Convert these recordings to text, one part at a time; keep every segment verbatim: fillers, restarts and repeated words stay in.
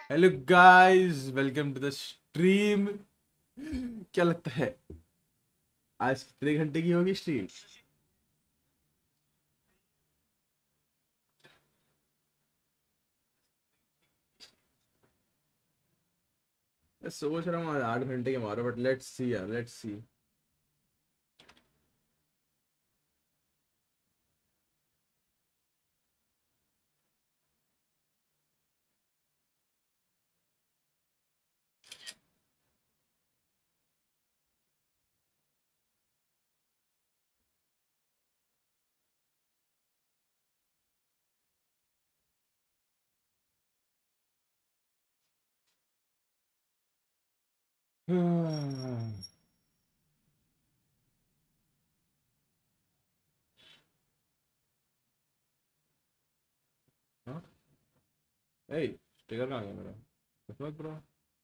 Hello guys, welcome to the stream. क्या लगता है आज कितने घंटे की होगी स्ट्रीम? मैं सोच रहा हूँ आज आठ घंटे के मारो, बट लेट्स सी यार, लेट्स सी। हाँ, ए स्टिकर कहाँ गया मेरा? किस्मत ब्रो।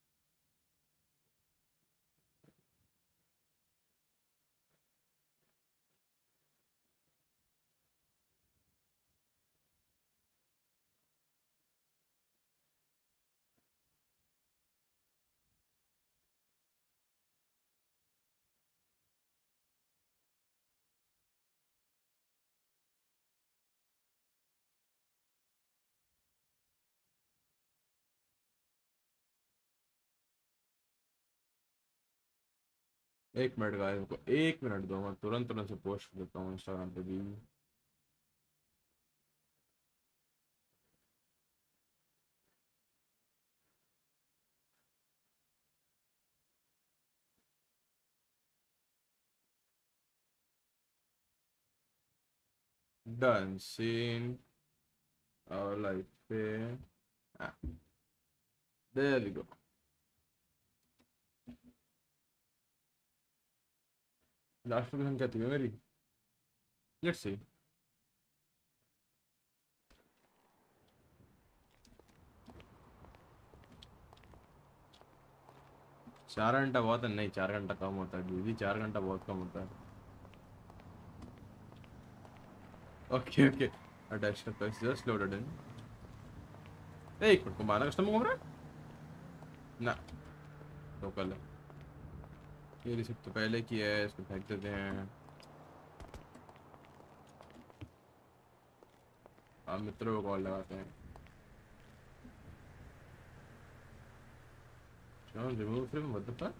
एक मिनट गाइस, को एक मिनट दो, मैं तुरंत तुरंत से पोस्ट कर देता हूँ इंस्टाग्राम पे भी। डन सीन और लाइफ पे। There you go. Last position क्या थी मेरी? Let's see. चार घंटा बहुत है? नहीं, चार घंटा कम होता है दीदी, चार घंटा बहुत कम होता है। ओके ओके, अटैच करता है, जस्ट लोडेड इन। एक मिनट, को बारह कस्टमर घूम रहा है ना? तो कल ये रिसिप्ट तो पहले की है, इसको फेंक देते हैं। आप मित्रों को कॉल लगाते हैं। Remove from what the fuck?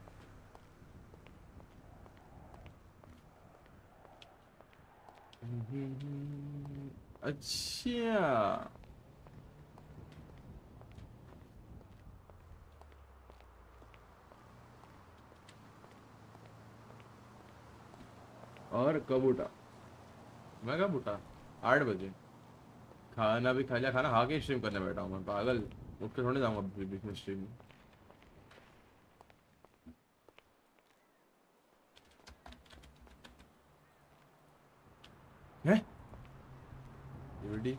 अच्छा, और कब उठा? मैं कब उठा? आठ बजे। खाना भी खा लिया, खाना खा के स्ट्रीम करने बैठा हूँ मैं, पागल। उठ के थोड़ी जाऊँगा बीच बीच में स्ट्रीम में। है यूडी।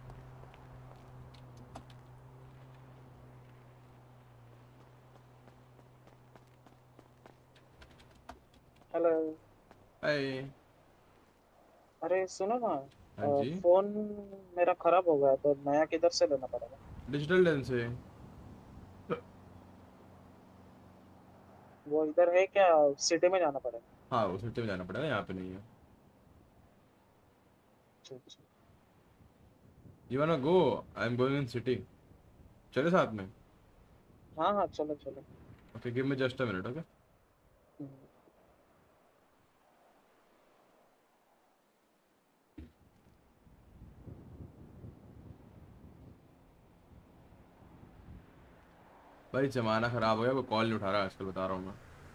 हेलो। हाय। अरे सुनो ना। हाँ अ, जी। फोन मेरा खराब हो गया तो नया किधर से लेना पड़ेगा? डिजिटल लेंस से। वो इधर है क्या? सिटी में जाना पड़ेगा? हाँ, उस सिटी में जाना पड़ेगा, यहाँ पे नहीं है। अच्छा अच्छा। You wanna go? I am going in city. चले साथ में? हाँ हाँ, चलो चलो। Okay, give me just a minute. Okay hmm. भाई, जमाना खराब हो गया, कोई कॉल नहीं उठा रहा आजकल, बता रहा हूँ मैं।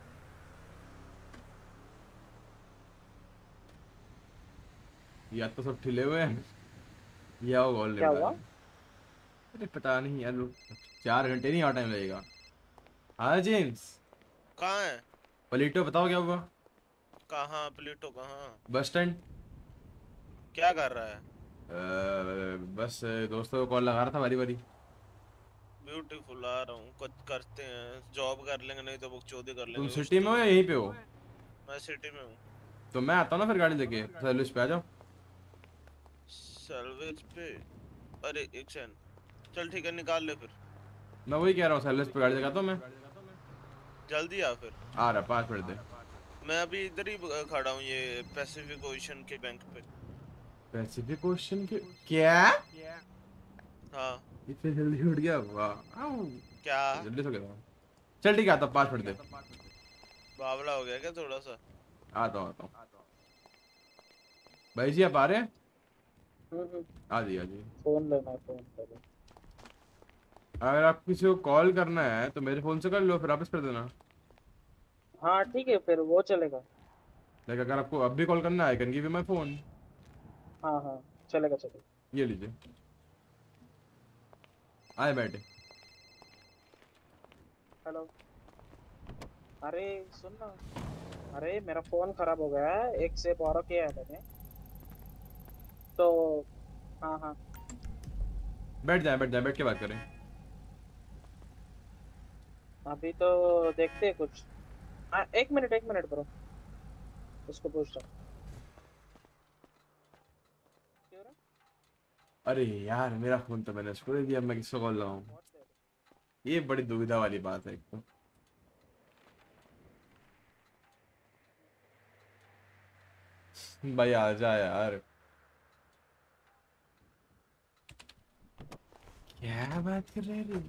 या तो सब ठिले हुए हैं, या वो कॉल नहीं क्या उठा हुआ? रहे। अरे पता नहीं यार, लोग। चार घंटे नहीं, और टाइम लगेगा। हाँ जेम्स। कहाँ है? पलीटो, बताओ क्या हुआ? कहाँ प्लेटो कहाँ? Bus stand. क्या कर रहा है? बस दोस्तों को कॉल लगा रहा था बारी बारी। ब्यूटीफुल, आ रहा हूँ, कुछ करते हैं, जॉब कर लेंगे, नहीं तो बकचोदी कर तुम लेंगे कुछ सिटी में तो। हो या यहीं पे हो? मैं सिटी में हूँ। तो मैं आता हूँ ना फिर, गाड़ी लेके सर्विस पे आ जाओ। सर्विस पे? अरे एक सेकंड। चल ठीक है, निकाल ले फिर। मैं वही कह रहा हूँ सेललेस पे गाड़ी दिखाता हूँ मैं। जल्दी आ फिर। आ रहा पाँच मिनट दे। मैं अभी इधर ही ब- खड़ा हूँ ये पैसिफिक ओशन के बैंक पे। पैसिफिक ओशन के क्या? हाँ। इतने जल्दी उठ गया वाह। आऊ। क्या जल्दी सो गया। चल ठीक है आता हूँ पाँच मिनट दे। बावला हो गया क्या थोड़ा सा? आता हूँ आता हूँ। भाई जी आप आ रहे हैं? हम्म हम्म, आ जाइए आ जाइए। फोन लेना है, फोन पहले। अगर आप किसी को कॉल करना है तो मेरे फोन से कर लो फिर वापस कर देना। हाँ ठीक है, फिर वो चलेगा। लाइक अगर आपको अब भी कॉल करना है I can give you my phone. हाँ हाँ, चलेगा चलेगा। ये लीजिए। आए बैठे। हेलो। अरे सुन ना, अरे मेरा फोन खराब हो गया है, एक से बोरो किया है मैंने तो। हाँ हाँ। बैठ जाए बैठ जाए बैठ के बात करें। अभी तो देखते हैं कुछ। हाँ एक मिनट एक मिनट ब्रो, उसको पूछ रहा हूँ। क्यों रे? अरे यार मेरा फोन तो मैंने उसको दे दिया अब मैं किसको कॉल लगाऊं। बहुत देर। ये बड़ी दुविधा वाली बात है एक तो। भाई आ जा यार। क्या बात कर रहे हैं?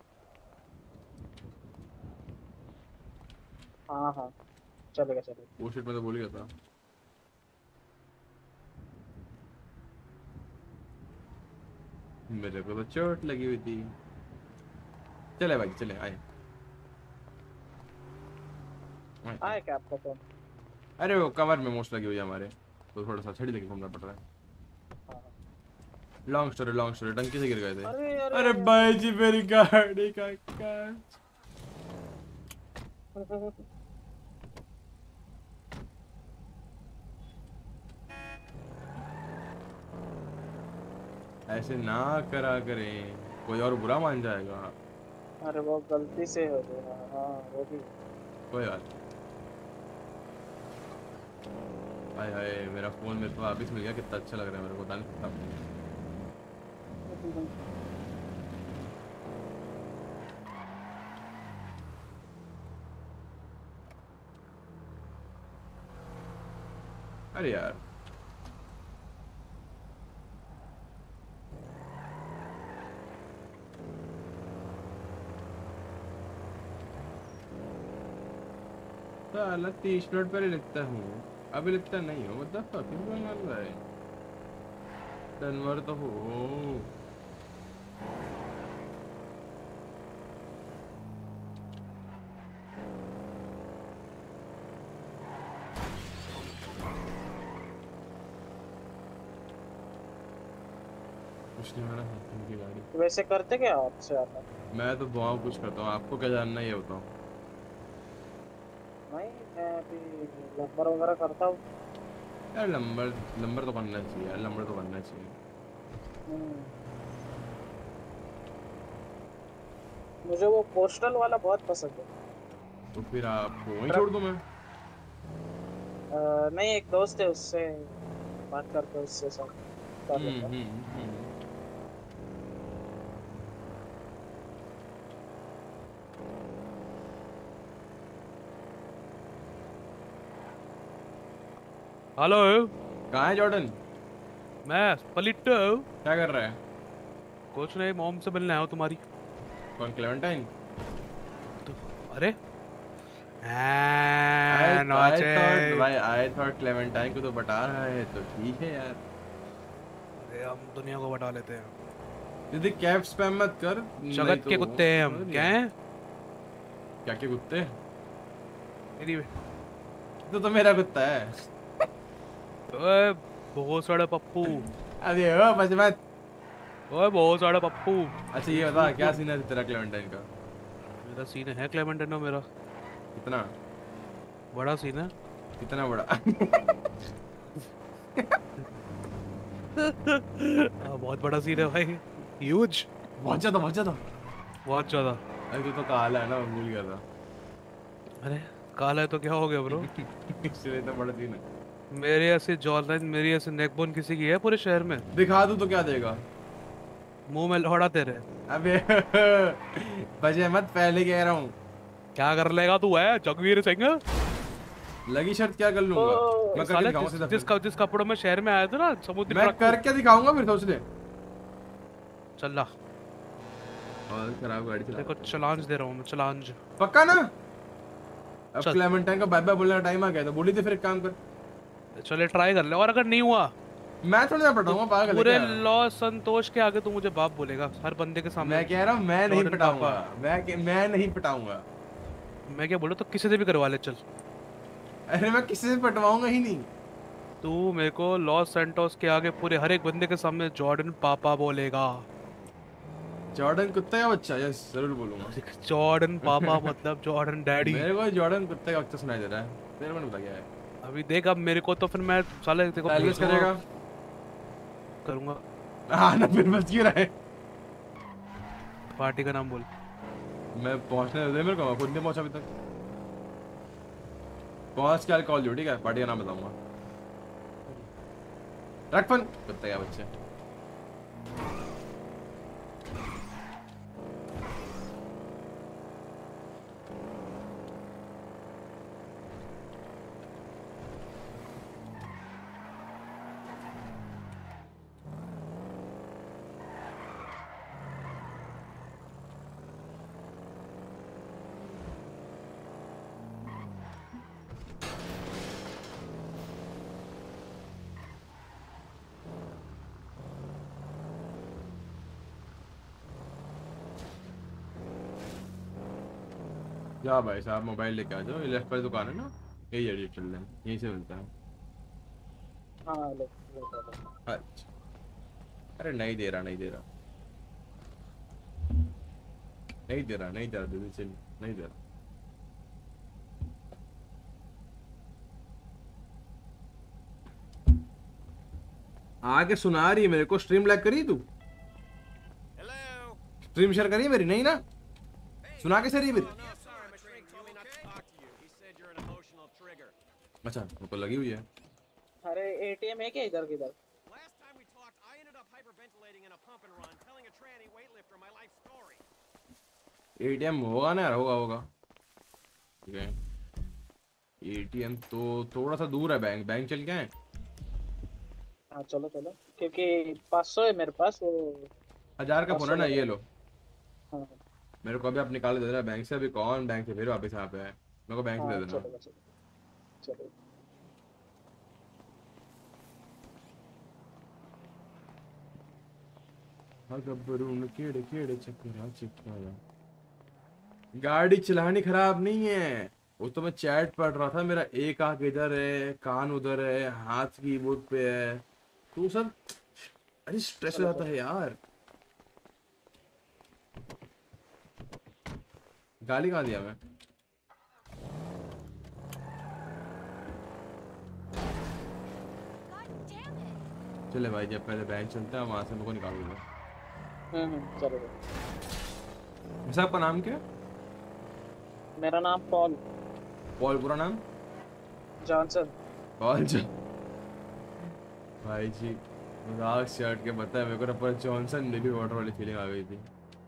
हाँ हाँ, चलेगा चलेगा। वो शिट मैं तो भूल गया था। मेरे को तो चोट लगी हुई थी। चले भाई चले आए। आए, आए। आए क्या आपका फोन? अरे वो कवर में मोस्ट लगी हुई है हमारे तो थोड़ा सा छड़ी लेके घूमना पड़ रहा है। हाँ हाँ। लॉन्ग स्टोरी लॉन्ग स्टोरी टंकी से गिर गए थे। अरे अरे अरे अरे भाई जी मेरी गाड़ी का कांच। अरे। ऐसे ना करा करें कोई और बुरा मान जाएगा। अरे वो गलती से हो गया, हाँ वो भी। कोई बात नहीं। हाय हाय मेरा फोन मेरे को वापिस मिल गया कितना अच्छा लग रहा है मेरे को दान कितना। अरे यार साला तीस मिनट पहले लिखता हूँ अभी लिखता नहीं हो मतलब फकिंग बंगाल रहा है। जनवर तो हो। कुछ नहीं मेरा हाथ की गाड़ी। वैसे करते क्या आपसे आता? मैं तो बहुत कुछ करता हूँ आपको क्या जानना है ये बताओ। नहीं, मैं अभी नंबर वगैरह करता हूँ। यार नंबर नंबर तो करना चाहिए यार नंबर तो करना चाहिए। हम्म, मुझे वो पोस्टल वाला बहुत पसंद है। तो फिर आपको वहीं छोड़ दूँ मैं। अ, नहीं, एक दोस्त है, उससे बात करके उससे सब कर हम्म लेता हूँ। हम्म हम्म। हेलो। कहाँ है जॉर्डन? मैं पलिट्टो। क्या कर रहा है? कुछ नहीं, मॉम से मिलने आया हूँ तुम्हारी। कौन क्लेमेंटाइन? तो, अरे I, I नॉचे। thought भाई I thought क्लेमेंटाइन को तो बता रहा है तो ठीक है यार। अरे हम दुनिया को बटा लेते हैं। दीदी कैप स्पैम मत कर नहीं जगत तो के कुत्ते हैं हम। समझ क्या नहीं। हैं? क्या के कुत्ते? मेरी तो तो मेरा कुत्ता है। ओए बहुत सारे पप्पू। अरे ओ बस मत। ओए बहुत सारे पप्पू। अच्छा ये बता क्या सीन है तेरा क्लेमेंटाइन का? मेरा सीन है क्लेमेंटाइनो मेरा। कितना? बड़ा सीन है। कितना बड़ा? हाँ, बहुत बड़ा सीन है भाई। ह्यूज। बहुत ज्यादा बहुत ज्यादा। बहुत ज्यादा। अरे तू तो काला है ना मैं भूल गया था। अरे काला है तो क्या हो गया ब्रो? इसलिए तो बड़ा सीन है। मेरे ऐसे जॉ लाइन, मेरी ऐसे नेकबोन किसी की है पूरे शहर में? दिखा दूँ तो क्या देगा? मुंह में लोड़ा तेरे। अबे बजे मत, पहले कह रहा हूँ। क्या कर लेगा तू है जगवीर सिंह? लगी शर्त क्या कर लूंगा? ओ मैं करके साले दिखाऊंगा जिस सीधा जिस फिर। का, जिस कपड़ों में शहर में आया था ना समुद्री मैं डाकू। करके दिखाऊंगा फिर, सोच ले। चल ला, और खराब गाड़ी चला देखो रहा था। चलांज दे रहा हूँ मैं, चलांज। पक्का ना? अब चल क्लेमेंटाइन का बाय बाय बोलने का टाइम आ गया, तो बोली थी फिर एक काम कर। चले ट्राई कर ले, और अगर नहीं हुआ मैं थोड़ी ना तो पटाऊंगा, पागल है पूरे क्या? लॉ संतोष के आगे तू मुझे बाप बोलेगा हर बंदे के सामने। मैं कह रहा हूँ मैं नहीं जॉर्डन पटाऊंगा। पापा। मैं मैं नहीं पटाऊंगा। मैं क्या बोलूँ, तो किसी से भी करवा ले चल। अरे मैं किसी से पटवाऊंगा ही नहीं। तू मेरे को लॉस सैंटोस के आगे पूरे हर एक बंदे के सामने जॉर्डन पापा बोलेगा। जॉर्डन कुत्ते का बच्चा, यस जरूर बोलूंगा। जॉर्डन पापा मतलब जॉर्डन डैडी। मेरे को जॉर्डन कुत्ते का बच्चा सुनाई दे रहा है, तेरे को नहीं पता क्या है। अभी देख, अब मेरे को तो फिर मैं साले तेरे को सैलवेज भेजूंगा। करेगा? करूंगा। हाँ ना, फिर बच क्यों रहा है? पार्टी का नाम बोल। मैं पहुंचने दे मेरे को, मैं खुद नहीं पहुंचा अभी तक। पहुंच के कॉल ड्यूटी का पार्टी का नाम बताऊंगा। रख फोन, कुत्ते का बच्चा। जा भाई साहब, मोबाइल लेके आ जाओ, ये लेफ्ट पर दुकान है ना, यही एडिट चल रहा है, यहीं से मिलता है। हाँ ले, ले, ले, ले। अच्छा। अरे नहीं दे रहा, नहीं दे रहा, नहीं दे रहा, नहीं दे रहा दीदी, चल नहीं दे रहा। आगे सुना रही है मेरे को, स्ट्रीम लैग करी तू? स्ट्रीम शेयर करी मेरी? नहीं ना, सुना कैसे रही मेरी? अच्छा मुझको लगी हुई है। अरे एटीएम है क्या इधर किधर? एटीएम होगा ना यार, होगा होगा। एटीएम तो थोड़ा सा दूर है, बैंक बैंक चल के आए। हाँ चलो चलो, क्योंकि पाँच सौ है मेरे पास वो। हजार का पाँच फोन सौ है ना, लग ये रहा लो। है। हाँ मेरे को अभी आप निकाल दे रहा है बैंक से, अभी कौन बैंक से फिर वापस यहाँ पे है, मेरे को बैंक से हाँ, दे देना। चलो चलो चलो। हाँ गब्बरू केड़े केड़े चक्कर चिक्का। गाड़ी चलानी खराब नहीं है, वो तो मैं चैट पढ़ रहा था, मेरा एक आंख इधर है, कान उधर है, हाथ कीबोर्ड पे है, तो सब अरे स्ट्रेस हो चलो जाता चलो। है यार। गाली कहाँ दिया मैं? चले भाई, जब पहले बैंक चलते हैं, वहां से मेरे को निकाल दो। हम्म हम्म, चलो चलो। वैसे आपका नाम क्या है? मेरा नाम पॉल पॉल, पूरा नाम? जॉनसन। पॉल जो भाई जी, मजाक शर्ट के बताया मेरे को ना, पर जॉनसन बेबी वाटर वाली फीलिंग आ गई थी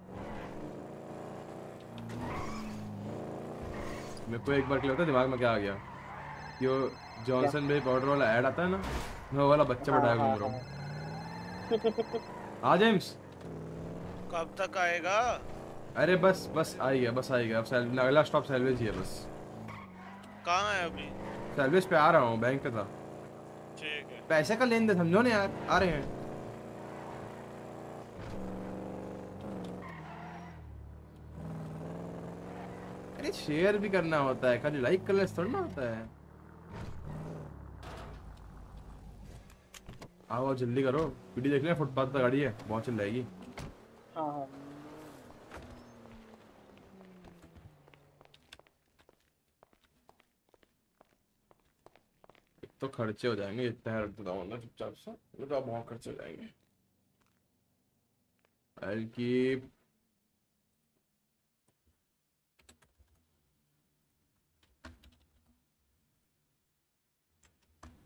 मेरे को। एक बार क्या होता है दिमाग में, क्या आ गया कि वो क्या? जॉनसन बेबी पाउडर वाला ऐड आता है ना, मैं वो वाला बच्चा हाँ बैठाया हाँ घूम रहा हाँ। हूँ। आ जेम्स। कब तक आएगा? अरे बस बस आ ही गया, बस आ ही गया। अब सैल- अगला स्टॉप सैलवेज ही है बस। कहाँ है अभी? सैलवेज पे आ रहा हूँ, बैंक पे था। ठीक है। पैसे का लेन देन समझो ना यार, आ रहे हैं। अरे शेयर भी करना होता है, खाली लाइक करने से थोड़ा ना होता है। आओ आओ, जल्दी करो, वीडियो देख लें, फुटपाथ पर गाड़ी है, बहुत चल जाएगी। हाँ हाँ। एक तो खर्चे हो जाएंगे, इतना रख देता हूँ ना चुपचाप से, ये तो बहुत खर्चे हो जाएंगे। बल्कि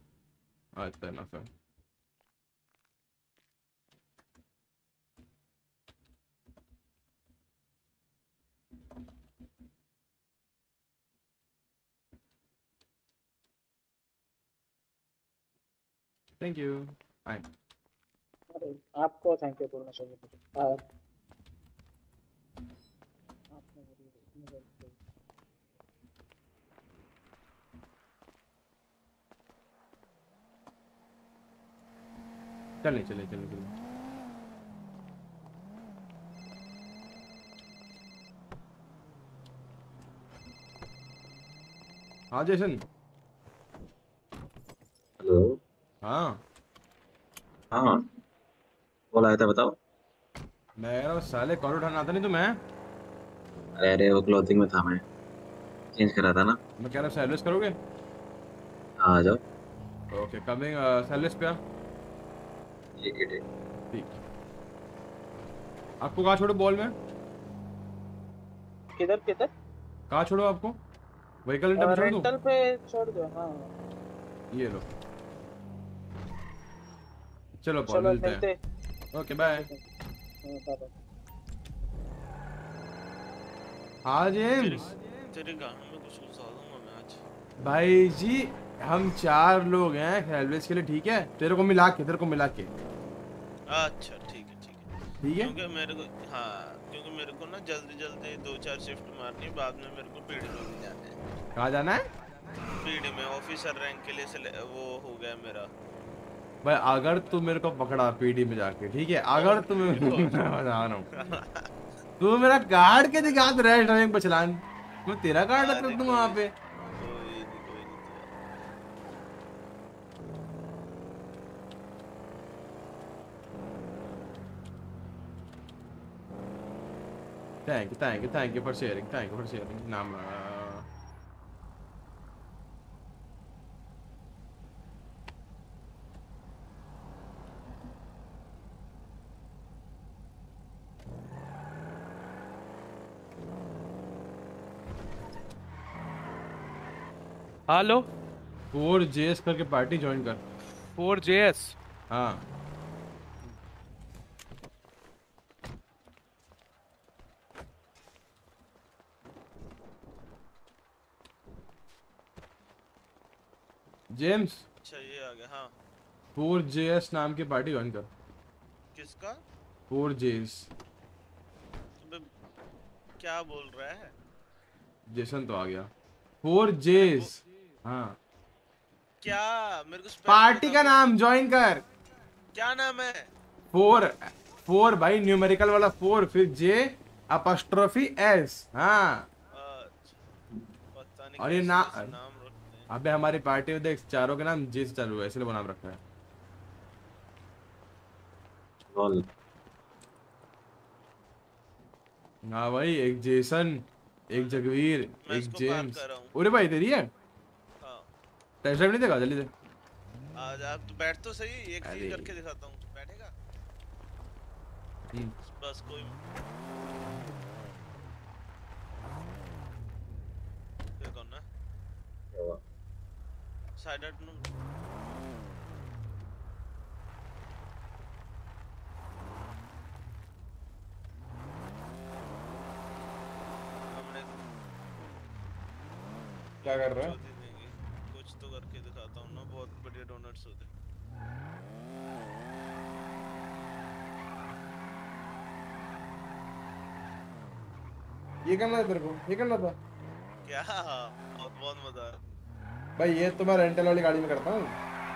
हाँ इतना enough है। Thank you. आई अरे आपको थैंक यू बोलना चाहिए मुझे। हाँ, आपने मेरी इतनी हेल्प की। चलिए चलिए चलिए चलिए। हाँ जैसन। हेलो। हाँ हाँ, कॉल आया था, बताओ। मैं कह रहा हूँ साले कॉल उठाना आता नहीं तुम्हें। अरे अरे, वो क्लॉथिंग में था, मैं चेंज करा था ना। मैं कह रहा हूँ सर्विस करोगे। हाँ, आ जाओ। ओके कमिंग सर्विस पे आ। ठीक है, ठीक। ठीक। आपको कहाँ छोड़ो बॉल में। किधर किधर? कहाँ छोड़ो आपको। व्हीकल रेंटल पे छोड़ दूँ। रेंटल पे छोड़ दो। हाँ ये लो। चलो बॉल चलो मिलते मिलते। हैं। Okay bye. हाँ, बाय। हाँ तेरे जेम्स। तेरे गाने में कुछ घुसा दूंगा मैं आज। भाई जी हम चार लोग हैं सर्विस के लिए ठीक है। तेरे को मिला के तेरे को मिला के अच्छा ठीक है ठीक है। ठीक है। क्योंकि मेरे को हाँ क्योंकि मेरे को ना जल्दी जल्दी दो चार शिफ्ट मारनी है, बाद में मेरे को पीडी में भी जाना है। कहाँ जाना है। पीडी में ऑफिसर रैंक के लिए से वो हो गया मेरा। भाई अगर तू मेरे को पकड़ा पीडी में जाके ठीक है। अगर तू मैं बता रहा हूँ तू मेरा कार्ड के दिखा तो रैश ड्राइविंग पर चलान। मैं तेरा कार्ड रख अरे दूंगा वहाँ पे। कोई नहीं कोई नहीं तो। Thank you thank you thank you for sharing thank you for sharing नाम। हेलो। फोर जेएस करके पार्टी ज्वाइन कर। Four J S. हाँ जेम्स। अच्छा ये आ गया। हाँ फोर जेएस नाम की पार्टी ज्वाइन कर। किसका? Four JS. तुम्हें क्या बोल रहा है? जेसन तो आ गया। फोर जेस। हाँ क्या मेरे को spelling पार्टी बता का दो। नाम ज्वाइन कर। क्या नाम है? फोर फोर भाई न्यूमेरिकल वाला फोर फिर जे अपॉस्ट्रोफी एस। हाँ अच्छा, पता नहीं और ये कैसे ना कैसे नाम रखते हैं। अबे हमारी पार्टी में देख चारों के नाम जे से चालू है इसलिए वो नाम रखा है। लॉल। हाँ भाई एक जेसन एक जगवीर मैं एक इसको पार जेम्स। कर रहा हूँ। अरे भाई तेरी है। हाँ टेस्ट ड्राइव नहीं देगा जल्दी से। आज आप तो बैठ तो सही, एक अरे। चीज करके दिखाता हूँ, बैठेगा? हम्म, बस कोई ये कौन है? क्या हुआ? साइड हट नो। हमने क्या कर रहा है? चौथी देंगे, कुछ तो करके दिखाता हूँ ना, बहुत बढ़िया डोनट्स होते हैं। ये करना है तेरे को ये करना था। क्या? बहुत बहुत मजा आया। भाई ये तो मैं रेंटल वाली गाड़ी में करता हूँ।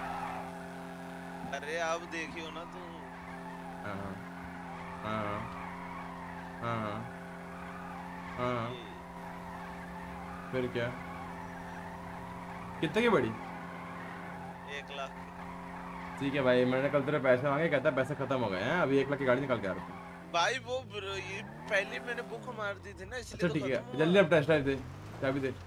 अरे आप देखियो ना तुम। हाँ हाँ हाँ हाँ ये फिर क्या कितने की बड़ी। एक लाख की। ठीक है भाई मैंने कल तेरे पैसे मांगे कहता है पैसे खत्म हो गए हैं अभी एक लाख की गाड़ी निकाल के आ रहा हूँ। भाई वो ब्र- ये पहले मैंने बुक मार दी थी ना, इसलिए अच्छा तो ठीक है खत्म हुआ। जल्दी अब टेस्ट ड्राइव दे चाबी दे।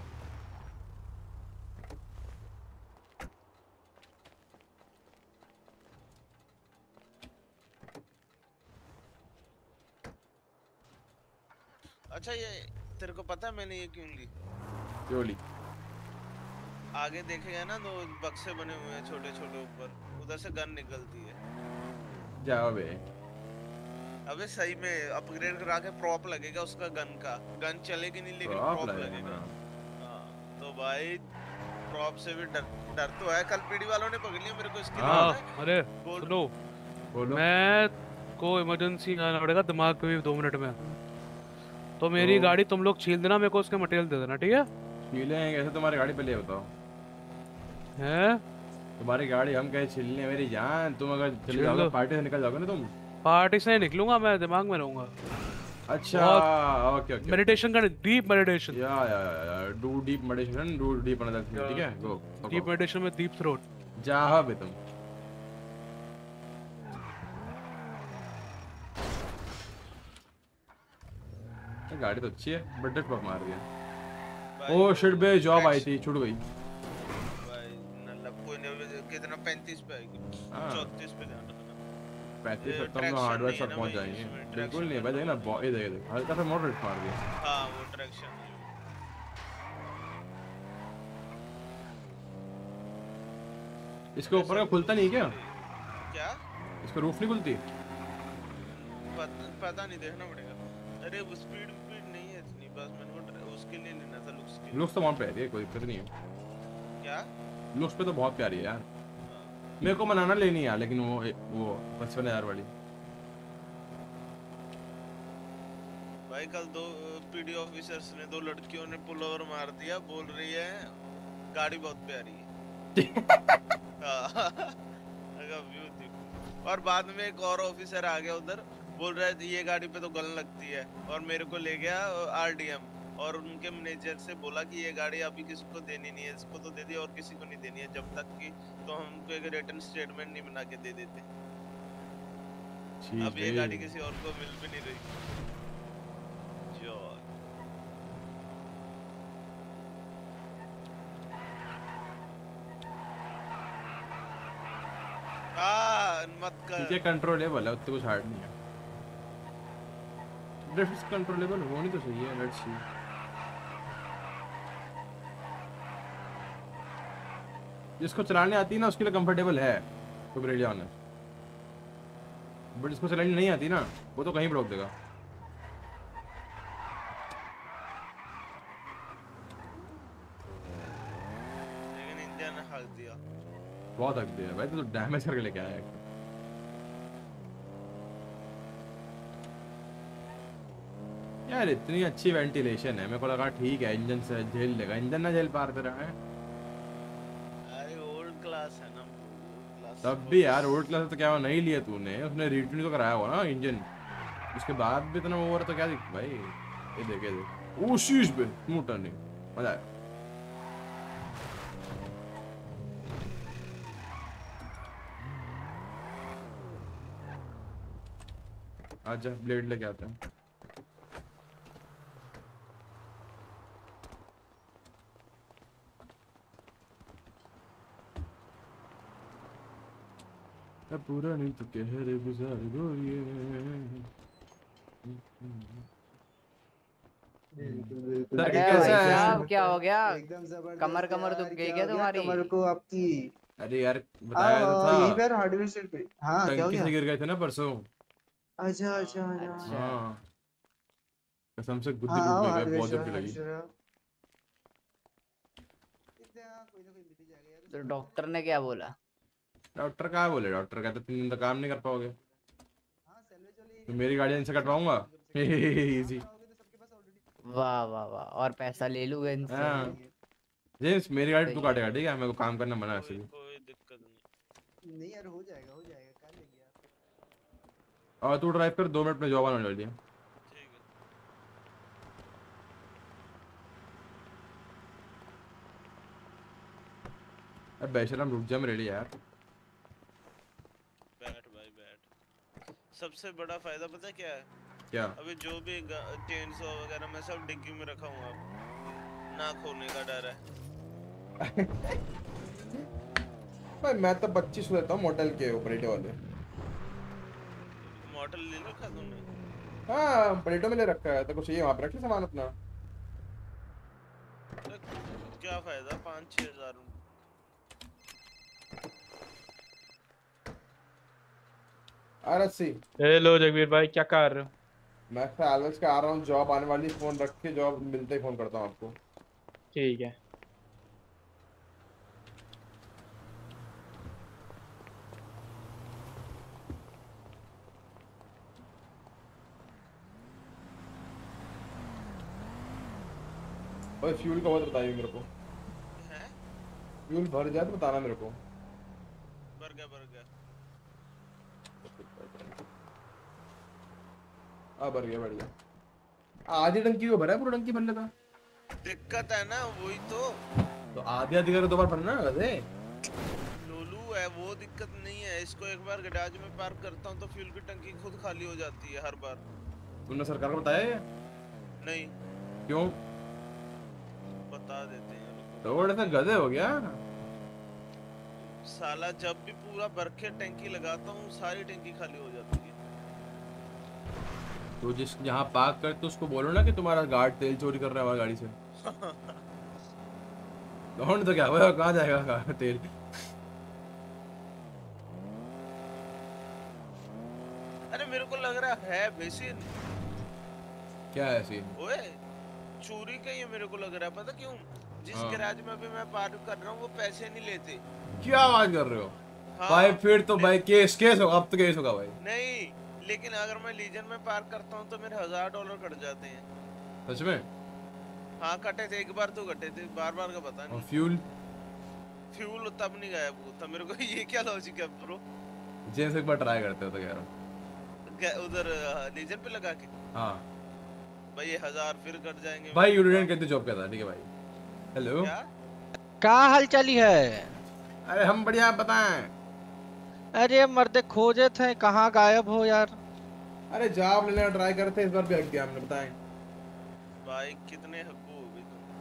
अच्छा ये तेरे को पता है मैंने ये क्यों ली? जोली आगे देखेगा ना तो बक्से बने हुए हैं छोटे छोटे ऊपर, उधर से गन निकलती है। जाओ बे। अबे सही में अपग्रेड करा के प्रॉप लगेगा उसका गन का, गन चलेगी नहीं लेकिन प्रॉप प्रॉप लगेगा, लगेगा। हाँ। हाँ तो भाई प्रॉप से भी डर डर तो है, कल पीडी वालों ने पकड़ लिया मेरे को इसके लिए हाँ पता है? अरे बोल। सुनो बोलो। मैं को इमरजेंसी आना पड़ेगा दिमाग पे भी दो मिनट में, तो मेरी तो- गाड़ी तुम लोग छील देना, मेरे को उसका मटेरियल दे देना, ठीक है? छीले हैं कैसे तुम्हारी गाड़ी पे ले बताओ? हैं? तुम्हारी गाड़ी हम कैसे छीलने मेरी जान? तुम अगर चले छील जाओगे दो। पार्टी से निकल जाओगे ना तुम। पार्टी से निकलूंगा मैं, दिमाग में रहूंगा। अच्छा बहुत ओके ओके। मेडिटेशन कर, डीप मेडिटेशन। या या या do deep meditation, do deep another thing, ठीक है? गो डीप मेडिटेशन में डीप थ्रोट। जहाँ भी तुम। ये गाड़ी तो अच्छी है बट डट मार दिया। भाई, ओ शिट बे, जॉब आई ट्रैक्शन- थी छूट गई। भाई नल्ला कोई नहीं, कितना पैंतीस पे आएगी, हाँ। चौंतीस पे ध्यान रखना। पैंतीस ये तक तो हम traction हार्डवेयर नहीं है तक ना पहुंच भाई, जाएंगे। इसमें बिल्कुल traction नहीं भाई, देखना करना बॉ- ये देख देख हल्का सा मॉडरेट मार दिया। हाँ वो ट्रैक्शन है। इसके ऊपर का खुलता नहीं क्या? क्या? इसका रूफ नहीं खुलती? पत, पता नहीं, देखना पड़ेगा। अरे वो स्पीड स्पीड नहीं है इतनी, बस मैंने को ड्र- उसके लिए लेना था, लुक्स के लिए। लुक्स तो बहुत प्यारी है, कोई दिक्कत नहीं है। क्या? लुक्स पे तो बहुत प्यारी है यार। मेरे को बनाना लेनी है यार, लेकिन वो वो पचपन हजार वाली। भाई कल दो पीडी ऑफिसर्स ने, दो लड़कियों ने पुल ओवर मार दिया, बोल रही है गाड़ी बहुत प्यारी है। हाँ, अगर व्यू देखो। और बाद में एक और ऑफिसर आ गया उधर, बोल रहा है ये गाड़ी पे तो गन लगती है, और मेरे को ले गया आरडीएम और उनके मैनेजर से बोला कि ये गाड़ी अभी किसी को देनी नहीं है, इसको तो दे दी और किसी को नहीं देनी है जब तक कि तो हमको एक रिटर्न स्टेटमेंट नहीं बना के दे देते। चीज अब ये भाई। गाड़ी किसी और को मिल भी नहीं रही। जो आ, मत कर। ठीक है कंट्रोलेबल है, उतने कुछ हार्ड नहीं है। ड्रिफ्ट कंट्रोलेबल होनी तो चाहिए, लेट्स सी। जिसको चलाने आती है ना उसके लिए कंफर्टेबल है, तो ब्रेक जाना। बट जिसको चलानी नहीं आती ना वो तो कहीं भी रोक देगा। लेकिन इंडिया ने हक दिया। बहुत हक दिया भाई, तो डैमेज करके लेके आया है। यार इतनी अच्छी वेंटिलेशन है, मेरे को लगा ठीक है इंजन से झेल लेगा, इंजन ना झेल पा रहा है। अरे ओल्ड क्लास है ना, old class तब भी यार ओल्ड क्लास तो क्या हुआ, नहीं लिया तूने, उसने रीट्यून तो कराया हुआ ना इंजन, उसके बाद भी इतना ओवर तो क्या दिख भाई। ये देख ये देख, ओ शीश पे स्मूथ टर्निंग, मजा आया। आजा ब्लेड लेके आते हैं। अब पूरा नहीं तो कह रे गुजार गोरिये। सर अरे कैसा भाई है? साहब क्या हो गया? एकदम जबरदस्त कमर कमर यार, दुख गई क्या क्या हो गया तुम्हारी? कमर को आपकी? अरे यार आओ बताया तो आओ, यहीं था, पर हार्डवेयर स्टोर पे। हाँ क्या हो टंकी गया? से गिर गए थे ना परसों। अच्छा अच्छा अच्छा अच्छा। हाँ कसम से गुद्दी हाँ टूट आओ गई भाई, हार्डवेयर बहुत स्टोर जोर की लगी। Hardware store. इतने हाँ, कोई ना कोई मिल ही जाएगा यार। तो डॉक्टर ने क्या बोला? डॉक्टर क्या बोले, डॉक्टर कहते तीन दिन तक काम नहीं कर पाओगे। हाँ सैलवेज वाले तो मेरी गाड़ी इनसे कटवाऊंगा इजी। वाह वाह वाह, और पैसा ले लूंगा इनसे। हाँ जेम्स मेरी गाड़ी तू काटेगा ठीक है, मेरे को काम करना मना है कोई इसलिए। कोई दिक्कत नहीं। नहीं यार हो जाएगा हो जाएगा, कर लेंगे यार। और तू ड्राइव कर, दो मिनट में जॉब आने वाली है। ठीक है। अब बेशरम रुक जा, मैं रेडी यार। बैठ भाई बैठ। सबसे बड़ा फायदा पता है क्या है? क्या? अभी जो भी चेन्स वगैरह मैं सब डिग्गी में रखा हूँ, अब ना खोने का डर है। भाई मैं तो पच्चीस लेता हूँ मोटेल के ऑपरेटिव वाले। मॉडल ले रखा तुमने? हाँ ऑपरेटिव में ले रखा है, तो कुछ चाहिए वहाँ पे रख ले सामान अपना। तो क्या फायदा, पाँच छह हजार आरसी हेलो जगवीर भाई, क्या कर रहे हो? मैं एल्वेस का आ रहा हूँ, जॉब आने वाली, फोन रख के जॉब मिलते ही फोन करता हूँ आपको। ठीक है। ओए फ्यूल का बहुत बताइए मेरे को। हैं? फ्यूल भर जाए तो बताना मेरे को। भर गया भर गया। हाँ भर गया बढ़िया। आधी टंकी को भरा है, पूरा टंकी भरने का दिक्कत है ना, वही तो। तो आधी आधी करके दो बार भरना है वैसे। लोलू है वो, दिक्कत नहीं है। इसको एक बार गैराज में पार्क करता हूँ तो फ्यूल की टंकी खुद खाली हो जाती है हर बार। तुमने सरकार को बताया ये? नहीं क्यों? बता देते हैं रुको। तो बड़े से गधे हो गया। साला जब भी पूरा भर के टंकी लगाता हूँ सारी टंकी खाली हो जाती है। तो जिस जहाँ पार्क करते उसको बोलो ना कि तुम्हारा गार्ड तेल चोरी कर रहा है हमारी गाड़ी से। कौन तो क्या हुआ, कहाँ जाएगा कार तेल? अरे मेरे को लग रहा है बेसिन। क्या है सीन? ओए चोरी का ही मेरे को लग रहा है, पता क्यों? जिस हाँ। गैराज में अभी मैं पार्क कर रहा हूँ वो पैसे नहीं लेते। क्या आवाज कर रहे हो? हाँ, भाई फिर तो भाई केस केस होगा, अब तो केस होगा भाई। नहीं लेकिन अगर मैं लीजन में पार्क करता हूँ तो मेरे हजार डॉलर कट जाते हैं। सच में? हाँ कटे थे, एक बार तो कटे थे, बार बार का पता और नहीं। फ्यूल? फ्यूल तब नहीं गायब हुआ था मेरे को। ये क्या लॉजिक है ब्रो? जेम्स एक बार ट्राई करते हो तो कह रहा हूँ। उधर लीजन पे लगा के हाँ भाई ये हजार फिर कट जाएंगे भाई। You didn't get the job कहता, ठीक है भाई। हेलो क्या क्या हाल चाली है? अरे हम बढ़िया, आप बताएं। अरे मर्दे खोजे थे, कहाँ गायब हो यार? अरे जॉब लेने का ट्राई करते इस बार भी हक गया हमने, बताएं। भाई कितने हक्कू हो गए तुम?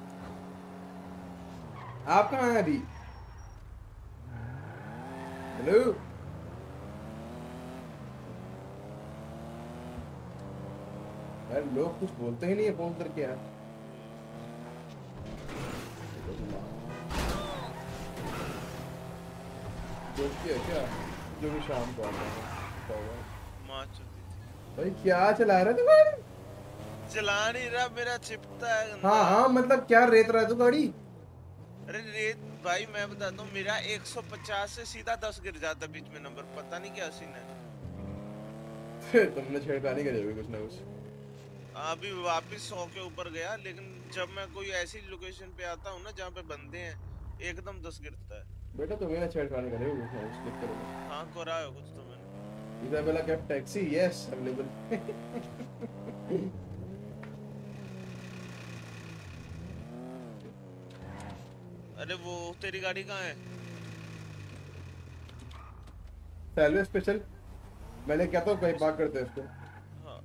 आप कहाँ हैं अभी? हेलो यार, लोग कुछ बोलते ही नहीं है फोन करके यार। दोस्ती है क्या जो भी शाम को आता है? माँ चुदी थी। भाई क्या चला रहा है तू गाड़ी? चला नहीं रहा, मेरा चिपता है गंदा। हाँ हाँ मतलब क्या रेत रहा है तू गाड़ी? अरे रेत भाई मैं बताता हूँ, मेरा एक सौ पचास से सीधा दस गिर जाता बीच में नंबर, पता नहीं क्या सीन है। फिर तुमने छेड़खानी करी होगी कुछ ना कुछ। अभी वापस सौ के ऊपर गया, लेकिन जब मैं कोई ऐसी लोकेशन पे आता हूँ ना जहाँ पे बंदे हैं एकदम दस गिरता है। बेटा तुम्हें ना छेड़खानी करी होगी कुछ ना कुछ, क्लिक करोगे। हाँ करा है कुछ तो मैंने। Isabella cab taxi, yes available. अरे वो तेरी गाड़ी कहाँ है? सैलवे स्पेशल मैंने क्या तो कहीं पार्क करते हैं इसको। हाँ।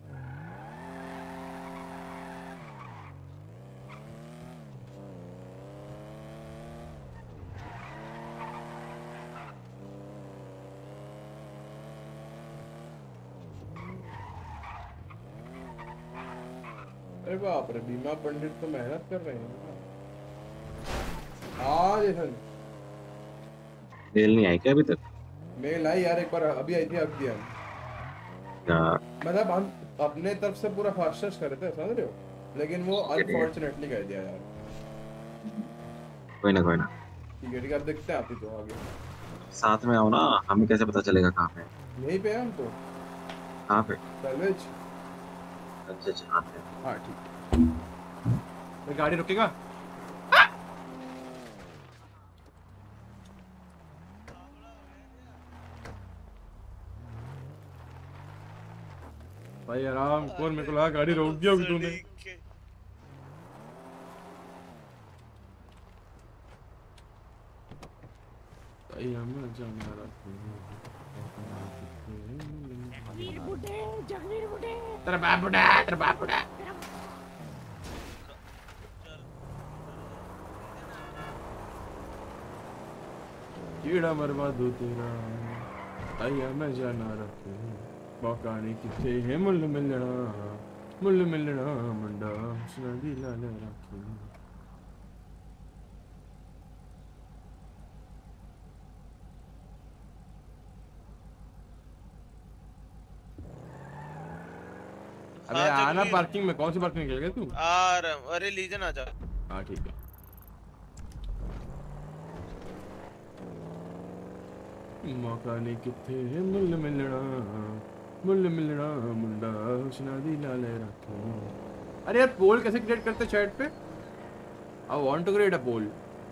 अरे बाप रे, बीमा पंडित तो मेहनत कर रहे हैं। हाँ जैसन मेल नहीं आई क्या अभी तक? मेल आई यार, एक बार अभी आई थी, अब दिया यार मतलब हम अपने तरफ से पूरा फास्टेस्ट कर रहे थे, समझ रहे हो, लेकिन वो अनफॉर्चुनेटली कर दिया यार। कोई ना कोई ना, ठीक है ठीक है, अब देखते हैं आती तो आगे। साथ में आओ ना, हमें कैसे पता चलेगा कहाँ पे? यहीं पे है हम तो। कहाँ पे? सैलवेज। अच्छा अच्छा आते हैं। हाँ ठीक है, गाड़ी रुकेगा? भाई आराम कौन, मेरे को लगा गाड़ी रोक दिया होगी तूने। भाई हमें जाना जगवीर बुड्ढे, जगवीर बुड्ढे। तेरा बाप बुढ़ा, तेरा बाप बुढ़ा। कीड़ा मरवा दो तेरा, आया मैं जाना रखे मौका नहीं किथे है मुल मिलना, मुल मिलना मुंडा हुस्ना दी लाल रखे। अबे हाँ, आना जगवीर। पार्किंग में, कौन सी पार्किंग निकल गया तू? आ रहा हूँ, अरे लीजन आ जा। हाँ ठीक है। मौका नहीं किथे है मुल मिलना, मुल मिलना मुंडा हुस्ना दी लाल रखे। अरे यार पोल कैसे क्रिएट करते चैट पे? I want to create a poll.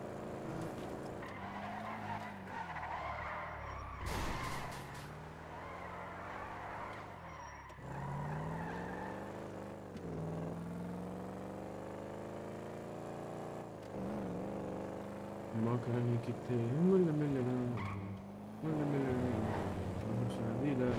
मकानी कितने मुल मिलना मुल मिलना शादी ला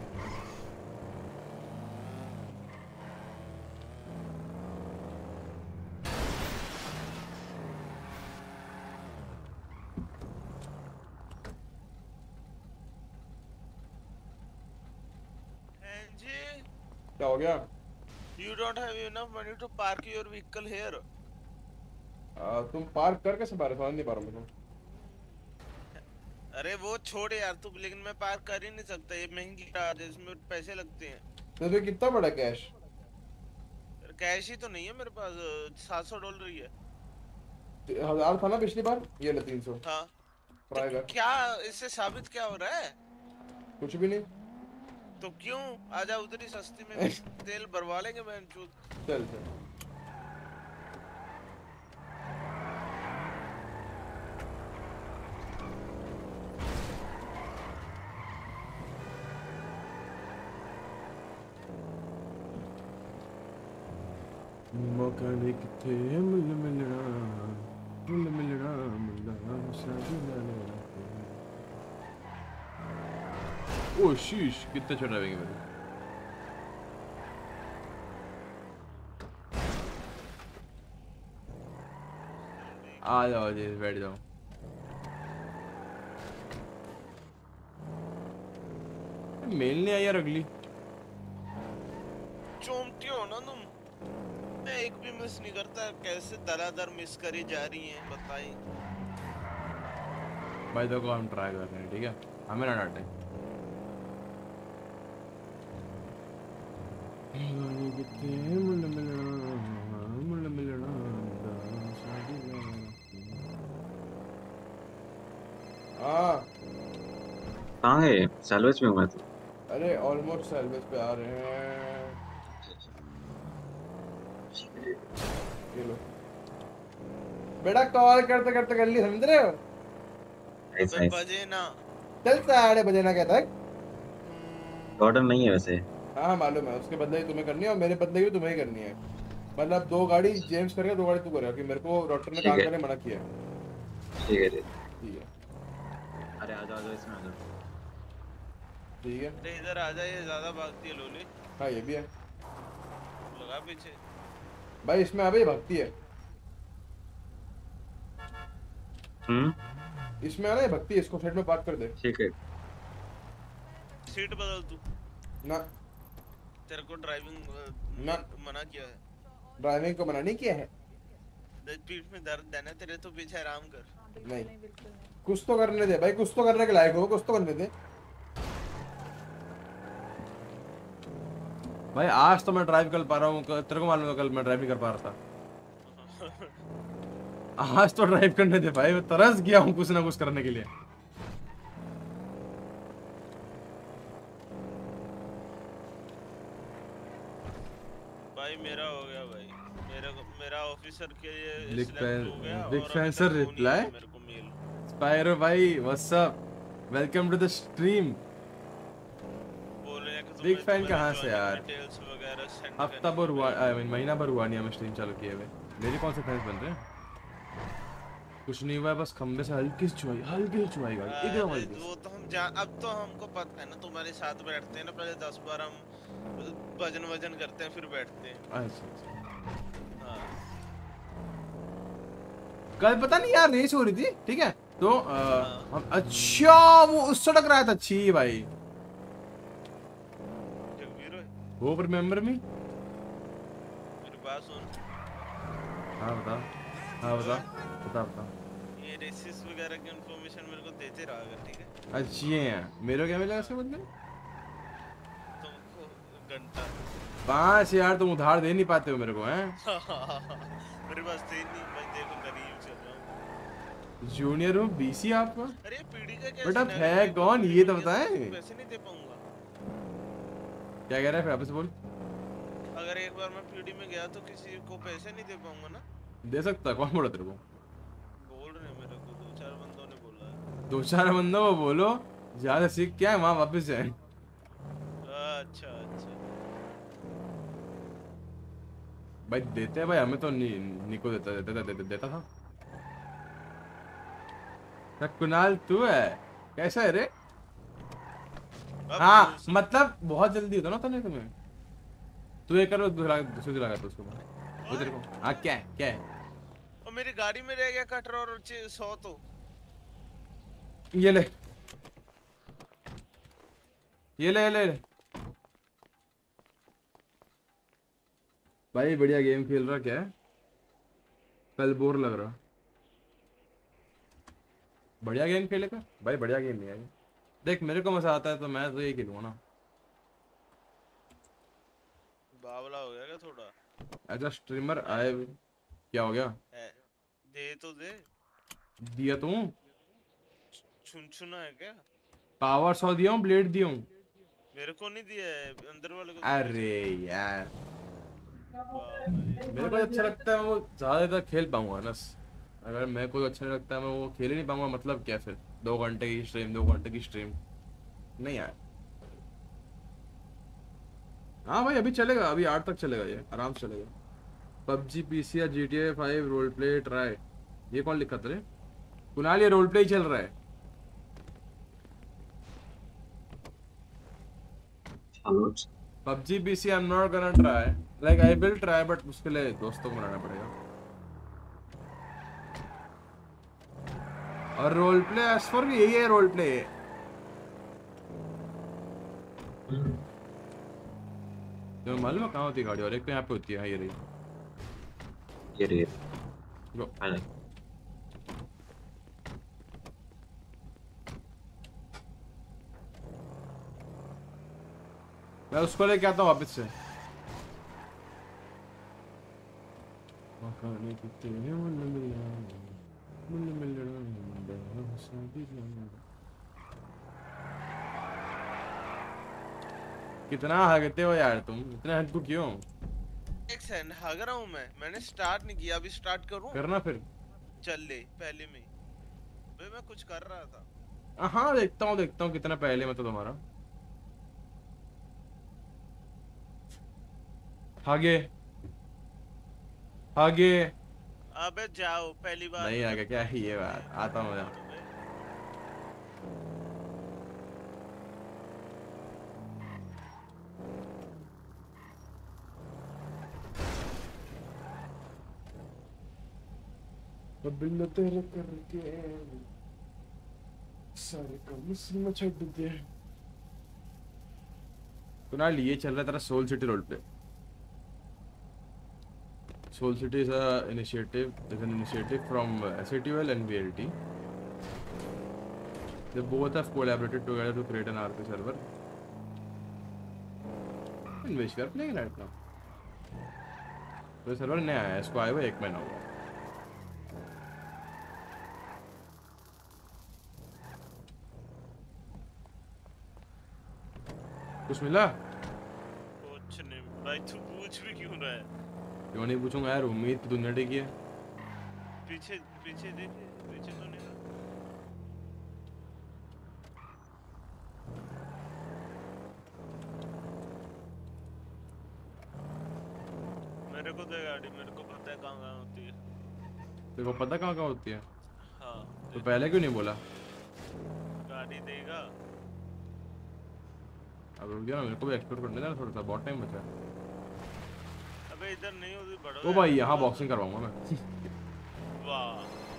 क्या हो गया? You don't have enough money to park your vehicle here. आ, तुम पार्क कर कैसे पा रहे? समझ नहीं पा रहा मैं। अरे वो छोड़ यार तू, लेकिन मैं पार्क कर ही नहीं सकता, ये महंगी कार है, इसमें पैसे लगते हैं। तो तो कितना बड़ा कैश? कैश ही तो नहीं है मेरे पास, सात सौ डॉलर ही है। हजार था ना पिछली बार, ये ले तीन सौ। हाँ ट्राई कर। क्या इससे साबित क्या हो रहा है? कुछ भी नहीं। तो क्यों? आजा उधर ही सस्ती में तेल भरवा लेंगे बहन चूत। चल चल। मकाने किथे मुल मिलना मुल मिलना मुल्ला शादी लाने। ओ शीश कितना छोटा ड्राइविंग है मेरी। आ जाओ जी, बैठ जाओ। मेल नहीं आई यार अगली। चोमती हो ना तुम, मैं एक भी मिस नहीं करता, कैसे दरादर मिस करी जा रही हैं बताइए। भाई देखो हम ट्राई कर रहे हैं, ठीक है, हमें ना डांटे। मुल मिलना मुल मिलना हाँ कहाँ है? सैलवेज में हूँ मैं तो। अरे ऑलमोस्ट सैलवेज पे आ रहे हैं। ये लो बेटा, कॉल करते करते कर ली, समझ रहे हो? Nice nice. बजे ना चल साढ़े बजे ना कहता है। ऑर्डर नहीं है वैसे। हाँ मालूम है, उसके बदले ही तुम्हें करनी है और मेरे बदले भी तुम्हें ही करनी है। मतलब दो गाड़ी जेम्स करेगा, दो गाड़ी तू करेगा, कि मेरे को डॉक्टर ने काम करने मना किया है। ठीक है जी। ठीक है। अरे आ जाओ आ जाओ, इसमें आ जाओ। ठीक है। अरे इधर आ जा, ये ज्यादा भागती है लोली। हाँ ये भी है। लगा पीछे भाई, इसमें अभी भक्ति है। हम्म इसमें है ना ये भक्ति, इसको साइड में पार्क कर दे। ठीक है। सीट बदल तू ना, तेरे को ड्राइविंग ना मना किया है। ड्राइविंग को मना नहीं किया है। पीठ में दर्द है ना तेरे, तो पीछे आराम कर। नहीं, कुछ तो करने दे भाई, कुछ तो करने के लायक हो, कुछ तो करने दे भाई। आज तो मैं ड्राइव कर पा रहा हूँ, तेरे को मालूम है कल मैं ड्राइव नहीं कर पा रहा था। आज तो ड्राइव करने दे भाई, मैं तरस गया हूँ कुछ ना कुछ करने के लिए। भाई मेरा हो गया भाई, मेरा मेरा ऑफिसर के लिए बिग सिलेक्ट हो गया। बिग और फैन अभी सर तक वो नहीं रिप्लाई आया मेरे को मेल। स्पाइरो भाई what's up, welcome to the stream. बोल रहे हैं कि बिग तुम्हें- फैन तुम्हें कहाँ से joining यार? details वगैरह send हफ्ता करनी भर हुआ, पड़ेगी। आई मीन महीना भर हुआ नहीं हमें स्ट्रीम चालू किए हुए। मेरे कौन से फैंस बन रहे हैं? कुछ नहीं हुआ है, बस खंबे से हल्की सी चुआई, हल्की सी चुआई गाड़ी एकदम अरे हल्की। वो तो हम जान, अब तो हमको पता है ना, तुम्हारे साथ बैठते हैं ना, पहले दस बार हम भजन वजन करते हैं फिर बैठते हैं। अच्छा अच्छा। हाँ। कल पता नहीं यार रेस हो रही थी, ठीक है, तो आ, हम अच्छा वो उस सड़क रहा था। अच्छी भाई, जगवीर है, होप रिमेम्बर मी। मेरी बात सुन। हाँ बता, हाँ बता बता बता। ये रेसिस वगैरह की इंफॉर्मेशन मेरे को देते रहा कर, ठीक है? अच्छी है, मेरे को क्या मिला इसके बदले? तुमको घंटा पाँच यार तुम उधार दे नहीं पाते हो मेरे को, हैं? मेरे पास थे नहीं, मैं देखो गरीब चल रहा हूँ। जूनियर हूँ, बीसी आपका। अरे पीडी का क्या बेटा सीन है कौन ये तो बताएं। पैसे नहीं दे पाऊंगा। क्या कह रहा है, फिर वापस बोल। अगर एक बार मैं पीडी में गया तो किसी को पैसे नहीं दे पाऊंगा ना। दे सकता है? कौन बोला तेरे को? बोल रहे हैं मेरे को, दो चार बंदों ने बोला है। दो चार बंदों को बोलो ज्यादा सीख क्या है, वहाँ वापस जाए। अच्छा अच्छा। भाई देते हैं भाई, हमें तो नी, निको देता देता देता, देता, देता था। क्या कुणाल तू है? कैसा है रे? हाँ मतलब बहुत जल्दी होता ना तने तुम्हें। तू ये करो, दूसरा दूसरे लगा तो उसको वो तेरे को। हाँ क्या है क्या है? और मेरी गाड़ी में रह गया कटर और सौ तो। ये ले ये ले ये ले, ले। भाई बढ़िया गेम खेल रहा क्या है? कल बोर लग रहा। बढ़िया गेम खेलेगा भाई? बढ़िया गेम नहीं है देख, मेरे को मजा आता है तो मैं तो यही खेलूंगा ना। बावला हो गया क्या थोड़ा? एज अ स्ट्रीमर आए क्या हो गया? है, दे तो दे। दिया तू? छुन छुना है क्या? पावर सौ दिया हूँ, ब्लेड दिया हूँ। मेरे को नहीं दिया है, अंदर वाले को। अरे यार मेरे को अच्छा लगता है वो ज्यादा तक खेल पाऊंगा ना। अगर मेरे को अच्छा नहीं लगता है मैं वो खेल ही नहीं पाऊंगा, मतलब क्या फिर? दो घंटे की स्ट्रीम दो घंटे की स्ट्रीम नहीं यार। हाँ भाई अभी चलेगा, अभी आठ तक चलेगा, ये आराम से चलेगा। पबजी पीसी या G T A five role play try, ये कौन लिखा तेरे? कुणाल ये रोल प्ले ही चल रहा है। PUBG PC I am not gonna try, like I will try but उसके लिए दोस्तों को बनाना पड़ेगा। और रोल प्ले एज फॉर यही है रोल प्ले। तो मालूम है कहाँ होती है गाड़ी? और एक तो यहाँ पे होती है। हाँ ये रही ये रही गो। मैं उसको लेके आता हूँ वापस से। कितना हगते हो यार तुम, इतना हद को क्यों? एक सेकंड, हग रहा हूँ मैं। मैंने स्टार्ट नहीं किया, अभी स्टार्ट करूँ? करना फिर। चल ले पहले में। भाई मैं कुछ कर रहा था। हाँ देखता हूँ देखता हूँ कितना पहले में तो तुम्हारा। आगे आगे। अबे जाओ, पहली बार नहीं आगे क्या है ये बात? आता हूँ मैं। बिल्लो तेरे करके सारे काम इसमें छड़ दे। कुणाल ये चल रहा है तेरा soul city role play. Soul City is a initiative is an initiative from uh, S A T O L and V L T. They both have collaborated together to create an R P server in which we are playing right now. तो server नया है, इसको आए हुए एक महीना हुआ। कुछ मिला? कुछ नहीं भाई, तू पूछ भी क्यों रहा है? क्यों नहीं पूछूंगा यार, उम्मीद तो दुनिया टेकी है। पीछे पीछे देखिए, पीछे तो नहीं था। मेरे को दे गाड़ी, मेरे को पता है कहाँ कहाँ होती है। तेरे को पता कहाँ कहाँ होती है? हाँ। तो पहले क्यों नहीं बोला? गाड़ी देगा। अब रुक जा ना, मेरे को भी एक्सप्लोर करने देना थोड़ा सा, बहुत टाइम बचा है। अबे इधर नहीं होती बड़ो। ओ भाई यहाँ बॉक्सिंग करवाऊंगा मैं। वाह।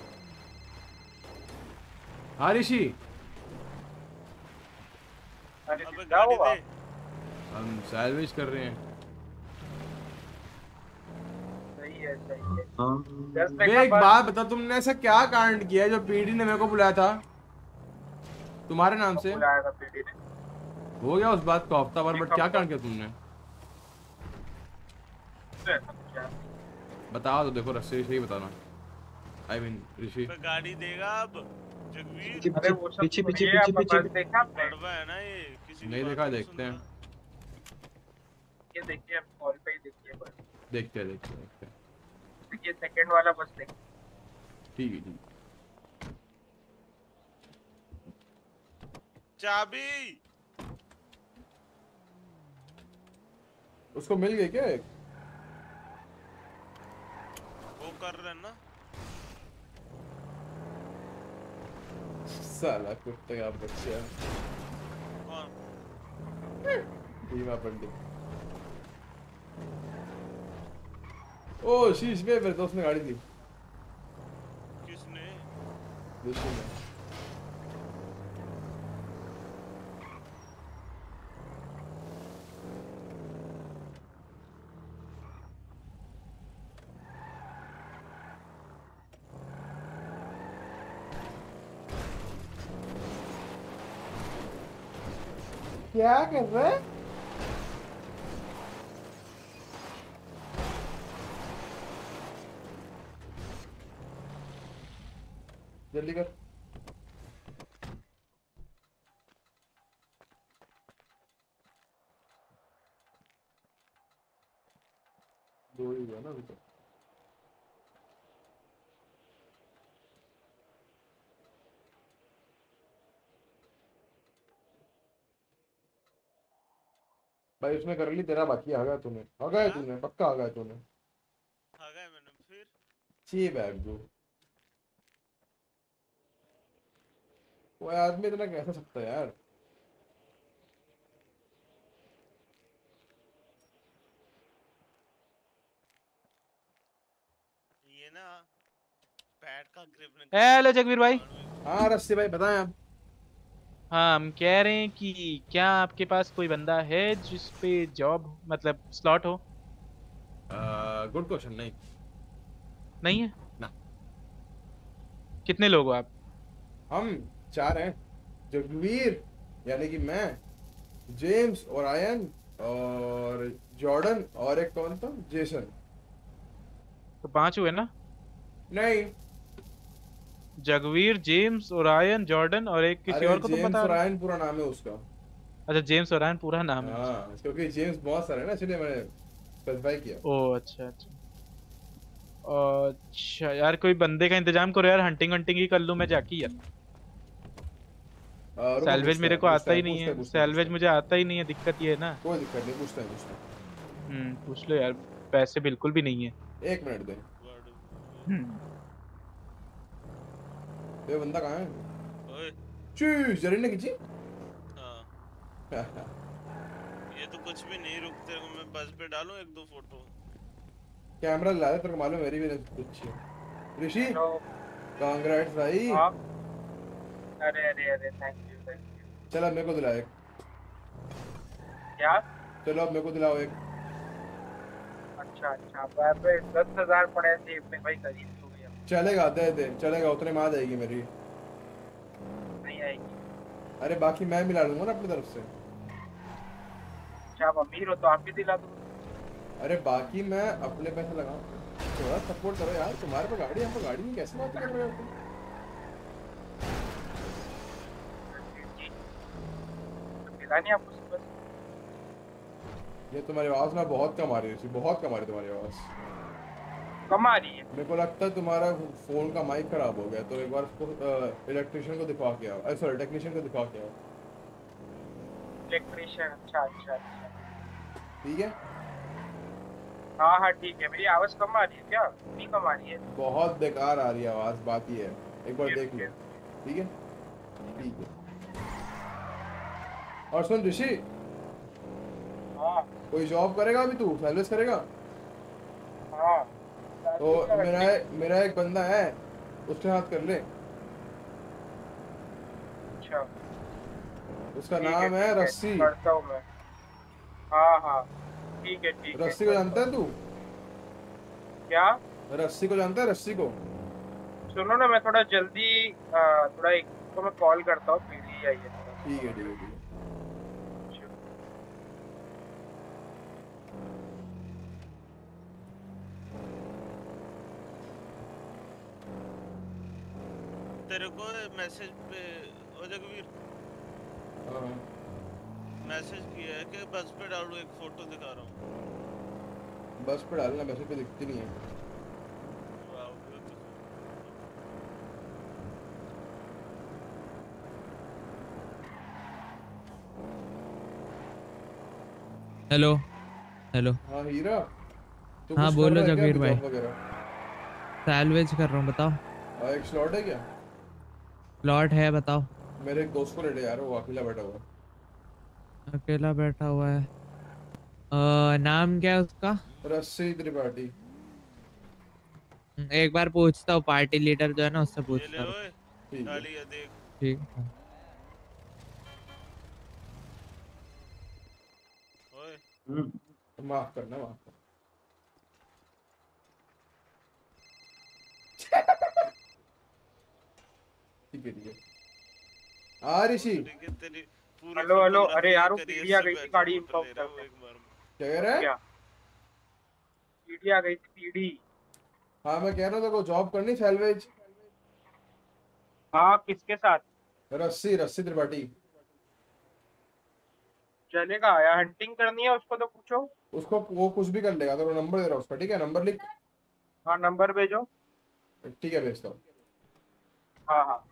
हाँ ऋषि। अबे गाड़ी दे। हम सैलवेज कर रहे हैं। सही है सही है। बे एक बात बता, तुमने ऐसा क्या कांड किया जो पीडी ने मेरे को बुलाया था तुम्हारे नाम से? बुलाया था पीडी ने। हो गया उस बात को हफ्ता भर, बट क्या कांड किया तुमने? बता दो, देखो रस्से से ही बताना। I mean Rishi. गाड़ी देगा अब जगवीर। पीछे पीछे पीछे पीछे पीछे देखा बड़वा है ना ये, किसी नहीं देखा, देखते हैं। ये देखिए आप कॉल पे ही देखिए, बस देखते हैं देखते हैं देखते हैं। ये सेकंड वाला बस देख। ठीक है ठीक। चाबी उसको मिल गई क्या एक? वो कर रहे हैं ना। साला कुत्ते का बच्चा। कौन? भीमा पंडित। ओ शीश में मेरे दोस्त ने गाड़ी दी। किसने? ऋषि ने। क्या कर रहा है? जल्दी कर। दो ही हुआ ना अभी तक। भाई उसने कर ली, तेरा बाकी आ गया तूने। आ गया तूने, पक्का आ गया तूने। आ गया मैंने फिर। ची बैग दो। वो आदमी इतना कैसे सकता है यार? ये ना पैड का ग्रिप ने। हेलो जगवीर भाई। हाँ रस्सी भाई बताएं आप। हाँ हम कह रहे हैं कि क्या आपके पास कोई बंदा है जिस पे जॉब मतलब स्लॉट हो? Good question. नहीं नहीं है ना। कितने लोग हो आप? हम चार हैं। जगवीर यानी कि मैं, जेम्स और आयन और जॉर्डन और एक कौन था, जेसन। तो पांच हुए ना? नहीं जगवीर, जेम्स, ओरायन, जॉर्डन और एक किसी अरे और को तुम जेम्स बता रहे हो? ओरायन पूरा नाम है उसका। अच्छा जेम्स ओरायन पूरा नाम है। हाँ क्योंकि जेम्स बहुत सारे हैं ना, इसलिए मैंने स्पेसिफाई किया। ओ अच्छा अच्छा अच्छा यार कोई बंदे का इंतजाम करो यार, हंटिंग हंटिंग ही कर लूं मैं जाके यार। आ, रुको सैल्वेज पूछते मेरे हैं, को पूछते आता हैं, ही नहीं पूछते हैं, है, पूछते हैं, सैल्वेज पूछते मुझे आता ही नहीं है, दिक्कत ये है ना। हैं। कोई दिक्कत नहीं, पूछते हैं पूछते हैं। हम्म पूछ लो यार, पैसे बिल्कुल भी नहीं है। एक मिनट दे। हम्म ये बंदा कहाँ है? ओए चीज जरी ने खींची। हाँ ये तो कुछ भी नहीं रुकते को मैं बस पे डालूं एक दो फोटो। कैमरा ला दे, तेरे को मालूम मेरी भी नहीं अच्छी है। ऋषि कांग्रेट्स भाई। अरे अरे अरे थैंक यू थैंक यू। चल अब मेरे को दिला एक। क्या? चलो अब मेरे को दिलाओ एक। अच्छा अच्छा बाप रे दस हजार पड़े थे में भाई खरीद लो भैया। चलेगा दे दे, चलेगा उतने में आ जाएगी मेरी। नहीं आएगी। अरे बाकी मैं मिला लूंगा ना अपनी तरफ से। अच्छा आप अमीर हो तो आप भी दिला दो। अरे बाकी मैं अपने पैसे लगाऊं। थोड़ा सपोर्ट करो यार, तुम्हारे पे गाड़ी, हम पे गाड़ी नहीं, कैसे बात कर रहे हो तुम? दिला नहीं आपको बस। ये तुम्हारी आवाज ना बहुत कम आ रही है, बहुत कम आ रही है तुम्हारी आवाज। कम आ रही है? मेरे को लगता है तुम्हारा फोन का माइक खराब हो गया, तो एक बार उसको इलेक्ट्रिशियन को दिखा के आओ, सॉरी टेक्नीशियन को दिखा के आओ। इलेक्ट्रिशियन अच्छा अच्छा अच्छा ठीक है। हाँ हाँ ठीक है। मेरी आवाज कम आ रही है क्या? नहीं कम आ रही है? बहुत बेकार आ रही है आवाज, बात ही है, एक बार देख लो। ठीक है ठीक है। और सुन ऋषि, हाँ कोई जॉब करेगा अभी तू, सर्विस करेगा? हाँ तो मेरा मेरा एक बंदा है, उसके हाथ कर ले। अच्छा उसका नाम है रस्सी। करता हूँ मैं। हाँ हाँ ठीक है ठीक है। रस्सी को जानता है तू? क्या? रस्सी को जानता है? रस्सी को सुनो ना, मैं थोड़ा जल्दी आ, थोड़ा एक को मैं कॉल करता हूँ, फिर ही आइए। ठीक है ठीक है ठीक है। तेरे को मैसेज पे ओ जगवीर हाँ मैसेज किया है कि बस पे डालूं एक फोटो दिखा रहा हूँ। बस पे डालना, मैसेज पे दिखती नहीं है। Hello hello. हाँ हीरा, तो हाँ कुछ कर बोलो रहा है क्या जगवीर अभी भाई। जॉब वगैरह? सैलवेज कर रहा हूँ, बताओ। हाँ, एक स्लॉट है क्या? प्लॉट है, बताओ। मेरे एक दोस्त को ले ले यार, वो अकेला बैठा हुआ है। अकेला बैठा हुआ है। अ, नाम क्या है उसका? रस्सी त्रिपाठी। एक बार पूछता हूँ, पार्टी लीडर जो है ना उससे ये पूछता ले हूँ। ओए, ठीक है डाली है देख। ठीक है। ओए माफ करना, माफ करना। ठीक है ठीक है। आ ऋषि, तेरी तेरी पूरी हेलो हेलो, अरे फोटोग्राफी यार वो करी है, पीढ़ी आ सब गई थी ऐसे गाड़ी फोटो इन्फॉर्म ले रहा कर हूँ दे। एक बार में। क्या कह रहा है? क्या पीढ़ी आ गई थी पीढ़ी? हाँ मैं कह रहा था, को जॉब करनी सैलवेज। हाँ किसके साथ? रस्सी रस्सी त्रिपाठी। चलेगा यार, हंटिंग करनी है उसको तो पूछो। उसको वो कुछ भी कर लेगा, अगर वो नंबर दे रहा है उसका, ठीक है नंबर लिख। हाँ नंबर भेजो। ठीक है भेजता हूँ। हाँ हाँ।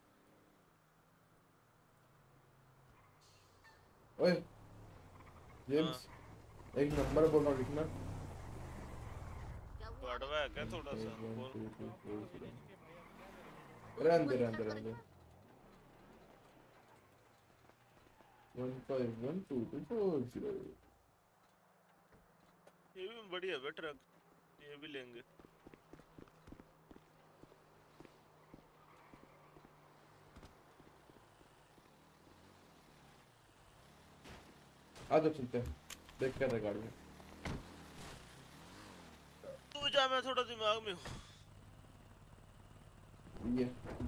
ओए जेम्स, एक नंबर बोल रहा हूँ लिखना। बड़वा है क्या थोड़ा सा? बोल। रहने दे रहने दे रहने दे। One five one two two four zero. ये भी बढ़िया है ट्रक, ये भी लेंगे। आ जाओ चलते हैं, देख कर रहे गाड़ी में। तू जा, मैं थोड़ा दिमाग में हूँ। ये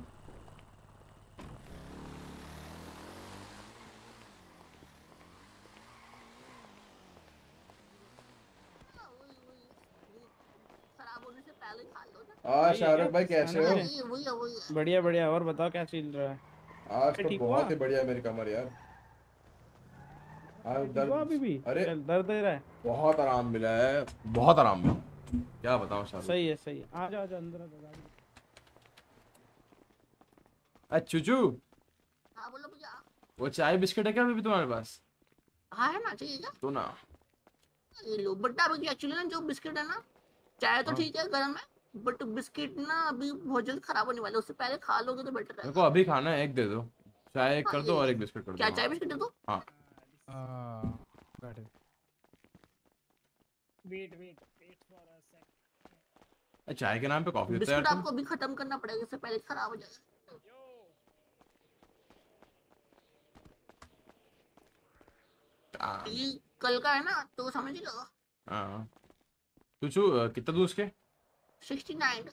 हाँ शाहरुख भाई कैसे हो? बढ़िया बढ़िया। और बताओ क्या चल रहा है? आज तो ठीक बहुत हुआ? ही बढ़िया मेरी कमर यार। आज ठीक हुआ अभी दर्द, भी? अरे चल, दर्द दे रहा है? बहुत आराम मिला है, बहुत आराम मिला। क्या बताऊं शाहरुख। सही है सही है। आ जाओ आ जाओ अंदर आ जाओ गाड़ी। अच्छा चूचू, हाँ बोलो भैया। वो चाय बिस्किट है क्या अभी भी तुम्हारे पास? हाँ है ना, चाहिए क्या? तो ना ये लो बट्टा भैया, एक्चुअली ना जो बिस्किट है ना, चाय तो हाँ। ठीक है गर्म है, बट बिस्किट ना अभी बहुत जल्द खराब होने वाले, उससे पहले खा लोगे तो बेटर मेरे को रहेगा। अभी खाना है, एक दे दो। चाय एक हाँ, कर दो ये- और एक बिस्किट कर दो। क्या हाँ चाय बिस्किट दे दो? हाँ। Wait wait wait for a second. चाय के नाम पे कॉफी देता है बिस्किट यार तुम। आपको अभी खत्म करना पड़ेगा, इससे पहले खराब हो जाएगा। हाँ ये कल का है ना, तो समझ लो। हाँ। चूचू अ, कितना दूं उसके? Sixty nine.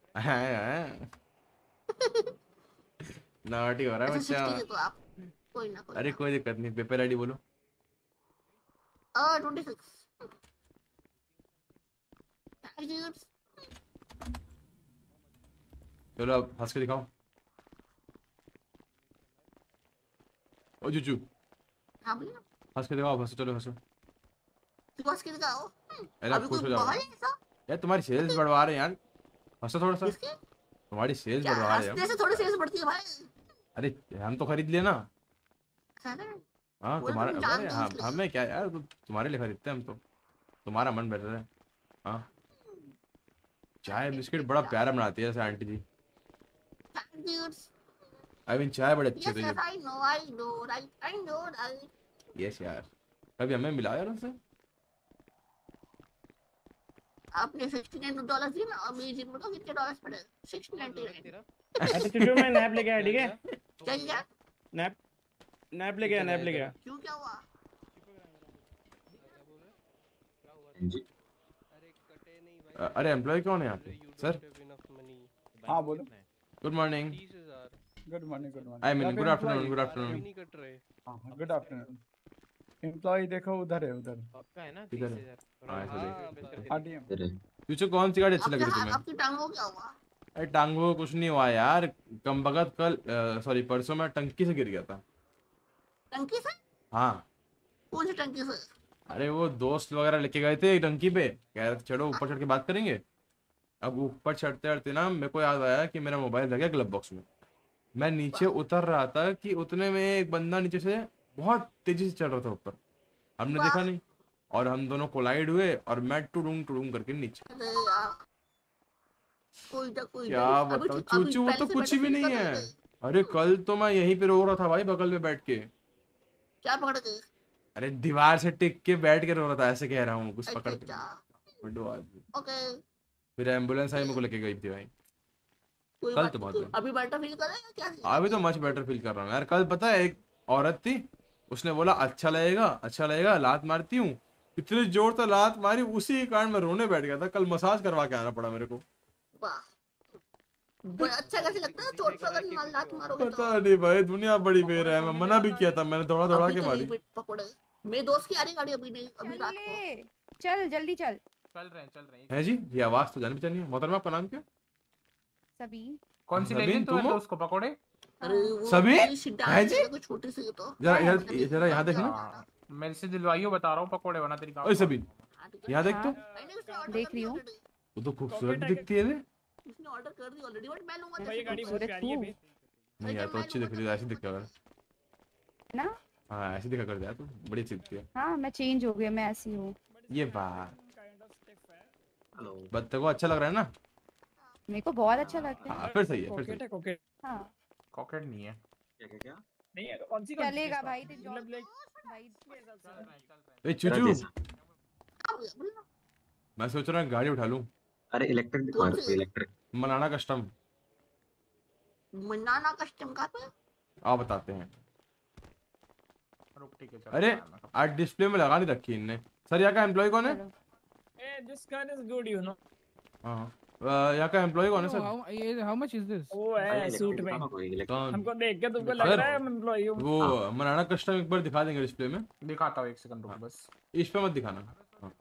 नाटी हो रहा है अच्छा बच्चा। सिक्सटी दे दो आप, कोई ना कोई अरे ना। कोई दिक्कत नहीं, पेपर आईडी बोलो। A twenty six. चलो अब हंस के दिखाओ। ओ चूचू हाँ बोलिए। हंस के दिखाओ, हंसो, चलो हंसो। तू बस किधर आओ? अरे अभी आप कोई खुश हो जाओ कहा है ऐसा? यार, तुम्हारी सेल्स बढ़वा रहे हैं यार। हंसो थोड़ा सा, किसके? तुम्हारी सेल्स क्या बढ़वा रहे हैं हंसने से थोड़ी सेल्स बढ़ती है भाई? अरे हम तो खरीद लिए ना। अरे हाँ वो तुम्हारा, तुम अरे जानते हो हाँ इसलिए। हमें क्या यार, तो तुम्हारे लिए खरीदते हैं हम तो, तुम्हारा मन बैठ रहा है। हाँ चाय बिस्किट बड़ा प्यारा बनाती है ऐसे aunty ji. Thank you. I mean चाय बड़े अच्छे Yes, थे yes, जब। I know, I know, right, I know, right. Yes यार, कभी हमें मिला यार उनसे। आपने सिक्सटी नाइन डॉलर दिए ना, अभी जिन बताओ कितने डॉलर्स पड़े? Six ninety nine. अच्छा चुटू मैं नैप लेके आया, ठीक है? क्या क्या? नैप नैप लेके आया, नैप लेके आया। क्यों क्या हुआ? अ, अरे एम्प्लॉय कौन है यहाँ पे सर? हाँ बोलो। Good morning. Good morning good morning. I mean good afternoon, good afternoon. हाँ गुड आफ्टरनून। एम्प्लॉय देखो उधर है, उधर आपका है ना इधर तीस है। हजार। हाँ ऐसे देख। हाँ डीएम। पीछे कौन सी गाड़ी अच्छी लग आपके रही हाथ तुम्हें? आपकी टांगों क्या हुआ? अरे टांगों को कुछ नहीं हुआ यार, कम बगत कल सॉरी परसों मैं टंकी से गिर गया था। टंकी से? हाँ। कौन सी टंकी से? अरे वो दोस्त वगैरह लेके गए थे टंकी पे, कह रहे थे चढ़ो ऊपर चढ़ के बात करेंगे। अब ऊपर चढ़ते चढ़ते ना मेरे को याद आया कि मेरा मोबाइल लग गया ग्लव बॉक्स में। मैं नीचे उतर रहा था कि उतने में एक बंदा नीचे से बहुत तेजी से चढ़ रहा था ऊपर, हमने देखा नहीं। और हम दोनों कोलाइड हुए और मैं टुडुंग टुडुंग करके नीचे। अरे यार कोई ना कोई क्या ना अभी बताओ ठीक- अभी चूचू, वो पहले तो से कुछ better भी feel नहीं कर है। रहे हैं। अरे कल तो मैं यहीं पे रो रहा था भाई, बगल में बैठ के। क्या पकड़ के? अरे दीवार से टिक के बैठ के रो रहा था, ऐसे कह रहा हूँ, कुछ अच्छा पकड़ के। अच्छा बड्डो आदमी। ओके फिर एम्बुलेंस आई, मेरे को लेके गई थी भाई। कोई कल बात तो नहीं, बहुत तो अभी बेटर फील कर रहे हैं क्या? अभी तो मच बेटर फील कर रहा हूँ यार। कल पता है एक औरत थी, उसने बोला अच्छा लगेगा अच्छा लगेगा, लात मारती हूँ। इतनी जोर से लात मारी, उसी के कारण मैं रोने बैठ गया था। कल मसाज करवा के आना पड़ा मेरे को। वाह बड़ा अच्छा कैसे लगता है चोट पे अगर मार लात मारोगे तो। पता नहीं भाई, दुनिया बड़ी बेर है। मैं मना भी किया था, मैंने दौड़ा दौड़ा अभी के तो मारी। यही पे पकड़े मेरे दोस्त की आ रही गाड़ी अभी नहीं, अभी रात को। चल जल्दी चल। चल रहे हैं चल रहे हैं। है जी, ये आवाज तो जानी पहचानी है। मोहतरमा आपका नाम क्या? सबीन। कौन सी ले सबीन, ली तुम तुम्हारे हो? दोस्त को पकौड़े? अरे वो सभी मेरी शिट है जी? कोई छोटी सी तो जरा इधर जरा यहाँ देखना। मेरे से दिलवाइयो, बता रहा हूँ पकौड़े बना तेरी ओए सभी यहाँ देख तो, देख रही हूँ। वो तो खूबसूरत भी दिखती है। उसने ऑर्डर कर दी ऑलरेडी बट मैं लूंगा। भाई ये गाड़ी बहुत प्यारी है बे। नहीं यार, तो अच्छी दिख रही है, ऐसी दिखा कर ना। हाँ ऐसी दिखा कर दिया तू, बड़ी अच्छी दिखती है। हाँ मैं चेंज हो गया, मैं ऐसी हूँ। ये बात बत्ते को अच्छा लग रहा है ना? मेरे को बहुत अच्छा लगता है। हाँ फिर सही है, फिर कॉकेट सही है कॉकेट। हाँ कॉकेट नहीं है। क्या क्या क्या नहीं है कौन सी कौन सी चलेगा चीज़ भाई, का? तो मतलब लाइक भाई ए चूचू, मैं सोच रहा हूँ गाड़ी उठा लूँ। अरे इलेक्ट्रिक दिखा रहे थे, इलेक्ट्रिक मनाना कस्टम। मनाना कस्टम का पे आप बताते हैं। रुक ठीक है चल। अरे आज डिस्प्ले में लगा नहीं रखी इनने। सर यहाँ का एम्प्लॉय कौन है? A this car is good you know. हाँ यहाँ का एम्प्लॉय कौन है sir? How much is this? वो है सूट में। कौन? हमको देख के तुमको लग सर, रहा है हम एम्प्लॉई हूं। वो मनाना कस्टम एक बार दिखा देंगे डिस्प्ले में। दिखाता हूँ, एक सेकंड रुक बस। इस पे मत दिखाना। हाँ।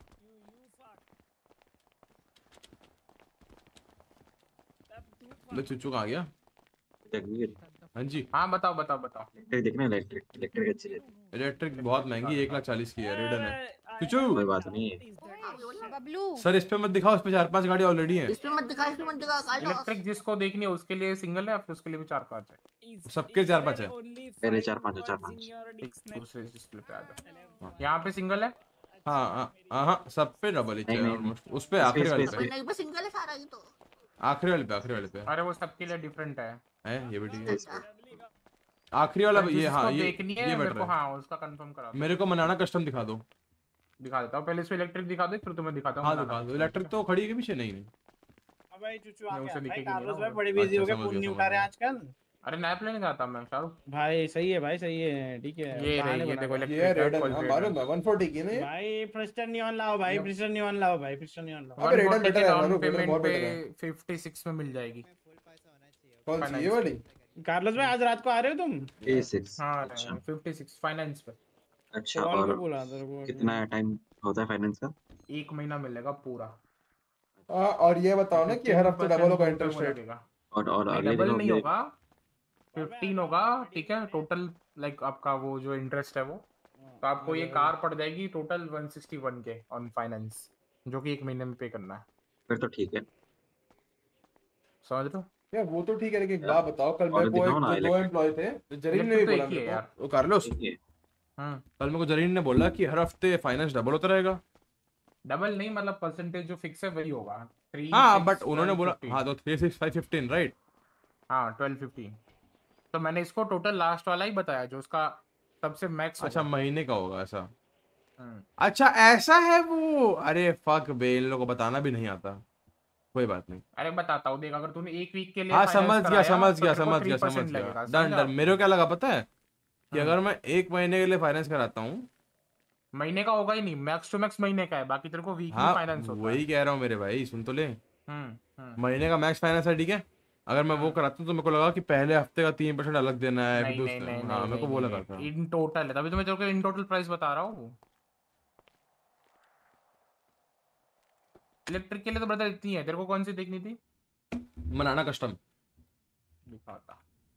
ले चुचू कहाँ गया? जगवीर हाँ जी। हाँ बताओ बताओ बताओ। इलेक्ट्रिक देखना, इलेक्ट्रिक इलेक्ट्रिक अच्छी रहती है। इलेक्ट्रिक बहुत महंगी, एक लाख चालीस की है, रेडन है। चुचू कोई बात नहीं है। बबलू सर इस पे मत दिखाओ, इस पे चार पांच गाड़ी ऑलरेडी है। इस पे मत दिखा, इस पे मत दिखा गाड़ी। इलेक्ट्रिक जिसको देखनी है उसके लिए सिंगल है, फिर उसके लिए भी चार पांच है। सबके चार पांच है। मेरे चार पांच है, चार पांच। दूसरे डिस्प्ले पे आ जाओ। यहाँ पे सिंगल है। हाँ हाँ हाँ सब पे डबल ही नहीं, है नहीं, ऑलमोस्ट। उस पे आखिरी वाले पे, नहीं पे सिंगल है सारा ये तो। आखिरी वाले पे, आखिरी वाले पे अरे वो सबके लिए डिफरेंट है। है ये भी ठीक है। आखिरी वाला ये, हाँ ये देखनी है ये मेरे बेटर को। है। हाँ उसका कंफर्म करा दो। मेरे को मनाना कस्टम दिखा दो। दिखा देता हूँ, पहले इसमें इलेक्ट्रिक दिखा दो, फिर तुम्हें दिखाता हूँ। हाँ दिखा दो। इलेक्ट्रिक तो खड़ी है के पीछे? नहीं नहीं अब भाई चुचू आ नहीं, गया उसे भाई। दिखेगी कार्लोस नहीं भाई ना। बड़े बिजी अच्छा, हो गए, समझ फोन गया, नहीं समझ उठा रहे गया। आजकल। अरे नैप लेने जाता मैं शाहरुख। भाई सही है भाई सही है ठीक है। ये बहाने रही, ये बना देखो रहे। ये रेडन, इलेक्ट्रिक हाँ मालूम है एक सौ चालीस की ना ये। भाई प्रेस्टर नियॉन लाओ भाई, प्रेस्टर नियॉन लाओ भाई, प्रेस्टर नियॉन लाओ। अबे रेडन बेटर है, डाउन मालूम रेडन पेमेंट बहुत पे बेटर है। छप्पन में मिल जाएगी। कौन सी ये वाली? कार्लोस भाई आज रात को आ रहे हो तुम? ए सिक्स हाँ अच्छा छप्पन फाइनेंस पे। अच्छा। कॉल पे और बोला तेरे को। कितना टाइम होता है फाइनेंस का? एक महीना मिलेगा पूरा। हाँ और ये बताओ ना कि हर हफ्ते डबल होगा इंटरेस्ट रेट? और और अगले दिन डबल नहीं होंगे होगा, फिफ्टीन होगा ठीक है टोटल। लाइक आपका वो जो इंटरेस्ट है वो, तो आपको ये कार पड़ जाएगी टोटल वन सिक्सटी वन के ऑन फाइनेंस, जो कि एक महीने में पे करना है। फिर तो ठीक है। समझ लो यार वो तो ठीक है, लेकिन एक बात बताओ, कल और मेरे को दिखाओ ना एक दो electric। एम्प्लॉय थे, तो जरीन ने भी Electric तो बोला एक ही है मेरे यार। को, वो कार्लोस, ठीक है। हाँ कल मेरे को जरीन ने बोला कि हर हफ्ते फाइनेंस डबल होता रहेगा। डबल नहीं, मतलब परसेंटेज जो फिक्स है वही होगा। थ्री हाँ बट उन्होंने बोला हाँ तो three six five fifteen right. हाँ ट्वेल्व फिफ्टीन। तो मैंने इसको टोटल लास्ट वाला ही बताया जो उसका सबसे मैक्स। अच्छा महीने का होगा ऐसा? हम्म। अच्छा ऐसा है वो। अरे फक बे, इन लोगों को बताना भी नहीं आता। कोई बात नहीं। अरे बताता हूँ देख, अगर तूने एक वीक के लिए हाँ finance समझ गया कराया, समझ तो गया तेरे को समझ गया three percent समझ गया। लगेगा, डन समझा? डन। मेरे को क्या लगा पता है कि हम्म। अगर मैं एक महीने के लिए फाइनेंस कराता हूँ। महीने का होगा ही नहीं, मैक्स टू मैक्स महीने का है, बाकी तेरे को वीकली हाँ फाइनेंस होता है। वही कह रहा हूँ मेरे भाई, सुन तो ले। हम्म हम्म। महीने का मैक्स फाइनेंस है ठीक है। अगर मैं वो कराता हूँ तो मेरे को लगा कि पहले हफ्ते का तीन परसेंट अलग देना है नहीं फिर नहीं नहीं दूसरे- हाँ मेरे को वो लगा था। इन टोटल है, तभी तो मैं तेरे को इन टोटल प्राइस बता रहा हूँ। इलेक्ट्रिक के लिए तो ब्रदर इतनी है। तेरे को कौन सी देखनी थी? मनाना कस्टम। दिखाता।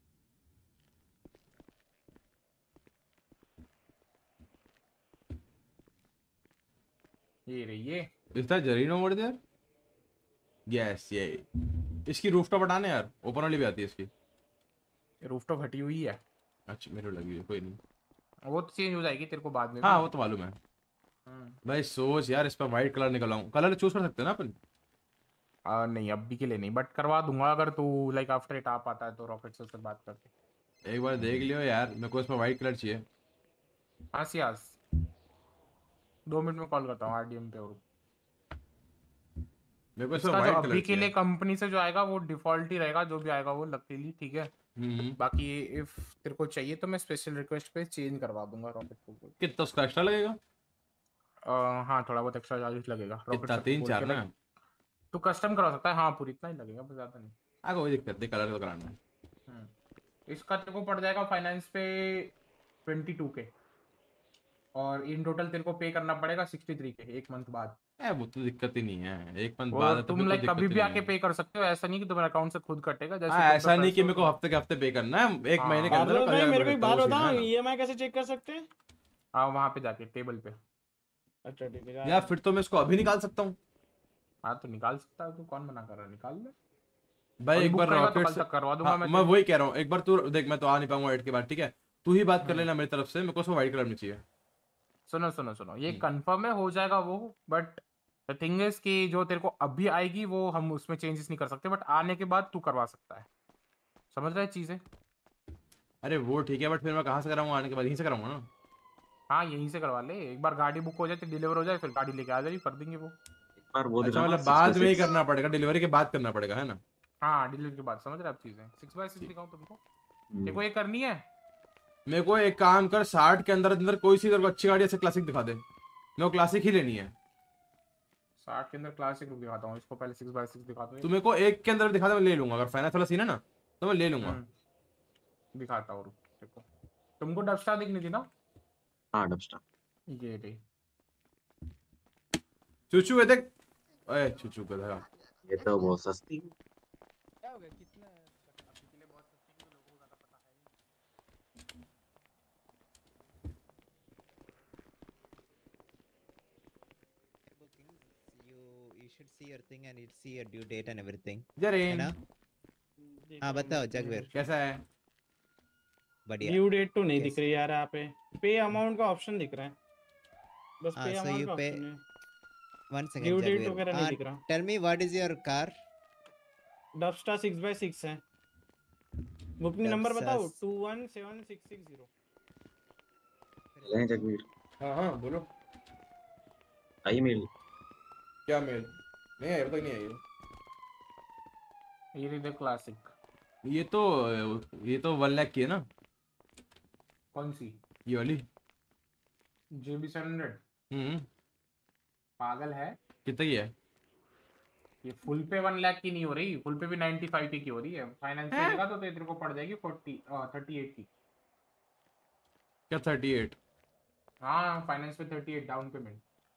ये रही ये। Is that Zareen over there? Yes ये। इसकी रूफटॉप हटाने यार, ओपन वाली भी आती है इसकी। रूफटॉप हटी हुई है। अच्छा मेरे को लगी है, कोई नहीं। वो तो चेंज हो जाएगी तेरे को बाद में। हाँ भी। वो तो मालूम है। भाई सोच यार, इस पर व्हाइट कलर निकलाऊं, कलर चूज कर सकते हैं ना अपन? आ, नहीं अभी के लिए नहीं, बट करवा दूंगा अगर तू लाइक आफ्टर इट आ पाता है तो रॉकेट से उससे बात करके। एक बार देख लियो यार, मेरे को इसमें व्हाइट कलर चाहिए। हाँ सियास, दो मिनट में कॉल करता हूँ आरडीएम पे। और मेरे को इसमें इसका जो व्हाइट अभी कलर के लिए चाहिए। कंपनी से जो आएगा वो डिफॉल्ट ही रहेगा, जो भी आएगा वो लकीली, ठीक है। हम्म। बाकी इफ तेरे को चाहिए तो मैं स्पेशल रिक्वेस्ट पे चेंज करवा दूंगा रॉकेट को। कितना उसका एक्स्ट्रा लगेगा? आ, हाँ थोड़ा बहुत एक्स्ट्रा चार्जेस लगेगा। कितना? तीन चार ना? तो कस्टम करवा सकता है, हाँ पूरी इतना ही लगेगा, बस ज्यादा नहीं। हाँ कोई दिक्कत नहीं, कलर तो कराना है। हम्म। इसका तेरे को पड़ जाएगा फाइनेंस पे ट्वेंटी टू के, और इन टोटल तेरे को पे करना पड़ेगा सिक्सटी थ्री के एक मंथ बाद। ए, वो तो दिक्कत ही नहीं है, एक मंथ वो बाद है तो तुम फिर कोई लाइक दिक्कत कभी ही भी नहीं आके है। पे कर सकते हो, ऐसा नहीं कि तुम्हारे अकाउंट से खुद कटेगा। जैसे हाँ तुम पे ऐसा नहीं कि पैसे मेरे को हफ्ते के हफ्ते पे करना है, एक हाँ। महीने के अंदर पार्लर कर भाई दिया मेरे को एक तो बात वो सीन बताओ, है ना। ईएमआई कैसे चेक कर सकते हैं? हाँ वहाँ पे जाके टेबल पे। अच्छा ठीक है। या फिर तो मैं इसको अभी निकाल सकता हूँ। हाँ तो निकाल सकता है, तो कौन मना कर रहा है, निकाल ले भाई अभी एक बुक बार करेगा तो रॉकेट कल से तक करवा दूंगा हाँ, मैं मैं तेरे। वही कह रहा हूँ, एक बार तू देख, मैं तो आ नहीं पाऊंगा एड के बाद, ठीक है? तू ही बात कर लेना मेरी तरफ से, मेरे को उसको व्हाइट कलर में चाहिए। सुनो सुनो सुनो, ये कंफर्म है, हो जाएगा वो, बट द थिंग इज कि जो तेरे को अभी आएगी वो हम उसमें चेंजेस नहीं कर सकते, बट आने के बाद तू करवा सकता है। समझ रहा है चीजें? अरे वो ठीक है, बट फिर मैं कहाँ से कराऊंगा? आने के बाद यहीं से कराऊंगा ना? हाँ यहीं से करवा ले, एक बार गाड़ी बुक हो जाए तो डिलीवर हो जाए, फिर गाड़ी लेके आ जाएगी, कर देंगे वो। बार वो अच्छा दिखाना मतलब six बाद by में ही six। करना पड़ेगा, डिलीवरी के बाद करना पड़ेगा, है ना? हाँ डिलीवरी के बाद। समझ रहे आप चीजें? सिक्स बाय सिक्स दिखाऊं तुमको? देखो ये करनी है। मेरे को एक काम कर, साठ के अंदर अंदर कोई सी तेरे को अच्छी गाड़ी ऐसे क्लासिक दिखा दे, मेरे को क्लासिक ही लेनी है। साठ के अंदर क्लासिक रुक दिखाता हूँ, इसको पहले सिक्स बाय सिक्स दिखाता हूँ। तू मेरे को एक के अंदर दिखा दे, मैं ले लूंगा। अगर फाइनेंस वाला सीन है ना तो मैं ले लूंगा। दिखाता हूँ, देखो तुमको डबस्टार दिखनी थी ना? हाँ डबस्टार ये रही। चूचू है देख, अरे चूचू का था ये तो बहुत सस्ती। You should see your thing and you'll see your due date and everything. Zareen. है ना? हाँ बताओ जगवीर। कैसा है? बढ़िया। ड्यू डेट तो नहीं दिख रही यार यहाँ पे, पे अमाउंट का ऑप्शन दिख रहा है बस। हाँ, पे so अमाउंट you का pay- ऑप्शन है, One second, due date Jagvir. वगैरह नहीं Uh, दिख रहा। tell me what is your car? Dubstar six by six है। बुकिंग नंबर Dubstar बताओ, two one seven six six zero. ले जगवीर। हाँ हाँ बोलो। आई मेल। क्या मेल? नहीं आई, अभी तक नहीं आई। ये रही क्लासिक। ये तो ये तो वन लाख की है ना? कौन सी? ये वाली जेबी सेवन हंड्रेड। हम्म। पागल है? कितने की है? ये फुल पे वन लाख की नहीं हो रही, फुल पे भी नाइन्टी फाइव की हो रही है। फाइनेंस पे लेगा तो तेरे को पड़ जाएगी फोर्टी थर्टी एट की। क्या थर्टी एट? हाँ फाइनेंस पे थर्टी एट डाउन पेमेंट।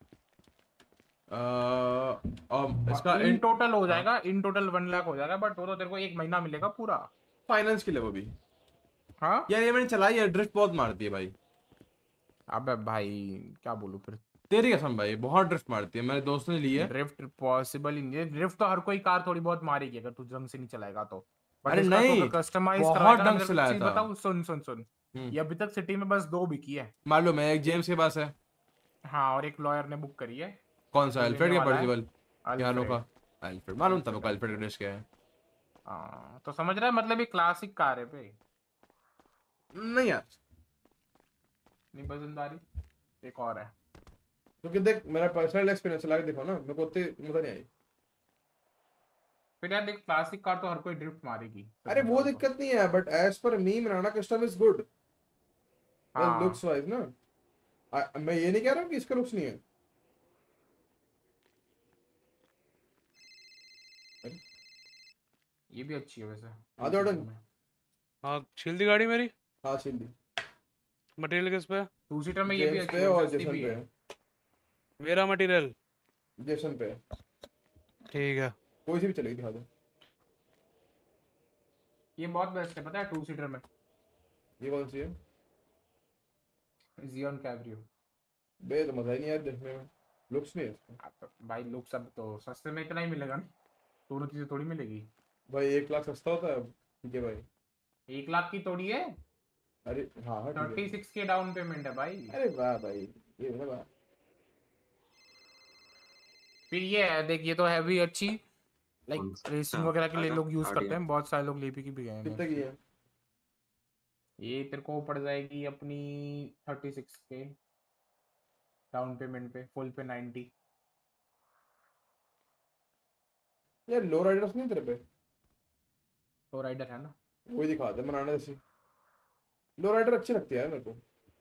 और इसका इन इन टोटल हो जाएगा, इन टोटल वन लाख हो जाएगा, बट वो तो तेरे को एक महीना मिलेगा पूरा फाइनेंस के लिए वो भी। हाँ यार ये मैंने चलाई है, ड्रिफ्ट बहुत मारती है भाई। अबे भाई क्या बोलूं फिर, तेरी कसम भाई, बहुत ड्रिफ्ट मारती है। मेरे दोस्त ने ली है। ड्रिफ्ट पॉसिबल ही नहीं है। ड्रिफ्ट तो हर कोई कार थोड़ी बहुत मारेगी अगर तू ढंग से नहीं चलाएगा तो। But अरे इसका तो नहीं, अगर कस्टमाइज बहुत करवाएगा ना, ढंग मैं से तेरे को लाया चीज था। बताऊं, सुन सुन सुन, ये अभी तक सिटी में बस दो बिकी है। मालूम है, एक जेम्स के पास है। हाँ और एक लॉयर ने बुक करी है। कौन सा? वो अल्फ्रेड लेने या वाला है। पर्सिबल? क्या अल्फ्रेड। का? अल्फ्रेड मालूम था मेरे को, अल्फ्रेड ड्रेस क्या है। हाँ तो समझ रहा है, मतलब ये क्लासिक कार है पे। नहीं यार नहीं पसंद आ रही। एक और है क्योंकि देख मेरा पर्सनल एक्सपीरियंस चला के देखो ना, मेरे को उतनी मजा नहीं आई। फिर यार देख, क्लासिक कार तो हर कोई ड्रिफ्ट मारेगी। अरे वो दिक्कत नहीं है, बट एज पर मी मिराना custom is good looks wise ना। आ, मैं ये नहीं कह रहा हूँ कि इसका लुक्स नहीं है। ये भी अच्छी है वैसे। आ जाओ डन। हाँ छिल दी गाड़ी मेरी। हाँ छिल दी। मटेरियल किस पे? टू सीटर में ये भी जेम्स अच्छी पे है, और सस्ती जेसन भी पे है। है। मेरा मटेरियल जेसन पे है। ठीक है। कोई सी भी चलेगी, दिखा दो। ये बहुत बेस्ट है पता है, टू सीटर में। ये कौन सी है? Xeon cabrio. बे तो मजा ही नहीं आया देखने में, लुक्स नहीं है इसका। तो भाई लुक सब तो सस्ते में इतना ही मिलेगा ना, दोनों चीजें थोड़ी मिलेगी भाई एक लाख सस्ता होता है? ठीक है भाई। एक लाख की थोड़ी है। अरे हाँ हाँ ठीक है। थर्टी सिक्स के डाउन पेमेंट है भाई। अरे वाह भाई, ये ना वाह। फिर ये है देख, ये तो हैवी अच्छी लाइक रेसिंग हाँ, वगैरह के लिए आजा, लोग यूज आ करते गया। हैं, बहुत सारे लोग लेपी की भी गए हैं। कितने की है? ये तेरे को पड़ जाएगी अपनी थर्टी सिक्स के डाउन पेमेंट पे, फुल पे नाइन्टी। यार लो राइडर्स नहीं तेरे पे? तो राइडर है ना, वही दिखा दे बनाने जैसी। लो राइडर अच्छी लगती है यार मेरे को।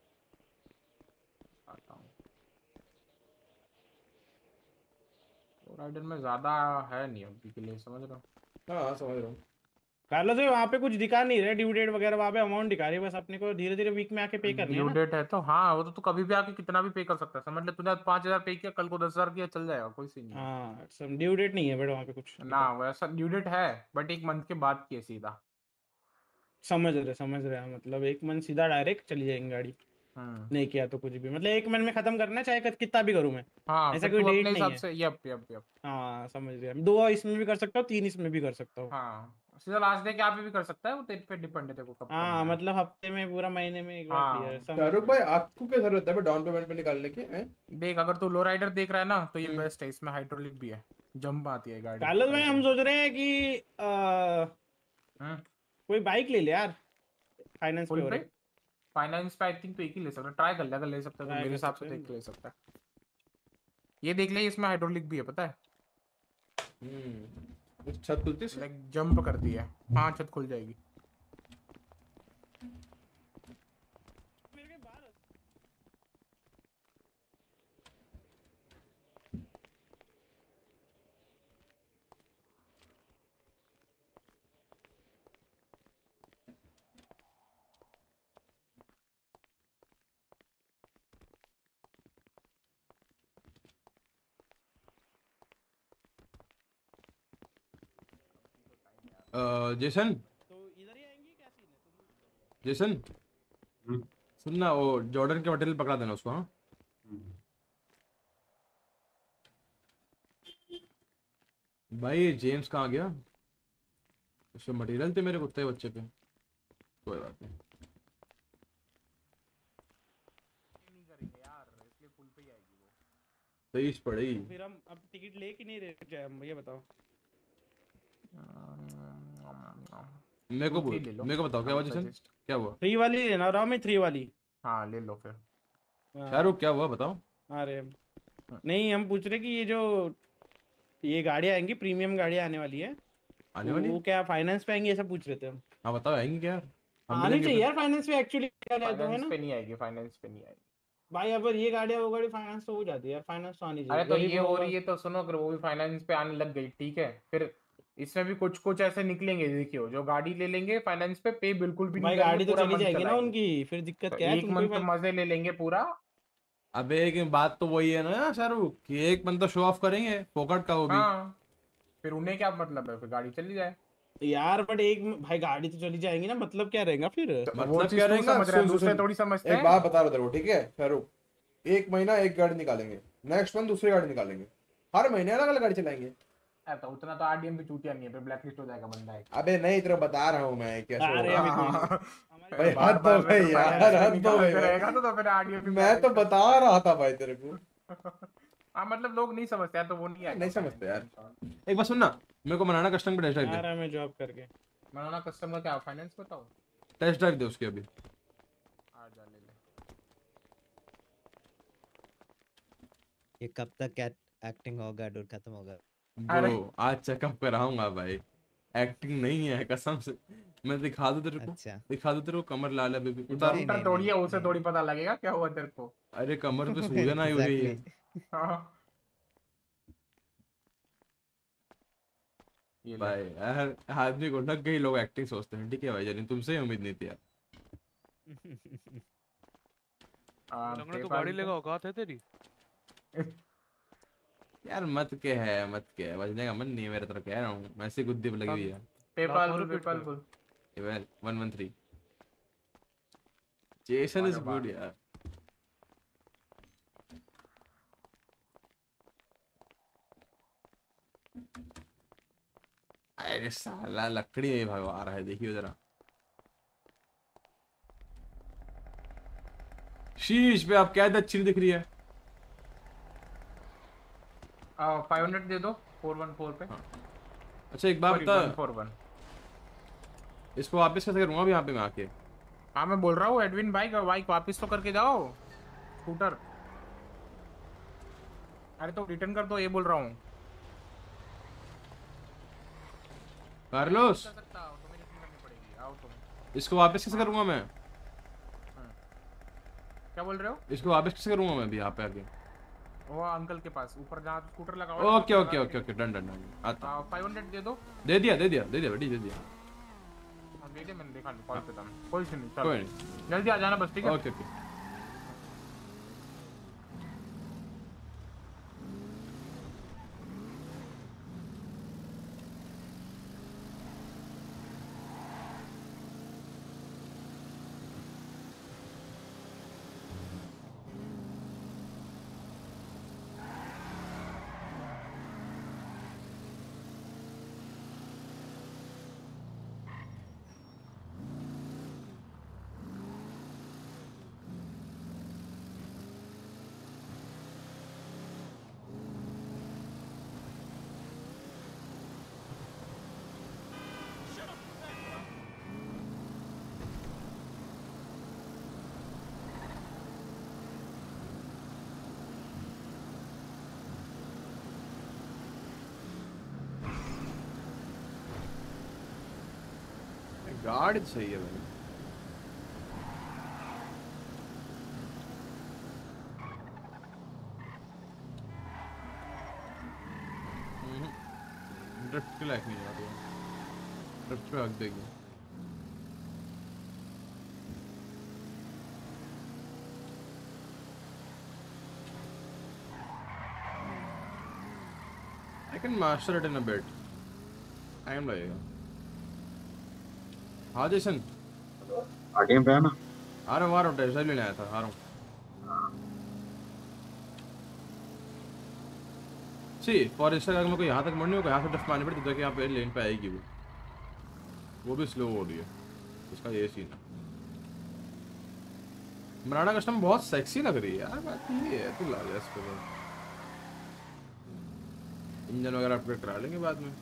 आता हूँ। तो राइडर में ज्यादा है नहीं अभी के लिए, समझ रहा हूँ। हाँ समझ रहा हूँ। कार्लोस भाई वहाँ पे कुछ दिखा नहीं रहा ड्यू डेट वगैरह, वहाँ पे अमाउंट दिखा रही है, बस अपने को धीरे धीरे वीक में आके पे करनी है ड्यू ना। डेट है तो हाँ, वो तो तू कभी भी आके कितना भी पे कर सकता है, समझ ले तूने आज पाँच हजार पे किया, कल को दस हजार किया, चल जाएगा, कोई सीन नहीं है। हाँ सब ड्यू डेट नहीं है बट वहाँ पे कुछ ना वैसा ड्यू डेट है, बट एक मंथ के बाद किए सीधा। समझ रहे समझ रहे हैं, मतलब एक मन सीधा डायरेक्ट चली जाएगी गाड़ी, हम्म नहीं किया तो कुछ भी, मतलब एक मन में खत्म करना है चाहे कत- कितना भी करूँ मैं, हाँ, ऐसा फिर कोई तू डेट अपने नहीं हिसाब है। से यप यप यप हाँ समझ गया, दो इसमें भी कर सकता हूँ, तीन इसमें भी कर सकता हूँ। हाँ, सीधा लास्ट डे के आप भी कर सकता है, वो तेरे पे डिपेंड है तेरे को कब हाँ करना है। मतलब हफ्ते में पूरा महीने में एक बार क्लियर है, हाँ समझ शाहरुख गया। भाई आपको क्या जरूरत है डाउन पेमेंट पे निकालने की हैं? देख, अगर तू लो राइडर देख रहा है ना तो ये हम्म। बेस्ट है, इसमें हाइड्रोलिक भी है, जंप आती है गाड़ी। कार्लोस भाई हम सोच रहे हैं कि आ, हम्म कोई बाइक ले ले यार, फाइनेंस पे फुल हो पे रहे। फाइनेंस पे आई थिंक तो एक ही ले सकता है, ट्राई कर ले, अगर ले सकता है तो Try मेरे कर हिसाब से सकते तो हैं। एक ले सकता है। ये देख ले, इसमें हाइड्रोलिक भी है, पता है? हम्म छत खुलती है? लाइक जंप करती है, हाँ छत खुल जाएगी। अ, जेसन जेसन सुन ना, वो जॉर्डन के मटेरियल पकड़ा देना उसको। हाँ भाई जेम्स कहाँ गया? उसके मटेरियल थे मेरे कुत्ते बच्चे पे, कोई बात नहीं। तेईस पड़ी। फिर हम अब टिकट ले कि नहीं ले जाए हम, ये बताओ। मेरे को बोल, मेरे को बताओ क्या हुआ जेसन, क्या हुआ? थ्री वाली लेना रहा मैं, थ्री वाली। हाँ ले लो फिर। शाहरुख क्या हुआ बताओ? अरे नहीं, हम पूछ रहे कि ये जो ये गाड़ियाँ आएंगी, प्रीमियम गाड़ियाँ आने वाली है, आने वाली वो क्या फाइनेंस पे आएंगी, ऐसा पूछ रहे थे हम। हाँ बताओ आएंगी क्या यार? हम भी आनी लेंगे चाहिए फिर। यार फाइनेंस पे, एक्चुअली क्या कहते हैं फाइनेंस ना पे नहीं आएगी, फाइनेंस पे नहीं आएगी भाई, अगर ये गाड़ियाँ वो गाड़ी फाइनेंस तो हो जाती है यार, फाइनेंस तो आनी चाहिए। अरे तो गरीब ये हो लोगों रही है तो सुनो, अगर वो भी फाइनेंस पे आने लग गई ठीक है, फिर इसमें भी कुछ कुछ ऐसे निकलेंगे, देखियो जो गाड़ी ले लेंगे फाइनेंस पे, पे बिल्कुल भी भाई नहीं करेंगे, गाड़ी तो पूरा चली मंथ जाएगी ना चलाएंगे। उनकी, फिर दिक्कत तो क्या है एक तुमको ही मंथ फाइ- मजे ले लेंगे पूरा। अबे लेकिन बात तो वही है ना शाहरुख कि एक बंदा शो ऑफ करेंगे फोकट का, वो भी। हाँ फिर उन्हें क्या मतलब है, फिर गाड़ी चली जाए यार बट एक भाई गाड़ी तो चली जाएंगी ना, मतलब क्या रहेगा फिर? वो मतलब चीज क्या तू रहेगा? समझ रहा है, सुन, सुन, दूसरे सुन। थोड़ी समझते एक हैं। बात बता रहा तेरे को, ठीक है शाहरुख? एक महीना एक गाड़ी निकालेंगे, नेक्स्ट मंथ दूसरी गाड़ी निकालेंगे, हर महीने अलग अलग गाड़ी चलाएंगे। अरे तो उतना तो आरडीएम पे चूतिया नहीं है, फिर ब्लैक लिस्ट हो जाएगा बंदा है। अबे नहीं, तेरे को बता रहा हूँ मैं कैसे अरे होगा। अभी कोई नहीं। भाई बार हद बार तो भाई में तो यार, फाइनेंस हद तो निकालते भाई रहेगा तो, तो फिर आरडीएम मैं तो बता रहा था भाई तेरे को। हाँ मतलब लोग नहीं समझते हैं तो वो नहीं आएगा। नहीं समझते यार। एक बात सुन ना, मेरे को मनाना कस्टम पे टेस्ट ड्राइव आ दे। रहा मैं जॉब करके। मनाना कस्टमर क्या फाइनेंस बताओ? टेस्ट ड्राइव दे उसकी अभी। आ जा ले ले। ये कब तक एक्टिंग होगा, डर खत्म होगा? ब्रो आज चेकअप कराऊंगा भाई, एक्टिंग नहीं है कसम से। मैं दिखा दूं तेरे को? अच्छा। दिखा दूं तेरे को? कमर लाल है बेबी, उतार। डॉक्टर थोड़ी है, उसे थोड़ी पता लगेगा क्या हुआ तेरे को। अरे कमर पे सूजन आई हुई है। हाँ ये ले। भाई यार आदमी को ना कई लोग एक्टिंग सोचते हैं, ठीक है भाई जानी, तुमसे ही उम्मीद नहीं थी यार। आ, लंगड़ा तो पेपाल गाड़ी पे- लेगा, औकात है तेरी? यार मत के है, मत के है, बजने का मन नहीं है मेरा, तरह कह रहा हूँ मैं, ऐसी गुद्दी पे लगी हुई है। पेपाल मारो बुल पीठ पेपाल पे। Bull. Well one one three. Jason is अरे गुड वाह। यार। अरे साला लकड़ी में भगवा रहा है, देखियो जरा। शीश पे आप क्या अच्छी नहीं दिख रही है। फाइव हंड्रेड दे दो फोर वन फोर पे। अच्छा एक बात बता, फोर वन इसको वापस कैसे करूँगा अभी यहाँ पे मैं आके? हाँ मैं बोल रहा हूँ एडविन बाइक बाइक वापस तो करके जाओ स्कूटर। अरे तो रिटर्न कर दो ये बोल रहा हूँ। कार्लोस आओ तुम। इसको वापस कैसे करूँगा मैं? क्या बोल रहे हो? इसको वापस कैसे करूँगा मैं अभी यहाँ पे आके? वो अंकल के पास ऊपर जहाँ स्कूटर लगा हुआ है। Okay okay okay okay done done done आता हूँ। फाइव हंड्रेड दे दो। दे दिया दे दिया दे दिया बेटी दे दिया। हाँ, दे दे मैंने देखा नहीं कॉल पे था मैं। कोई नहीं चलो कोई नहीं जल्दी आ जाना बस ठीक है। Okay okay. गाड़ी सही है भाई। ड्रिफ्ट के लायक नहीं है यार, ड्रिफ्ट पे हक देगी। I can master it in a bit. Time लगेगा। हाँ जैसन आरटीएम पे है ना? आ रहा हूँ आ रहा हूँ टेस्ट लेने आया था, आ रहा हूँ। सी फॉरेस्ट अगर मेरे को यहाँ तक मरनी होगा, यहाँ से ड्रिफ्ट मारनी पड़ती है कि यहाँ पे लेन पे आएगी वो वो भी स्लो हो रही है, इसका ये सीन है। मराठा कस्टम बहुत सेक्सी लग रही है यार, बात ये है तू ला ले इस पे। इंजन वगैरह अपग्रेड करा लेंगे बाद में।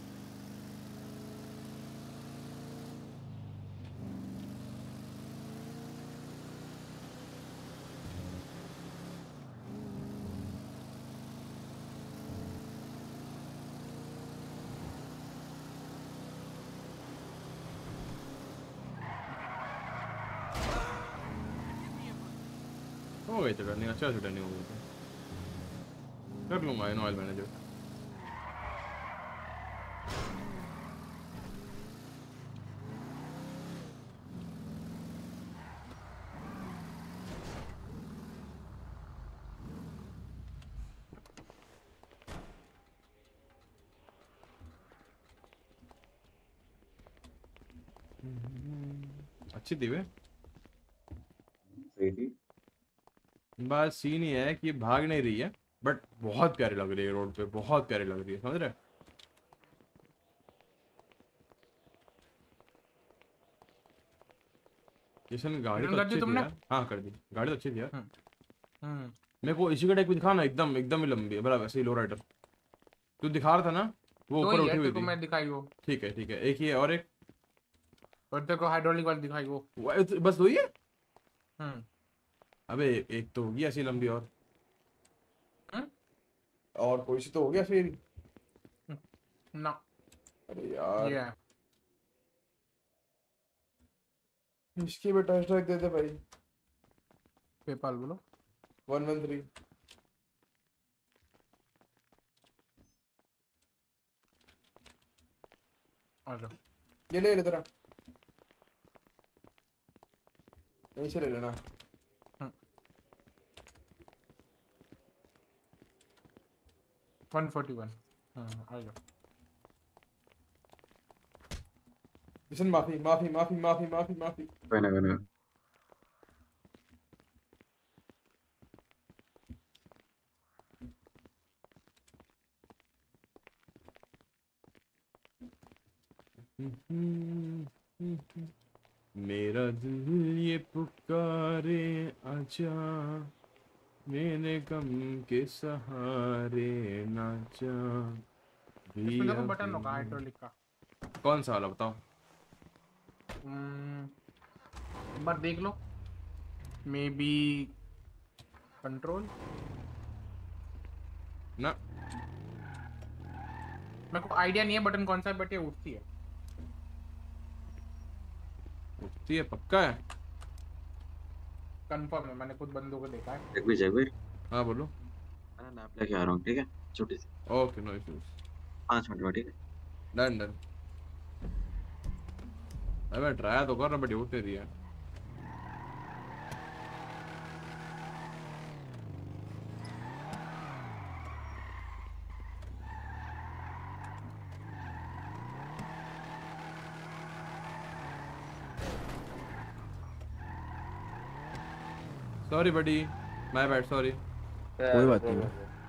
हो गई तो टर्निंग, अच्छा से टर्निंग हो गई तो कर लूँगा इन ऑयल मैनेजर। अच्छी थी वे, सही थी। बात सीन ये है कि ये भाग नहीं रही है बट बहुत प्यारी लग रही है रोड पे, बहुत प्यारी लग रही है, समझ रहे? किशन गाड़ी तो अच्छी थी यार। हाँ कर दी, गाड़ी तो अच्छी थी यार। मेरे को इसी का टाइप दिखा ना, एकदम एकदम ही लंबी है, बराबर सही लो राइडर तू दिखा रहा था ना, वो ऊपर उठी हुई थी। मैं दिखाई वो ठीक है ठीक है, एक ही है और एक और तेरे को हाइड्रोलिक वाली दिखाई वो बस वही है। हम्म अबे एक तो होगी ऐसी लंबी और हम्म और कोई सी तो हो गया फिर ना। अरे यार ये इसकी भी टेस्ट ड्राइव दे दे भाई। पेपाल बोलो वन वन थ्री आ जाओ। ये ले ले तेरा, यहीं से ले लेना। वन फोर्टी वन आ जाओ। किशन माफी माफी माफी माफी माफी माफी कोई ना कोई ना। मेरा दिल ये पुकारे आजा मेरे गम के सहारे नाचा भी इसमें देखो अभी। बटन होगा हाइड्रोलिक का। कौन सा वाला बताओ? हम्म, एक बार देख लो। मे बी कंट्रोल ना, मेरे को आइडिया नहीं है बटन कौन सा है, बट ये उठती है। उठती है पक्का है? कंफर्म है, मैंने खुद बंदों को देखा है। जगवीर जगवीर हाँ बोलो। मैं ना मैप लेके आ रहा हूँ, ठीक है? छोटी सी, ओके नो इश्यूज। पाँच मिनट में, ठीक है? Done done. अरे मैं ट्राई तो कर रहा बट उठ नहीं रही है। Sorry buddy, my bad, sorry. कोई बात नहीं।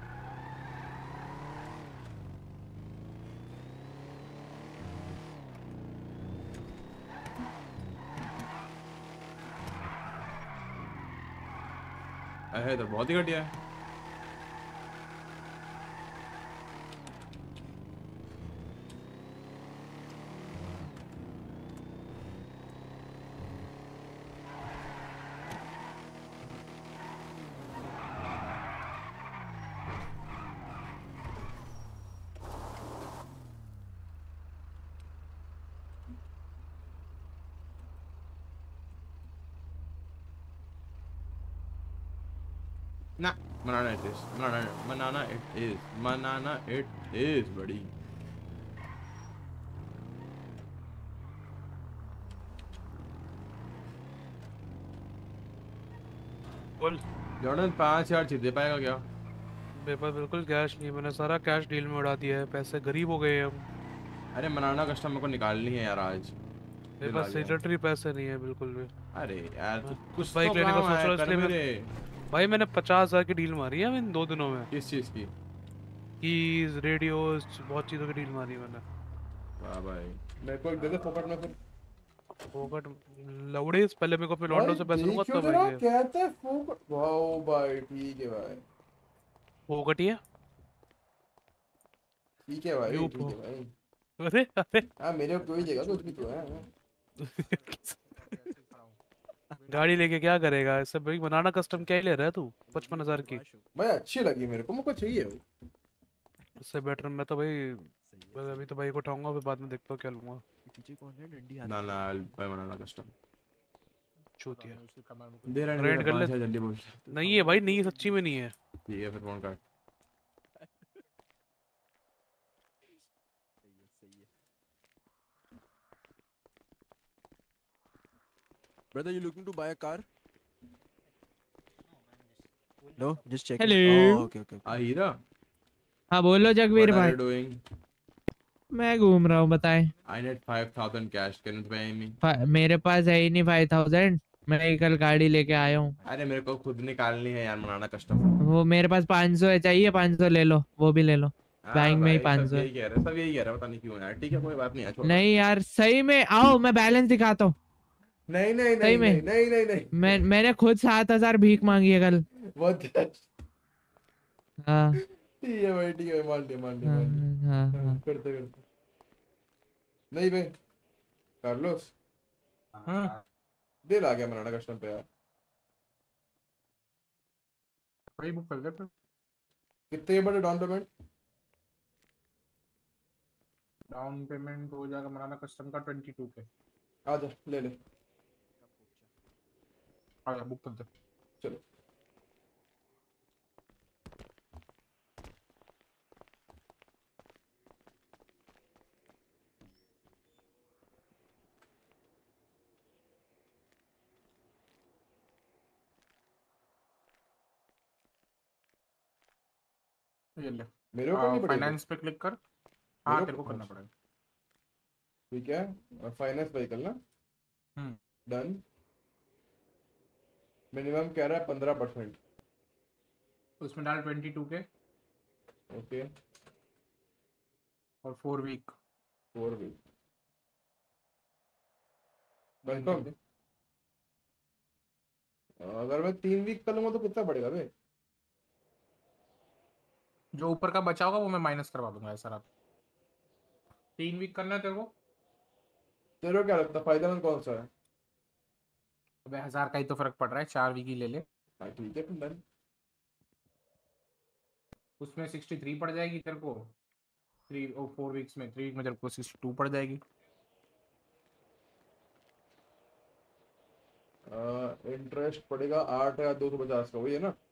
है तो बहुत ही घटिया है। Nah, banana it is. Banana, banana it is. Banana it is, buddy. बोल। जॉर्डन पाँच हजार दे पाएगा क्या? मेरे पास बिल्कुल कैश नहीं है, मैंने सारा कैश डील में उड़ा दिया है, पैसे गरीब हो गए हम। अरे बनाना कस्टमर को निकालनी है यार आज। मेरे पास सेक्रेटरी पैसे नहीं है बिल्कुल भी। अरे यार तू कुछ बाइक तो लेने का काम सोच है, रहा हूँ, कर इसलिए मेरे। मैं भाई मैंने पचास हजार की डील मारी है इन दो दिनों में। किस चीज की? कीज, रेडियोस, बहुत चीजों की डील मारी मैंने। वाह भाई, मेरे को एक दे दे फोकट में फिर। फोकट लौड़े, पहले मेरे को अपने लॉन्डो से पैसे लूंगा तब आएंगे। कहते हैं फोकट। वाओ भाई ठीक है भाई। फोकट ही है। ठीक है भाई, यू ठीक है भाई। अरे अरे हाँ मेरे को कोई जगह कुछ भी तो है। गाड़ी लेके क्या करेगा इससे भाई? बनाना कस्टम क्या ही ले रहा है तू पचपन हजार की? भाई अच्छी लगी मेरे को, मुझको चाहिए वो। इससे बेटर मैं तो भाई मैं अभी तो भाई को उठाऊंगा, फिर बाद में देखता हूँ क्या लूंगा। ना ना भाई बनाना कस्टम चूतिया दे रहा है, रेंट कर ले। जल्दी बोल। नहीं है भाई, नहीं सच्ची में नहीं है। ठीक है फिर फोन काट। Brother, you looking to buy a car? No, just checking. Hello. Oh, okay, okay. okay. आ हीरा। हाँ बोलो जगवीर What are भाई। you doing? मैं घूम रहा हूँ, बताएं। I need five thousand cash. Can you pay me? फा- मेरे पास है ही नहीं फाइव थाउजेंड। मैं कल गाड़ी लेके आया हूँ। अरे मेरे को खुद निकालनी है यार बनाना कस्टम। वो मेरे पास पाँच सौ है, चाहिए पाँच सौ ले लो, वो भी ले लो। बैंक में ही पाँच सौ। यही कह रहे सब यही कह रहे पता नहीं क्यों यार। ठीक है कोई बात नहीं है, छोड़। नहीं यार सही में आओ, मैं बैलेंस दिखाता हूँ। नहीं नहीं सही नहीं में नहीं नहीं नहीं मैं मैंने खुद सात हजार भीख मांगी है कल। बहुत हाँ ठीक है भाई, ठीक है मान लिया मान लिया हाँ मान लिया। हाँ हाँ, हाँ। करते करते नहीं भाई कार्लोस। हाँ दे ला गया बनाना कस्टम पे यार। भाई बुक कर दे फिर। कितने बड़े डाउन पेमेंट? डाउन पेमेंट हो जाएगा बनाना कस्टम का ट्वेंटी टू के। आ जा ले ले। आ जा बुक कर दे। चलो ये ले। मेरे को करनी पड़ेगी? फाइनेंस पे क्लिक कर। हाँ मेरे तेरे को को करना पड़ेगा। ठीक है, और फाइनेंस व्हीकल ना। हम्म डन। मिनिमम कह रहा है पंद्रह परसेंट। उसमें डाल ट्वेंटी टू के ओके और four week. Four week confirm. अगर मैं तीन वीक कर लूंगा तो कितना पड़ेगा बे? जो ऊपर का बचा होगा वो मैं माइनस करवा दूंगा ऐसा रहा। तीन वीक करना है तेरे को। तेरे को क्या लगता है फायदेमंद कौन सा है? अबे हजार का ही तो फर्क पड़ रहा है, चार वीक ही ले ले। हाँ ठीक है फिर डन। उसमें सिक्सटी थ्री पड़ जाएगी तेरे को, थ्री ओ फोर वीक्स में, थ्री वीक में तेरे को सिक्सटी टू पड़ जाएगी। इंटरेस्ट पड़ेगा आठ या दो सौ पचास का, वही है ना?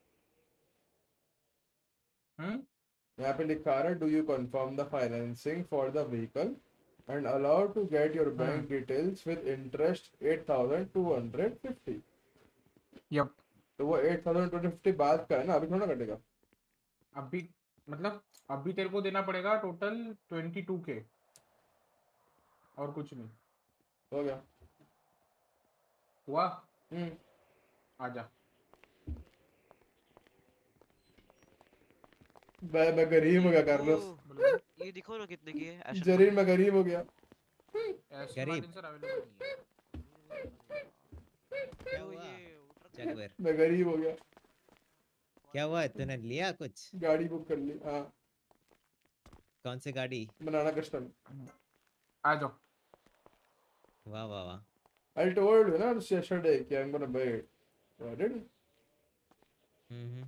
हम्म यहाँ पे लिखा है do you confirm the financing for the vehicle and allowed to get your bank details with interest at thousand two hundred fifty. Yup. तो वो एट थाउजेंड टू फिफ्टी बाद का है ना, अभी थोड़ा कटेगा। अभी मतलब अभी तेरे को देना पड़ेगा टोटल ट्वेंटी टू के, और कुछ नहीं। हो गया। हुआ। हम्म आजा। मैं मैं गरीब हो गया कार्लोस। ये दिखो ना कितने की है एस्टन जरीन मैं गरीब हो गया। गरीब क्या हुआ? जगवर मैं गरीब हो गया। क्या हुआ? तूने लिया कुछ? गाड़ी बुक कर ली। हाँ। कौन सी गाड़ी? Banana custom. आ जाओ। वाह वाह वाह। I told you ना yesterday कि I'm gonna buy it. So I did. Hmm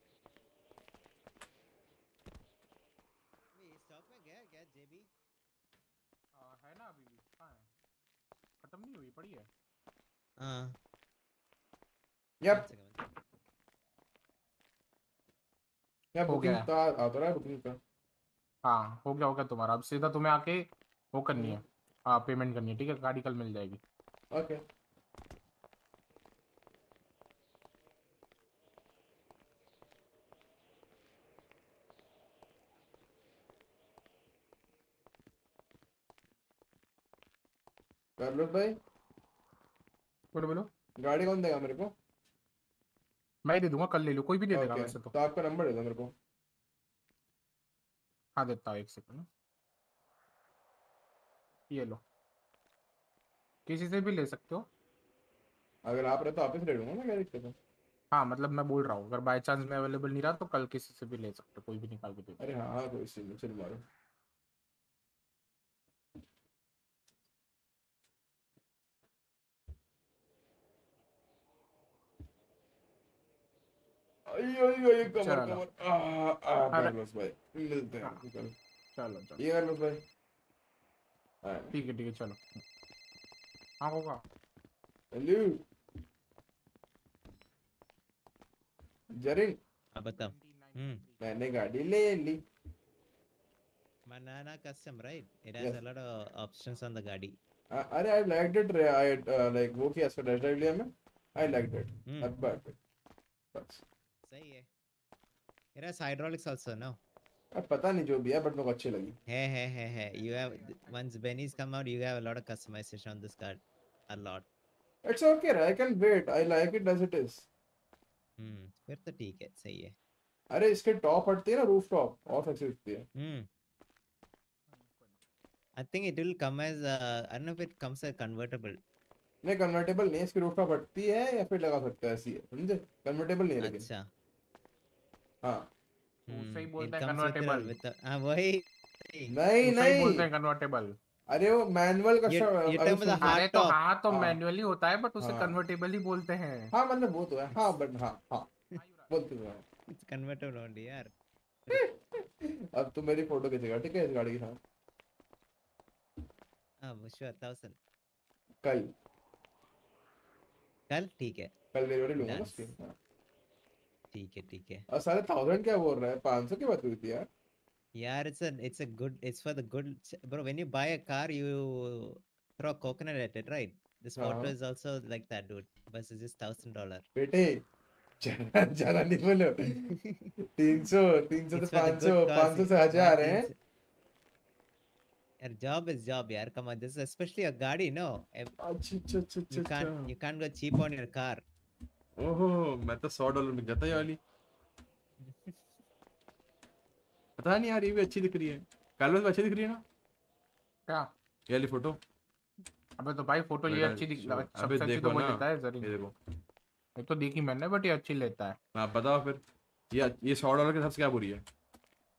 stock में गया क्या जेबी? है ना अभी भी। कहाँ है? खत्म नहीं हुई, पड़ी है। हाँ। Yep. या हो बुकिंग गया। तो आ तो रहा है बुकिंग का। हाँ हो गया हो गया तुम्हारा। अब सीधा तुम्हें आके वो करनी है, हाँ पेमेंट करनी है, ठीक है? गाड़ी कल मिल जाएगी। ओके। कार्लोस भाई बोलो बोलो। गाड़ी कौन देगा मेरे को? मैं ही दे दूंगा, कल ले लो, कोई भी दे देगा ओके वैसे तो। तो आपका नंबर दे दो मेरे को। हाँ देता हूँ, एक सेकंड। ये लो, किसी से भी ले सकते हो। अगर आप रहे तो आप ही से ले लूंगा ना, क्या दिक्कत है? हाँ मतलब मैं बोल रहा हूँ अगर बाय चांस में अवेलेबल नहीं रहा तो कल किसी से भी ले सकते हो, कोई भी निकाल के दे दो। अरे हाँ हाँ कोई सी नहीं, चल मारो। अयो अयो ये कमर चलो। कमर आ आ अरे कार्लोस भाई मिलते हैं हाँ, चलो। चलो चलो ये कार्लोस भाई। हाँ ठीक है ठीक है चलो। हाँ होगा। हेलो जरीन। अब बताओ। हम्म मैंने गाड़ी ले ली। Banana custom, right? It has Yes. a lot of options on the गाड़ी. Uh, अरे I liked it रे, I uh, like वो किया इसका टेस्ट ड्राइव लिया मैं, I liked it. हम्म अब बात है बस। सही है। It has hydraulics also, no? अब पता नहीं जो भी है बट मेरे को अच्छी लगी। है है है है You have once Benny's come out, you have a lot of customization on this car, a lot. It's okay रे, I can wait. I like it as it is. हम्म फिर तो ठीक है, सही है। अरे इसके टॉप हटती है ना, रूफ टॉप और सेक्सी दिखती है। Hmm I think it will come as uh, I don't know if it comes as convertible. नहीं कन्वर्टेबल नहीं, इसकी रूफ टॉप हटती है या फिर लगा सकता है, ऐसी है समझे? कन्वर्टेबल नहीं है लेकिन। अच्छा। हाँ उससे ही Hmm, बोलते it हैं comes with the convertible. with the हाँ वही। नहीं उससे ही नहीं बोलते हैं कन्वर्टेबल। अरे वो मैनुअल का ये ये अगर term is a सुन- अरे hard तो top. हाँ तो हाँ। मैन्युअली होता है बट उसे हाँ। कन्वर्टेबल ही बोलते हैं। हाँ मतलब वो तो है, हाँ बट हाँ हाँ बोलते तो हैं। It's convertible only यार। अब तो मेरी फोटो खींचेगा ठीक है इस गाड़ी के साथ हाँ sure thousand. कल। कल ठीक है। कल डिलीवरी लूंगा ना Done. उसकी। हाँ। ठीक है ठीक है। और सारे थाउजेंड क्या बोल रहा है, पाँच सौ की बात हुई थी यार। यार it's a it's a good it's for the good bro. When you buy a car you throw coconut at it, right? This हाँ photo is also like that, dude. But it's just thousand dollar. बेटे ज्यादा ज्यादा नहीं बोलो। तीन सौ तीन सौ से It's for the पाँच सौ good पाँच सौ cause. से हजार यार है। तीन सौ- यार job is job यार. Come on, this is especially a गाड़ी, no? Ev- अच्छा अच्छा अच्छा You अच्छा can't you can't go cheap on your car. ओहो मैं तो सौ डॉलर में जाता ये वाली। पता नहीं यार ये भी अच्छी दिख रही है। कार्लोस अच्छी दिख रही है ना क्या? ये वाली फोटो। अबे तो भाई फोटो ये बेटा, अच्छी दिख जो- सबसे अबे अच्छी देखो तो वो ना, लेता है जरी। ये देखो। ये तो देखी मैंने बट ये अच्छी लेता है। आप बताओ फिर ये ये सौ डॉलर के हिसाब से क्या बुरी है?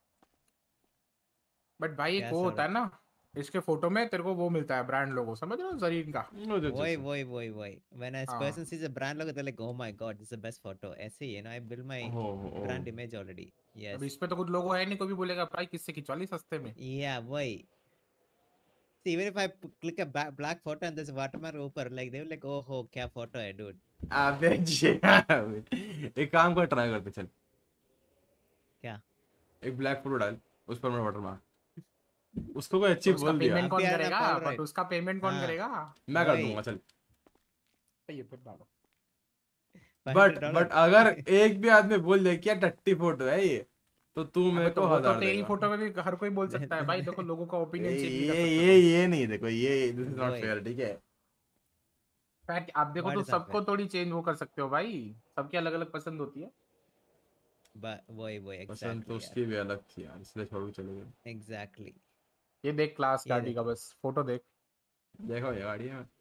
बट भाई एक क्या वो सर? होता है ना, इसके फोटो में तेरे को वो मिलता है ब्रांड लोगो, समझ रहे हो जरीन का। वही वही वही वही when a हाँ। person sees a brand logo they're like oh my god this is the best photo ऐसे ही है ना I build my ओहो, ओहो। brand image already अब yes इस पे तो कुछ लोगो है नहीं, कोई भी बोलेगा भाई किससे खिंचवा ली सस्ते में। yeah वही See, even if I p- click a ba- black photo and there's a watermark ऊपर like they will like oh हो क्या photo है dude अबे जी एक काम कर, ट्राई करते चल। क्या? एक ब्लैक फोटो डाल, उस पर मैं वाटर मार, उसको कोई अच्छी तो उसका बोल दिया। पेमेंट कौन यार, करेगा? all but right. उसका पेमेंट कौन हाँ, करेगा? मैं कर वही। दूंगा चल। ये फिर डालो। बट $five hundred बट अगर एक भी आदमी बोल दे क्या टट्टी फोटो है ये, तो तू अबे मेरे तो को वो तो हजार तेरी देगा। फोटो में भी हर कोई बोल सकता है भाई, देखो लोगों का ये ओपिनियन चेंज नहीं ये कर ये सकता। ये नहीं, देखो ये दिस इज नॉट वही। फेयर, ठीक है। फैक्ट आप देखो What तो is not सबको fair? थोड़ी चेंज वो कर सकते हो भाई, सबकी अलग अलग पसंद होती है। But वही वही पसंद तो exactly उसकी भी अलग थी यार, इसलिए छोड़ के चले गए। यार exactly ये देख क्लास ये गाड़ी का, बस फोटो देख। देखो ये गाड़ी है,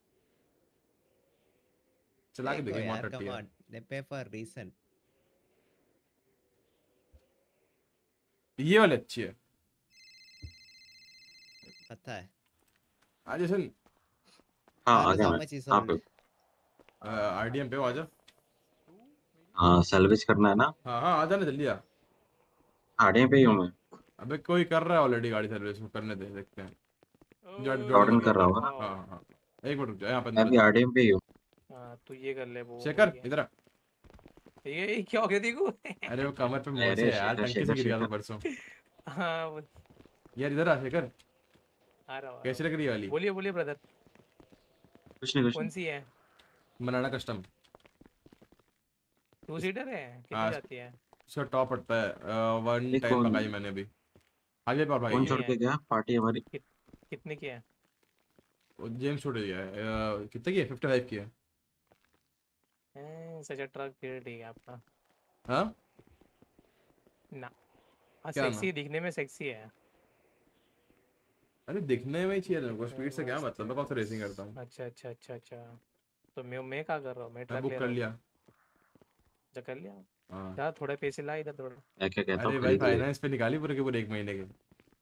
चला के देखो देखेंगे यार टट्टी come है। on they pay for a reason ये वाली अच्छी है। पता है आज सुन, हाँ आ Carlos, गया how मैं। much is हाँ sold? पे आरडीएम पे हो, आजा। हाँ सैलवेज करना है ना। हाँ हाँ आजा ना जल्दी आ। आड़े पे ही हूँ मैं। अबे कोई कर रहा है ऑलरेडी गाड़ी सर्विस, को करने दे, देखते हैं। जॉर्डन जॉर्डन कर रहा होगा ना। हाँ हाँ एक मिनट रुक जा, यहाँ पे मैं भी आड़े पे ही हूँ। हाँ तू ये कर ले वो शेखर इधर आ। ये ये क्या हो गया देखो अरे वो कमर पे मोच अरे है यार, शेखर, टंकी से शेखर, गिर गया था शेखर। परसों। हाँ वो यार इधर आ शेखर, आ रहा हूँ, कैसी लग रही है वाली? बोलिए बोलिए ब्रदर। कुछ नहीं कुछ कौन नहीं। सी है? बनाना कस्टम। टू सीटर है, कितनी हाँ, जाती है? उसका टॉप पड़ता है वन एक टाइम कौन- पकाई मैंने भी। आगे पर भाई कौन छोड़ के गया पार्टी हमारी? कित, कितने की है? वो जेम्स छोड़ दिया है। अ, कितने की है? फिफ्टी फाइव की है। हैं, सच ट्रक फिर ठीक है आपका। हाँ ना हाँ क्या ना? सेक्सी दिखने में सेक्सी है। अरे दिखने में ही चाहिए तुमको, स्पीड से क्या मतलब, मैं कौन सा रेसिंग करता हूँ। अच्छा अच्छा अच्छा अच्छा तो मैं मैं क्या कर रहा हूँ, मैं मैं ट्रक बुक ले कर रहा हूँ। लिया। अच्छा कर लिया। हाँ यार थोड़े पैसे ला इधर थोड़ा। क्या क्या कहता अरे हूँ भाई खरीद ले। फाइनेंस पे निकाली पूरे के पूरे एक महीने के।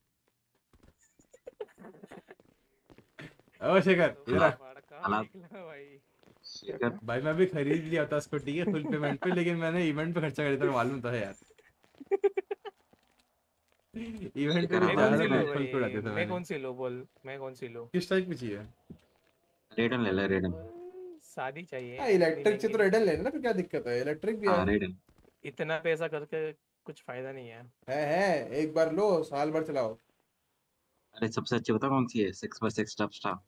ओ शेखर इधर आ। हालात भाई शेखर भाई मैं भी खरीद लिया था उसको, ठीक है, फुल पेमेंट पे, लेकिन मैंने इवेंट पे खर्चा कर दिया था, मालूम तो है यार। इवेंट पे शेखर मैं ज्यादा कौन सी लूँ फुल पे उड़ा दिया था भाई, मैं मैंने। कौन सी लूँ बोल, मैं कौन सी लूँ? किस टाइप की चाहिए? रेडन ले ले रेडन। शादी चाहिए। हाँ इतनी इलेक्ट्रिक से महंगी तो नहीं। रेडन लेना ना, फिर क्या दिक्कत है, इलेक्ट्रिक भी हाँ है। रेडन। इतना पैसा करके कुछ फायदा नहीं है। है है एक बार लो, साल भर चलाओ। अरे सबसे अच्छी बता कौन सी है? Six by six top star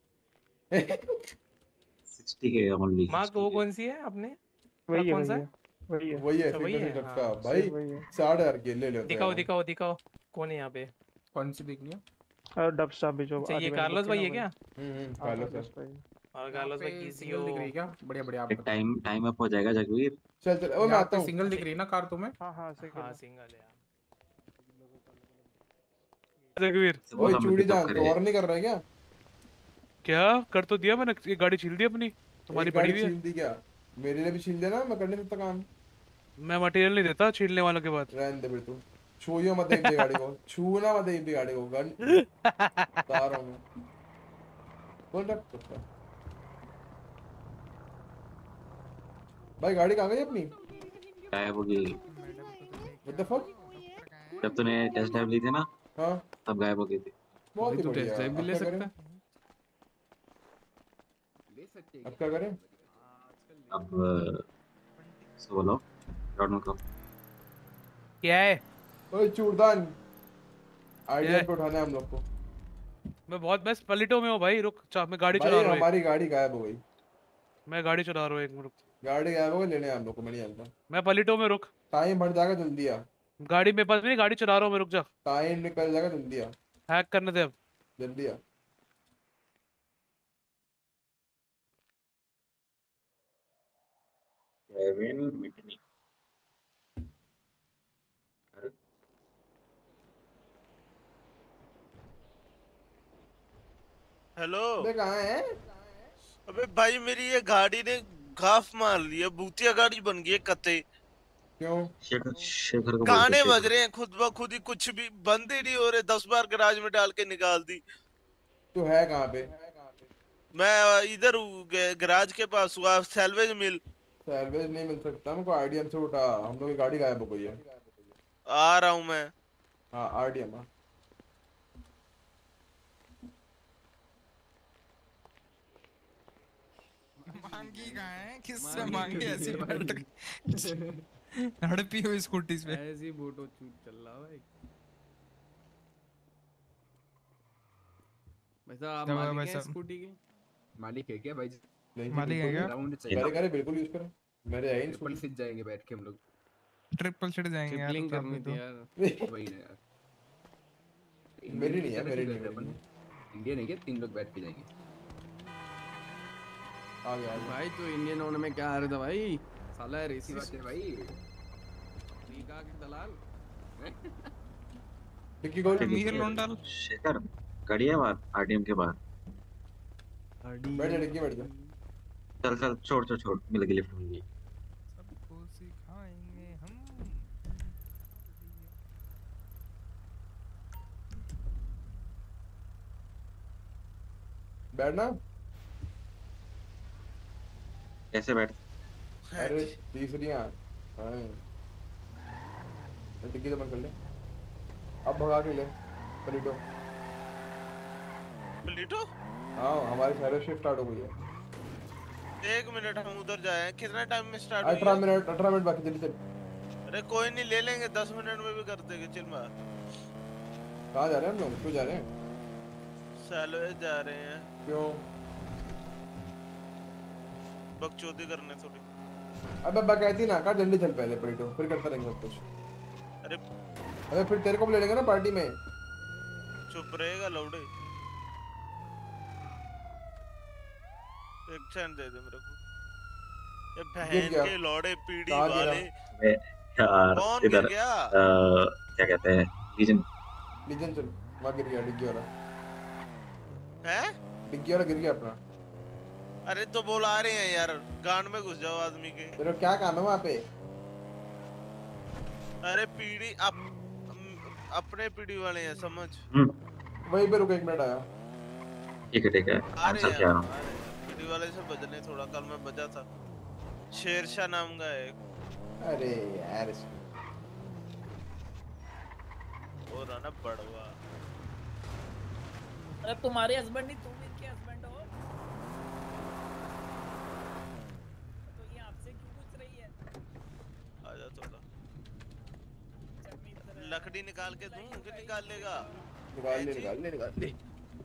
sixty के ओनली। माँ को वो कौन सी है अपने? वही है कौन सा वही है? है वही है वही है अच्छा, वही फिफ्टी है, का हाँ, भाई, सेम वही है। साठ हजार की ले लो। दिखाओ दिखाओ दिखाओ कौन है यहाँ पे? कौन सी दिख रही है? और डब स्टार भी जो अच्छा आज ये मैंने कार्लोस बुक किया भाई ना है क्या? हम्म हम्म हाँ कार्लोस कार्लोस है। भाई और यहाँ कार्लोस भाई पे की सिंगल दिख रही है क्या? बढ़िया बढ़िया आप एक बताओ। टाइम टाइम अप हो जाएगा जगवीर। चल चल ओ मैं यहाँ आता पे हूँ। सिंगल दिख रही है ना कार तुम्हें? हाँ हाँ सही हाँ कर सिंगल है जगवीर। ओए चूड़ी जान तो और नहीं कर रहा है क्या? क्या कर तो दिया मैंने, ये गाड़ी छील दी अपनी, तुम्हारी एक पड़ी गाड़ी हुई है। छील दी क्या? मेरे लिए भी छील देना, मैं करने देता काम। मैं मटेरियल नहीं देता छीलने वालों के बाद। रहने दे फिर तू, छूइयो मत एक भी गाड़ी को, छूना मत एक भी गाड़ी को, गन बता रहा हूँ मैं। बोल रहा कुत्ता। भाई गाड़ी कहाँ गई अपनी? गायब हो गई। What the fuck? जब तूने टेस्ट ड्राइव ली थी ना, हाँ तब गायब हो गई थी। बहुत ही तो बढ़िया। टेस्ट ड्राइव भी अब ले क्या सकता करें? है। अब क्या करें? अब सो बोलो जॉर्डन को। क्या है? ओए चूड़दान, आइडिया क्या? पे उठाना है हम लोग को। मैं बहुत बेस्ट पलिटो में हूँ भाई, रुक चा, मैं गाड़ी चला भाई रहा हूँ। हमारी गाड़ी गायब हो गई। मैं गाड़ी चला रहा हूँ एक मिनट। गाड़ी गायब हो गई, लेने हम लोग को, मैं नहीं जानता। मैं पलिटो में, रुक। टाइम बढ़ जाएगा, जल्दी आ। गाड़ी मेरे पास नहीं, गाड़ी चला रहा हूँ मैं, रुक जा। टाइम निकल जाएगा, जल्दी आ। हैक करने दे अब। जल्दी आ। केविन मिटनी। हेलो अबे कहाँ है? अबे भाई मेरी ये गाड़ी ने घाफ मार ली है, भूतिया गाड़ी बन गई है कते। क्यों? शेखर शेखर को गाने बोलते बज रहे हैं खुद ब खुद ही, कुछ भी बंद ही नहीं हो रहे। दस बार गैराज में डाल के निकाल दी। तू है कहाँ पे? मैं इधर हूँ, गैराज के पास हुआ, सैलवेज मिल। सैलवेज नहीं मिल सकता, हमको आरडीएम से उठा, हम लोग की गाड़ी गायब हो गई है। आ रहा हूँ मैं। हाँ आरडीएम। हाँ मांगी कहाँ है? किससे मांगी? ऐसी हड़पी हुई स्कूटी पे ऐसी फोटो शूट चल रहा भाई। वैसा आप मालिक हैं स्कूटी के? मालिक है क्या भाई? नहीं मालिक है क्या? करे करे बिल्कुल यूज करें, मेरे है ही ट्रिपल सीट जाएंगे बैठ के हम लोग। ट्रिपल सीट जाएंगे यार। ट्रिपलिंग तो करनी अभी थी तो। यार। वही ना यार। मेरी नहीं है, मेरी नहीं है। इंडियन है क्या? तीन लोग बैठ के जाएंगे। आ गया भाई तो इंडियन होने में क्या आ रहा था भाई? साला रेसी बात है भाई। रीगा के दलाल। डिक्की खोल। अमीर लोंडल। शेखर गाड़ी है बाहर, आरडीएम के बाहर। बैठ जा डिक्की, बैठ जा। चल चल छोड़ छोड़ छोड़, मिल गई लिफ्ट मिल गई। सबको सिखाएंगे हम। बैठना। कैसे बैठ? अरे तीसरियां। हाँ डिक्की तो बंद कर ले, अब भगा के ले पलीटो। पलीटो? हाँ हमारी सारे शिफ्ट स्टार्ट हो गई है। एक मिनट, हम उधर जाए। कितना टाइम में स्टार्ट हुई? अठारह मिनट अठारह मिनट बाकी, जल्दी चल। अरे कोई नहीं, ले लेंगे, दस मिनट में भी कर देंगे। चिल मार। कहाँ जा रहे हैं हम लोग? क्यों जा रहे हैं? सैलवेज जा रहे हैं। क्यों? बकचोदी करने थोड़ी। अबे बकैती ना कर, जल्दी चल पहले पलटो, फिर करते रहेंगे सब कुछ। अरे अबे फिर तेरे को भी ले लेंगे ना पार्टी में। चुप रहेगा लौड़े। एक चैन दे दे मेरे को। ये बहन के लौड़े पीढ़ी वाले। अबे यार कौन गिर इधर गया? अ, क्या कहते हैं, लीजन। लीजन चल, वहाँ गिर गया डिग्गी वाला। हैं? डिग्गी वाला गिर गया अपना। अरे तो बोला रहे हैं यार, गांड में घुस जाओ आदमी के। तेरा क्या काम है वहाँ पे? अरे पीढ़ी अप, अपने पीढ़ी वाले हैं, समझ। वहीं पे रुक, एक मिनट आया। ठीक है ठीक है, आ रहे आंसर क्या रहा हूँ। हैं पीढ़ी वाले से बजने थोड़ा। कल मैं बजा था, शेरशाह नाम का है। अरे यार वो रहा ना बड़वा। अरे तुम्हारे हस्बैंड नहीं, तुम इनके हस्बैंड हो। तो ये आपसे क्यों पूछ रही है? आजा थोड़ा। लकड़ी निकाल के दूं कि निकाल लेगा? निकाल ले निकाल ले निकाल ले।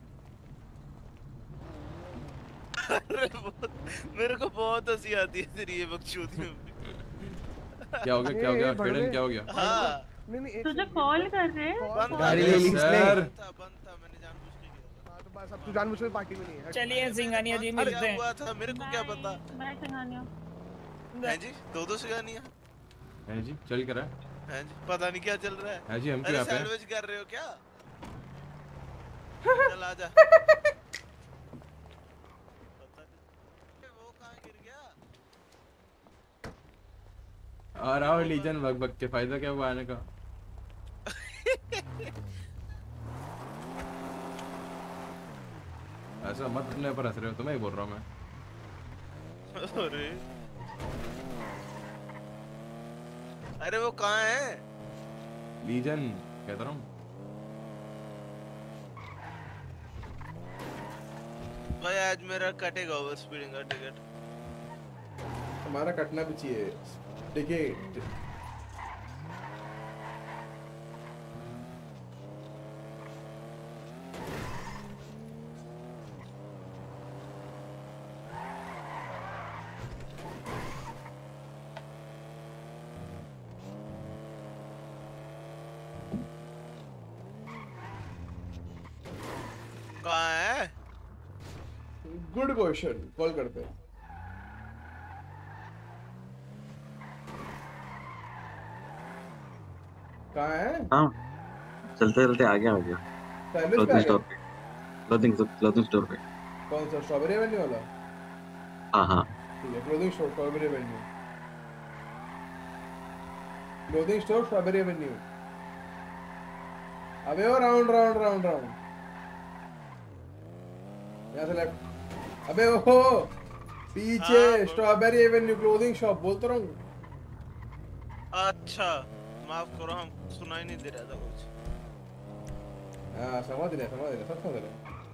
अरे मेरे को बहुत हंसी आती है तेरी ये बकचोदी में। क्या हो गया? क्या हो गया? फेडन क्या हो गया? हाँ नहीं नहीं तुझे कॉल कर रहे हैं। गाड़ी ले ली इसने। सर बंद था, मैंने जानबूझ के किया। हाँ तो बस अब तू जानबूझ के पार्टी में नहीं है। चलिए सिंगानिया जी अरे मिलते हैं। हुआ था, मेरे को क्या पता। मैं सिंगानिया। हैं जी, दो दो सिंगानिया। हैं जी, चल कर रहा हैं जी, पता नहीं क्या चल रहा है। है जी, हम अरे क्या पे? सैंडविच कर रहे हो क्या? चल आजा। आ रहा हो लीजन, बग बग के फायदा क्या हुआ आने का? ऐसा मत अपने पर हंस रहे हो, तुम्हें ही बोल रहा हूँ मैं। अरे अरे वो कहाँ है? लीजन कहता रहा हूँ। भाई आज मेरा कटेगा ओवर स्पीडिंग का टिकट। हमारा कटना भी चाहिए टिकट। कहाँ है? गुड क्वेश्चन, कॉल करते हैं। कहाँ है? हाँ चलते चलते आ गया आ गया सैंडविच पे आ क्लोथिंग स्टोर गया? पे क्लोथिंग क्लोथिंग स्टोर पे। कौन सा, स्ट्रॉबेरी एवेन्यू वाला? हाँ हाँ ठीक है, clothing store strawberry avenue. Clothing store strawberry avenue. अबे वो राउंड राउंड राउंड राउंड यहाँ से लेफ्ट। अबे वो पीछे स्ट्रॉबेरी एवेन्यू क्लोथिंग शॉप बोल तो रहा हूँ। अच्छा माफ करो, हम सुनाई नहीं दे रहा था कुछ। हाँ समझ रहे समझ रहे सब समझ रहे।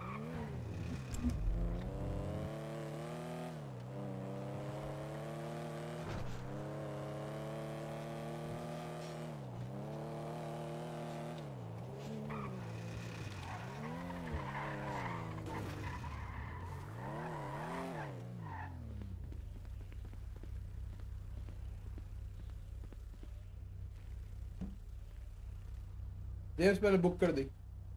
जेम्स मैंने बुक कर दी।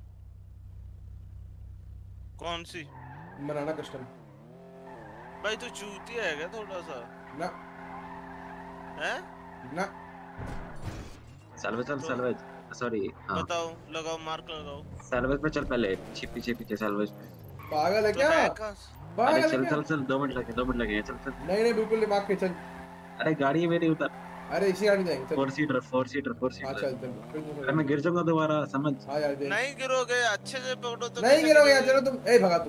कौन सी? बनाना कस्टम। भाई तू चूतिया है क्या थोड़ा सा? ना हैं? ना सैलवेज चल सैलवेज सॉरी हाँ बताओ, लगाओ मार्क लगाओ। सैलवेज पे चल पहले, पीछे पीछे पीछे सैलवेज पे। पागल है तो क्या? मैं कहाँ- पागल है चल क्या? चल चल दो मिनट लगे दो मिनट लगे चल चल। नहीं नहीं बिल्कुल नहीं, मार्क के चल। अरे गाड़ी है मेरी उतर। अरे इसी गाड़ी जाएंगे चल। Four seater four seater four हाँ सीटर। चल चल। अरे मैं गिर जाऊंगा दोबारा समझ। हाँ यार दे। नहीं गिरोगे, अच्छे से पकड़ो तो। नहीं गिरोगे यार, चलो तुम ए भगा तू।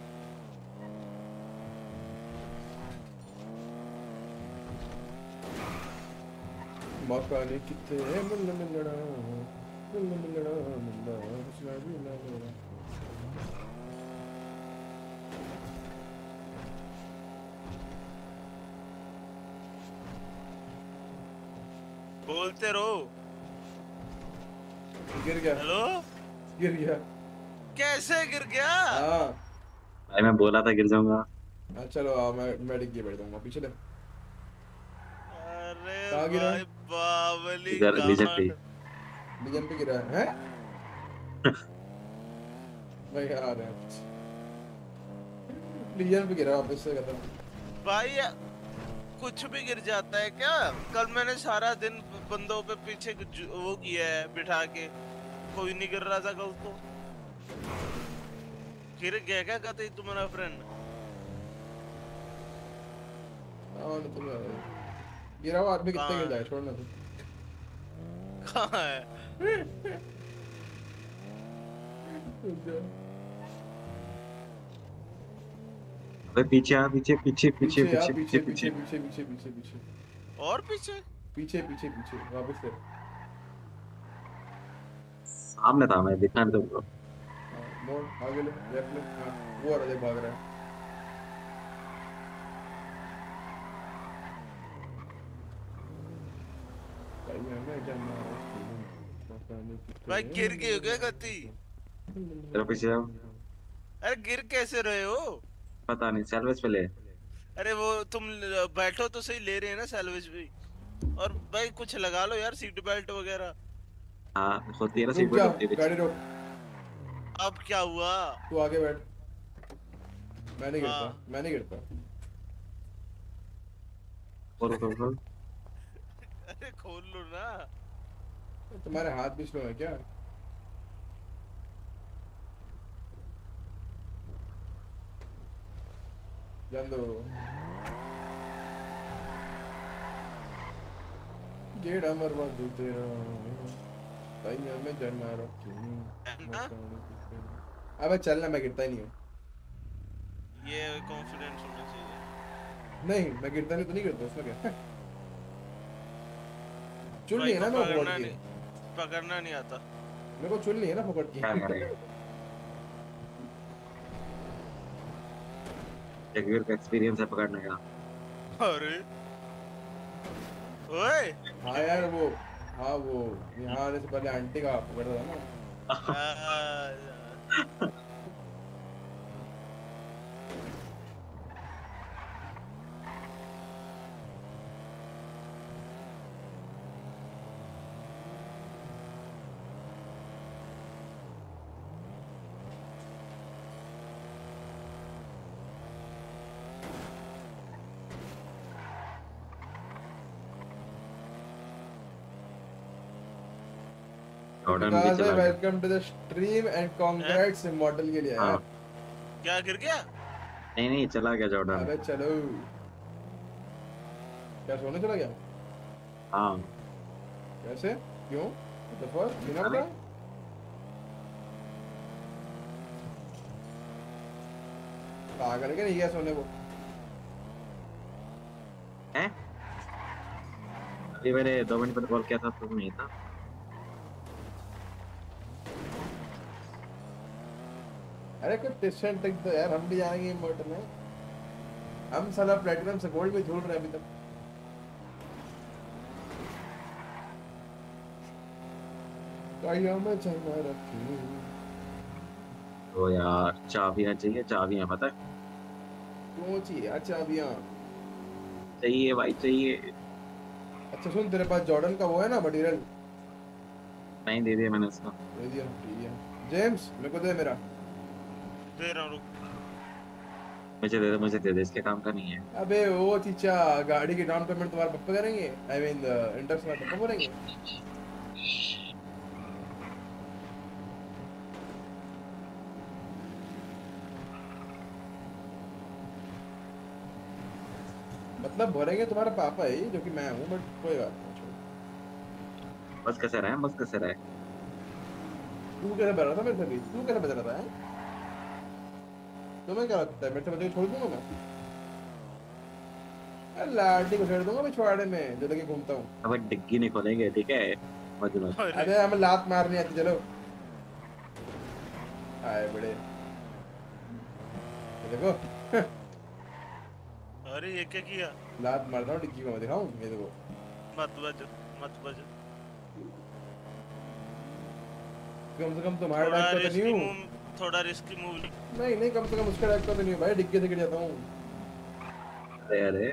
मौका नहीं कितने मुल्ला मिलना मुल्ला मिलना मुल्ला हुस्ना भी ना मिलना। बोलते रहो। गिर गया। हेलो गिर गया। कैसे गिर गया? हाँ भाई मैं बोला था गिर जाऊंगा। हाँ चलो आओ, मैं मैं डिग्गी बैठ जाऊंगा पीछे ले। अरे कहाँ गिरा? भाई बावली इधर लीजन पे। लीजन पे गिरा है? भाई यार है लीजन पे गिरा वापस से खत्म। भाई कुछ भी गिर जाता है क्या? कल मैंने सारा दिन बंदों पे पीछे जु- वो किया है बिठा के, कोई नहीं गिर रहा था कल तो। गिर गया क्या कहते तुम्हारा फ्रेंड? हाँ तो तुम गिरा हुआ आदमी कितने गिर जाए, छोड़ना तू। कहाँ है? अबे पीछे आ पीछे पीछे पीछे पीछे पीछे पीछे पीछे पीछे पीछे पीछे पीछे पीछे और पीछे पीछे पीछे पीछे वापस से। सामने था मैं दिखा नहीं तुमको। मोड़ आगे ले लेफ्ट ले। हाँ वो आ रहा है, भाग रहा है। भाई गिर गए हो क्या गति? तेरे पीछे आओ। अरे गिर कैसे रहे हो? पता नहीं सैलवेज पे ले। अरे वो तुम बैठो तो सही, ले रहे हैं ना सैलवेज भी। और भाई कुछ लगा लो यार, सीट बेल्ट वगैरह। हाँ होती है ना रुक सीट जा, बेल्ट होती है। गाड़ी रोक। अब क्या हुआ? तू आगे बैठ। मैं नहीं गिरता, हाँ। मैं नहीं गिरता। खोल खोल खोल। अरे खोल लो ना। तुम्हारे हाथ भी स्लो है क्या? जान दो। गेड़ा मरवा दो तेरा ताइया में जाना रखी। अबे चलना, मैं गिरता ही नहीं हूँ। ये कॉन्फिडेंस होना चाहिए। नहीं मैं गिरता नहीं तो नहीं गिरता, उसमें क्या? चुन भाई लिया ना को मैं पकड़ना फोकट की। नहीं पकड़ना नहीं आता। मेरे को चुन लिया ना फोकट की। क्या करें? जगवीर का एक्सपीरियंस है पकड़ने का। अरे ओए हाँ यार वो हाँ वो यहाँ आने से पहले आंटी का पकड़ रहा था ना। जॉर्डन भी चला गया। Welcome to the stream and congrats immortal के लिए हाँ। यार। क्या गिर गया? नहीं नहीं चला गया जॉर्डन। अबे चलो। क्या सोने चला गया? हाँ कैसे? क्यों? The first बिना बुलाए? पागल है क्या? नहीं गया सोने को? हैं? अभी मैंने दो मिनट पहले कॉल किया था तो नहीं था। अरे कुछ टेंशन तक तो यार हम भी जाएंगे इमोर्टल में। हम साला प्लेटिनम से गोल्ड में झूल रहे हैं अभी तक। काया में चलना रखी। तो यार चाबियां चाहिए, चाबियां पता है? क्यों चाहिए यार चाबियां? चाहिए भाई चाहिए। अच्छा सुन, तेरे पास जॉर्डन का वो है ना मटेरियल? नहीं दे दिया मैंने उसको। दे दिया, ठीक है। जेम्स मेरे को दे मेरा। दे रहा हूँ रुक। मुझे दे दे, मुझे दे दे, इसके काम का नहीं है। अबे वो चीचा, गाड़ी की डाउन पेमेंट तुम्हारे पापा करेंगे? आई मीन इंटरेस्ट तुम्हारे पापा भरेंगे? मतलब भरेंगे तुम्हारे पापा ही, जो कि मैं हूँ, बट कोई बात नहीं। बस कैसे रहा है, बस कैसे रहा है। तू कैसे बज रहा था मेरे से भी? तू कैसे बज रहा था? है तुम्हें क्या लगता है मेरे से बजे छोड़ दूंगा मैं? अरे लाठी को छोड़ दूंगा मैं छुआड़े में जो लेके घूमता हूँ। अब डिग्गी नहीं खोलेंगे, ठीक है? मत लो। अरे हमें लात मारनी आती, चलो आए बड़े। ये देखो अरे ये क्या किया? लात मारता हूँ डिग्गी को, मैं दिखाऊं? ये देखो। मत बज मत बज। कम से कम तुम्हारे थोड़ा टाइप का तो रिस्की नहीं हूँ। मूव, थोड़ा रिस्की मूव। नहीं नहीं, कम से कम उसका टाइप का तो नहीं हूँ भाई, डिग्गी से गिर जाता हूँ। अरे अरे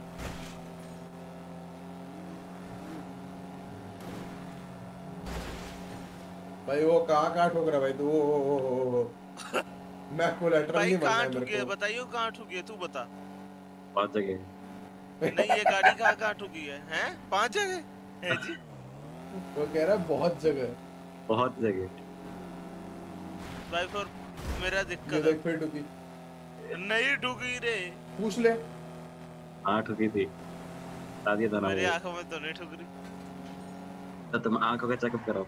भाई वो कहाँ कहाँ ठोक रहा भाई तू? वो वो वो वो वो मैं कोलैटरल भाई नहीं बनना कहाँ है ठुकी मेरे है? को। बताइयो कहाँ ठुकी है, तू बता। बहुत जगह। नहीं ये गाड़ी कहाँ कहाँ ठुकी है? हैं? पांच जगह है जी? वो कह रहा है बहुत जगह। बहुत जगह। भाई फिर मेरा ये दिक्कत देख फिर ठुकी। है। नहीं ठुकी रे। पूछ ले। हाँ ठुकी थी। शादी तो ना मेरी हुई। आंखों में तो नहीं ठुक रही। तो तुम आंखों का चेकअप कराओ।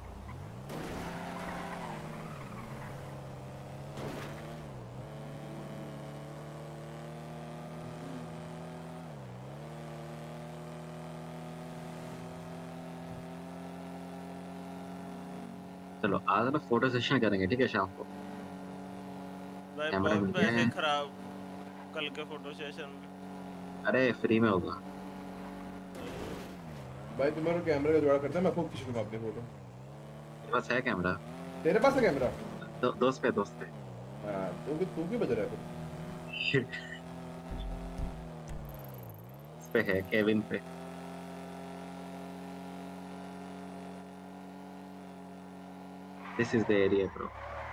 चलो आज ना फोटो सेशन करेंगे, ठीक है? शाम को भाई कैमरा बहुत मिल गया पैसे है। खराब कल के फोटो सेशन में। अरे फ्री में होगा। भाई तुम्हारे कैमरे का जुगाड़ करता है, मैं खुद खींच लूंगा अपनी फोटो। मेरे पास है कैमरा। तेरे पास है कैमरा? दो, दोस्त पे दोस्त पे। हाँ तू भी तू क्यों बज रहा है फिर? उस पे है, केविन पे। This is the area, bro.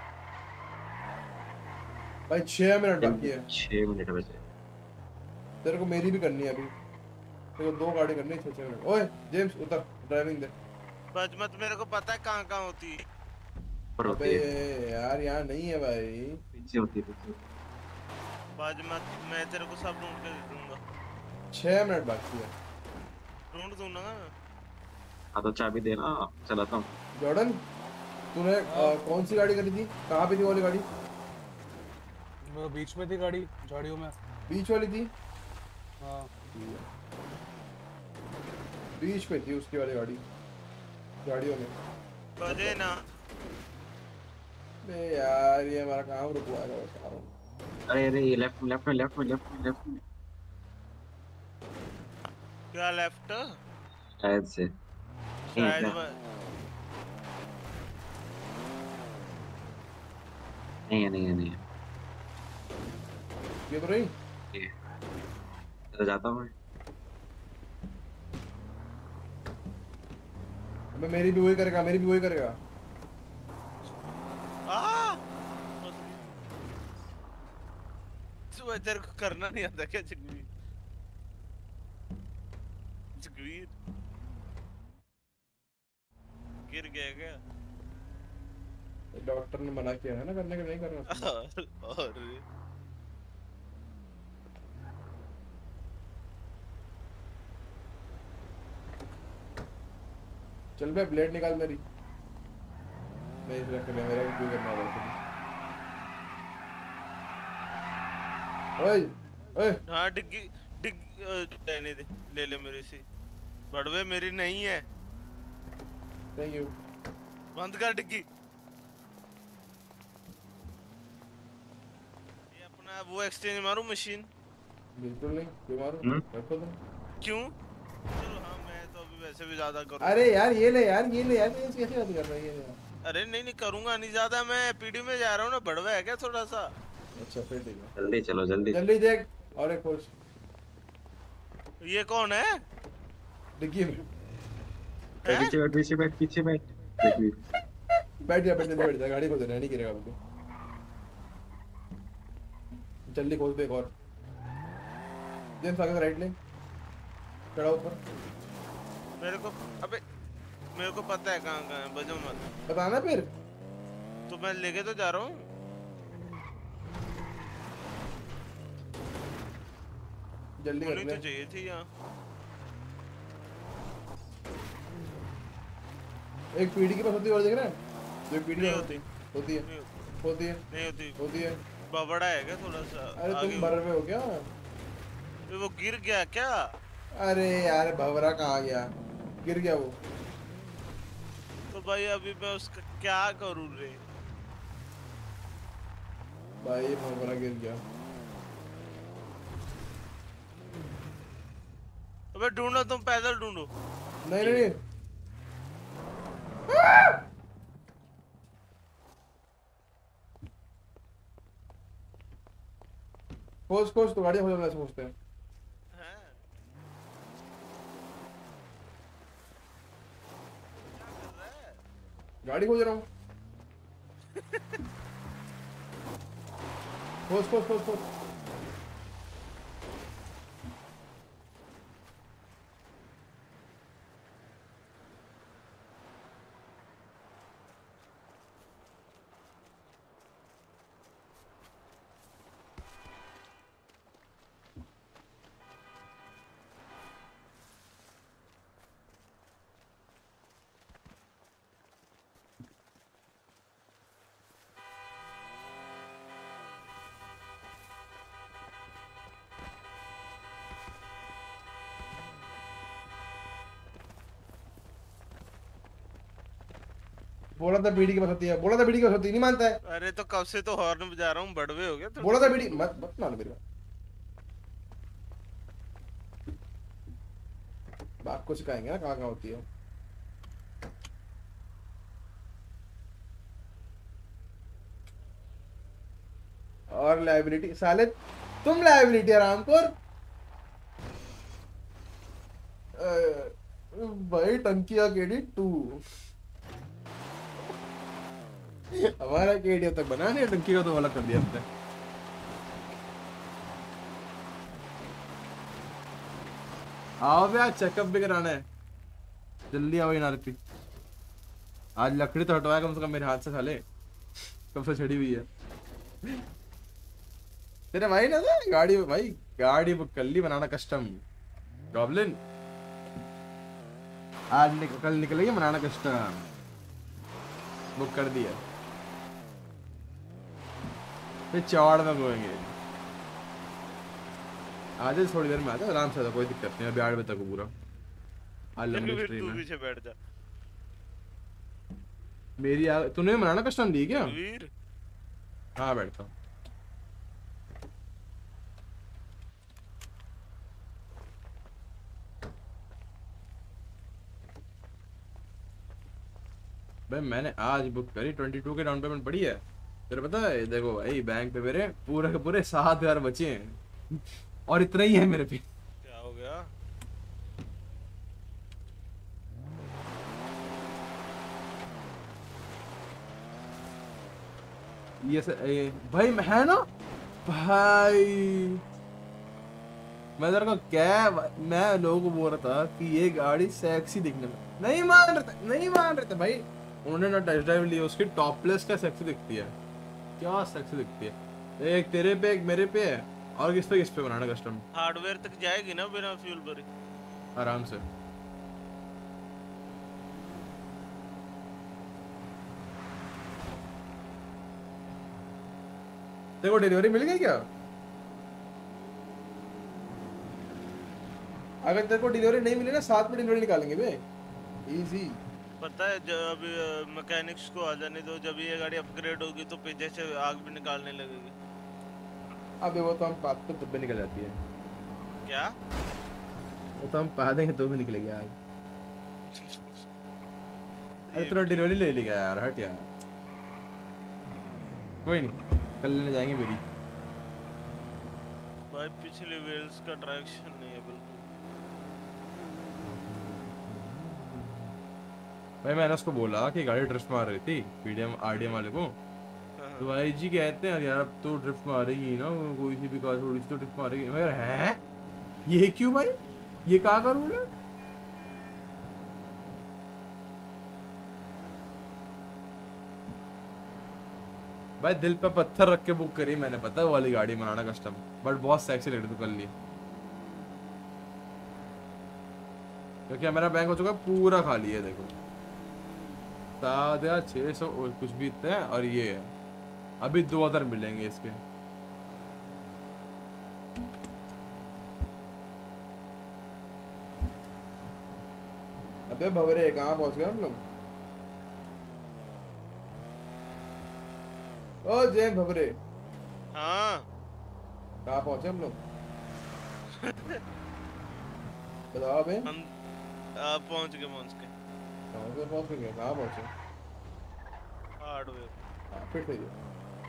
भाई छह मिनट बाकी है। छह मिनट बचे। तेरे को मेरी भी करनी है अभी। तेरे को दो गाड़ी करनी है, छह छह मिनट। ओए जेम्स उतर, ड्राइविंग दे। बज मत, मेरे को पता है कहाँ कहाँ होती है। पर होती अबे है। यार यहाँ नहीं है भाई। पीछे होती है, पीछे। बज मत, मैं तेरे को सब ढूंढ के दे दूंगा। छह मिनट बाकी है। ढूंढ दूंगा। हाँ तो चाबी देना, चलाता हूँ। जॉर्डन तूने अ, कौन सी गाड़ी करी थी? कहाँ पे थी वो वाली गाड़ी? वो बीच में थी गाड़ी, झाड़ियों में। बीच वाली थी? हाँ बीच पे थी उसकी वाली गाड़ी, गाड़ियों में। बजे ना। बे यार ये हमारा काम रुकवाएगा बता रहा हूँ। अरे अरे ये लेफ्ट में लेफ्ट में लेफ्ट में लेफ्ट में लेफ्ट में। क्या लेफ्ट? शायद से। नहीं है शायद क्या? ब- नहीं है नहीं है नहीं है। ये तो रही। ये तो जाता हूँ मैं। अबे मेरी भी वही करेगा, मेरी भी वही करेगा। आ! सुबह तेरे को करना नहीं आता क्या जगवीर? जगवीर गिर गया क्या? डॉक्टर ने मना किया है ना करने के, नहीं करना। और, और चल बे ब्लेड निकाल मेरी। नहीं रख रहा मेरा क्यों करना है? ओए ओए हाँ डिग्गी डिग रहने दे, ले ले मेरी सी। बड़वे मेरी नहीं है। Thank you. बंद कर डिग्गी। ये अपना वो एक्सचेंज मारूं मशीन? बिल्कुल नहीं, क्यों मारूं? रखो तुम। क्यों? चलो हाँ मैं तो अभी वैसे भी ज्यादा करूँ। अरे यार ये ले यार ये ले यार, ये कैसे बात कर रहा है ये? अरे नहीं नहीं करूँगा नहीं ज्यादा, मैं पीडी में जा रहा हूँ ना, बड़वा है क्या थोड़ा सा? अच्छा फिर ठीक है। जल्दी चलो जल्दी जल्दी देख और एक खोज। ये कौन है? डिग्गी में। पीछे बैठ पीछे बैठ पीछे बैठ बैठ बैठ जा बैठ जा बैठ जा, गाड़ी खोल देना नहीं गिरेगा बिल्कुल। जल्दी खोल दे एक और। जेम्स आगे से राइट ले, चढ़ा ऊपर। मेरे को अबे मेरे को पता है कहाँ कहाँ है, बजो मत बताना फिर। तो मैं लेके तो जा रहा हूँ। जल्दी कर होनी ले। तो चाहिए थी यहाँ। एक पीढ़ी के पास होती है और देख रहा है? जो पीढ़ी नहीं होती होती है होती है नहीं होती होती है। बबड़ा है क्या थोड़ा सा? अरे आगे तुम भर में हो क्या? ये वो गिर गया क्या? अरे यार भवरा कहाँ गया? गिर गया वो। तो भाई अभी मैं उसका क्या करूँ रे? भाई भवरा गिर गया। अबे ढूंढो, तुम पैदल ढूंढो। नहीं नहीं खोज खोज तो गाड़ी खोज सोचते हैं। गाड़ी खोज रहा हूँ। खोज खोज खोज खोज। बोला था बीड़ी की बस होती है, बोला था बीड़ी की बस होती है, नहीं मानता है। अरे तो कब से तो हॉर्न बजा रहा हूँ, बड़वे हो गया। बोला था बीड़ी मत मत मान मेरी बात। बाप को सिखाएंगे ना कहाँ कहाँ होती है। और लाइबिलिटी साले तुम लाइबिलिटी आरामपुर भाई टंकिया केडी टू हमारा केडी अब तक बना नहीं, टंकी का तो अलग कर दिया हमने। आओ भैया चेकअप भी कराना है, जल्दी आओ नारपी। आज लकड़ी तो हटवाया कम से कम मेरे हाथ से साले, कब से छड़ी हुई है। तेरे भाई ना था गाड़ी भाई गाड़ी बुक कर ली बनाना कस्टम गॉब्लिन। आज निक, कल निकलेगी बनाना कस्टम बुक कर दिया। फिर चौड़ में बोएंगे आज थोड़ी देर में आता आराम से, कोई दिक्कत नहीं। अभी आठ बजे तक पूरा आज लंबी स्ट्रीम है। पीछे बैठ जा। मेरी आ... तूने बनाना कस्टम दी क्या? वीर हाँ बैठता हूँ। भाई मैंने आज बुक करी, बाईस के डाउन पेमेंट पड़ी है। तेरे पता है देखो भाई बैंक पे मेरे पूरे के पूरे सात हजार बचे हैं और इतना ही है मेरे पे। क्या हो गया? ये से, ए, भाई है ना भाई मैं तेरे को क्या मैं लोगों को बोल रहा था कि ये गाड़ी सेक्सी दिखने में, नहीं मान रहे थे नहीं मान रहे थे भाई। उन्होंने ना टेस्ट ड्राइव लिया, उसकी टॉपलेस क्या सेक्सी दिखती है, क्या सेक्सी दिखती है। एक तेरे पे एक मेरे पे है और किस पे किस पे बनाना कस्टम। हार्डवेयर तक जाएगी ना बिना फ्यूल भरे? आराम से। तेरे को डिलीवरी मिल गई क्या? अगर तेरे को डिलीवरी नहीं मिली ना साथ में डिलीवरी निकालेंगे बे, इजी। पता है जब मैकेनिक्स को आ जाने दो, जब ये गाड़ी अपग्रेड होगी तो पीछे से आग भी निकालने लगेगी। अबे वो तो हम पाद पे तब भी निकल जाती है। क्या? वो तो हम पा देंगे तो भी निकलेगी आग। अरे तेरा डिलीवरी ले लिया यार, हट यार। कोई नहीं, कल लेने जाएंगे मेरी। भाई पिछले व्हील्स का ट्रैक्शन नहीं है बिल्कुल। भाई मैंने उसको बोला कि गाड़ी ड्रिफ्ट मार रही थी पीडीएम आरडीएम वाले को, तो भाई जी कहते हैं यार अब तो ड्रिफ्ट मारेगी ना, कोई सी भी कार थोड़ी सी तो ड्रिफ्ट मारेगी। मैं हैं ये क्यों भाई, ये कहाँ का रूल है? भाई दिल पे पत्थर रख के बुक करी मैंने, पता है वो वाली गाड़ी बनाना कस्टम, बट बहुत सेक्सी लग रही तो कर ली, क्योंकि मेरा बैंक हो चुका पूरा खाली है। देखो सात हजार छः सौ और कुछ भी इतने हैं, और ये है अभी दो हजार मिलेंगे इसके। अबे भवरे कहाँ पहुंच गए हम लोग? ओ जय भवरे। हाँ कहाँ पहुंचे हम लोग? बताओ बे। हम आ, पहुंच गए पहुंच गए कहाँ से पहुंच गए? कहाँ पहुंचे? हार्डवेयर। हाँ फिर सही है।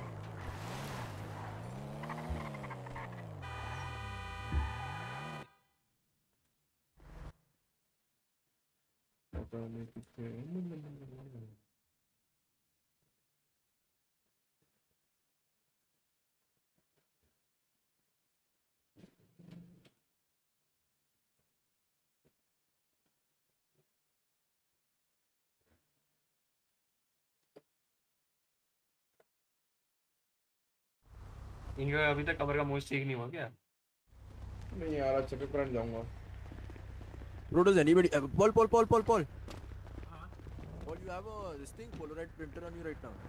इनका अभी तक कवर का मोस्ट ठीक नहीं हुआ क्या? नहीं यार अच्छा पे करंट जाऊंगा। Bro, does anybody uh, Paul Paul Paul Paul Paul Paul, you have a this thing Polaroid printer on you right now?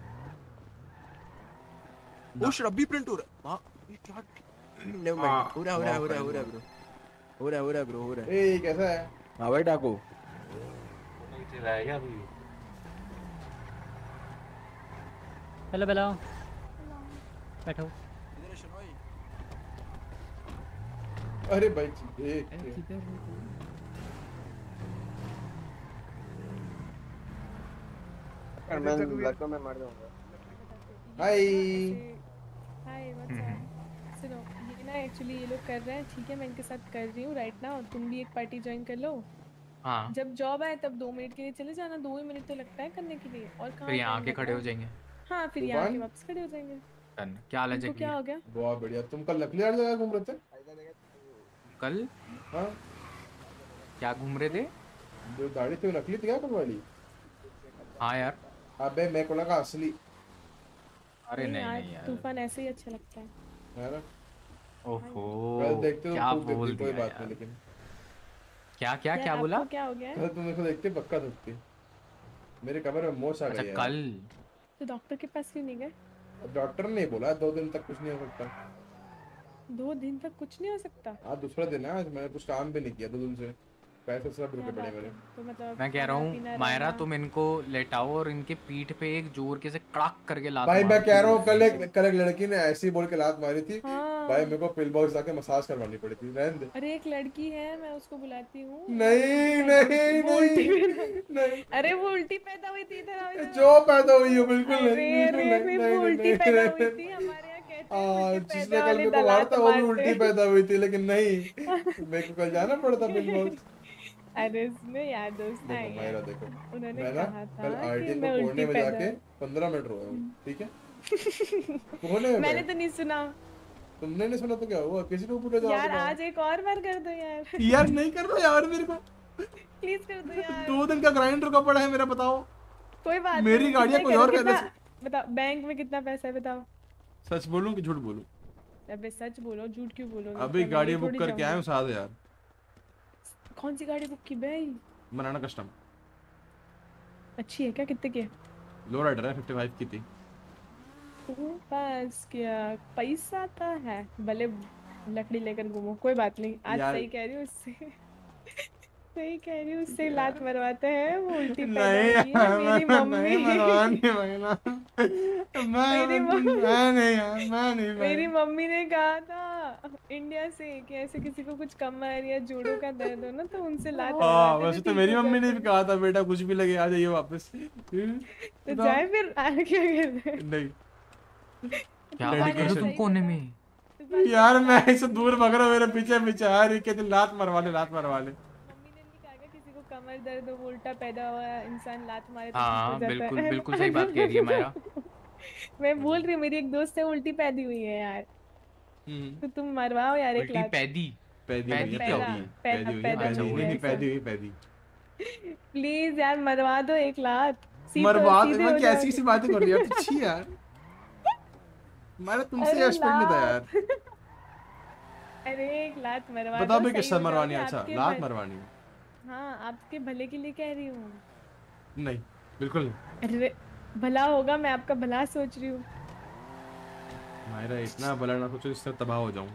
Oh shit, अभी print हो रहा है। हाँ ये क्या? Never mind, हो रहा हो रहा हो रहा हो रहा bro, हो रहा हो रहा bro, हो रहा। ए कैसा है? हाँ भाई डाको। नहीं चल रहा है क्या अभी? हेलो बेलो, बैठो। अरे भाई ए मैं लड़का मैं मार दूंगा। हाय हाय व्हाट्स सुनो ये ना एक्चुअली ये लोग कर रहे हैं, ठीक है मैं इनके साथ कर रही हूँ राइट नाउ, तुम भी एक पार्टी ज्वाइन कर लो। हाँ जब जॉब आए तब दो मिनट के लिए चले जाना, दो ही मिनट तो लगता है करने के लिए। और कहाँ फिर यहाँ आके खड़े हो जाएंगे। हाँ फिर यहाँ आके वापस खड़े हो जाएंगे। डन। क्या हाल है तुमको जैकी? क्या हो गया? बहुत बढ़िया। तुम कल नकली हर जगह घूम रहे थे? कल? हाँ क्या घूम रहे थे? जो दाढ़ी थी वो नकली थी क्या कल वाली? हाँ यार। अबे मैं को लगा असली। अरे नहीं नहीं यार, तूफान ऐसे ही अच्छा लगता है। है ना? ओहो कल देखते हो क्या खूब देखती, बोल कोई दिया बात यार। नहीं, लेकिन क्या क्या क्या आपको बोला? क्या हो गया? कल तुम मेरे को देखते पक्का दुखती, मेरे कमर में मोच आ अच्छा गई है। कल तो डॉक्टर के पास क्यों नहीं गए? अब डॉक्टर ने बोला दो दिन तक कुछ नहीं हो सकता। दो दिन तक कुछ नहीं हो सकता? आज दूसरा दिन है, आज मैंने कुछ काम भी नहीं किया दो दिन से, पैसे सब रुके पड़े मेरे। तो मतलब मैं कह रहा हूँ मायरा तुम इनको लेटाओ और इनके पीठ पे एक जोर के से कड़ाक करके लात भाई मारो। मैं कह रहा हूँ कल एक कल एक लड़की ने ऐसे ही बोल के लात मारी थी। हाँ। भाई मेरे को पिल बॉक्स जाके मसाज करवानी पड़ी थी। रहने दे। अरे एक लड़की है, मैं उसको बुलाती हूँ। नहीं नहीं वो उल्टी नहीं नहीं। अरे वो उल्टी पैदा हुई थी इधर इधर। जो पैदा हुई है बिल्कुल अरे नहीं, अरे बिल्कुल अरे नहीं, वो नहीं, उल्टी नहीं, पैदा नहीं, हुई थी हमारे यहाँ कहते हाँ हैं जिसने कल मेरे को मारा था वो भी उल्टी पैदा हुई थी, लेकिन नहीं मेरे को कल जाना पड़ता पिल बॉक्स। अरे उसमें यार दोस्त देखो आए मेरा देखो, उन्होंने मैं ना कहा था कल कि आरटीएन मैं को उल्टी कोने में पैदा जाके पंद्रह मिनट रोया हूँ, ठीक है? कोने में मैंने बैठ। तो नहीं सुना तुमने नहीं सुना तो क्या हुआ? किसी को पूरा जवाब यार। दो। आज एक और बार कर दो यार। यार नहीं कर रहा यार, मेरे को प्लीज कर दो यार। दो दिन का ग्राइंड रुका पड़ा है मेरा, बताओ। कोई बात मेरी नहीं, गाड़ियाँ कितना कोई और करो, कहने कितना- बताओ बैंक में कितना पैसा है बताओ। सच बोलूं कि झूठ बोलूं? अबे सच बोलो, झूठ क्यों बोलोगे? अभी मैं गाड़ी ये बुक थोड़ी करके आया हूँ सात हजार। कौन सी गाड़ी बुक की भाई? Banana custom. अच्छी है क्या? कितने की है? लो राइडर है, पचपन की थी। तुम्हें पास क्या पैसा तो है, भले लकड़ी लेकर घूमो, कोई बात नहीं। आज यार- सही कह रही हूँ उससे सही कह रही हूँ, उससे लात मरवाते हैं, वो उल्टी पैदा नहीं हुई है मेरी मैं मम्मी। नहीं मरवानी महिला मैं मेरी मैं मम्मी मैं नहीं यार मैं नहीं मेरी मैं मम्मी ने कहा था इंडिया से कि ऐसे किसी को कुछ कमर या जोड़ों का दर्द हो ना तो उनसे लात हाँ मरवाते वैसे थे, तो ठीक मेरी हो मम्मी ने जाता भी कहा था बेटा कुछ भी लगे आ जाइए वापस तो जाए फिर आ क्या कर रहे हैं? नहीं क्या बात है, Dedication. तुम कोने में यार मैं ऐसे दूर भाग रहा हूँ, मेरे पीछे पीछे आ रही कहती लात मरवा ले लात मरवा ले। किसी को कमर दर्द हो, वो उल्टा पैदा हुआ इंसान लात मारे तो हाँ, ठीक हो जाता बिल्कुल- है। बिल्कुल सही बात कह रही है माया। मैं बोल रही हूँ मेरी एक दोस्त है उल्टी पैदी हुई है यार, तो तुम मरवाओ यार एक उल्टी लात। पैदी पैदी पैदी हुई है, क्या पैदा- होगी? पैदा- पैदी हुई है, पैदा पैदी हुई हुई है नहीं ऐसा। पैदी हुई पैदी प्लीज यार मरवा दो एक लात। सीधे- मरवा सीधे मैं हो कैसी जाओगे। किसी बातें कर रही है यार अच्छी यार मैंने तुमसे अरे एक्सपेक्ट नहीं था यार। लात। अरे एक लात मरवा बताओ दो, भी सही किससे हो मरवानी है। जाओगे, अच्छा आपके लात भल- मरवानी है। हाँ आपके भले के लिए कह रही हूँ। नहीं बिल्कुल नहीं। अरे भला होगा, मैं आपका भला सोच रही हूँ। मायरा इतना भला ना सोचो इससे तबाह हो जाऊं।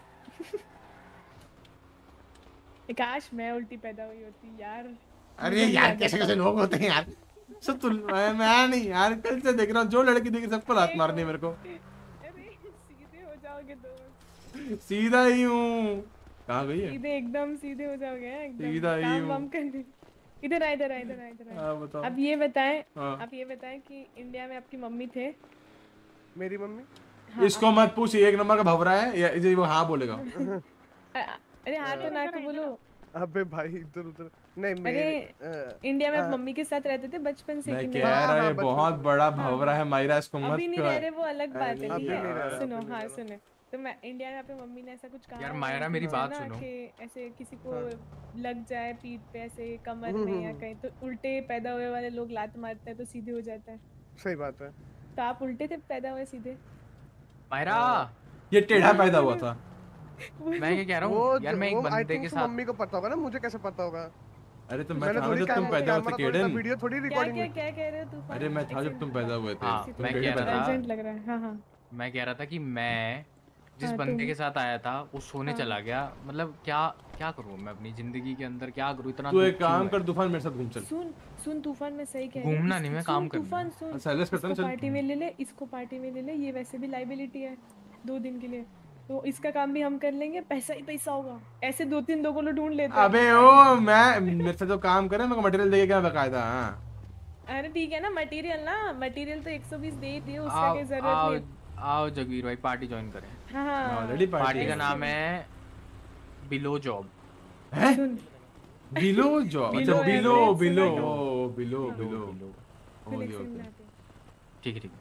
काश मैं उल्टी पैदा हुई होती यार। अरे मुझे यार भी कैसे आ कैसे जाता। लोग होते हैं यार सब तुम मैं, मैं नहीं यार कल से देख रहा हूँ जो लड़की देख रही सबको लात मारनी है मेरे को। अरे सीधे हो जाओगे तो सीधा ही हूँ। कहाँ गई है? सीधे एकदम सीधे हो जाओगे हैं, एकदम सीधा ही काम हूँ। वाम करने। इधर आ इधर आ इधर आ इधर आ। हाँ, बताओ। अब ये बताएं हाँ। आप ये बताएं कि इंडिया में आपकी मम्मी थे। मेरी मम्मी हाँ, इसको मत पूछ एक नंबर का भवरा है या ये वो हाँ बोलेगा। अ- अरे हाँ तो ना तो बोलो। अबे भाई इधर उधर नहीं अरे मेरे इंडिया में आप हाँ। मम्मी के साथ रहते थे बचपन से मैं कि कह नहीं? रहा है बहुत बड़ा भवरा है मायरा इसको मत अभी नहीं रह रहे कर। वो अलग बात है, अभी ठीक नहीं रह है रहा, सुनो अभी नहीं हाँ रह रहा। सुनो। तो मैं इंडिया में अपनी मम्मी ने ऐसा कुछ कहा यार, होगा मायरा, कि मेरी जो बात ना सुनो। कि ऐसे किसी को हाँ। लग जाए पीठ पे ऐसे कमर हम्म, में या हम्म, कहीं तो उल्टे पैदा हुए वाले लोग लात मारते हैं तो सीधे हो जाता है। सही बात है। तो आप उल्टे थे पैदा हुए सीधे? मायरा ये टेढ़ा पैदा हुआ था। मैं क्या कह रहा वो हूँ यार, मैं एक वो I बंदे think के तो साथ मम्मी को पता होगा ना, मुझे कैसे पता होगा? अरे तो मैं मैंने था थोड़ी जब तुम कैम- पैदा हुए थे कैमरा थोड़ी सा केडन। वीडियो थोड़ी क्या रिकॉर्डिंग क्या हुई। क्या कह रहे हो तूफान? अरे मैं था जब तुम पैदा हुए थे। हाँ, तुम मैं टेढ़े कह रहा पैदा हुए। था अर्जेंट लग रहा है। हाँ हाँ मैं कह रहा था कि मैं जिस हाँ, बंदे तुम- के साथ आया था वो सोने हाँ। चला गया। मतलब क्या क्या करूँ मैं अपनी जिंदगी के अंदर, क्या करूँ इतना तू दुख एक काम क्यों कर है? तूफान मेरे साथ घूम चल। सुन सुन तूफान में सही कह रही हूँ। घूमना इस- नहीं, मैं सुन, काम करना तूफान है। सुन अच्छा, let's करते हैं, इसको चल। पार्टी में ले ले, इसको पार्टी में ले ले, ये वैसे भी लाइबिलिटी है दो दिन के लिए, तो इसका काम भी हम कर लेंगे, पैसा ही पैसा होगा। ऐसे दो तीन लोगों को ढूंढ लेते हैं। अबे ओ मैं मेरे से जो काम करे मैं मटेरियल देके क्या बकायदा। हाँ अरे ठीक है ना, मटेरियल ना मटेरियल तो एक सौ बीस दे ही दिए, उसका आओ कोई जरूरत आओ नहीं। आओ जगवीर भाई, पार्टी ज्वाइन करें। हाँ हाँ ऑलरेडी पार्टी का नाम है बिलो जॉब। है सुन बिलो जॉब। अच्छा Below बिलो average से बिलो बढ़ो। ओ बिलो बिलो फिर एक ओके सेकंड ओके आते हैं। ठीक है ठीक है।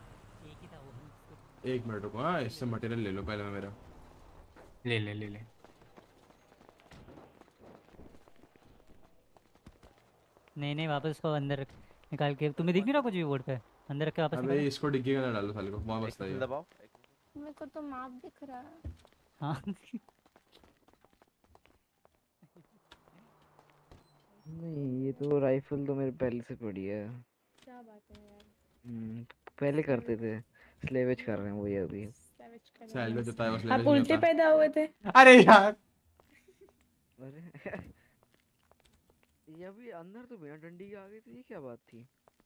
एक मिनट रुको। हाँ इससे मटेरियल ले लो पहले मैं मेरा। ले ले ले ले नहीं नहीं वापस को अंदर रख- निकाल के, तुम्हें दिख नहीं रहा कुछ भी बोर्ड पे? अंदर रख के वापस अबे निकालो। इसको डिग्गी का ना डालो साले को वहाँ बसता है। दबाओ। मेरे को तो माप दिख रहा है। हाँ नहीं ये तो राइफल तो मेरे पहले से पड़ी है। क्या बात है यार, हम्म, पहले करते थे, स्लेवेज कर रहे हैं वो ये अभी। savage कर रहे सैलवेज हैं। होता है बस आप लेवेज नहीं उल्टे होता। पैदा हुए थे? अरे यार अरे ये अभी अंदर तो बिना डंडी के आ गई थी, ये क्या बात थी?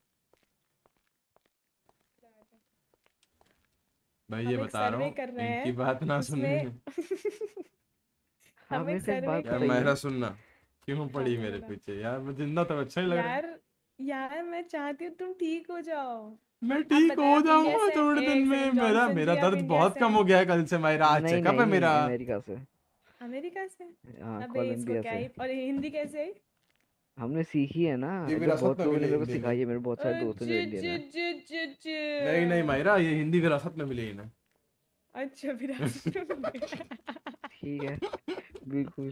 भाई हम ये एक बता रहा सर्वे हूँ कर रहे इनकी हैं, बात ना सुनने। उसमें हाँ, हम मेरे एक से एक सर्वे बात कर यार बताइए। मेरा सुनना क्यों पड़ी हाँ, मेरे बोला। पीछे यार मुझे जिंदा तो अच्छा ही लग रहा है। यार यार मैं चाहती हूँ तुम ठीक हो जाओ। मैं आप ठीक बताएं हो आप इंडिया जाऊंगा से थोड़े हैं? दिन एक में। सेकंड, मेरा जॉनसन मेरा जी आप दर्द इंडिया बहुत से कम हैं? हो गया है कल से। मेरा आज नहीं चेकअप है नहीं मेरा। अमेरिका से। अमेरिका से? हाँ अबे इसको कोलंबिया क्या से। ही, और हिंदी कैसे आई? हमने सीखी है ना, ये इधर विरासत बहुत में लोगों ने मिली मेरे को हिंदी में। सिखाई है, मेरे बहुत सारे दोस्त हैं जो अच्छा इंडियन हैं। अच्छा अच्छा अच्छा नहीं नहीं मायरा ये हिंदी विरासत में मिली है ना। अच्छा विरासत में मिली। ठीक है बिल्कुल।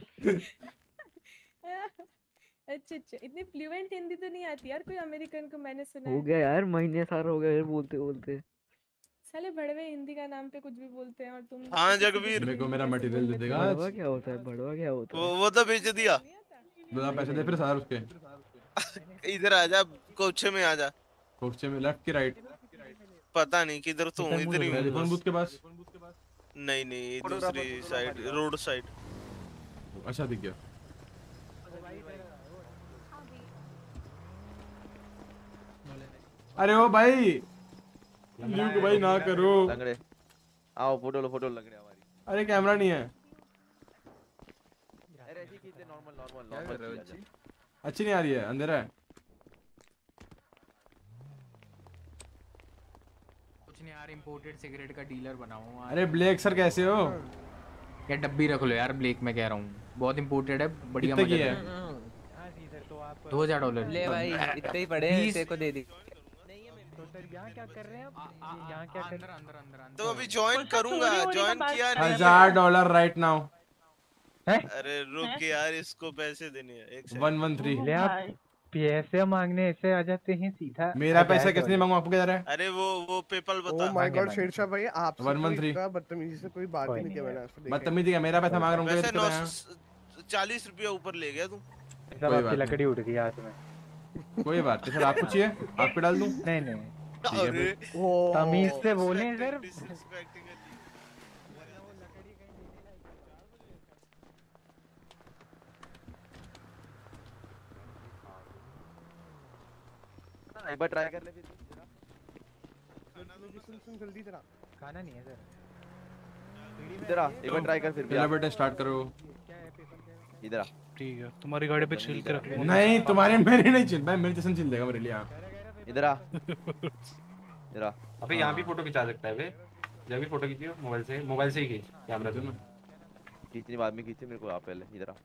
अच्छा अच्छा, इतनी फ्लुएंट हिंदी तो नहीं आती यार कोई अमेरिकन को, मैंने सुना हो है। गया यार, महीने सार हो गए बोलते बोलते। साले भड़वे हिंदी का नाम पे कुछ भी बोलते हैं और तुम हाँ, ऐसे सीधी जगवीर। सीधी मेरे को हिंदी मेरा कैसे मटेरियल बोल दे लेते देगा हो? बड़वा आज। क्या होता है, बड़वा क्या होता वो है? वो तो बेच दिया। बता पैसे दे फिर सार उसके। इधर आ जा, कोचे में आ जा। कोचे में लेफ्ट की राइट। पता नहीं किधर तो हूँ, इधर ही हूँ टेलीफोन बस। बूथ के पास। नहीं नहीं दूसरी साइड, रोड साइड। अच्छा दिख गया। अरे ओ भाई ल्यूक भाई ना करो। लंगड़े आओ, फोटो लो, फोटो लंगड़े हमारी। अरे कैमरा नहीं है। अरे ऐसे खींचते, नॉर्मल नॉर्मल नॉर्मल। अच्छी नहीं आ रही है, अंधेरा है। कुछ नहीं यार, इंपोर्टेड सिगरेट का डीलर बना हूँ। अरे ब्लैक सर कैसे हो? क्या डब्बी रख लो यार, ब्लैक में कह रहा हूँ, बहुत इंपोर्टेड है, बढ़िया कितने की मजा है? है। दो हजार डॉलर ले भाई, इतने ही पड़े हैं, तेरे को दे दी। यहाँ क्या कर रहे हैं आप? यहाँ क्या कर रहे हैं? तो अभी ज्वाइन करूंगा, ज्वाइन किया नहीं। हजार डॉलर राइट नाउ। अरे रुक यार, इसको पैसे देने हैं। एक सेकंड। One one three. ले आप पैसे मांगने ऐसे आ जाते हैं सीधा। मेरा पैसा किसने मांगू, आपको क्या जा रहा है? अरे वो वो पेपल बता। ओह माय गॉड शेरशाह भाई, आपसे वन वन कोई थ्री। इतना बदतमीजी से कोई बात ही नहीं किया मैंने आज तक देखा। बदतमीजी क्या, मेरा पैसा मांग रहा हूँ। वैसे क्या नौ दिक्कत है? चालीस रुपया ऊपर ले गया तू। सब आपकी लकड़ी उड़ गई हाथ में। कोई बात नहीं सर, आपको चाहिए आप पे डाल दूं? नहीं नहीं ठीक है अरे फिर। तमीज से बोले सर। एक बार ट्राई कर ले फिर। सुन सुन जल्दी जरा। खाना नहीं है सर। इधर आ, एक बार ट्राई कर फिर। चलो बेटा स्टार्ट करो। इधर आ। ठीक है, तुम्हारी गाड़ी पे छिल के रख लो। नहीं तुम्हारे मेरे नहीं चिल, मैं मेरे जैसे चिल देगा मेरे लिए। हाँ इधर आ, इधर आ। अबे यहाँ भी फोटो खिंचा सकता है बे। जब भी फोटो खींचियो मोबाइल से, मोबाइल से ही खींच कैमरा से। खींचने बाद में खींचे मेरे को, आप पहले इधर आ।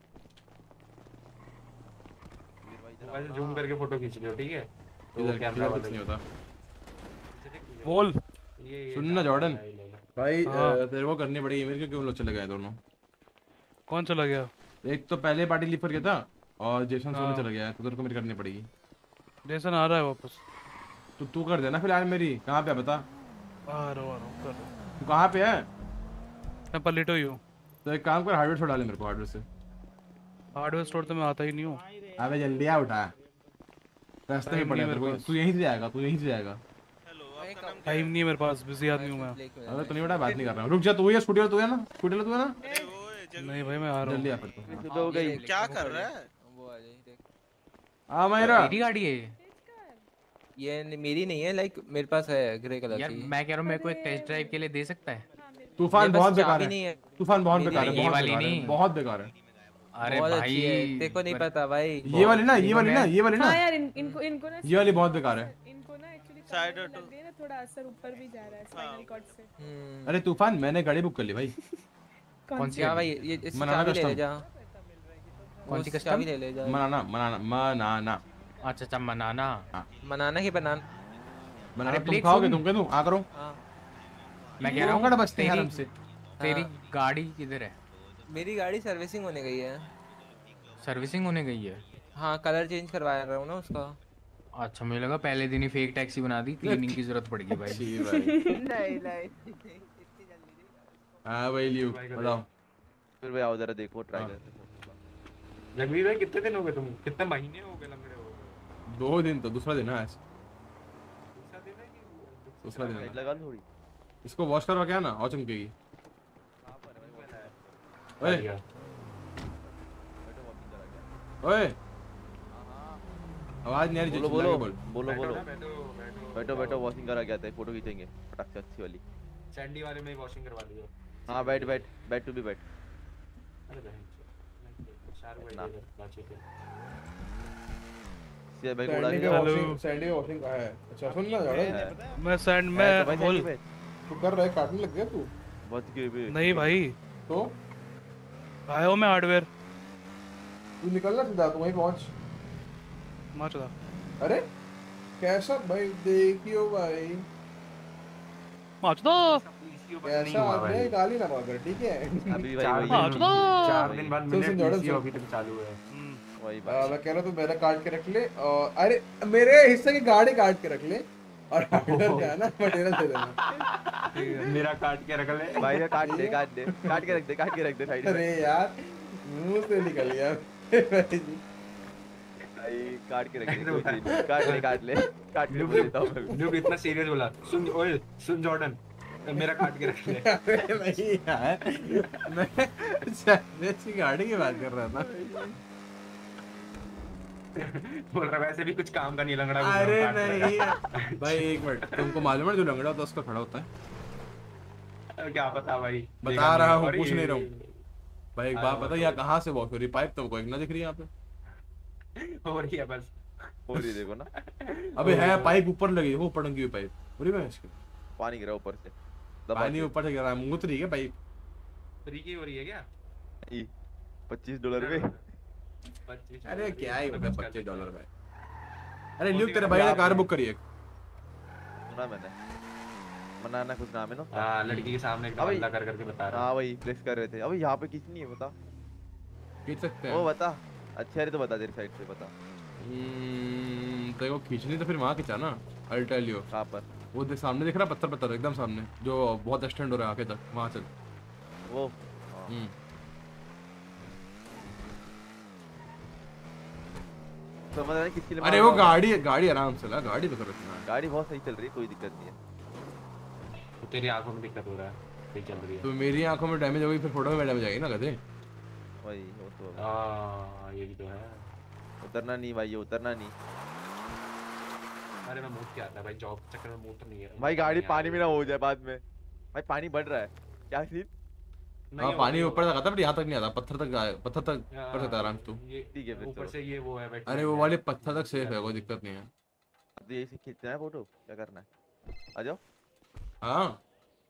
मोबाइल से जूम करके फोटो खींच लियो, ठीक है? तो इधर कैमरा कुछ वाला नहीं होता। बोल। ये सुन ना जॉर्डन भाई, हाँ। अ, तेरे को करनी पड़ेगी। मेरे को क्यों लोग चले गए दोनों? कौन चला गया? एक तो पहले पार्टी लीव पर गया था और जेसन सोने हाँ। चला गया है, तो तेरे को मेरी करनी पड़ेगी। जेसन आ रहा है वापस। तो तू कर देना फिलहाल मेरी। कहाँ पे है बता? आ रहा हूँ, आ रहा हूँ, कर रहा हूँ। तू कहाँ पे है? मैं पलेटो ही हूँ। तो एक काम कर, हार्डवेयर छोड़ा ले मेरे को हार्डवेयर से। हार्डवेयर स्टोर तो मैं आता ही नहीं हूँ। अबे जल्दी आ, उठा। रास्ते में टाइम पड़े नहीं हैं तेरे मेरे को। पास। तू यहीं से जाएगा, तू यहीं से जाएगा। टाइम नहीं है मेरे पास, बिजी आदमी हूँ मैं। अबे तो नहीं बेटा, बात नहीं कर रहा हूँ। रुक जा, तू ही है स्कूटी वाला, तू है ना? स्कूटी वाला तू है ना? नहीं भाई मैं आ रहा हूँ। जल्दी आ फिर तू। तो हो गई। क्या कर रहा है? आ मेरा मेरी गाड़ी है ये न- मेरी नहीं है, लाइक मेरे पास है ग्रे कलर यार। की। मैं कह रहा हूँ मेरे को एक टेस्ट ड्राइव के लिए दे सकता है? तूफान मेरे पास बहुत बेकार चाबी नहीं है। है। तूफान बहुत मेरी बेकार है, नहीं है। बहुत वाली बेकार है, नहीं। बहुत बेकार है। अरे बहुत भाई अच्छी है, तेरे को नहीं पता भाई। ये वाली ना, ये वाली ना, ये वाली ना, हाँ यार इन, इनको इनको ना ये वाली बहुत बेकार है। इनको ना एक्चुअली साइड लग रही है ना, थोड़ा असर ऊपर भी जा रहा है स्पाइनल कॉर्ड से। अरे तूफान, मैंने गाड़ी बुक कर ली भाई। कौन सी? हाँ भाई, ये इसकी मनाना चाबी ले ले कस्टम। जा। कौन सी उसकी कस्टम? चाबी ले ले जा। मनाना मनाना मनाना। अच्छा अच्छा, मनाना। मनाना की बनाना। बनाना अरे तुम ब्लेक खाओगे? सुन। तुम क्या दूं? आ करो। हाँ। मैं कह रहा कौन हूँ बचते हैं यार तेरी हमसे। तेरी हाँ। गाड़ी किधर है? मेरी गाड़ी सर्विसिंग होने गई है। सर्विसिंग होने गई है? हाँ, कलर चेंज करवा रहा हूँ ना उसका। अच्छा, मुझे लगा पहले दिन ही फेक टैक्सी बना दी, क्लीनिंग की जरूरत पड़ेगी भाई। जी भाई। नहीं नहीं। हाँ भाई लियो, बताओ। फिर भाई आओ जरा देखो, ट्राई कर। जगवीर भाई कितने दिन हो गए तुम? कितने महीने हो गए लंगड़े हो गए? दो दिन तो, दूसरा दिन है आज। दूसरा दिन लाइट है। लगा लो थोड़ी। इसको वॉश करवा क्या ना, और चमकेगी। ओए ओए, आवाज नहीं आ रही। बोलो चिल्ला बोलो के बोल। बोलो बोलो। बैठो बैठो बैठो, वॉशिंग करा के आते हैं, फोटो खींचेंगे फटाक से अच्छी वाली। सैंडी वाले में ही वॉशिंग करवा लियो। हाँ बैठ बैठ बैठ, तू भी बैठ। अरे बहन शाहरुख भाई ना। इधर बातचीत है। सीधे भाई कोड़ा सैंडी नहीं के है। वॉशिंग, सैंडी के वॉशिंग कहाँ है? अच्छा सुन ना जॉर्डन, मैं सैंड है में तो भाई बोल। सैंडी पे। तू कर रहा है, काटने लग गया तू। बहुत की भी। नहीं भाई, तो आया हूँ मैं हार्डवेयर। तू निकलना सीधा, तू वहीं पहुंच। मार चला। अरे कैसा भाई, देखियो भाई मार चला। कैसा आदमी है, गाली ना मार, ठीक है? अभी भाई चार वही हाँ, चलो। चार दिन बाद सुन, मिनट सुन, जॉर्डन, पीसीओ सुन। अभी तक चालू है। वही आ, बात। मैं कह रहा हूँ तू मेरा काट के रख ले, और अरे मेरे हिस्से की गाड़ी काट के रख ले, और हार्डवेयर क्या है ना, मटेरियल दे देना। मेरा काट के रख ले भाई काट दे काट दे काट के रख दे काट के रख दे साइड में। अरे यार मुंह से निकल गया। भाई काट के रख दे कोई चीज नहीं। काट ले काट ले काट के बोल देता हूं मैं। न्यूब इतना सीरियस बोला। सुन ओए सुन जॉर्डन मेरा काट के रख ले। अरे नहीं यार मैं सैंडविच की गाड़ी की बात कर रहा था। बोल रहा वैसे भी कुछ काम का नहीं लंगड़ा। अरे नहीं भाई एक मिनट, तुमको मालूम है जो लंगड़ा होता है उसका खड़ा होता है? क्या पता भाई, बता रहा हूँ, पूछ नहीं रहा हूँ भाई। एक बात बता, यहाँ कहाँ से वॉक हो रही पाइप? तुमको एक ना दिख रही है यहाँ पे? हो रही है बस, हो रही देखो ना। अबे है पाइप ऊपर लगी, वो ऊपर टंगी हुई पाइप पूरी में इसके पानी गिरा ऊपर से, पानी ऊपर से गिर रहा है। मुंह तो नहीं है पाइप फ्री की हो रही है क्या? पच्चीस डॉलर में। अरे क्या ही मतलब पच्चीस डॉलर में। अरे ल्यूक तेरे भाई ने कार बुक करी है। सुना मैंने, मनाना कुछ नाम है ना। हां लड़की के सामने एकदम अल्लाह कर करके बता रहा। हां वही फ्लेक्स कर रहे थे। अबे यहाँ पे किसनी है बता? खींच सकते हैं वो बता। अच्छा है तो बता, तेरी साइड से बता। हम्म देखो खींचनी तो फिर वहां खींचा ना। I tell you. कहां पर? वो देख सामने दिख रहा पत्थर पत्थर एकदम सामने जो बहुत एक्सटेंड हो रहा है आगे तक, वहां चल। वो हम्म समझ रहा है किसके लिए? अरे वो गाड़ी गाड़ी आराम से ला, गाड़ी पे करो ना। गाड़ी बहुत सही चल रही है, कोई दिक्कत नहीं है। तो तेरी आंखों में दिक्कत हो रहा है, सही चल रही है। तो मेरी आंखों में डैमेज होगी फिर फोटो में डैमेज आएगी ना गधे। वही वो तो हां ये भी तो है। उतरना नहीं भाई, ये उतरना नहीं। अरे मैं मूड क्या आता है भाई, जॉब चक्कर में मूड तो नहीं है भाई। गाड़ी पानी में ना हो जाए बाद में। भाई पानी बढ़ रहा है क्या सीन? हाँ पानी ऊपर तक आता बट यहाँ तक नहीं आता, पत्थर तक आए, पत्थर तक कर सकता है आराम से तू। ठीक है फिर ऊपर से ये वो है। अरे वो वाले पत्थर तक सेफ है, कोई दिक्कत नहीं है। तो यही से खींचना है फोटो, क्या करना है? आ जाओ। हाँ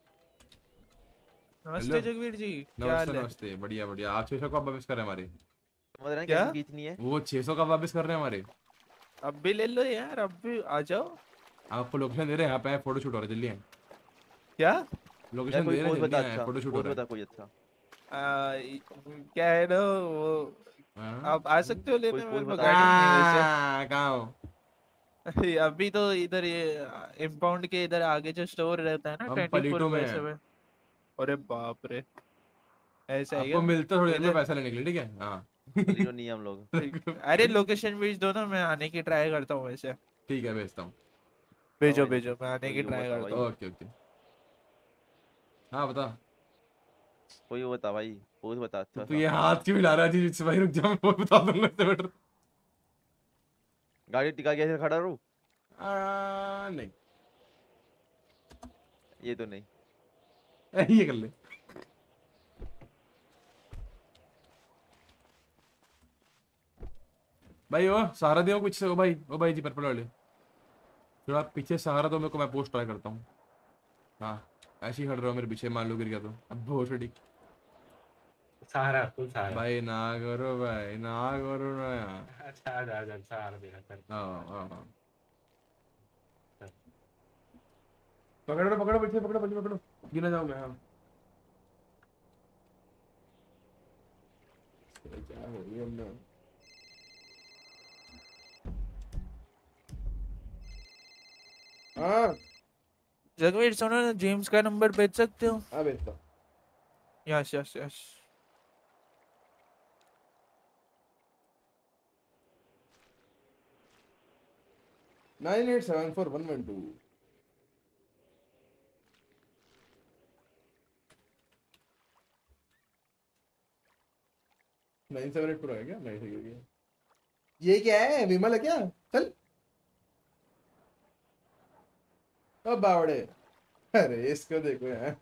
नमस्ते जगवीर जी, क्या हाल नमस्ते है? नमस्ते, बढ़िया बढ़िया। आप छह सौ कब वापस कर रहे हैं हमारे? समझ रहे हैं क्या? कैसे खींचनी है? वो छह सौ कब वापस कर रहे हैं हमारे? अब भी ले लो यार, अब भी आ जाओ। आपको लोकेशन दे रहे हैं, यहाँ पे फोटो शूट हो रहा है, जल्दी आए। क्या लोकेशन दे रहे हैं, जल्दी आए, फोटो शूट हो रहा है। कोई अच्छा आ, क्या है ना वो, आप आ सकते हो लेने में? गाड़ी कहाँ कहाँ हो? नहीं अभी तो इधर ये इम्पाउंड के इधर आगे जो स्टोर रहता है ना, हम ट्वेंटी पलीटो फोर में बाय हैं। सेवन। अरे बाप रे, ऐसा है आपको क्या? मिलते थोड़ी देर में इधर- पैसा लेने के लिए, ठीक है? हाँ पलीटो नहीं हम लोग। अरे लोकेशन भेज दो ना, मैं आने की ट्राई करता हूँ वैसे। ठीक है भेजता हूँ। भेजो भेजो, मैं आने की ट्राई करता हूँ। Okay okay. हाँ बता। कोई वो बता भाई, वो बता। अच्छा तू ये हाथ क्यों हिला रहा है जी? भाई रुक जा, मैं वो बता दूंगा इससे बेटर। गाड़ी टिका के खड़ा रहूं? आ, नहीं ये तो नहीं। ये कर ले। भाई वो सहारा दो कुछ से। ओ भाई ओ भाई जी पर्पल वाले, थोड़ा पीछे सहारा दो मेरे को, मैं पोस्ट ट्राई करता हूँ। हाँ ऐसे ही खड़ रहा हो मेरे पीछे, मान लो गिर गया तो अब भोसड़ी। सहारा फुल सहारा भाई ना करो भाई, ना करो ना यार। अच्छा आ जा आ जा, सहारा दे रहा कर। हाँ हाँ हाँ पकड़ो पकड़ो पीछे, पकड़ो पीछे पकड़ो, गिना जाऊँ मैं। हाँ क्या हो रही है हमने? हाँ जगवीर सुनो ना, जेम्स का नंबर भेज सकते हो? हाँ भेजता। Yes yes yes. Nine eight seven four one one two. Nine seven eight pro है क्या? नहीं सही हो गया। ये क्या है, विमल है क्या? चल अब बावड़े। अरे इसको देखो यार।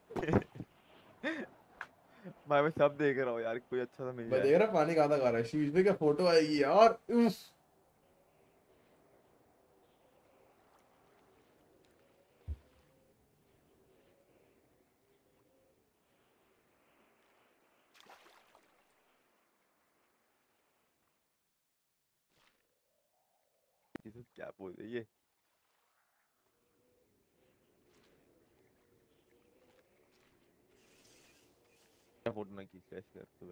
मैं मैं सब देख रहा हूँ यार, कोई अच्छा सा मिल मैं जाए। देख रहा पानी कहाँ तक आ रहा है। शीश पे क्या फोटो आएगी यार। उफ। क्या बोल रही है? क्या फोटो ना खींच ले ऐसे करते हुए।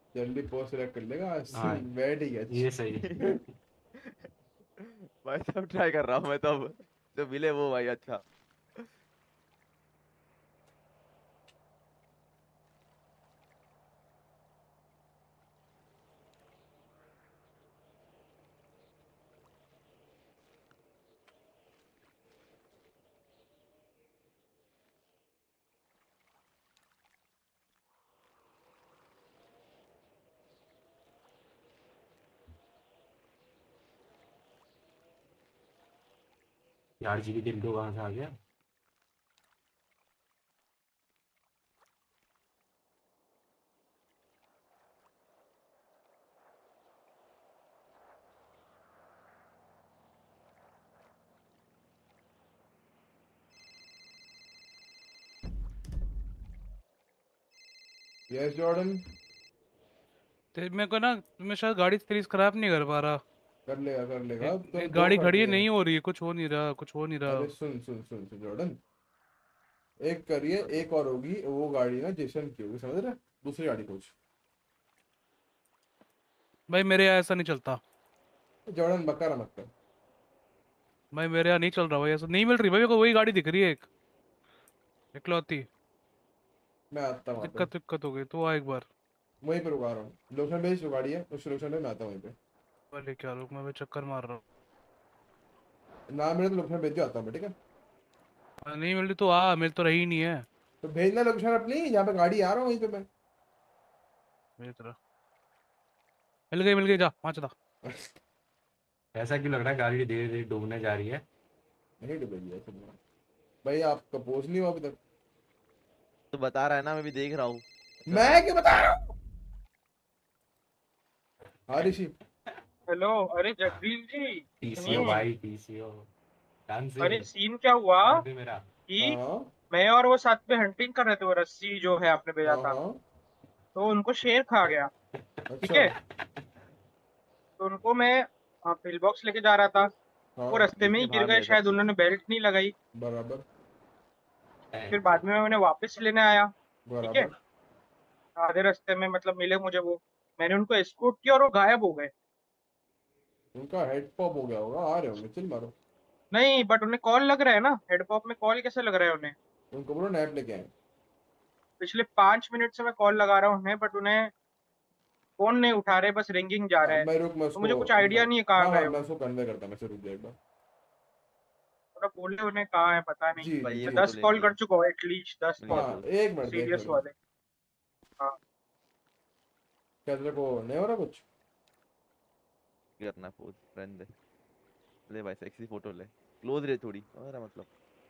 जल्दी पोस्ट सिलेक्ट कर लेगा हाँ बैठ ही गया ये सही है। भाई सब ट्राई कर रहा हूँ मैं तो अब जो मिले वो भाई अच्छा। यार जी दिल तो कहाँ से आ गया। यस जॉर्डन तेरे मेरे को ना मैं शायद गाड़ी तेरी खराब नहीं कर पा रहा। कर लेगा कर लेगा अब तो एक दो गाड़ी कर खड़ी है, दिए। नहीं हो रही है, कुछ हो नहीं रहा, कुछ हो नहीं रहा। अरे सुन सुन सुन सुन जॉर्डन, एक करिए एक और होगी वो गाड़ी ना जेसन की होगी, समझ रहे? दूसरी गाड़ी कुछ भाई मेरे यहाँ ऐसा नहीं चलता। जॉर्डन बकरा मत कर। भाई मेरे यहाँ नहीं चल रहा भाई, ऐसा नहीं मिल रही भाई, मेरे को वही गाड़ी दिख रही है एक इकलौती। मैं आता हूँ वहाँ पे, दिक्कत दिक्कत हो गई तो आ एक बार। वहीं पे रुका रहा हूँ। लोकेशन भेज जो गाड़ी है उस लोकेशन पे मैं आता हूँ वहीं पे। वाले क्या रुक, मैं भी चक्कर मार रहा हूँ। ना मिले तो लोकेशन भेज जो आता हूँ मैं, ठीक है? हाँ, नहीं मिल रही तो आ, मिल तो रही नहीं है। तो भेजना लोकेशन अपनी जहाँ पे गाड़ी आ रहा हूँ वहीं पे मैं। भेज रहा। मिल गई मिल गई, जा वहाँ चला। ऐसा क्यों लग रहा है गाड़ी धीरे धीरे डूबने जा रही है। नहीं डूबेगी ऐसे में। भाई आप कंपोज नहीं हुआ अभी तक। तो बता रहा है ना, मैं भी देख रहा हूँ। मैं क्या बता रहा हूँ? हाँ ऋषि। हेलो, अरे जगदीश जी टीसीओ सुनिए। भाई टीसीओ अरे सीन क्या हुआ मेरा कि हाँ मैं और वो साथ में हंटिंग कर रहे थे, वो रस्सी जो है आपने भेजा हाँ था, हाँ तो उनको शेर खा गया। ठीक अच्छा है, तो उनको मैं पिल बॉक्स लेके जा रहा था, वो हाँ रास्ते में ही पीछे गिर भाग गए, गए सब शायद कुछ। उन्होंने बेल्ट नहीं लगाई। बराबर फिर बाद में मैं उन्हें वापस लेने आया। ठीक है, बराबर आधे रास्ते में मतलब मिले मुझे वो, मैंने उनको एस्कॉर्ट किया और वो गायब हो गए। उनका हेड पॉप हो गया होगा, आ रहे होंगे, चिल मारो। नहीं बट उन्हें कॉल लग रहा है ना, हेड पॉप में कॉल कैसे लग रहा है उन्हें? उनको बोलो नैप लेके आए। पिछले पांच मिनट से मैं कॉल लगा रहा हूँ उन्हें, बट उन्हें फोन नहीं उठा रहे, बस रिंगिंग जा रहा हाँ, है। मैं रुक मैं तो उसको मुझे कुछ मैं, आइडिया नहीं है कहाँ हाँ हाँ गए मैं वो। उसको कन्वे करता हूँ, मैं से रुक जा एक बार। थोड़ा बोले उन्हें कहाँ है, पता नहीं। जी भाई जी ये मैं जी फोटो दस ले कॉल लिए। कर चुका हूँ एटलीस्ट, दस मिल कॉल गया हाँ पोज। एक मिनट एक सीरियस मिनट वाले। हाँ क्या तेरे को नहीं हो रहा कुछ? करना पोज रहने दे। ले भाई सेक्सी फोटो ले, क्लोज रहे थोड़ी और मतलब।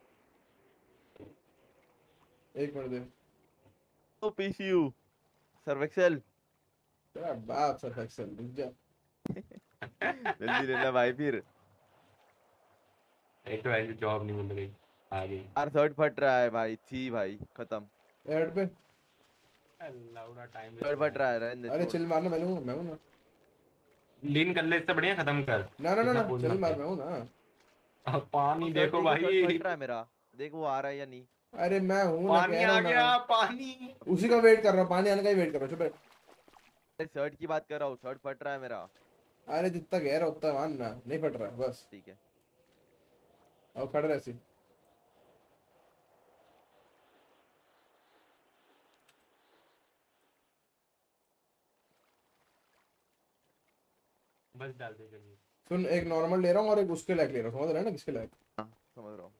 एक मिनट दे। ओ पीसीयू सर्वेक्सेल तेरा बाप सर एक्सेल रुक जा। जल्दी ले ले भाई फिर। एक तो ऐसी जॉब नहीं मिल रही आ गई। यार थर्ड फट रहा है भाई, थी भाई खत्म। हेड पे लाउडा टाइम थर्ड फट रहा है, रहने दे अरे छोड़। चिल मारना, मैं हूँ मैं हूँ ना। लीन कर ले, इससे बढ़िया खत्म कर। ना ना ना इतना ना पोज चिल मत मार, दे। मैं हूँ ना। अब पानी थर्ड देखो देखो, थर्ड भाई। फट रहा है मेरा, देख वो आ रहा है या नहीं। अरे मैं हूँ ना, पानी कह रहा आ हूँ ना। गया पानी। उसी का वेट कर रहा हूँ, पानी आने का ही वेट कर रहा हूँ। चुप शर्ट की बात कर रहा हूँ, शर्ट फट रहा है मेरा। अरे जितना गहरा उतना मानना, नहीं फट रहा है बस। ठीक है अब खड़े रह ऐसे। बस डाल दे जल्दी। सुन, एक नॉर्मल ले रहा हूँ और एक उसके लायक ले रहा हूँ, समझ रहा है ना किसके लायक? हाँ समझ रहा हूँ।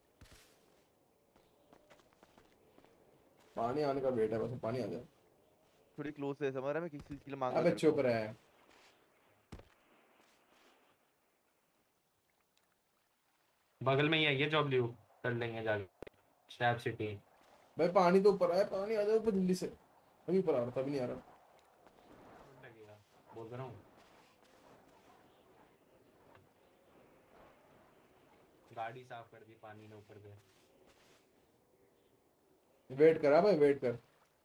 पानी आने का वेट है बस, पानी आ जाए। थोड़ी क्लोज से समझ रहा है मैं किस चीज के लिए मांग रहा अबे हूँ तेरे को। चुप रहा है। बगल में ही है ये जॉब लियो, कर लेंगे जाके स्टैप सिटी। भाई पानी तो ऊपर आया, पानी आ जाए ऊपर जल्दी से। अभी ऊपर आ रहा था, अभी नहीं आ रहा। लगेगा बोल रहा हूँ। गाड़ी साफ कर दी, पानी ने ऊपर गए। वेट करा भाई, वेट कर।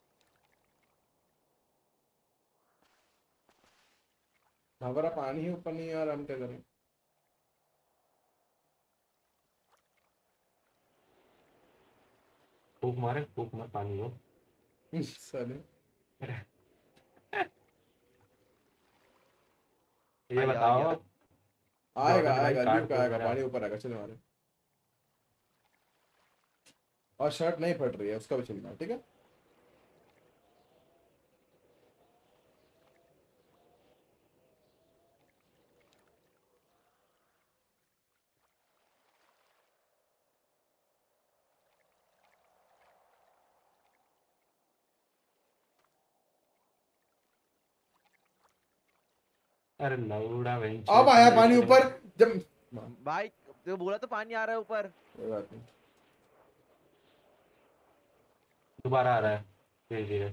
हमारा पानी ही ऊपर नहीं आ रहा, हम क्या करें? फूक मारे, फूक मार पानी को। साले ये आ गया, आ बताओ गया। आएगा जॉर्डन भाई आएगा कार्ड लीव क्यों आएगा करा? पानी ऊपर आएगा चलो हमारे। और शर्ट नहीं फट रही है उसका भी चलना है ठीक है। अरे लौड़ा वेंच अब आया पानी ऊपर जब भाई तो बोला तो पानी आ रहा है ऊपर। कोई बात नहीं। दोबारा आ रहा है धीरे धीरे।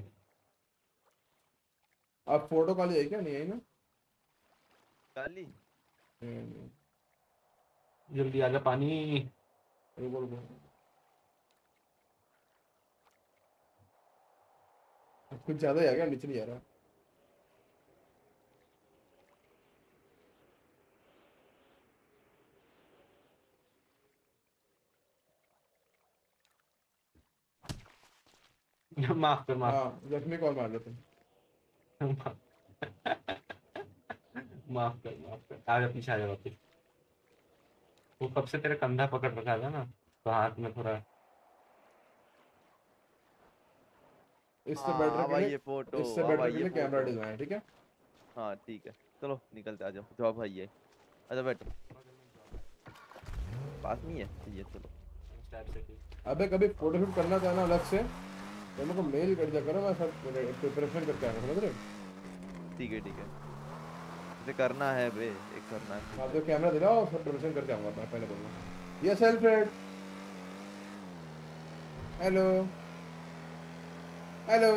अब फोटो कॉल है क्या नहीं है ना? काली हम्म, जल्दी आ जा पानी। रुको रुको कुछ ज्यादा ही आ गया नीचे नहीं आ रहा। माफ कर माफ हाँ जख्मी कॉल मार लेते हैं। माफ कर माफ कर आ जा पीछे आ जा वापस। वो कब से तेरा कंधा पकड़ रखा था ना तो हाथ में थोड़ा इससे हाँ, बेटर अब के आई लिए ये फोटो, इससे अब बेटर आई के ये लिए कैमरा फोटो। डिजाइन ठीक है। हाँ ठीक है चलो निकलते आ जाओ जॉब भाई है। अच्छा बैठो पास में ही है ये चलो। अबे कभी फोटो शूट करना था ना अलग से तो मेरे को मेल कर दिया करो मैं सब प्रिपरेशन करके आऊंगा समझ रहे हो? ठीक है ठीक है इसे करना है बे एक करना है। हाँ तो कैमरा दिलाओ सब प्रिपरेशन करके आऊंगा मैं पहले बोलूँगा। Yes Alfred hello hello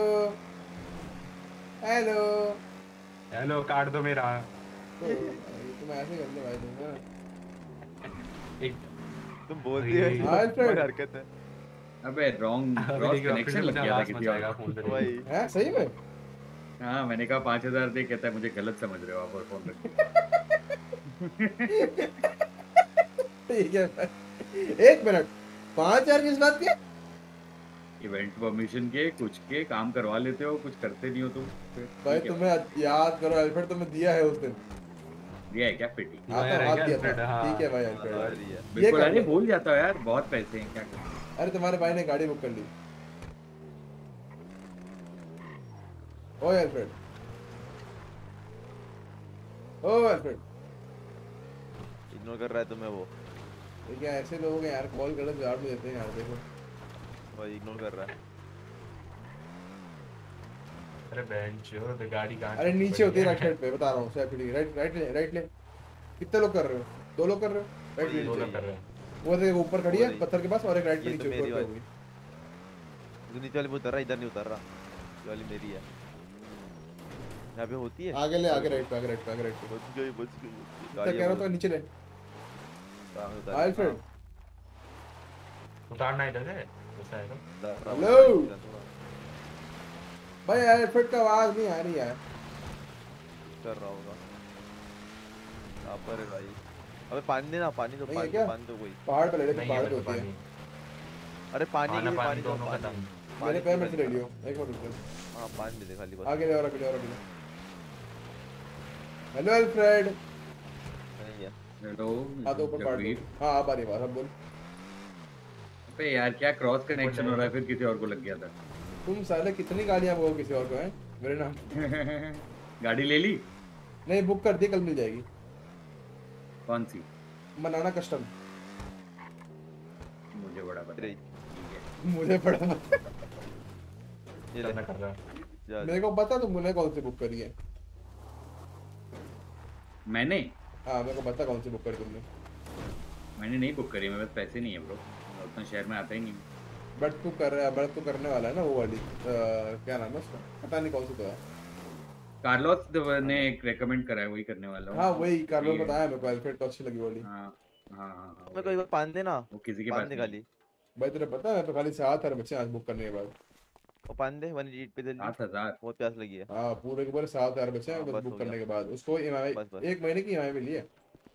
hello hello काट दो मेरा। तो तुम ऐसे कर ले भाई तुम ना। एक तुम बोलती है हाँ, अल्फ्रेड। हरकत है। अबे रॉन्ग क्रॉस कनेक्शन लग गया था किसी और को। वही हैं सही में? हाँ मैंने कहा पाँच हजार दे कहता है मुझे गलत समझ रहे हो आप और फोन रख ठीक है भाई। एक मिनट पाँच हजार किस बात के? इवेंट परमिशन के कुछ के काम करवा लेते हो कुछ करते नहीं हो तुम। भाई तुम्हें याद करो अल्फ्रेड तुम्हें दिया है उस दिन। दिया है क्या पेटी? हाँ तो हाथ दिया था ठीक है भाई अल्फ्रेड। ये बिल्कुल कर अरे लो। भूल जाता हो यार बहुत पैसे हैं क्या करूं। अरे तुम्हारे भाई ने गाड़ी बुक कर ली। ओए अल्फ्रेड ओ अल्फ्रेड इग्नोर कर रहा है तुम्हें वो। ये क्या ऐसे लोग हैं यार कॉल कर जवाब नहीं देते हैं यार देखो। वही इग्नोर कर रहा है। अरे बेंच और गाड़ी कहाँ अरे नीचे होती है राइट साइड पे बता रहा हूँ सेफ्टी राइट राइट ले राइट ले। कितने लोग कर रहे हो? दो लोग कर रहे हो राइट वही, ले दो नीचे। लोग कर रहे हैं। वो देखो ऊपर खड़ी है वही। पत्थर के पास और एक राइट पे ये तो नीचे मेरी ऊपर पे वाली होगी। जो नीचे वाली पे उतर रहा इधर नहीं उतर रहा ये वाली मेरी है। यहाँ पे होती है आगे ले आगे राइट पे आगे राइट पे आगे राइट पे। बच गई बच गई क्या कह रहा था नीचे ले अल्फ्रेड। उतारना इधर है ऐसा है तो हेलो भाई अल्फ्रेड का आवाज नहीं आ रही है। कर रहा होगा यहाँ पर है भाई। अबे पानी देना पानी दो नहीं है पानी क्या? दो पानी दो कोई। पहाड़ पे ले लेकिन नहीं पहाड़ है पे तो होती है। पानी। अरे पानी के खाना लिए पानी पानी दो दोनों का पानी। दाम। मेरे पैर में से ले लियो एक मिनट रुक जा। हाँ पानी दे दे खाली बस। आगे ले और आगे ले और आगे ले। Hello Alfred. नहीं है हेलो हाँ तो ऊपर पहाड़ पे। हाँ आप आ रही बात अब बोल। अबे यार क्या क्रॉस कनेक्शन हो रहा है फिर किसी और को लग गया था। तुम साले कितनी गाड़ियां वो किसी और को हैं मेरे नाम। गाड़ी ले ली? नहीं बुक कर दी कल मिल जाएगी। कौन सी? मनाना कस्टम। मुझे बड़ा पता है। मुझे बड़ा पता ये ले कर रहा जा मेरे को पता तुमने कौन सी बुक करी है। मैंने हाँ मेरे को पता कौन सी बुक करी तुमने। मैंने नहीं बुक करी मेरे पास पैसे नहीं है ब्रो उतना शहर में आता ही नहीं। बट तू कर रहा है बट तू करने वाला है ना वो वाली अ, क्या नाम है उसका पता नहीं कौन सी तो है। कार्लोस ने एक रेकमेंड करा है वही करने वाला हूँ। हाँ वही कार्लो बताया मेरे को अल्फ्रेड तो अच्छी लगी वाली। हाँ हाँ हाँ मैं कोई बार पानी देना वो किसी के पानी पास दे नहीं। खाली भाई तेरे पता है मैं तो खाली सात हजार बच्चे आज बुक करने के बाद। वो पानी दे वन एट पे जल्दी सात हजार बहुत प्यास लगी है। हाँ पूरे के पूरे सात हजार बच्चे हैं हाँ, बस बस बुक हो करने गया। के बाद उसको ईएमआई बस, बस। एक महीने की ईएमआई मिली है।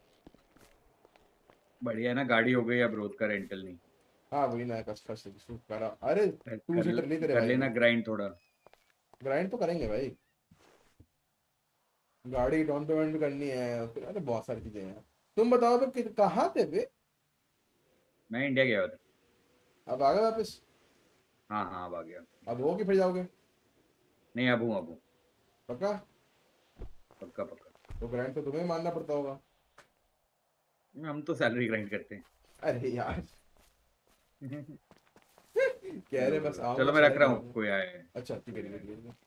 बढ़िया ना गाड़ी हो गई अब रोज का रेंटल नहीं। हाँ वही ना कष्ट कष्ट सूट करा अरे टू सीटर नहीं तेरे कर भाई लेना ग्राइंड थोड़ा। ग्राइंड तो करेंगे भाई। गाड़ी डाउन पेमेंट भी करनी है फिर, अरे बहुत सारी चीजें हैं। तुम बताओ तो कि- कहाँ थे बे? मैं इंडिया गया था। अब आ गए वापस? हाँ हाँ अब आ गया। अब हो कि फिर जाओगे? नहीं अब हूँ अब हूँ। पक्का? पक्का पक्का। तो ग्राइंड तो तुम्हें मानना पड़ता होगा। हम तो सैलरी ग्राइंड करते हैं। अरे यार कह रहे बस आओ। चलो मैं रख रहा हूँ, कोई आया है। अच्छा ठीक है ठीक है ठीक है।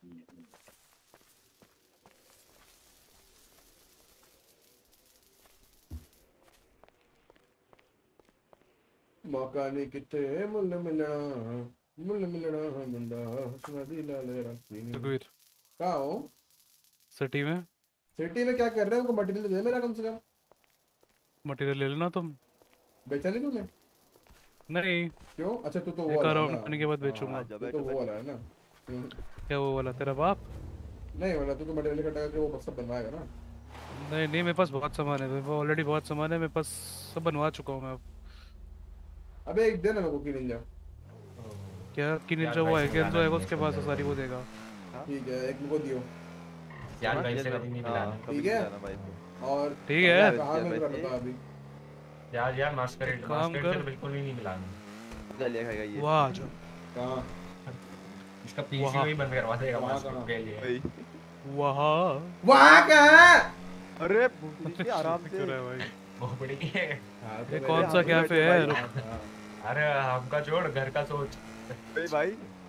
मौका नहीं कितने मुल्ल मिलना, मुल्ल मिलना मुंडा हंसना दिला ले रखी। सुखवीर कहाँ हो? सिटी में। सिटी में क्या कर रहे हो? उनको मटेरियल दे मेरा कम से कम। मटेरियल ले लेना तुम। बेचा नहीं तुमने? नहीं। क्यों? अच्छा तू तो वो एक वाला है अराउंड ना। करने के बाद हाँ, बेचूंगा। तू तो वो वाला है ना। हम्म। क्या वो वाला तेरा बाप? नहीं वाला तू तो मटेरियल इकट्ठा करके वो सब बनवाएगा ना। नहीं नहीं मेरे पास बहुत सामान है, मेरे पास ऑलरेडी बहुत सामान है, मेरे पास सब बनवा चुका हूँ मैं अब। अबे एक देना मेरे को की निंजा। क्या की निंजा? वो है क्या? है उसके पास है सारी, वो देगा। ठीक है एक मेरे को दियो। यार भाई से कभी नहीं मिलाना। ठीक है और ठीक है। कहाँ मिल रहा बता अभी? यार यार मास्करेड काम मास्करेड कर। से तो बिल्कुल भी नहीं मिलाना। गलिया खाएगा ये। वाह जो कहाँ? इसका पीसी वही बंद करवा देगा मास्करेड के लिए। वहाँ वहाँ कहाँ? अरे भूखी आराम से। भाई वो बड़ी है। ये कौन सा कैफे है? रुक। अरे हमका छोड़, घर का सोच। भाई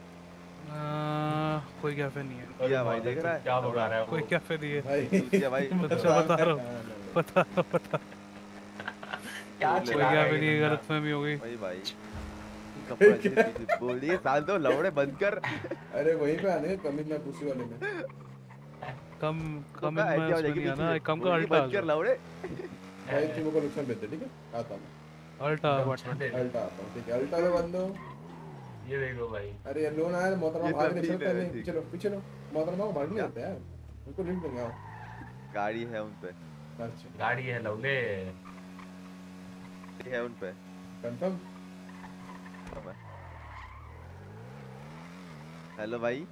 आ, कोई कैफे नहीं है। क्या भाई देख रहा है? क्या बता रहा है कोई वो? कैफे नहीं है क्या भाई? अच्छा बता रहा हूँ बता रहा हूँ बता क्या कोई चिल्ला रहा है कैफे ये नहीं है, बंदा? गलतफहमी हो गई। भाई भाई कपड़ा जी पीछे बोलिए साल दो लौड़े बंद कर। अरे वहीं पे आने कमी में पूछी वाले में। कम कम कपड़ा में ऐसे हो उसमें जाएगी नहीं आना, पीछे। एक कम का बोलिए अल्टा बंद कर लौड़े। भाई तुम को नुकसान भेज दे ठीक है? आता हूँ। अल्टा अपार्टमेंट। अल्टा आता हूँ ठीक है। अल्टा में बंद हो। ये देखो भाई। अरे यार लोन आया मोहतरमा ये भाग सब नहीं ठीक चलता है, नहीं। ठीक। चलो पीछे लो। मोहतरमा को भाग नहीं आता यार। उनको लिंक देंगे आओ। गाड़ी है उन पे। अच्छा गाड़ी है लौले। है उन पे। कंफर्म? हेलो भाई।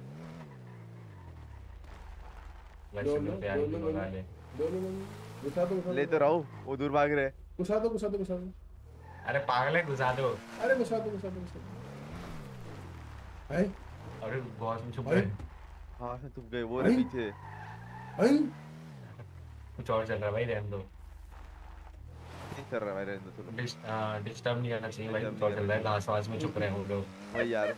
लो लो लो लो लो लो लो घुसा दो घुसा ले तो रहा हूँ, वो दूर भाग रहे हैं। घुसा दो घुसा दो घुसा दो। अरे पागल है, घुसा दो। अरे घुसा दो घुसा दो घुसा दो। हैं? अरे बॉस में छुप अरे गए। हाँ से तुम गए वो रहे पीछे। हैं? कुछ और चल रहा है भाई, रहने दो। नहीं चल रहा है मेरे अंदर तो। डिस डिस्टर्ब नहीं करना चाहिए भाई, कुछ और चल रहा है, घास वास में छुप रहे हैं वो लोग। भाई यार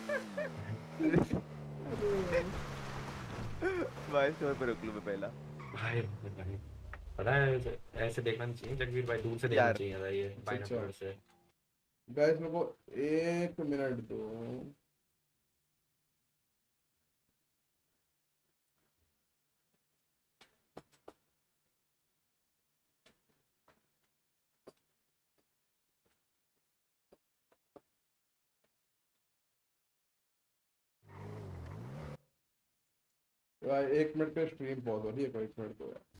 भाई सौ पे रुक लूं मैं पहला। भाई भाई पता है ऐसे देखना नहीं चाहिए जगवीर भाई, दूर से देखना यार। चाहिए था ये बाइनोकुलर से। गाइस मेरे को एक मिनट दो। यार एक मिनट का स्ट्रीम पॉज हो रही है, एक मिनट दो यार।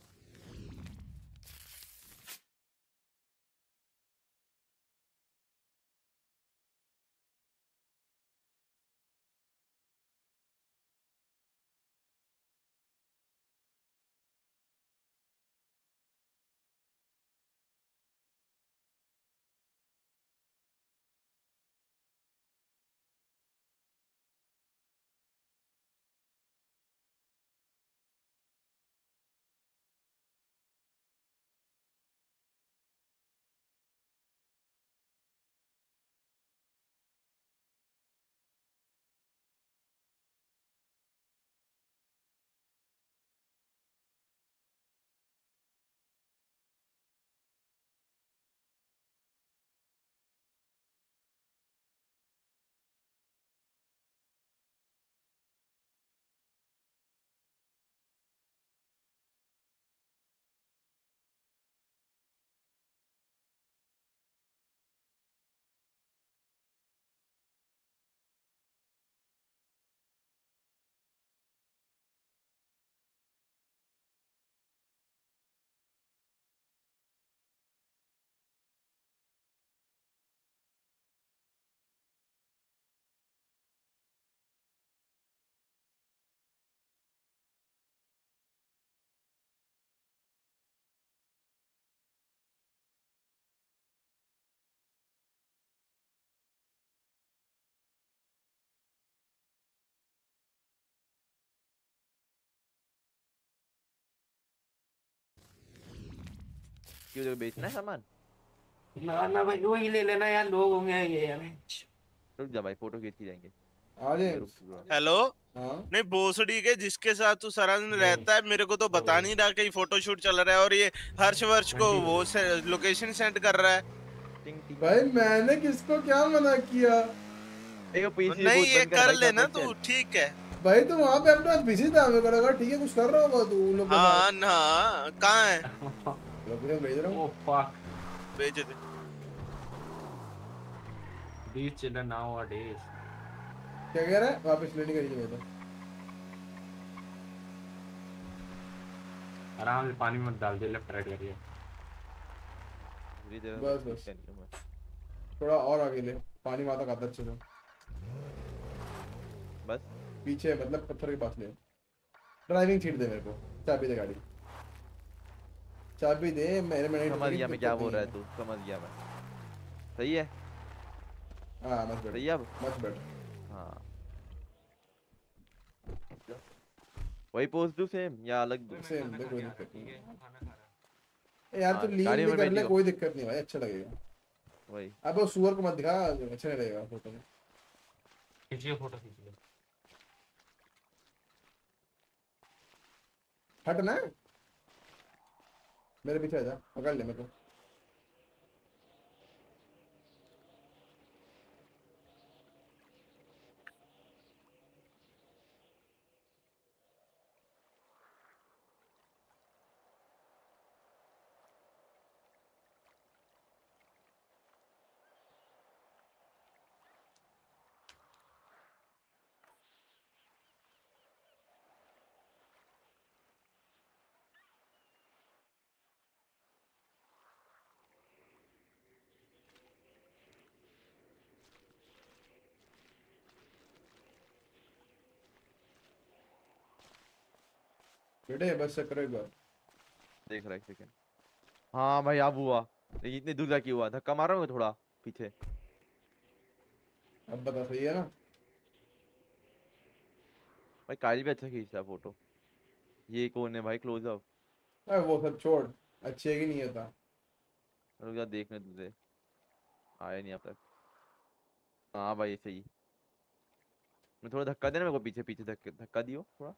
क्यों तेरे को बेचना है सामान? ना ना भाई वही ले लेना यार, लोग होंगे ये यार। रुक जा भाई, फोटो खींच के जाएंगे। आ जाए। रुक रुक। हेलो। हाँ नहीं भोसड़ी के जिसके साथ तू सारा दिन रहता है मेरे को तो बता नहीं रहा कहीं फोटोशूट चल रहा है, और ये हर्ष वर्ष को वो से लोकेशन सेंड कर रहा है। टिंग टिंग। भाई मैंने किसको क्या मना किया? देखो पीछे नहीं बहुत ये बंद कर कर भाई, लेना सामान तू, चल। ठीक है। भाई तो वहाँ पे अपना बिजी था, मेरे को लगा ठीक है कुछ कर रहा होगा तू उन लोग के हाँ साथ। ना कहाँ है? लोकेशन भेज रहा हूँ। ओ फक, भेज दे। these children nowadays। क्या कह रहा है? वापस लेने का रीजन बता। आराम से पानी मत डाल दे, लेफ्ट राइट करिए। पूरी देर बस बस थोड़ा और आगे ले, पानी वहाँ तक आता अच्छे से। बस पीछे मतलब पत्थर के पास ले। ड्राइविंग सीट दे मेरे को, चाबी दे गाड़ी, चाबी दे। मेरे मैंने समझ गया मैं क्या बोल रहा है तू, समझ गया मैं। सही है। हाँ मच बेटर, सही है अब। Much better. हाँ वही पोज दूं सेम या अलग दूं? सेम दे, कोई दिक्कत नहीं है यार। हाँ, तू लीन गाड़ी भी में कर ले, बैठी हो। कोई दिक्कत नहीं भाई, अच्छा लगेगा। वही अब वो सुअर को मत दिखा, अच्छा नहीं लगेगा फोटो में। खींचिए फोटो खींचिए। हट ना, मेरे पीछे आ जा, पकड़ ले मेरे को। बेटे बस चेक करो एक बार। देख रहा है, एक सेकंड। हाँ भाई अब हुआ, लेकिन इतनी दूर जाके हुआ। धक्का मार रहा हूँ थोड़ा पीछे। अब बता सही है ना? भाई काली भी अच्छा खींचता है फोटो। ये कौन है भाई क्लोजअप? अरे वो सब छोड़, अच्छे ही नहीं होता। रुक जा देखने तुझे, आया नहीं अब तक। हाँ भाई सही। मैं थोड़ा धक्का देना मेरे को, पीछे पीछे धक्के धक्का दियो थोड़ा।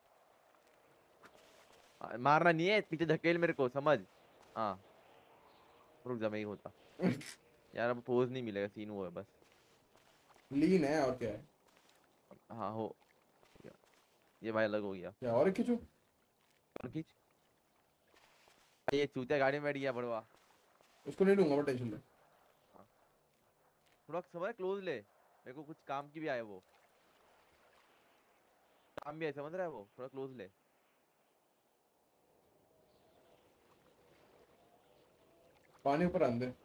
आ, मारना नहीं है, पीछे धकेल मेरे को, समझ? हाँ रुक जा, मैं ही होता यार। अब पोज नहीं मिलेगा, सीन वो है बस। लीन है और क्या है? हाँ हो गया। ये भाई अलग हो गया। क्या और खींचू? और खींच। ये चूतिया गाड़ी में बैठ गया बड़वा। उसको नहीं लूंगा मैं, टेंशन ले। थोड़ा समझ, क्लोज ले। मेरे को कुछ काम की भी आए, वो काम भी है, समझ रहा है वो। थोड़ा क्लोज ले। पानी ऊपर आन दे।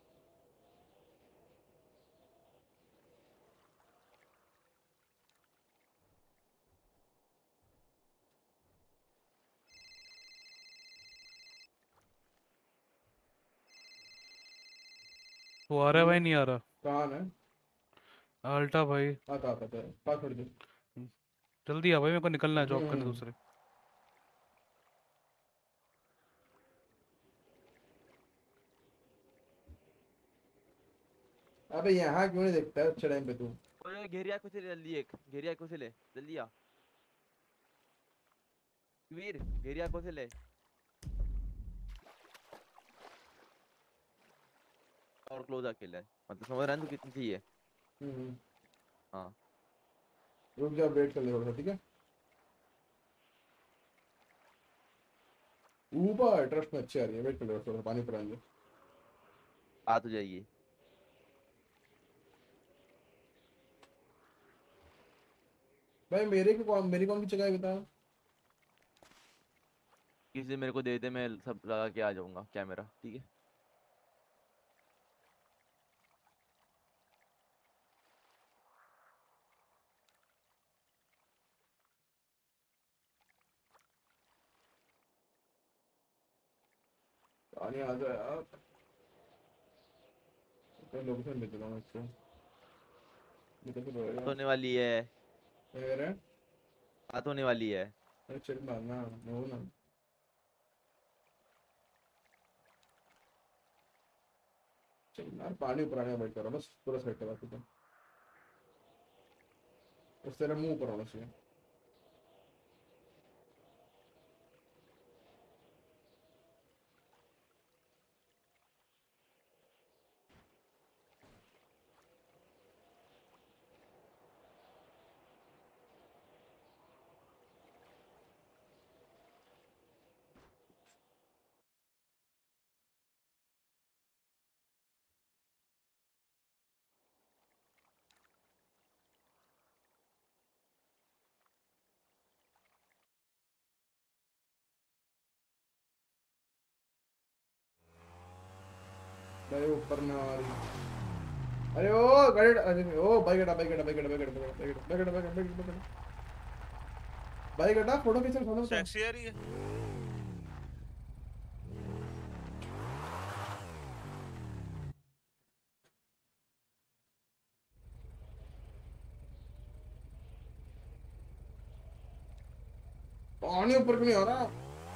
वो आ रहा है भाई? नहीं आ रहा? कहाँ है? अल्टा भाई। आता आता आता पास छोड़ दे। जल्दी आ भाई, मेरे को निकलना है जॉब करने हम्म। दूसरे। अबे यहाँ क्यों नहीं देखता है अच्छे टाइम पे तू? ओए घेरिया को से ले जल्दी, एक घेरिया को से ले जल्दी आ। वीर घेरिया को से ले। और क्लोज अकेला है, मतलब समझ रहा है तू कितनी चाहिए? हम्म। हाँ रुक जा, वेट कर ले थोड़ा सा, ठीक है? ऊपर ट्रस्ट में अच्छी आ रही है, वेट कर ले थोड़ा सा, पानी पर आएंगे। आ तो जाइए। भाई मेरे को कौन, मेरी कौन की जगह है बता? किसी मेरे को दे दे, मैं सब लगा के आ जाऊंगा कैमरा, ठीक है? पानी आ जाए यार। तो लोकेशन भेज रहा हूँ इसको। निकल के बात बोलेगा। होने वाली है, क्या कह रहे हैं? बात होने वाली है। अरे चल मारना, नो ना। चल यार पानी ऊपर आने का वेट कर रहा हूँ बस पूरा सेट करा तू बस तेरा मुंह ऊपर होना चाहिए भाई ऊपर ना आ रही अरे ओ गाड़ी अरे ओ बाइक हटा बाइक हटा बाइक हटा बाइक हटा बाइक हटा बाइक हटा बाइक हटा बाइक हटा बाइक हटा फोटो खींच फोटो टैक्सी आ रही है पानी ऊपर क्यों नहीं आ रहा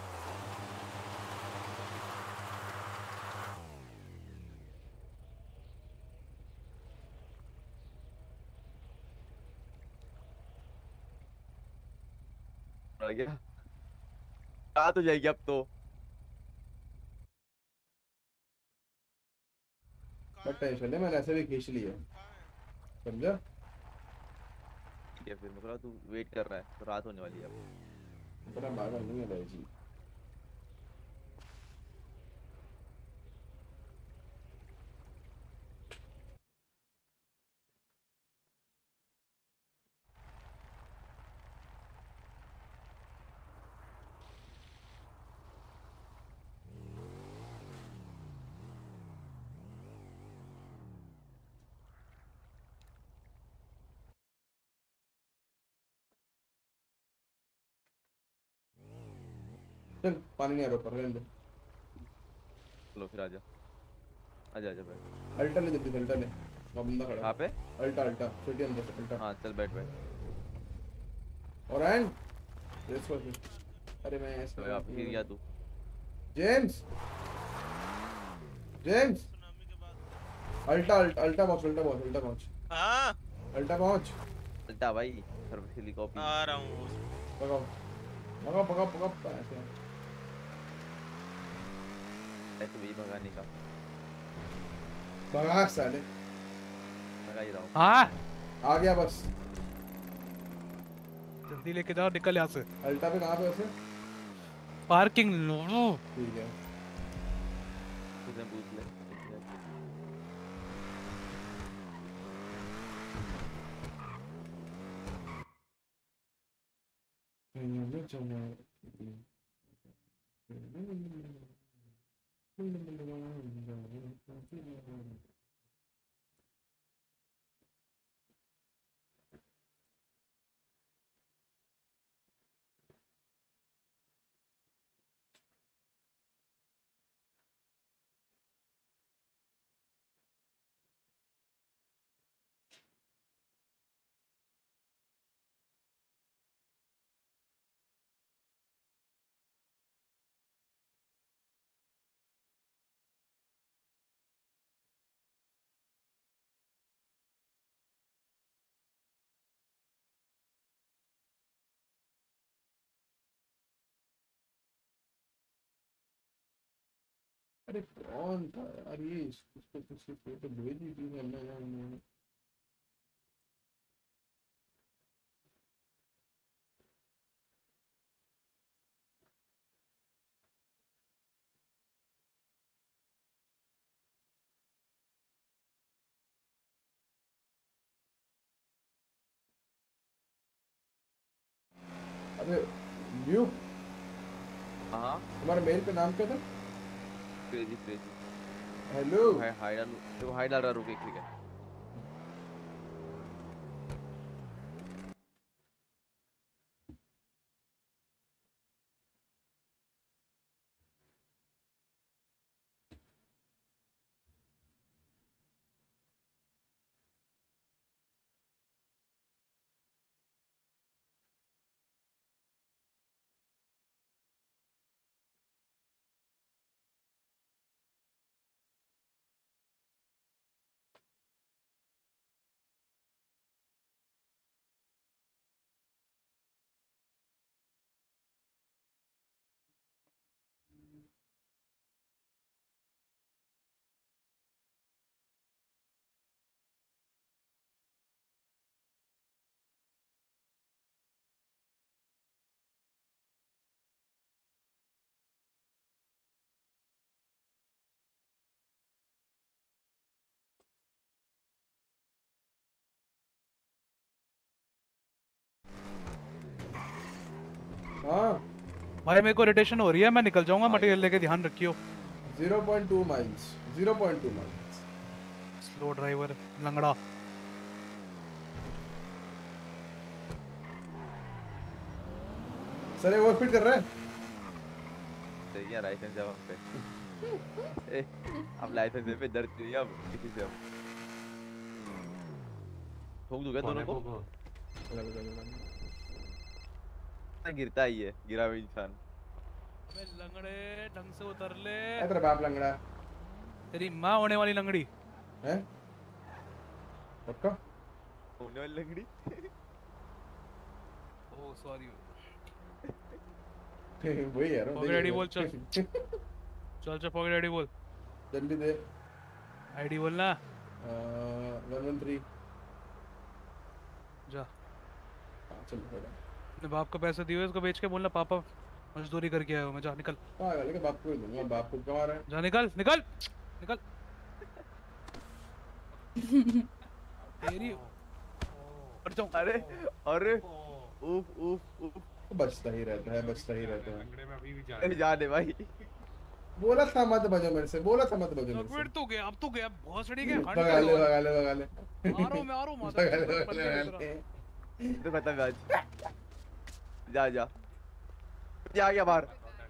आ गया आ तो जाएगी अब तो बट टेंशन नहीं मैंने ऐसे भी खींच लिया समझा ठीक है फिर मतलब तू वेट कर रहा है तो रात होने वाली है अब बड़ा पागल नहीं है भाई जी चल पानी नहीं आ रहा ऊपर रहने दे चलो फिर आजा आजा आजा बैठ अल्टा ले जल्दी अल्टा ले वहाँ बंदा खड़ा कहाँ पे अल्टा अल्टा सिटी अंदर से अल्टा हाँ चल बैठ बैठ और एंड रेस कर फिर अरे मैं ऐसा तो आप गिर गया तू जेम्स जेम्स अल्टा अल्टा अल्टा पहुंच अल्टा पहुंच अल्टा पहुंच हाँ अल्टा पहुंच अल्टा भाई सर्विस हेलीकॉप्टर आ रहा हूँ पकाओ पकाओ पकाओ पकाओ ऐसे ऐसे भी भगाने का भगा साले भगा ही रहा हूँ हाँ आ गया बस जल्दी लेके जाओ निकल यहाँ से अल्टा पे कहाँ पे वैसे पार्किंग लो ठीक है तुझे पूछ ले अरे कौन था यार ये इसको किसी फोटो भेजी थी मैंने यार मैंने अरे व्यू हाँ तुम्हारे मेल पे नाम क्या था crazy crazy hello hi hi डाल देखो हाय डाल रहा रुक एक सेकंड हाँ भाई मेरे को इरिटेशन हो रही है, मैं निकल जाऊंगा, मटेरियल लेके ध्यान रखियो। Zero point two miles zero point two miles slow driver लंगड़ा। सर वो फिट कर रहा है। सही है लाइसेंस जब हम पे ए, अब लाइसेंस पे दर्द नहीं अब किसी से हम ठोक दूंगा दोनों को। गिरता ही है, गिरा हुआ इंसान। अबे लंगड़े ढंग से उतर ले। तेरा बाप लंगड़ा तेरी माँ होने वाली लंगड़ी है। पक्का होने वाली लंगड़ी। Oh sorry. वही यार पॉकेट आईडी बोल चल। चल चल पॉकेट आईडी बोल जल्दी दे। आईडी बोलना। वन वन थ्री जा। चल बेटा अपने बाप को पैसे दिए इसको बेच के बोलना पापा मजदूरी करके आया हूँ मैं। जा निकल। पागल है, बाप को ही दूंगा, बाप को कमा रहा है। जा निकल निकल निकल। तेरी हट जाऊँ। अरे अरे उफ उफ उफ बचता ही रहता है, बचता ही रहता है। अरे जा दे भाई। बोला था मत बजो मेरे से, बोला था मत बजो मेरे से। फिर तू गया, अब तू गया बहुत सड़ी गया। भगा ले भगा ले भगा ले। आ रहा हूँ मैं, आ रहा हूँ माता। भगा ले भगा ले। तो खत्म है आज। जा जा जा गया बाहर।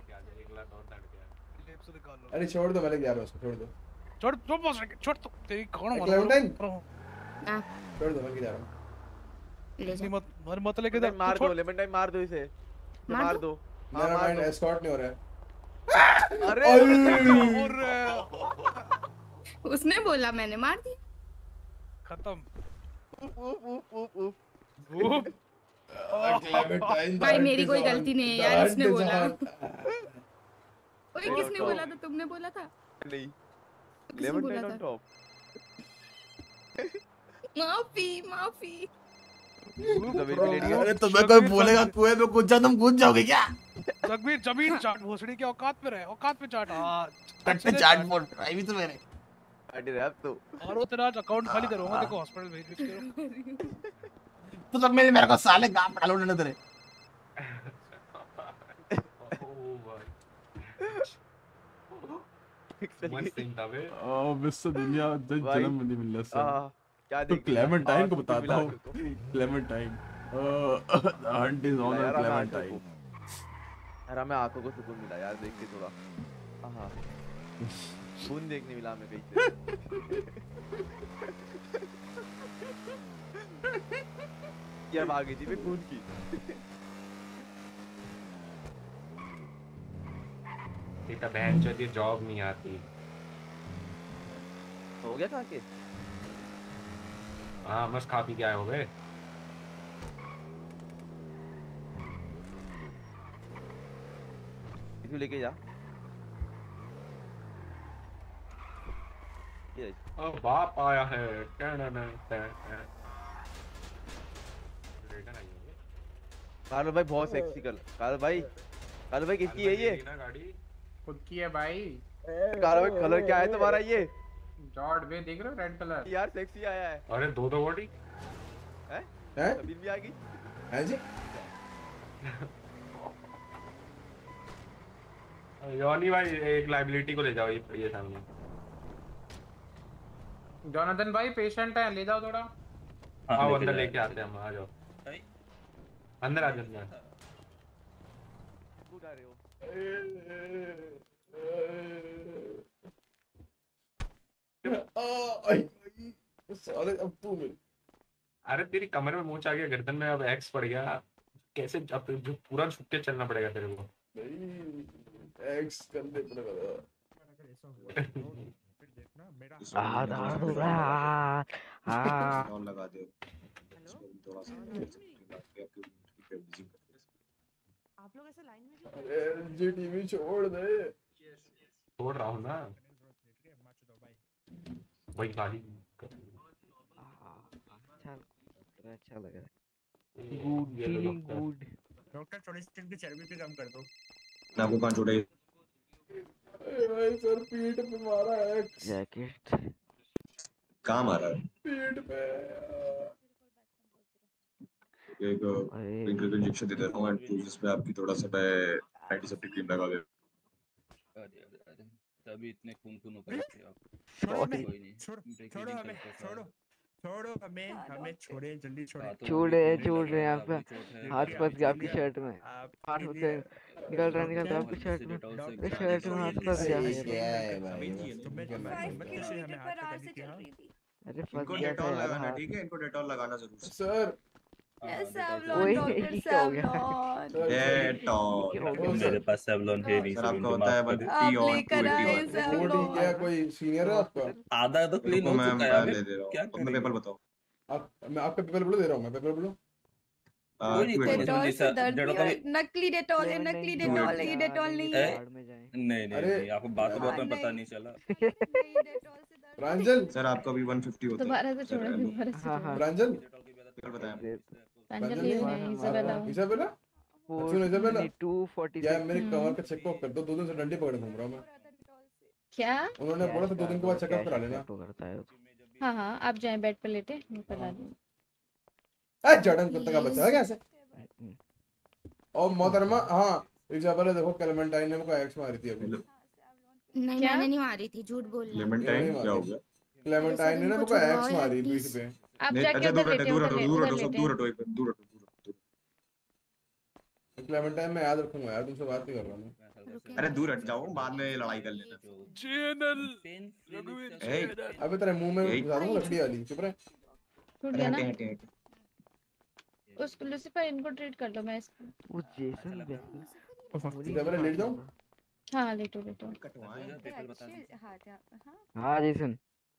अरे छोड़ दो, मैं लेके जा रहा हूँ उसको, छोड़ दो। छोड़ छोड़ बस छोड़ तू तेरी कौन मार। क्लेमेंटाइन हां छोड़ दो, मैं लेके जा रहा हूँ। ले जा मत मर मत लेके जा। मार दो क्लेमेंटाइन, मार दो इसे, मार दो। मेरा माइंड एस्कॉर्ट नहीं हो रहा है। अरे उसने बोला मैंने मार दिया। खत्म। भाई मेरी कोई गलती नहीं है यार, इसने बोला। ओए किसने बोला था? तुमने बोला था? नहीं क्लेमेंटाइन ऑन टॉप। माफी माफी। अरे तुम्हें कोई बोलेगा कुएं में कूद जाओ, तुम कूद जाओगे क्या? जगबीर जमीन चाट भोसड़ी के औकात पे रहे, औकात पे चाट। हां कट्टे चाट बोल रहा है भी तो मेरे। अरे रैप तो और वो तेरा अकाउंट खाली करूंगा, देखो हॉस्पिटल भेज भेज के। तो सब मेरे मेरे को साले गांव डालो ना तेरे। मस्त सीन था बे। ओ मिस दुनिया जन्म नहीं मिलना सर। क्या तो क्लेमेंटाइन को बताता हूँ। Clementine hunt is on Clementine. यार हमें आंखों को सुकून मिला यार देख के थोड़ा। हां खून देखने मिला हमें कहीं से। क्या भागी थी मैं खून की। बेटा बहन चोदी जॉब नहीं आती। हो गया खा के? हाँ मस्त खा पी के आए हो गए। इसको लेके जा। ये ओ बाप आया है। कार्लो भाई बहुत सेक्सी कर। कार्लो भाई कार्लो भाई किसकी है ये? खुद की है भाई। कार्लो भाई कलर क्या है तुम्हारा ये? जॉर्ड वे देख रहे हो रेड कलर। यार सेक्सी आया है। अरे दो दो बॉडी हैं? हैं? अभी भी आ गई। हैं जी? योनी भाई एक लाइबिलिटी को ले जाओ ये ये सामने। जोनाथन भाई पेशेंट है, ले जाओ थोड़ा। आओ अंदर लेके आते हैं हम, आ जाओ अंदर आ जाओ अंदर। कूद आ रहे हो? साले अब तू मिल। अरे तेरी कमर में मूंछ आ गया, गर्दन में अब एक्स पड़ गया। कैसे अब जो पूरा झुक के चलना पड़ेगा तेरे को। नहीं एक्स करने पड़ेगा। ऑन लगा दो थोड़ा सा। आप लोग ऐसे लाइन में अरे जी टीवी छोड़ दे। छोड़ रहा हूँ ना वही गाली। अच्छा अच्छा लग रहा है। Good feeling good. डॉक्टर थोड़ी स्टिक की चर्बी पे कम कर दो। नाकू कहाँ छोड़े? अरे भाई सर पीठ पे मारा है। जैकेट कहाँ मारा है? पीठ पे। एक इंक्रीज इंजेक्शन दे देता हूँ एंड टू जिसमें आपकी थोड़ा सा मैं एंटीसेप्टिक क्रीम लगा दे। अरे अरे अरे तभी इतने खून खून होकर रखे आप। छोड़ो हमें, कोई नहीं, छोड़ो ब्रेक छोड़ो रीडिंग हमें, करके छोड़ो छोड़ो हमें, हमें छोड़े जल्दी छोड़े। हाँ, तो छोड़ अभी रहे खून छोड़ लग रहे रहा हैं है, आपका अभी चोट है हाथ देखिए फंस गया आपकी देखिए शर्ट में। हाथ आपके फंस लिए गया निकल रहा निकल रहा आपकी शर्ट में। शर्ट में हाथ फंस गया। तुम्हें मत किसी हमें हाथ लगा दी थी। हाँ अरे फंस इनको गया था डेटॉल यार लगाना हाथ। ठीक है, इनको डेटॉल लगाना जरूर से। सर ओए ये क्या हो गया? डेटॉल क्या हो गया मेरे सर? पास सेवलॉन है नहीं सर सर, आपका मुझे होता माफ है कर वन दे। फिफ्टी और टू लेकर एटी आए वन। सब वो ठीक है, कोई सीनियर है आपका? आधा तो क्लीन रुको हो मैं चुका है, मैं अबे ले दे रहा हूँ। क्या अपना करेंगे? पेपर बताओ। आप मैं आपका पेपर ब्लू दे रहा हूँ, मैं पेपर ब्लू। कोई नहीं कोई नहीं, डेटॉल इसमें से दर्द जड़ों भी का और भी नकली डेटॉल है, नकली डेटॉल है, ये डेटॉल नहीं है। नहीं नहीं अरे नहीं, आपको बात बात हाँ, में पता नहीं। नहीं चला। प्रांजल सर आपका भी वन फिफ्टी होता है। दोबारा से सर, छोड़ो, हेलो। दोबारा से हाँ छोड़ो। हाँ प्रांजल पेपर बताया आपने। प्रांजल प्रांजल ये नहीं है इजाबेला। इजाबेला फोर सुन इजाबेला टू फोर्टी यार मेरे हम्म। कमर का चेकअप कर दो, दो दिन से डंडी पकड़े घूम रहा हूँ मैं। क्या? उन्होंने बोला था दो दिन के बाद चेकअप करा लेना। करता है हाँ हाँ आप जाएं बेड पे लेटे, मैं करा दूँ। ए जड़न कुत्ते का बच्चा है कैसे? और मोहतरमा हाँ इजाबेला देखो क्लेमेंटाइन ने मुझको एक्स मारी थी अभी। नहीं मैंने नहीं मारी थी, झूठ बोल रहा। क्लेमेंटाइन क्या हो गया? क्लेमेंटाइन ने ना मुझको एक्स मारी पीठ पे। आप नहीं, जाके अच्छा उधर दूर हटो लेटे, दूर उधर हटो ले- दूर उधर हटो सब लेटे। दूर हटो एक मिनट, दूर हटो दूर हटो। क्लेमेंटाइन मैं याद रखूंगा यार, तुमसे बात नहीं कर रहा मैं। अरे दूर हट जाओ, बाद में लड़ाई कर लेना। ए, अबे तेरे मुंह में यही- घुसा दूंगा लकड़ी वाली, चुप रह। टूट अरे गया ना। हटे हटे हटे। उस लूसीफर इनको ट्रीट कर लो, मैं इसको। वो जेसन इजाबेला लेट जाऊं? हाँ हाँ लेटो लेटो। हाँ जेसन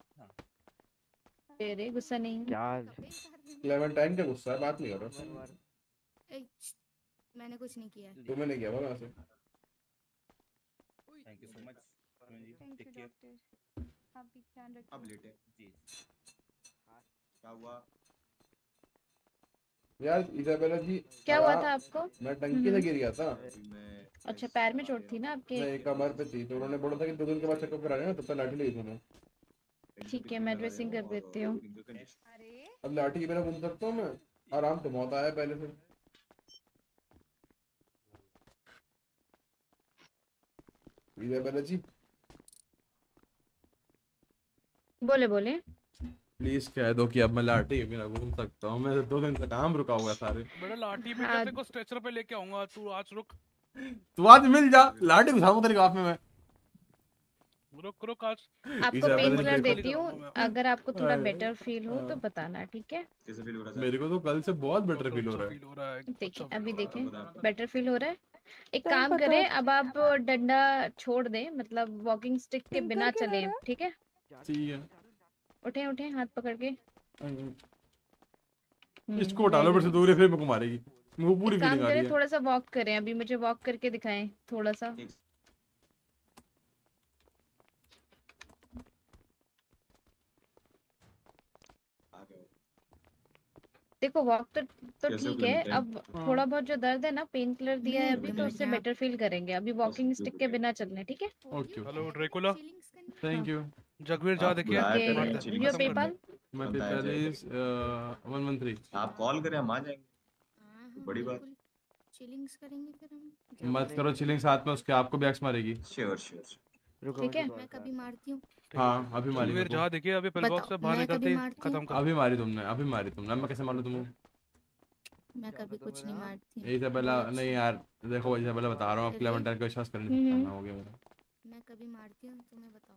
तेरे गुस्सा नहीं क्या क्लेमेंटाइन का गुस्सा है, बात नहीं कर रहा। ए, मैंने कुछ नहीं किया। तुम्हें नहीं किया बोला वैसे। Thank you so much. Thank you doctor, आप भी ध्यान रखिए। अब लेटे जी। क्या हुआ? यार इजाबेला जी क्या हुआ था आपको? मैं टंकी से गिर गया था। अच्छा पैर में चोट थी ना आपके? नहीं कमर पे थी, तो उन्होंने बोला था कि दो दिन के बाद चेकअप करा लेना, तब तक लाठी ले तुम्हें। ठीक है मैं ड्रेसिंग कर देती हूँ। अब लाठी के बिना घूम सकता हूँ मैं? आराम तो बहुत आया पहले से। इजाबेला जी बोले बोले प्लीज कह दो कि अब मैं लाठी के बिना घूम सकता हूँ। मैं दो दिन से काम रुका हुआ है सारे। बेटा लाठी पे हाँ। तेरे को स्ट्रेचर पे लेके आऊंगा, तू आज रुक। तू आज मिल जा, लाठी घुसाऊंगा तेरे गाफ में मैं। रुक रुक आज आपको पेन किलर देती हूँ, अगर आपको थोड़ा बेटर फील हो तो बताना, ठीक है? कैसे फील हो रहा है? मेरे को तो कल से बहुत बेटर फील हो रहा है। देखिए अभी देखें बेटर फील हो रहा है। एक काम करें, अब आप डंडा छोड़ दें, मतलब वॉकिंग स्टिक के बिना चले, ठीक है? ठीक है उठे उठे हाथ पकड़ के। इसको उठा लो फिर से दूर है, फिर मेरे को मारेगी। मेरे को पूरी एक काम फीलिंग आ रही करें है। थोड़ा सा वॉक करें, अभी मुझे वॉक करके दिखाएं थोड़ा सा। देखो वॉक तो तो कैसे ठीक फील है, होता है? अब थोड़ा बहुत जो दर्द है ना, पेन किलर दिया है अभी तो उससे बेटर फील करेंगे। अभी वॉकिंग स्टिक के बिना चलने, ठीक है? Okay hello Dracula, thank you. Jagveer जा देखिए बुलाया मार करें, दे। चिलिंग योर खत्म करने। पेपाल मैं बताया पेपर जाएगा। Is one one three. आप कॉल करें हम आ जाएंगे। बड़ी बात। चिलिंग्स करेंगे फिर हम। मत करो चिलिंग साथ में उसके, आपको भी एक्स मारेगी। Sure sure. ठीक है मैं कभी मारती हूँ। हाँ अभी मारी जगवीर मेरे जा को। देखिए अभी पिल बॉक्स से बताओ, बाहर मैं कभी निकलते ही मारती हूँ? खत्म कर। अभी मारी तुमने, अभी मारी तुमने। मैं कैसे मारूं तुम्हें? मैं कभी कुछ नहीं मारती। इजाबेला नहीं यार, देखो इजाबेला बता रहा हूँ, आप क्लेमेंटाइन का विश्वास करने नहीं सकता। हो गया मेरा। मैं कभी मारती हूँ तुम्हें बताओ?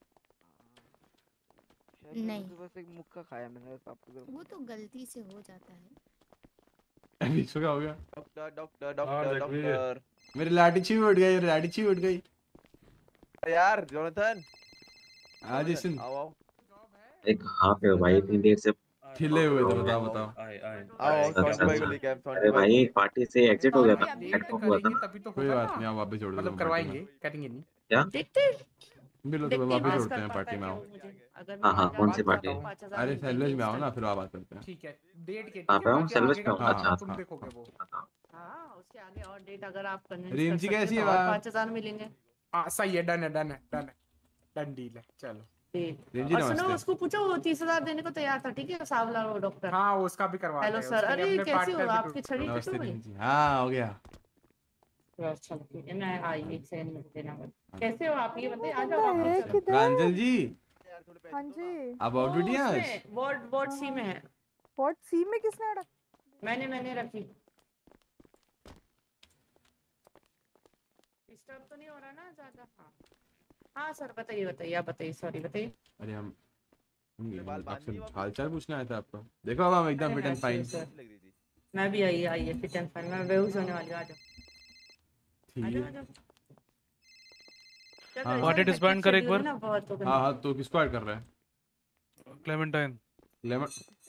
नहीं नहीं। बस एक मुक्का खाया मैंने आपको तो। वो तो गलती से हो जाता है। अभी इसको क्या हो गया? डॉक्टर डॉक्टर डॉक्टर डॉक्टर मेरी लाठी छीन उठ गई, मेरी लाठी छीन उठ गई यार जोनाथन। आज इस आओ आओ एक हाफ है भाई, इतनी देर से ठिले हुए थे। बताओ बताओ। आए आए आओ अच्छा, सॉन्टी भाई को अच्छा। लेके आए सॉन्टी अरे भाई भाई को। पार्टी से एग्जिट हो गया था, अभी हेड तो हुआ था करेंगे ना। तभी तो कोई होगा बात ना। नहीं, आप वापस जोड़ दो मतलब पार्टी करवाएंगे, में। करेंगे नहीं। क्या? देखते बिल्कुल तो वापस जोड़ते हैं पार्टी में। आओ हाँ हाँ कौन सी पार्टी? अरे सैलवेज में आओ ना, फिर आप बात करते हैं। ठीक है डेट के कहाँ पे हूँ? सैलवेज पे हूँ? हाँ, अच्छा हाँ, तुम हाँ। देखोगे वो। हाँ उसके आगे और डेट अगर आप कन्विंस रीम जी कर सकते कैसी हो है तो और बात? पाँच हजार मिलेंगे। हाँ सही है, डन है डन है डन है डन डील है। चलो जी। देव जी और सुनो नमस्ते। उसको पूछो, वो तीस हजार देने को तैयार था, ठीक है सावला वो डॉक्टर। हाँ उसका भी करवा हेलो दे, सर, उसके लिए अरे अपने कैसी हो पार्टनर भी आपकी ढूंढ- छड़ी नमस्ते टूट गई? देव जी। हाँ हो गया। अच्छा ठीक है, मैं आई एक सेकंड में देना बस। कैसे हो आप ये बताइए, आ जाओ है वापस चलो। किधर? प्रांजल जी हाँ जी। आप वो आउट ड्यूटी हैं आज? उसमें वार्ड वार्ड सी में है। व्हाट सी में किसने रखा? मैंने मैंने रखी। डिस्टर्ब तो नहीं हो रहा ना ज्यादा? हाँ हाँ सर बताइए बताइए, आप बताइए, सॉरी बताइए। अरे हम हम आपसे हालचाल पूछना आया था आपका। देखो अब हम एकदम फिट एंड फाइन। मैं भी आई आई है फिट एंड फाइन, मैं बेहोश होने वाली हूँ, आ जाओ ठीक आ जाओ आ है। जाओ। क्या हाँ। करें पार्टी सर, डिसबैंड कर एक schedule है बार। ना बहुत तो हाँ हाँ तो किसको ऐड कर रहा है? क्लेमेंटाइन लेमन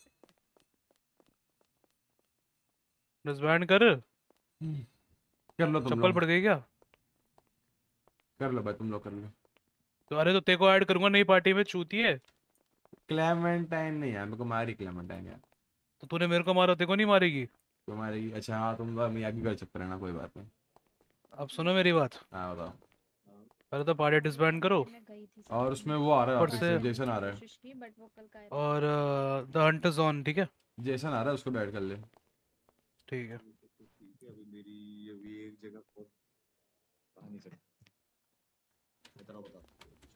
डिसबैंड कर। कर लो तुम चप्पल लोग। पड़ गई क्या? कर लो भाई तुम लोग कर लो। तो अरे तो तेरे को ऐड करूंगा नई पार्टी में, चूती है। क्लेमेंटाइन नहीं यार, मेरे को मारी क्लेमेंटाइन यार। तो तूने मेरे को मारा, तेरे को नहीं मारेगी? तो मारेगी? अच्छा हाँ तुम लोग मैं आगे कर सकते रहना, कोई बात नहीं। अब सुनो मेरी बात, हाँ बताओ। पहले तो पार्टी डिसबैंड करो। और उसमें वो आ रहा है ऊपर वापस से से, जेसन आ रहा है। और द हंट इज ऑन, ठीक है? जेसन आ रहा है, उसको भी ऐड कर ले। ठीक है। अभी मेरी अभी एक जगह बहुत आ नहीं सकता, मैं तेरा बता।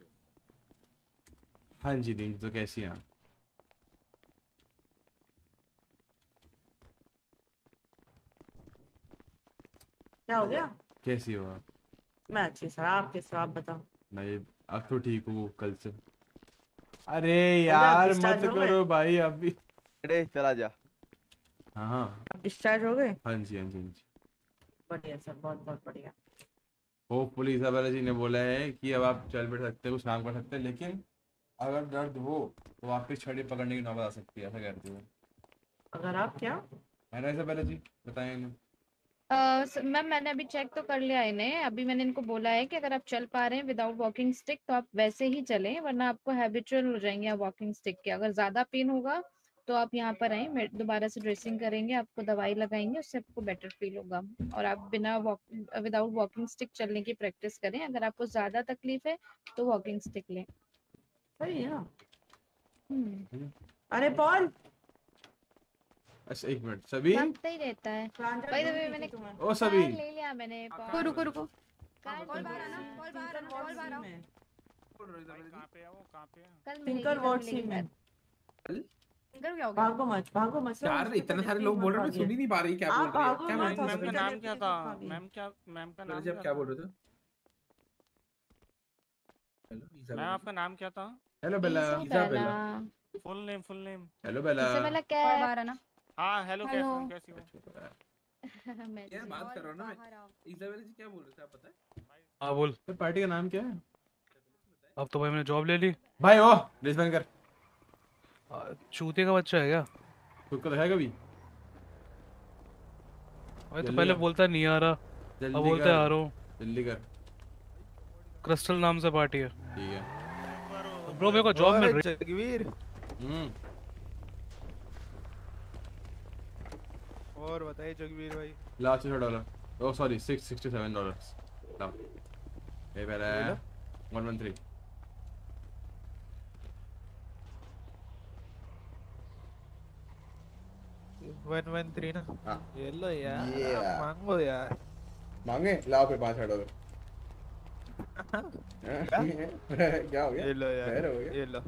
हाँ जी दिन तो कैसी हैं? क्या हो गया? कैसी हो आप? मैं अच्छी सर, आप कैसे हो आप बताओ। मैं अब तो ठीक हूँ कल से। अरे हो गया, यार discharge मत हो गए? करो भाई अभी। अरे चला जा। हाँ हाँ डिस्चार्ज हो गए? हाँ जी हाँ जी हाँ जी। बढ़िया सर, बहुत बहुत बढ़िया। होपफुली इसabella जी ने बोला है कि अब आप चल बैठ सकते हो, कुछ काम कर सकते हैं, लेकिन अगर दर्द हो तो वापस छड़ी पकड़ने की नौबत आ सकती है, ऐसा कहती हूँ। अगर आप क्या? है ना इसabella जी, बताएं इन्हें। मैम मैंने अभी चेक तो कर लिया इन्हें, अभी मैंने इनको बोला है कि अगर आप चल पा रहे हैं विदाउट वॉकिंग स्टिक तो आप वैसे ही चलें, वरना आपको हैबिचुअल हो जाएंगे आप वॉकिंग स्टिक के। अगर ज़्यादा पेन होगा तो आप यहाँ पर आएँ, मैं दोबारा से ड्रेसिंग करेंगे, आपको दवाई लगाएंगे, उससे आपको बेटर फील होगा। और आप बिना वॉक विदाउट वॉकिंग स्टिक चलने की प्रैक्टिस करें। अगर आपको ज़्यादा तकलीफ है तो वॉकिंग स्टिक लें। सही है ना? हम्म अरे पॉल अच्छा एक मिनट सभी। लगता ही रहता है। बाय द वे मैंने ओ सभी कार ले लिया मैंने। रुको रुको रुको, कार कॉल ले बाहर लिया। आना, कॉल बाहर आना, कॉल बाहर आओ। कहाँ पे है वो, कहाँ पे है? कल थिंकर वॉट सी में। फिंगर क्या हो गया? भागो मत भागो मत सर, यार उसके इतने तबीयत सारे ठीक लोग मत बोल रहे हैं, मैं भागिए। सुन ही नहीं पा रही क्या बोल आप रही है। भागो क्या मत, बोल मैम रही का है? नाम क्या था? मैम क्या मैम का नाम जी आप क्या बोल रहे थे? मैम आपका नाम क्या था? Hello Bella. Isabella. Full name full name. Hello Bella. Isabella क्या कॉल है? बाहर आना। हाँ हेलो, कैसे हेलो। हो कैसी हो? मैं क्या जी। बात कर रहा हूँ ना मैं। इसाबेला जी क्या बोल रहे थे आप पता है? हाँ बोल। तो पार्टी का नाम क्या है? अब तो भाई मैंने जॉब ले ली। भाई ओ डिसबैंड कर। आ, चूते का बच्चा है क्या? खुद को दिखाएगा कभी? भाई तो जल्दी पहले कर। बोलता नहीं आ रहा, अब जल्दी बोलता कर। है आ रहा हूँ। जल्दी कर। क्रिस्टल नाम से पार्टी है। ठीक है। ब्रो मेरे को जॉब मिल रही जगवीर। हम्म और बताइए जगवीर भाई। लास्ट छह dollar. Oh sorry six sixty seven dollars. लाओ ये पहला है one one three. One one three ना? हाँ ये लो यार, Yeah. आप मांगो यार। मांगे लाओ फिर पाँच डॉलर। क्या हो गया? ये लो यार, खैर हो गया? ये लो।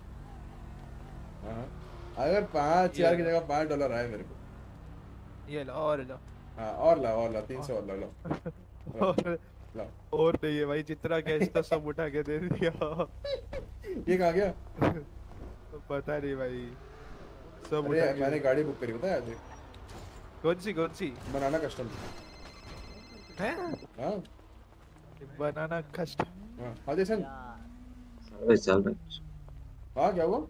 हाँ अगर पाँच ये यार की लो। जगह पाँच डॉलर आए मेरे को। ये लो और लो। हाँ और लाओ और लाओ तीन सौ और लाओ लाओ और लाओ। और नहीं है भाई, जितना कैश था सब उठा के दे दिया। ये कहाँ गया? पता नहीं भाई, सब अरे उठा के। मैंने गाड़ी बुक करी पता है आज। कौन सी कौन सी? बनाना कस्टम। हैं? हाँ बनाना कष्ट। हाँ हाँ जैसन। सर्विस चल रही। हाँ क्या हुआ?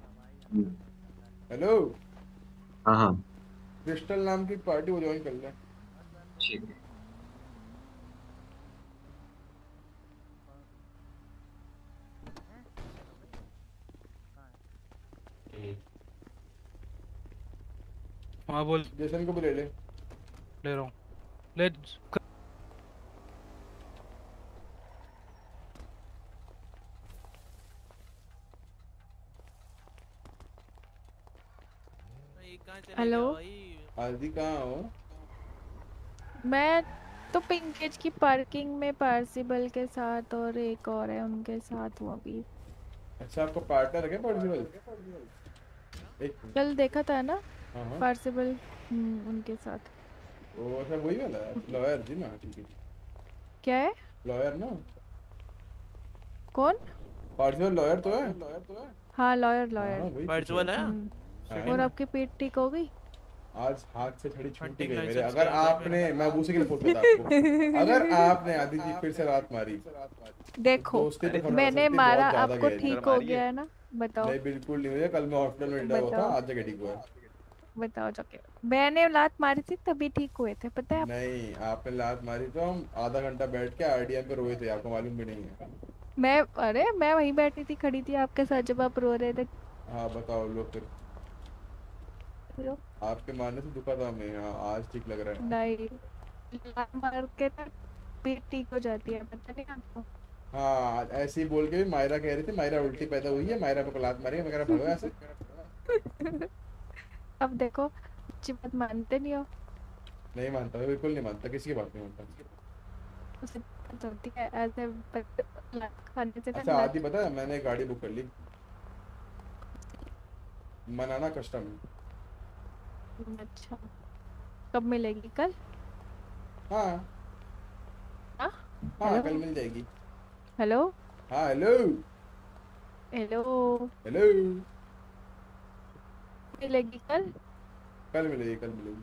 हेलो। हाँ हाँ क्रिस्टल नाम की पार्टी वो ज्वाइन कर ले। ठीक है। हाँ बोल। जैसन को भी ले ले। ले रहा हूँ ले। कहाँ चले हेलो? गया भाई? आदि कहाँ हो? मैं तो पिंकेज की पार्किंग में पार्सिबल के साथ और एक और है उनके साथ हूँ अभी। अच्छा आपका पार्टनर है क्या पॉसिबल? एक कल देखा था ना हाँ हाँ पार्सिबल, हम्म उनके साथ। वो अच्छा वही वाला है लॉयर जी ना? ठीक है क्या है? लॉयर ना? कौन? पॉसिबल लॉयर तो है। हाँ लॉयर हाँ लॉयर। वही पर्चुअल है? हाँ, और ना। आपकी पेट ठीक हो गई? आज हाथ से छड़ी छूट ही Hunting गई मेरे। license अगर कहीं पे आपने मैं उसी के लिए फोन करता आपको अगर आपने आदि जी फिर से रात मारी देखो दोस्ती तो खत्म हो मैंने सकती है, मारा, बहुत ज्यादा आपको गहरी। ठीक हो गया है ना? बताओ नहीं बिल्कुल नहीं हुआ। कल मैं हॉस्पिटल में एडमिट हुआ था, बताओ आज जगह ठीक हुआ है। बताओ जो क्या मैंने लात मारी थी तभी ठीक हुए थे, पता है आपको? नहीं आपने लात मारी तो हम आधा घंटा बैठ के आरडीएम पे रोए थे, आपको मालूम भी नहीं है। मैं अरे मैं वहीं बैठी थी, खड़ी थी आपके साथ जब आप रो रहे थे। हाँ बताओ लो फिर। लो। आपके मारने से दुखा था हमें। हाँ आज ठीक लग रहा है। नहीं लात मार के ना पेट ठीक हो जाती है, पता नहीं आपको? हाँ ऐसे ही बोल के भी मायरा कह रही थी मायरा उल्टी पैदा हुई है, मायरा को लात मारी है। मैं कह रहा भगो ऐसे। अब देखो अच्छी बात मानते नहीं हो। नहीं मानता, मैं बिल्कुल नहीं मानता, किसी की बात नहीं मानता। उसे दिक्कत होती है ऐसे बट लात खाने से ना अच्छा लात- आदि पता है मैंने गाड़ी बुक कर ली, मनाना कस्टम। अच्छा कब मिलेगी? कल? हाँ हाँ हाँ हेलो कल मिल जाएगी। हेलो हाँ हेलो हेलो हेलो मिलेगी कल? कल मिलेगी कल मिलेगी।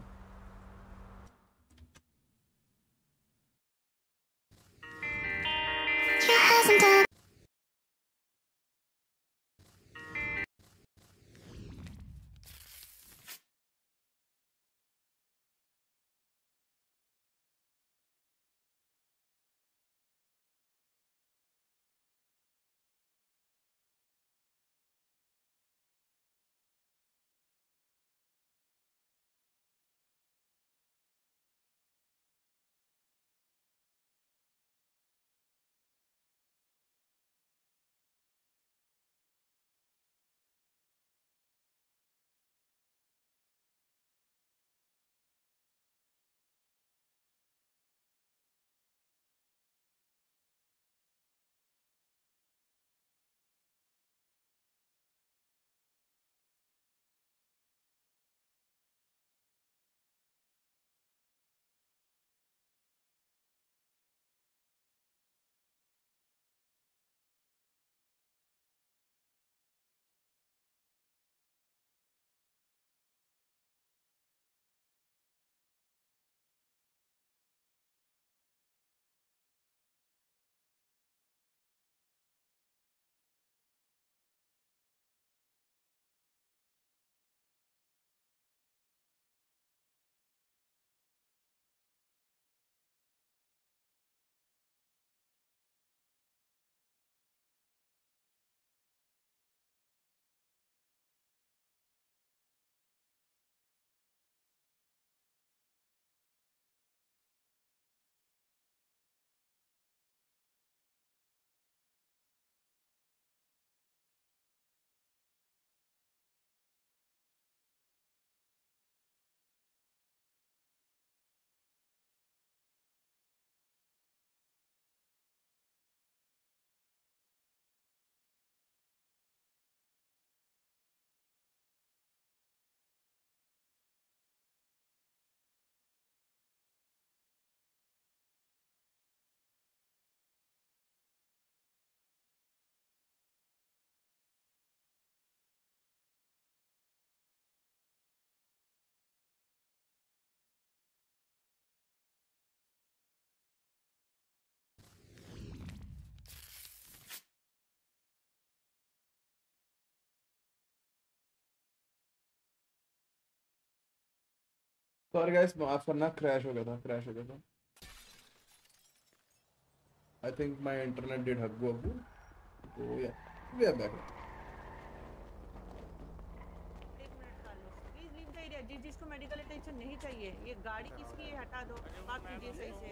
सॉरी गाइस माफ करना, क्रैश हो गया था क्रैश हो गया था। I think my internet did हग्गू अब्बू। तो yeah we are back. Please leave the area. जिस जिसको मेडिकल अटेंशन नहीं चाहिए, ये गाड़ी किसकी है हटा दो। बात कीजिए सही से।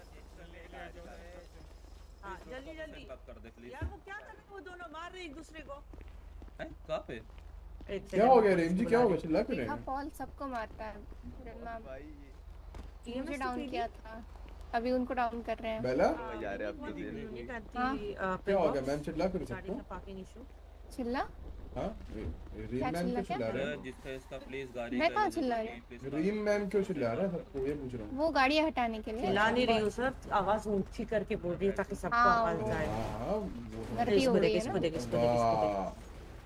हाँ जल्दी जल्दी कर दे प्लीज। यार वो क्या कर रहे हैं, वो दोनों मार रहे हैं एक दूसरे को। हैं कहाँ पे? एक क्या हो गया रेम जी, क्या हो गया, चिल्ला क्यों रहे देखा हैं? पॉल सबको मारता है। मैम मुझे E M S डाउन तो किया था, अभी उनको डाउन कर रहे हैं। बेला यार आपके दिन यूनिट आती हाँ? क्या हो गया मैम, चिल्ला क्यों रहे सबको? Parking issue. चिल्ला? हाँ रीम क्या मैम चिल्ला क्यों क्या? चिल्ला रहे हैं? जिसका इसका प्लीज गाड़ी मैं का कहाँ है, चिल्ला यहीं रही पे इसका- रीम मैम क्यों चिल्ला रहा है सबको, ये पूछ रहा हूँ। वो गाड़ियाँ हटाने के लिए। चिल्ला नहीं रही हूँ सर, आवाज ऊंची करके बोल रही है ताकि सबको हाँ, आवाज वो- जाए। हाँ वो गलती हो इसको गई देख, है इसको ना। देख, इसको देख, इसको देख। वाह,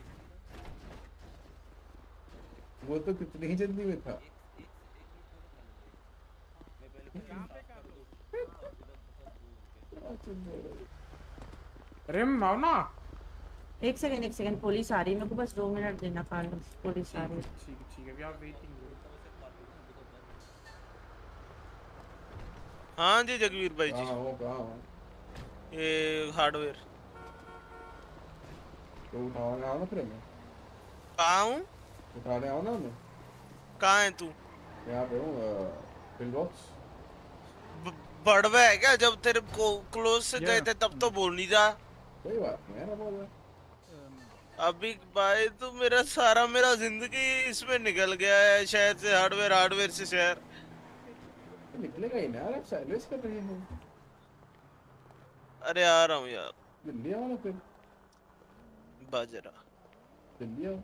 वो तो कितनी ही जल्दी में था। रिम आओ ना। एक सेकंड एक सेकंड, पुलिस आ रही है, मेरे को बस दो मिनट देना कार्ड, पुलिस आ रही है। ठीक है ठीक है, वी आर वेटिंग। हाँ जी जगवीर भाई जी। हाँ वो कहाँ हो? ये हार्डवेयर तो उठाने आओ ना फिर हमें। कहाँ हूँ? उठाने आओ ना हमें। कहाँ है तू? यहाँ पे हूँ पिल बॉक्स। बड़वा है क्या? जब तेरे को क्लोज से गए थे तब तो बोल नहीं जा। कोई बात नहीं है ना, बोल रहा। अभी भाई तू मेरा सारा मेरा जिंदगी इसमें निकल गया है, शहर से हार्डवेयर, हार्डवेयर से शहर। निकलेगा ही ना यार, आप सर्विस कर रहे हो। अरे आ रहा हूँ यार। जल्दी आओ ना फिर। बाजरा जल्दी आओ।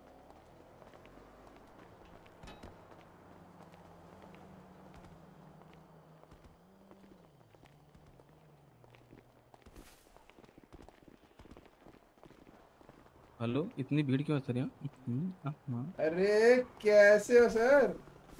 हेलो, इतनी भीड़ क्यों है सर यहाँ? हम्म, हाँ, हाँ। अरे कैसे हो सर?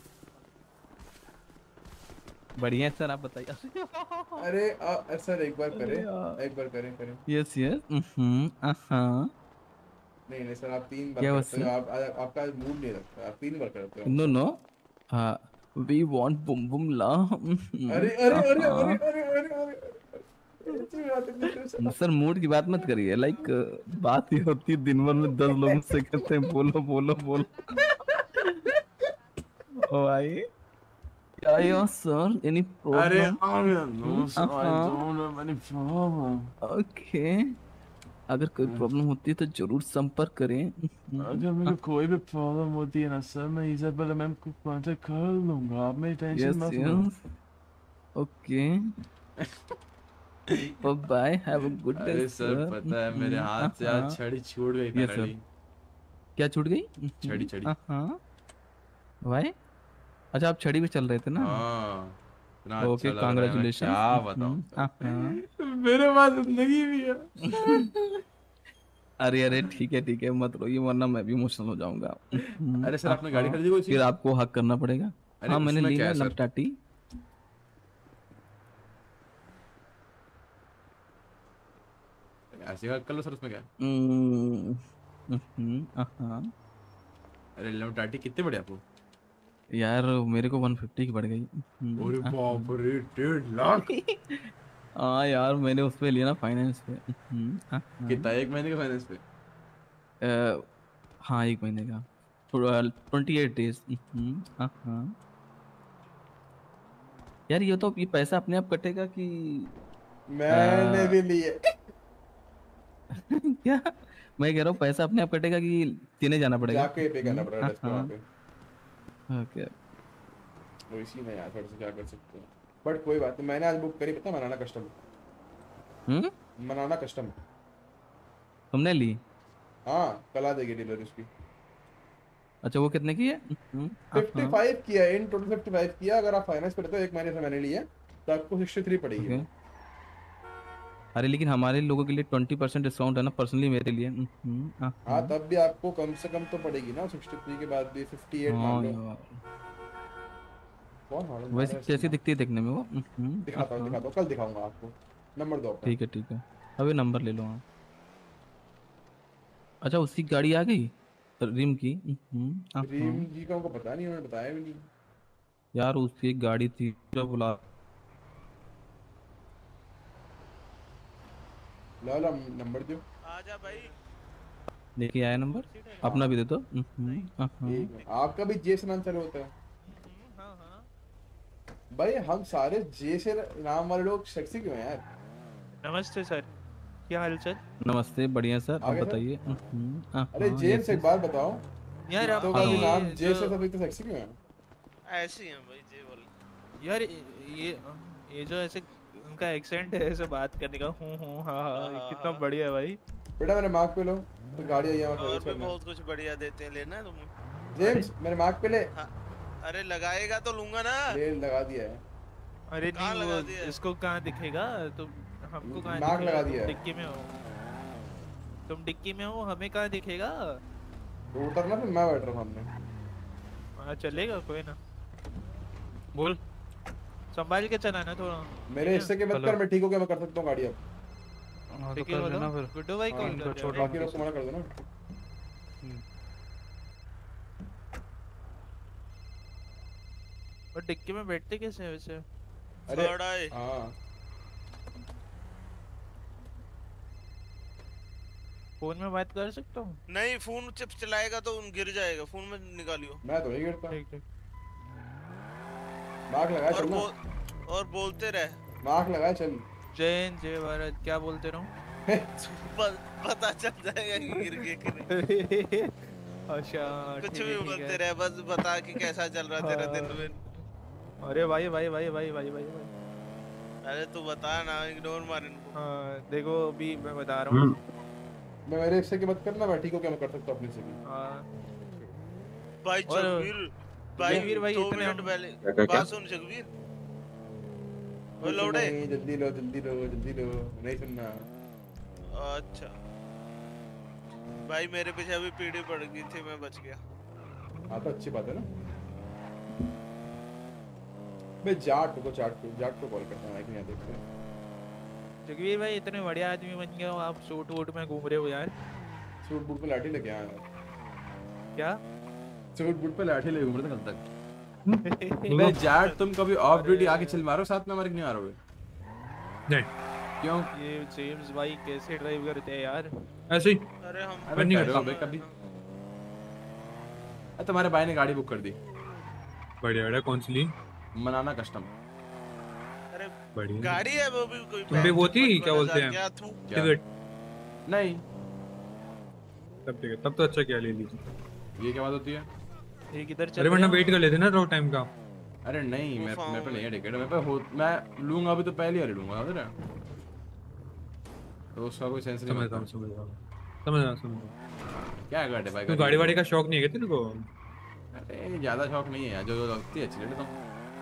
बढ़िया है सर, आप बताइए। अरे आ, सर एक बार करें, एक बार करें करें। यस यस, हम्म, हाँ। नहीं नहीं सर, आप तीन बार क्या करते हो, बस? आप आ- आपका मूड नहीं लगता, आप तीन बार करते हो। नो नो, हाँ, वी वांट बुम बुम ला। अरे अरे अरे अरे अरे अरे अरे ऐसी बात है नहीं सर। सर मूड की बात मत करिए, लाइक बात ही होती है दिन भर में दस लोगों से कहते हैं बोलो बोलो बोलो। ओ भाई, क्या यार सर, एनी अरे problem? no sir, I don't have any problem. Okay, अगर कोई प्रॉब्लम होती है तो जरूर संपर्क करें। अगर मेरे को कोई भी प्रॉब्लम होती है ना सर, मैं इजाबेला मैम को कांटेक्ट कर लूंगा, आप मेरी टेंशन यस मत लो। Yes, okay, bye, have a good day अरे सर पता है मेरे हाथ से आज छड़ी छूट गई यस सर। फाइनली। क्या छूट गई? छड़ी छड़ी। हाँ, भाई, अच्छा आप छड़ी पे चल रहे थे ना? हाँ, इतना अच्छा ओके, लग रहा है, मैं कांग्रेचुलेशन। क्या बताऊं। हाँ। मेरे पास जिंदगी भी है। अरे अरे ठीक है ठीक है, मत रोइए वरना मैं भी इमोशनल हो जाऊंगा। अरे सर, आपने गाड़ी खरीदी कोई सी? फिर आपको हक करना पड़ेगा। अरे हाँ मैंने उसमें ली क्या ना है सर? लपटाटी। ऐसे का कर लो सर, उसमें क्या है? हम्म, हम्म, हाँ। अरे लमटाटी कितने बड़े आपको? यार मेरे को वन फिफ्टी की पड़ गई। हम्म, अरे हाँ, बाप रे, डेढ़ लाख। हाँ यार मैंने उस पे लिया ना फाइनेंस पे। हम्म, हाँ, हाँ। कितना, एक महीने का फाइनेंस पे? अ, हाँ एक महीने का, ट्वेंटी एट डेज। हाँ हाँ। यार ये तो ये पैसा अपने आप कटेगा कि मैंने अ, भी लिए। क्या मैं कह रहा हूँ, पैसा अपने आप कटेगा कि देने जाना पड़ेगा? जाके पे करना पड़ेगा हाँ, डेस्क पे वहाँ हाँ। पे। ओके, वो इसी में यार थोड़ा सा क्या कर सकते हैं, बट कोई बात नहीं। मैंने आज बुक करी, पता है, मनाना कस्टम। हम्म, मनाना कस्टम। तुमने ली? हाँ, कल आ जाएगी डिलीवरी उसकी। अच्छा वो कितने की है? हम्म, हाँ, फिफ्टी हाँ। फाइव किया इन टोटल, फिफ्टी फाइव किया। अगर आप फाइनेंस पे लेते हो, एक महीने से मैंने लिया है, तो आपको सिक्सटी थ्री पड़ेगी। ओके। अरे लेकिन हमारे लोगों के लिए ट्वेंटी परसेंट डिस्काउंट है ना, पर्सनली मेरे लिए। हम्म, हाँ, हाँ, तब भी आपको कम से कम तो पड़ेगी ना, सिक्सटी थ्री के बाद भी फिफ्टी एट हाँ मान लो। यार। कौन हाल वैसे कैसी दिखती है देखने में वो? हम्म, दिखाता हूँ हाँ, दिखाता हूँ कल दिखाऊंगा आपको। नंबर दो अपना। ठीक है ठीक है, अभी नंबर ले लो आप। अच्छा उसकी गाड़ी आ गई रिम की? हम्म, हाँ, रीम हाँ। जी का उनको पता नहीं, उन्होंने बताया भी नहीं। यार उसकी एक गाड़ी थी जो बुला ला ला नंबर दो। आजा भाई। लेके आया नंबर, अपना भी दे दो। हम्म, हाँ, हाँ। एक मिनट, आपका भी जे से नाम चालू होता है? भाई हम सारे जे से नाम वाले लोग सेक्सी क्यों हैं यार? नमस्ते सर, क्या हाल चाल? नमस्ते, बढ़िया सर, आप आगे सर? बताइए। हम्म, हाँ, अरे हाँ, जेम्स yes, एक yes। बात बताओ, यार तो का भी आपकी नाम जे जो- से सभी तो सेक्सी क्यों है? ऐसे ही है भाई जे वाले। यार ये ये जो ऐसे उनका एक्सेंट है ऐसे बात करने का, हूँ हूँ हाँ हाँ, ये कितना बढ़िया है भाई। बेटा मेरे मार्क पे लो, तो गाड़ी आई है वहाँ और सर्विस भी करना। बहुत कुछ बढ़िया देते हैं, लेना है तुम्हें? जेम्स मेरे मार्क पे ले। हाँ, अरे लगाएगा तो लूंगा ना। ले लगा दिया है। अरे कहाँ नहीं लगा वो दिया है? इसको कहाँ दिखेगा, तुम हमको कहाँ नाक दिखेगा? लगा तुम दिया है। डिक्की में हो, तुम डिक्की में हो, हमें कहाँ दिखेगा? तो उतरना फिर मैं बैठ रहा हूँ सामने। हाँ चलेगा कोई ना, बोल संभाल के चलाना थोड़ा। मेरे हिस्से के मत कर, मैं ठीक हो गया, मैं कर सकता हूँ गाड़ी अब। हाँ तो ठीक है कर लेना बोलो फिर। गुड्डू भाई हाँ, कॉल इनको कर छोड़ बाकी लोग को मना कर देना। और डिक्की में बैठते कैसे हैं वैसे? अरे थर्ड आई। हाँ फोन में बात कर सकता हूँ? नहीं, फोन जब चलाएगा तो गिर जाएगा, फोन में निकालियो। मैं तो नहीं गिरता। ठीक ठीक। मार्क लगाए और चल ना। बोल और बोलते रहे। मार्क लगाए चल। जय हिंद जय भारत, क्या बोलते रहूं? प- पता चल जाएगा कि गिर गए कि नहीं। अच्छा कुछ ठीक भी है, ठीक बोलते है। रहे, बस बता कि कैसा चल रहा तेरा दिन हाँ। में। अरे भाई भाई भाई भाई भाई भाई भाई अरे तू बता ना, इग्नोर मार इनको। हाँ देखो अभी मैं बता रहा हूँ। मैं मेरे हिस्से की मत करना, मैं ठीक हो क्या मैं कर सकता हूँ अपने हिस्से की। हाँ भाई और जगवीर भाई जगवीर भाई दो इतने मिनट हम- पहले क्या- क्या- बात सुन जगवीर। ओ लौड़े। नहीं, जल्दी लो जल्दी लो जल्दी लो, नहीं सुनना। अच्छा भाई मेरे पीछे अभी पीढ़ी पड़ गई थी, मैं बच गया। हाँ तो अच्छी बात है ना। मैं जाट को जाट को जाट को कॉल करता हूँ कि यहाँ देखते हैं। जगवीर भाई इतने बढ़िया आदमी बन गए हो आप, सूट वूट में घूम रहे हो यार। सूट बूट पे लाठी लेके आया। क्या सूट बूट पे लाठी ले घूम रहे थे कल तक। मैं जाट, तुम कभी ऑफ ड्यूटी आके चिल मारो साथ में हमारे, नहीं आ रहे? नहीं क्यों? ये जेम्स भाई कैसे ड्राइव करते हैं यार? ऐसे ही अरे हम अरे नहीं बैठो करता। बे कभी। अरे तुम्हारे भाई ने गाड़ी बुक कर दी। बढ़िया बढ़िया, कौन सी ली? मनाना कस्टम। अरे बढ़िया। गाड़ी है वो भी कोई तुम पे वो थी, पैंतीस क्या बोलते हजार, हैं? क्या तू टिकट? नहीं तब ठीक है, तब तो अच्छा क्या ले लीजिए। ये क्या बात होती है? ये किधर चल अरे वरना रहे हो? वेट कर लेते ना थोड़ा टाइम का। अरे नहीं, मैं मेरे पे नहीं है टिकट, मेरे पे हो, मैं लूंगा अभी तो पहले ही लूंगा समझ रहे? तो उसका कोई सेंस नहीं समझ रहा बनता। हूँ समझ रहा हूँ समझ रहा हूँ समझ रहा हूँ। क्या गाड़ी भाई? तो गाड़ी वाड़ी का शौक नहीं है क्या तेरे को? अरे ज्यादा शौक नहीं है यार, जो जो लगती है अच्छी ले लेता हूँ।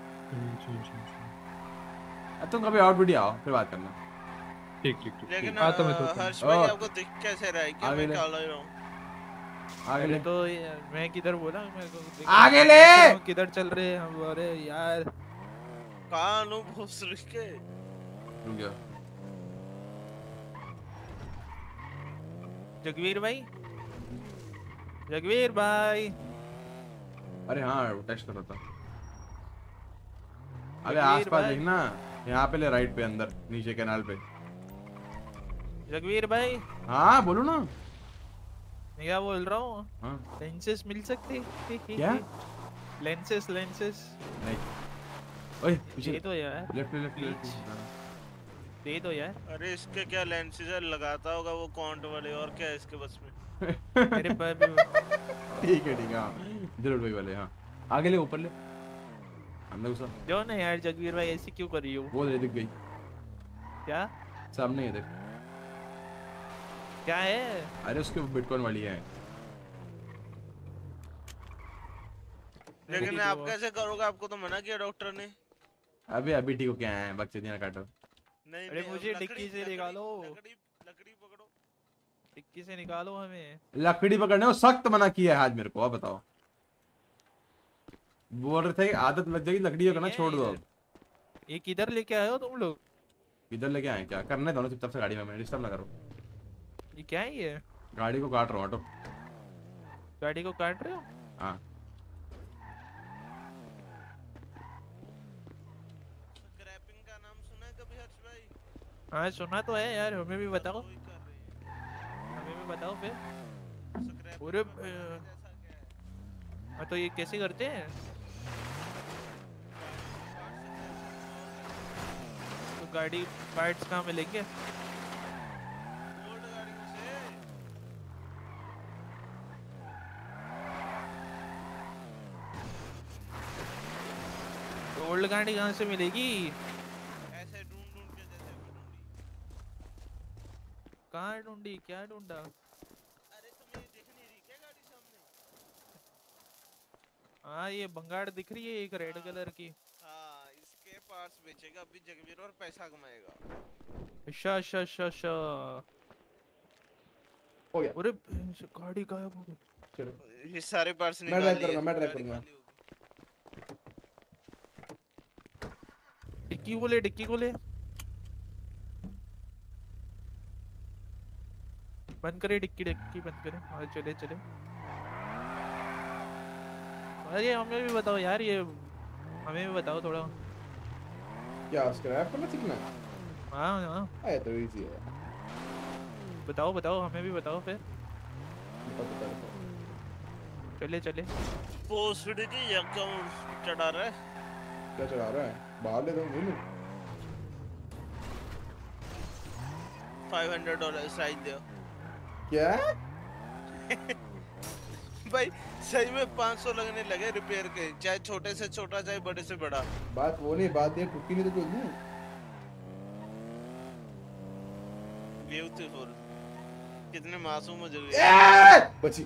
अब तुम कभी आउट वीडियो आओ फिर बात करना। ठीक ठीक ठीक। लेकिन हाँ तो मैं अ, तो हर्ष भाई आपको दिख कैसे रहा है कि आगे मैं ले। काला ही रहूं? आगे अरे ले। तो ये- मैं किधर बोला मेरे को देख- आगे ले। देख- देख- किधर चल रहे हैं हम? अरे यार कहाँ नु घुस के? रुक गया। जगवीर भाई, जगवीर भाई। अरे हाँ टेस्ट कर रहा था। अरे जगवीर आसपास भाई। देखना, यहाँ पे ले, राइट पे अंदर नीचे कैनाल पे। जगवीर भाई हाँ बोलो ना। मैं क्या बोल रहा हूँ? हाँ लेंसेस मिल सकते? क्या? लेंसेस लेंसेस नहीं। ओए पीछे दे दो यार, लेफ्ट लेफ्ट लेफ्ट। दे दो यार। अरे इसके क्या लेंसेज है, लगाता होगा वो कॉन्ट वाले, और क्या है इसके बस में? मेरे पास भी ठीक है ठीक है हाँ, जरूर भाई वाले हाँ। आगे ले, ऊपर ले, अंदर घुसा। जो ना यार जगवीर भाई ऐसे क्यों कर रही हो? वो दे दिख गई क्या सामने है, देख। क्या है? अरे उसके बिटकॉइन वाली है। लेकिन आप कैसे करोगे? आपको तो मना किया डॉक्टर ने। अबे अभी ठीक हो क्या है, बच्चे दिया काटो। नहीं अरे नहीं, मुझे लकड़ी- डिक्की से लकड़ी- निकालो, लकड़ी लकड़ी पकड़ो। डिक्की से निकालो हमें। लकड़ी पकड़ने को सख्त मना किया है आज मेरे को। अब बताओ, बोल रहे थे कि आदत लग जाएगी लकड़ी करना, छोड़ दो अब। ये किधर लेके आए हो तुम लोग? इधर लेके आए क्या करने, दोनों चुपचाप से गाड़ी में, डिस्टर्ब ना करो। ये क्या है ये? गाड़ी को काट रहा हूँ, ऑटो। गाड़ी को काट रहे हो? हाँ स्क्रैपिंग का नाम सुना है कभी हर्ष भाई? हाँ सुना तो है यार, हमें भी बताओ, हमें भी बताओ फिर। पूरे हाँ तो ये कैसे करते हैं? तो गाड़ी पार्ट्स कहाँ मिलेंगे? ओल्ड गाड़ी कहाँ से मिलेगी? ऐसे ढूंढ ढूंढ के जैसे भी ढूंढी। कहाँ ढूंढी? क्या ढूंढा? अरे तुम्हें दिख नहीं रही क्या गाड़ी सामने? हाँ ये बंगाड़ दिख रही है एक रेड कलर की। हाँ इसके पार्ट्स बेचेगा अभी जगवीर और पैसा कमाएगा। अच्छा अच्छा अच्छा अच्छा। हो गया। अरे गाड़ी गायब हो गई। चलो ये सारे पार्ट्स मैं निकाल ड्राइव लिए। करूंगा मैं ड्राइव करूंगा। डिक्की को ले डिक्की को ले। बंद करे डिक्की डिक्की बंद करे। हाँ चले चले। अरे हमें भी बताओ यार ये हमें भी बताओ थोड़ा। क्या स्क्रैप करना सीखना है? हाँ हाँ अरे तो इजी है। बताओ बताओ हमें भी बताओ फिर। बता बता बता। चले चले। पोस्ट की अकाउंट चढ़ा रहा है। क्या चढ़ा रहा है? बाहर ले दो नहीं फाइव हंड्रेड डॉलर साइज दो। क्या? भाई सही में पाँच सौ लगने लगे रिपेयर के, चाहे छोटे से छोटा चाहे बड़े से बड़ा। बात वो नहीं, बात ये टुक्की नहीं तो कोई दूं। ब्यूटीफुल। कितने मासूम हो जो बची।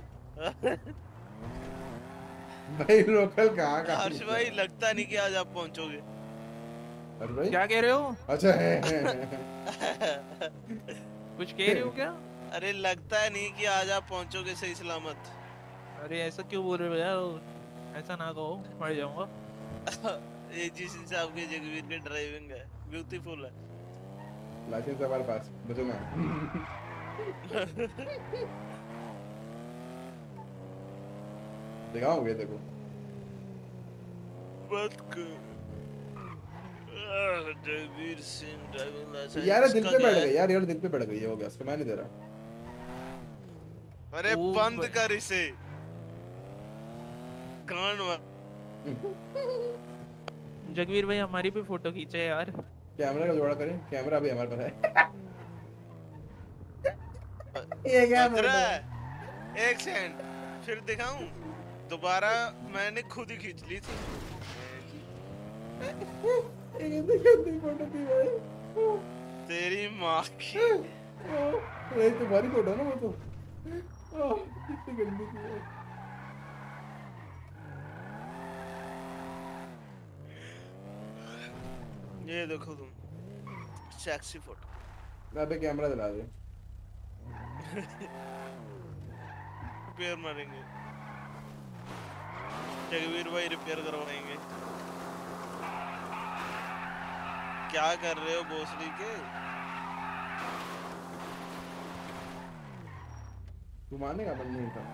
भाई लोकल कहाँ का? हर्ष भाई लगता नहीं कि आज आप पहुंचोगे। अरे भाई क्या कह रहे हो? अच्छा है, है, है। कुछ कह रहे हो क्या? अरे लगता है नहीं कि आज आप पहुंचोगे सही सलामत। अरे ऐसा क्यों बोल रहे हो यार? ऐसा ना कहो मर जाऊंगा। ये जिस हिसाब के जगवीर के ड्राइविंग है ब्यूटीफुल है। लाइसेंस हमारे पास बचो ना। दिखाओगे देखो। बस जगवीर सिंह ड्राइविंग लाइसेंस यार दिल पे बैठ गई यार यार दिल पे बैठ गई हो गया उसको मैं नहीं दे रहा। अरे बंद कर इसे कान। जगवीर भाई हमारी भी फोटो खींचे यार। कैमरा का जोड़ा करें, कैमरा भी हमारे पास है। ये क्या बज रहा है? एक सेकंड फिर दिखाऊं दोबारा। मैंने खुद ही खींच ली थी। फोटो थी भाई तेरी माँ की। ये तुम्हारी फोटो है ना वो तो। कितनी गंदी थी यार। ये देखो तुम सेक्सी फोटो। अबे कैमरा दिला दे। रिपेयर मारेंगे जगवीर भाई, रिपेयर करवाएंगे। क्या कर रहे हो भोसड़ी के? तू मानेगा बंद नहीं था।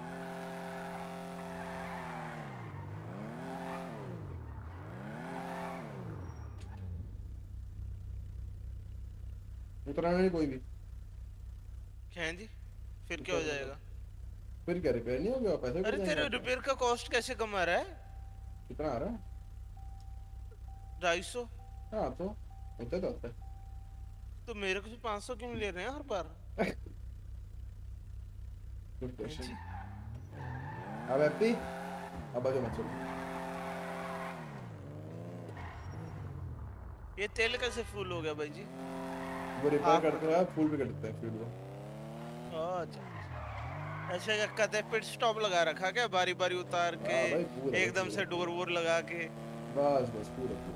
उतरा नहीं कोई भी। क्या है जी? फिर क्या हो जाएगा? फिर क्या रिपेयर नहीं हो गया? पैसे अरे तेरे रिपेयर का कॉस्ट कैसे कम आ रहा है? कितना आ रहा है? ढाई सौ। हाँ तो होता तो होता है। तो मेरे को पाँच सौ क्यों ले रहे हैं हर बार? Good question. अब हैप्पी अब आजो मत चलो। ये तेल कैसे फुल हो गया भाई जी? वो रिपेयर करते हैं फुल भी कर देते हैं फ्यूल को। अच्छा ऐसे क्या कहते हैं पिट स्टॉप लगा रखा क्या? बारी बारी उतार के एकदम से डोर वोर लगा के। बस बस पूरा पूरा।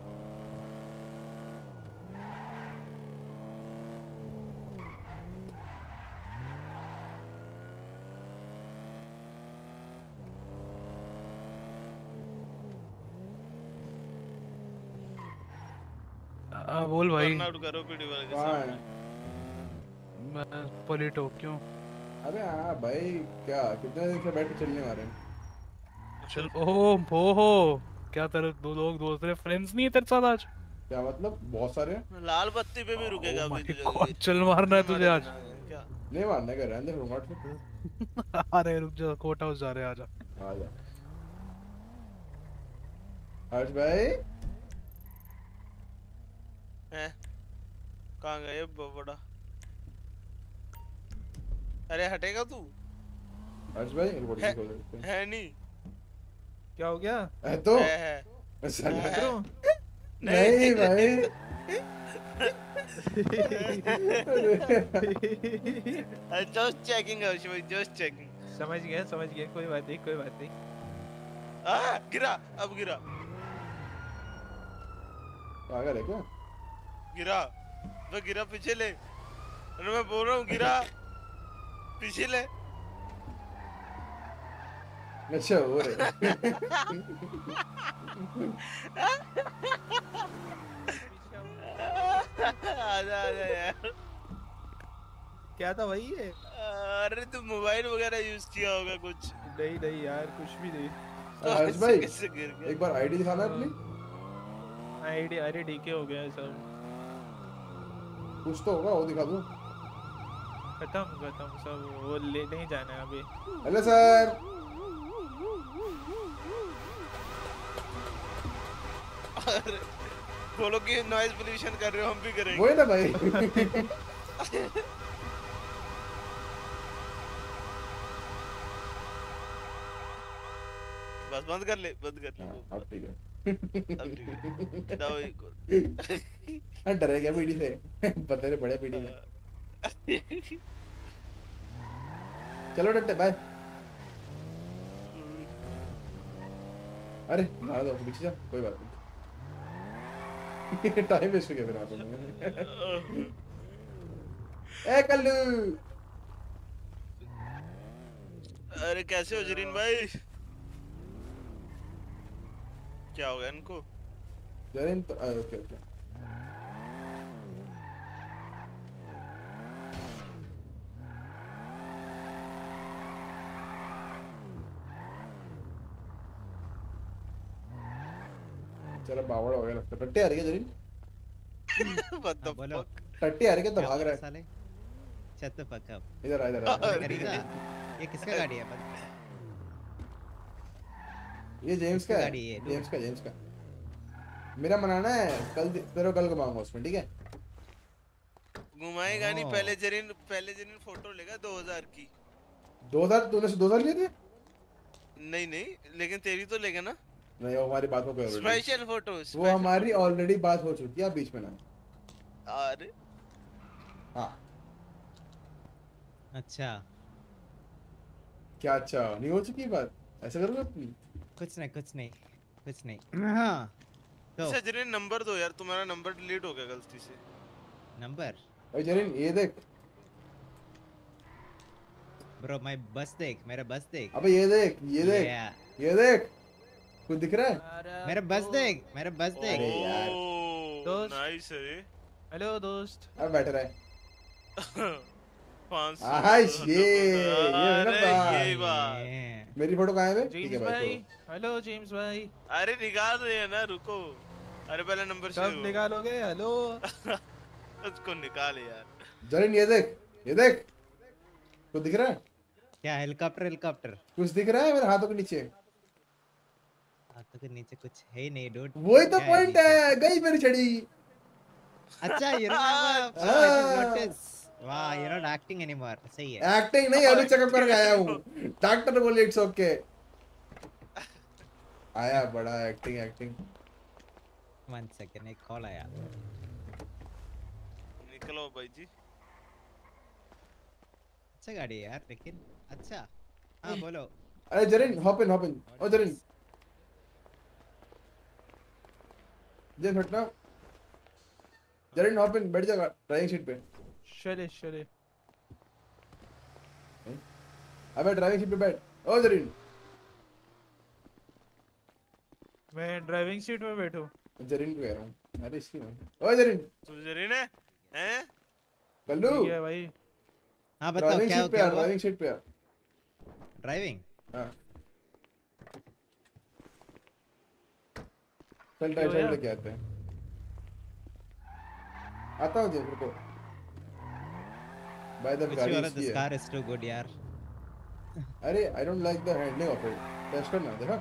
हाँ बोल भाई। बर्नआउट करो पीडी वाले के कहाँ सामने। मैं पॉलिटो क्यों? अबे हाँ भाई क्या कितने दिन से बैठ के चलने वाले हैं। चल ओह हो हो क्या तेरे दो लोग दूसरे फ्रेंड्स नहीं है तेरे साथ आज? क्या मतलब? बहुत सारे। लाल बत्ती पे भी रुकेगा अभी तुझे। चल मारना है तुझे आज? क्या? नहीं मारने का रहने दे रुकावट। अरे रुक जा कोर्ट हाउस जा रहे हैं आजा। आजा हर्ष भाई। हैं? कहाँ गए बड़ा? अरे हटेगा तू? हर्ष भाई रिकॉर्डिंग खोल देते हैं। है नहीं। क्या हो गया? है तो है है उतरूं? नहीं भाई जस्ट चेकिंग हर्ष भाई, जस्ट चेकिंग। समझ गया समझ गया, कोई बात नहीं कोई बात नहीं। आ, गिरा, अब गिरा पागल है क्या? गिरा मैं गिरा, पीछे ले। अरे मैं बोल रहा हूँ गिरा, पीछे ले। अच्छा हो रहा आजा आजा यार। क्या था भाई ये? अरे तुम मोबाइल वगैरह यूज किया होगा कुछ? नहीं नहीं यार कुछ भी नहीं। तो हर्ष ऐसे भाई कैसे गिर गया? एक बार आईडी दिखाना अपनी। आईडी अरे डीके हो गया सब, कुछ तो होगा, वो दिखा दो। खत्म खत्म सब, वो ले नहीं जाना है अभी। Hello sir. अरे बोलो कि नॉइज पोल्यूशन कर रहे हो, हम भी करेंगे। वही ना भाई। बस बंद कर ले, बंद कर ले। अब ठीक है। अब ठीक है। दाओ एक और। डरे क्या पीढ़ी से? बंदे ने बड़े पीढ़ी में। चलो डट्टे बाय। अरे ना दो पीछे जा, कोई बात नहीं। टाइम वेस्ट हो गया फिर आपने। ए कल्लू। अरे कैसे हो जरीन भाई? क्या हो गया इनको? जरीन तो ओके ओके। चलो बावड़ हो गया लगता है। टट्टी आ रही है जरीन? What the fuck? टट्टी आ रही है तो भाग रहा है। साले shut the fuck up। इधर आ इधर आ। करेगा? ये किसका गाड़ी है? ये जेम्स का है। गाड़ी है, जेम्स का जेम्स का। मेरा मनाना है कल, तेरे कल घुमाऊंगा उसमें, ठीक है? घुमाएगा नहीं, पहले जरीन पहले जरीन फोटो लेगा दो हज़ार की। दो हज़ार तूने से दो हज़ार लिए थे? नहीं नहीं, लेकिन तेरी तो लेगा ना। नहीं, वो हमारी बात हो गई ऑलरेडी। Special photo. वो हमारी ऑलरेडी बात हो चुकी है बीच में ना। अरे हाँ अच्छा क्या अच्छा नहीं हो चुकी बात? ऐसा करोगे अपनी? कुछ नहीं कुछ नहीं कुछ नहीं। हाँ तो अच्छा जरीन नंबर दो यार, तुम्हारा नंबर डिलीट हो गया गलती से। नंबर? ओए जरीन ये देख ब्रो, मैं बस देख, मेरा बस देख। अबे ये देख ये देख Yeah. ये देख, कुछ दिख रहा है? मेरा बस देख, मेरा बस देख। अरे यार दोस्त नाइस है। हेलो दोस्त। अब बैठ रहा है। पाँच सौ। आहाश ये ये है ना अरे बात। ये बात। मेरी फोटो कहाँ है बे? ठीक जेम्स है भाई भाई। छोड़ो। हेलो जेम्स भाई। अरे निकाल रहे हैं ना, रुको। अरे पहले नंबर से कब निकालोगे? हेलो। उसको निकाल यार। जरीन ये देख ये देख, कुछ दिख रहा है? क्या हेलीकॉप्टर? हेलीकॉप्टर कुछ दिख रहा है मेरे हाथों के नीचे? हाथों के नीचे कुछ है नहीं डूड। वही तो पॉइंट है, गई मेरी छड़ी। अच्छा you remember what is वाह you're not acting anymore। सही है। एक्टिंग नहीं, अभी चेकअप करके आया हूँ। डॉक्टर बोले इट्स ओके। आया बड़ा एक्टिंग एक्टिंग। वन सेकंड, एक कॉल आया। निकलो भाई जी। अच्छा गाड़ी है यार, लेकिन अच्छा। हाँ बोलो। अरे Zareen hop in hop in. ओ जरीन जरीन हटना। जरीन हॉप इन, बैठ जा ड्राइविंग सीट पे। चले चले। अबे ड्राइविंग सीट पे बैठ। ओ जरीन मैं ड्राइविंग सीट में बैठूं? जरीन को कह रहा हूँ। अरे इसकी में। ओ जरीन तू जरीन है? हैं? कल्लू ठीक है भाई। हाँ बताओ ड्राइविंग क्या सीट पे क्या आ, हुआ? ड्राइविंग सीट पे आ। ड्राइविंग? हाँ चल क्यों टाइम यार? लेके आते हैं। आता हूँ जेब रुको। बाय द कुछ गाड़ी भी वाला इसकी दिस है। कार इज टू गुड यार। अरे I don't like the handling of it. Test करना देखा?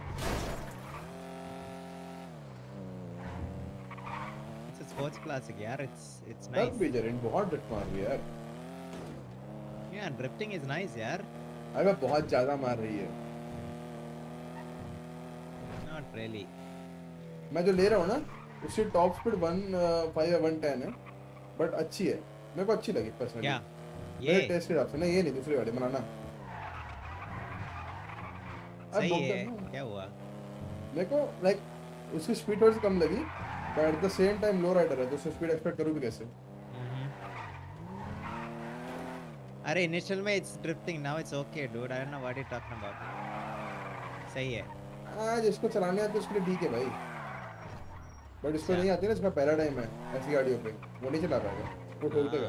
इट्स अ स्पोर्ट्स क्लासिक यार, इट्स इट्स तब नाइस। भी जरीन बहुत ड्रिफ्ट मार रही है यार। या ड्रिफ्टिंग इज नाइस यार। अबे बहुत ज्यादा मार रही है। Not really. मैं जो ले रहा हूँ ना उसकी top speed one five one ten है, बट अच्छी है, मेरे को अच्छी लगी पर्सनली। क्या ये ये टेस्ट के हिसाब से ना, ये नहीं दूसरी वाली बनाना। सही बोल है, दो ना। क्या हुआ? मेरे को लाइक उसकी स्पीड थोड़ी सी कम लगी, but at the same time low rider है तो उससे स्पीड एक्सपेक्ट करूँ भी कैसे? अरे इनिशियल में it's drifting, now it's okay dude, I don't know what you talking about. सही है। हाँ जिसको चलाने आते उसके लिए ठीक है भाई, बट इसको नहीं आती ना, इसका पहला टाइम है ऐसी गाड़ियों पे, वो नहीं चला पाएगा, वो ठोक देगा।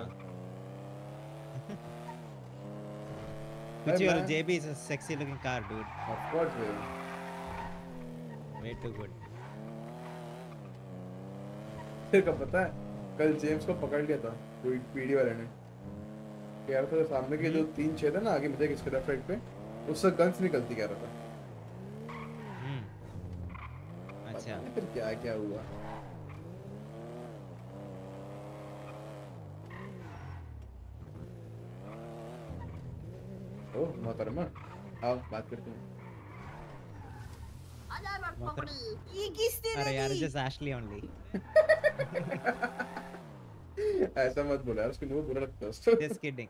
Which your J B is a sexy looking car, dude. Of course, way. Way too good. फिर कब पता है, कल जेम्स को पकड़ लिया था कोई पीडी वाले ने, कह रहा था सामने के जो तीन छेद है ना आगे मुझे किसके लेफ्ट राइट पे, उससे गन्स निकलती कह रहा था। अच्छा फिर क्या क्या हुआ? ओह मोहतरमा, आओ बात करते हैं। ये किसने अरे यार जस्ट एशली ओनली। ऐसा मत बोलो यार, उसको बुरा लगता है उसको। Just kidding.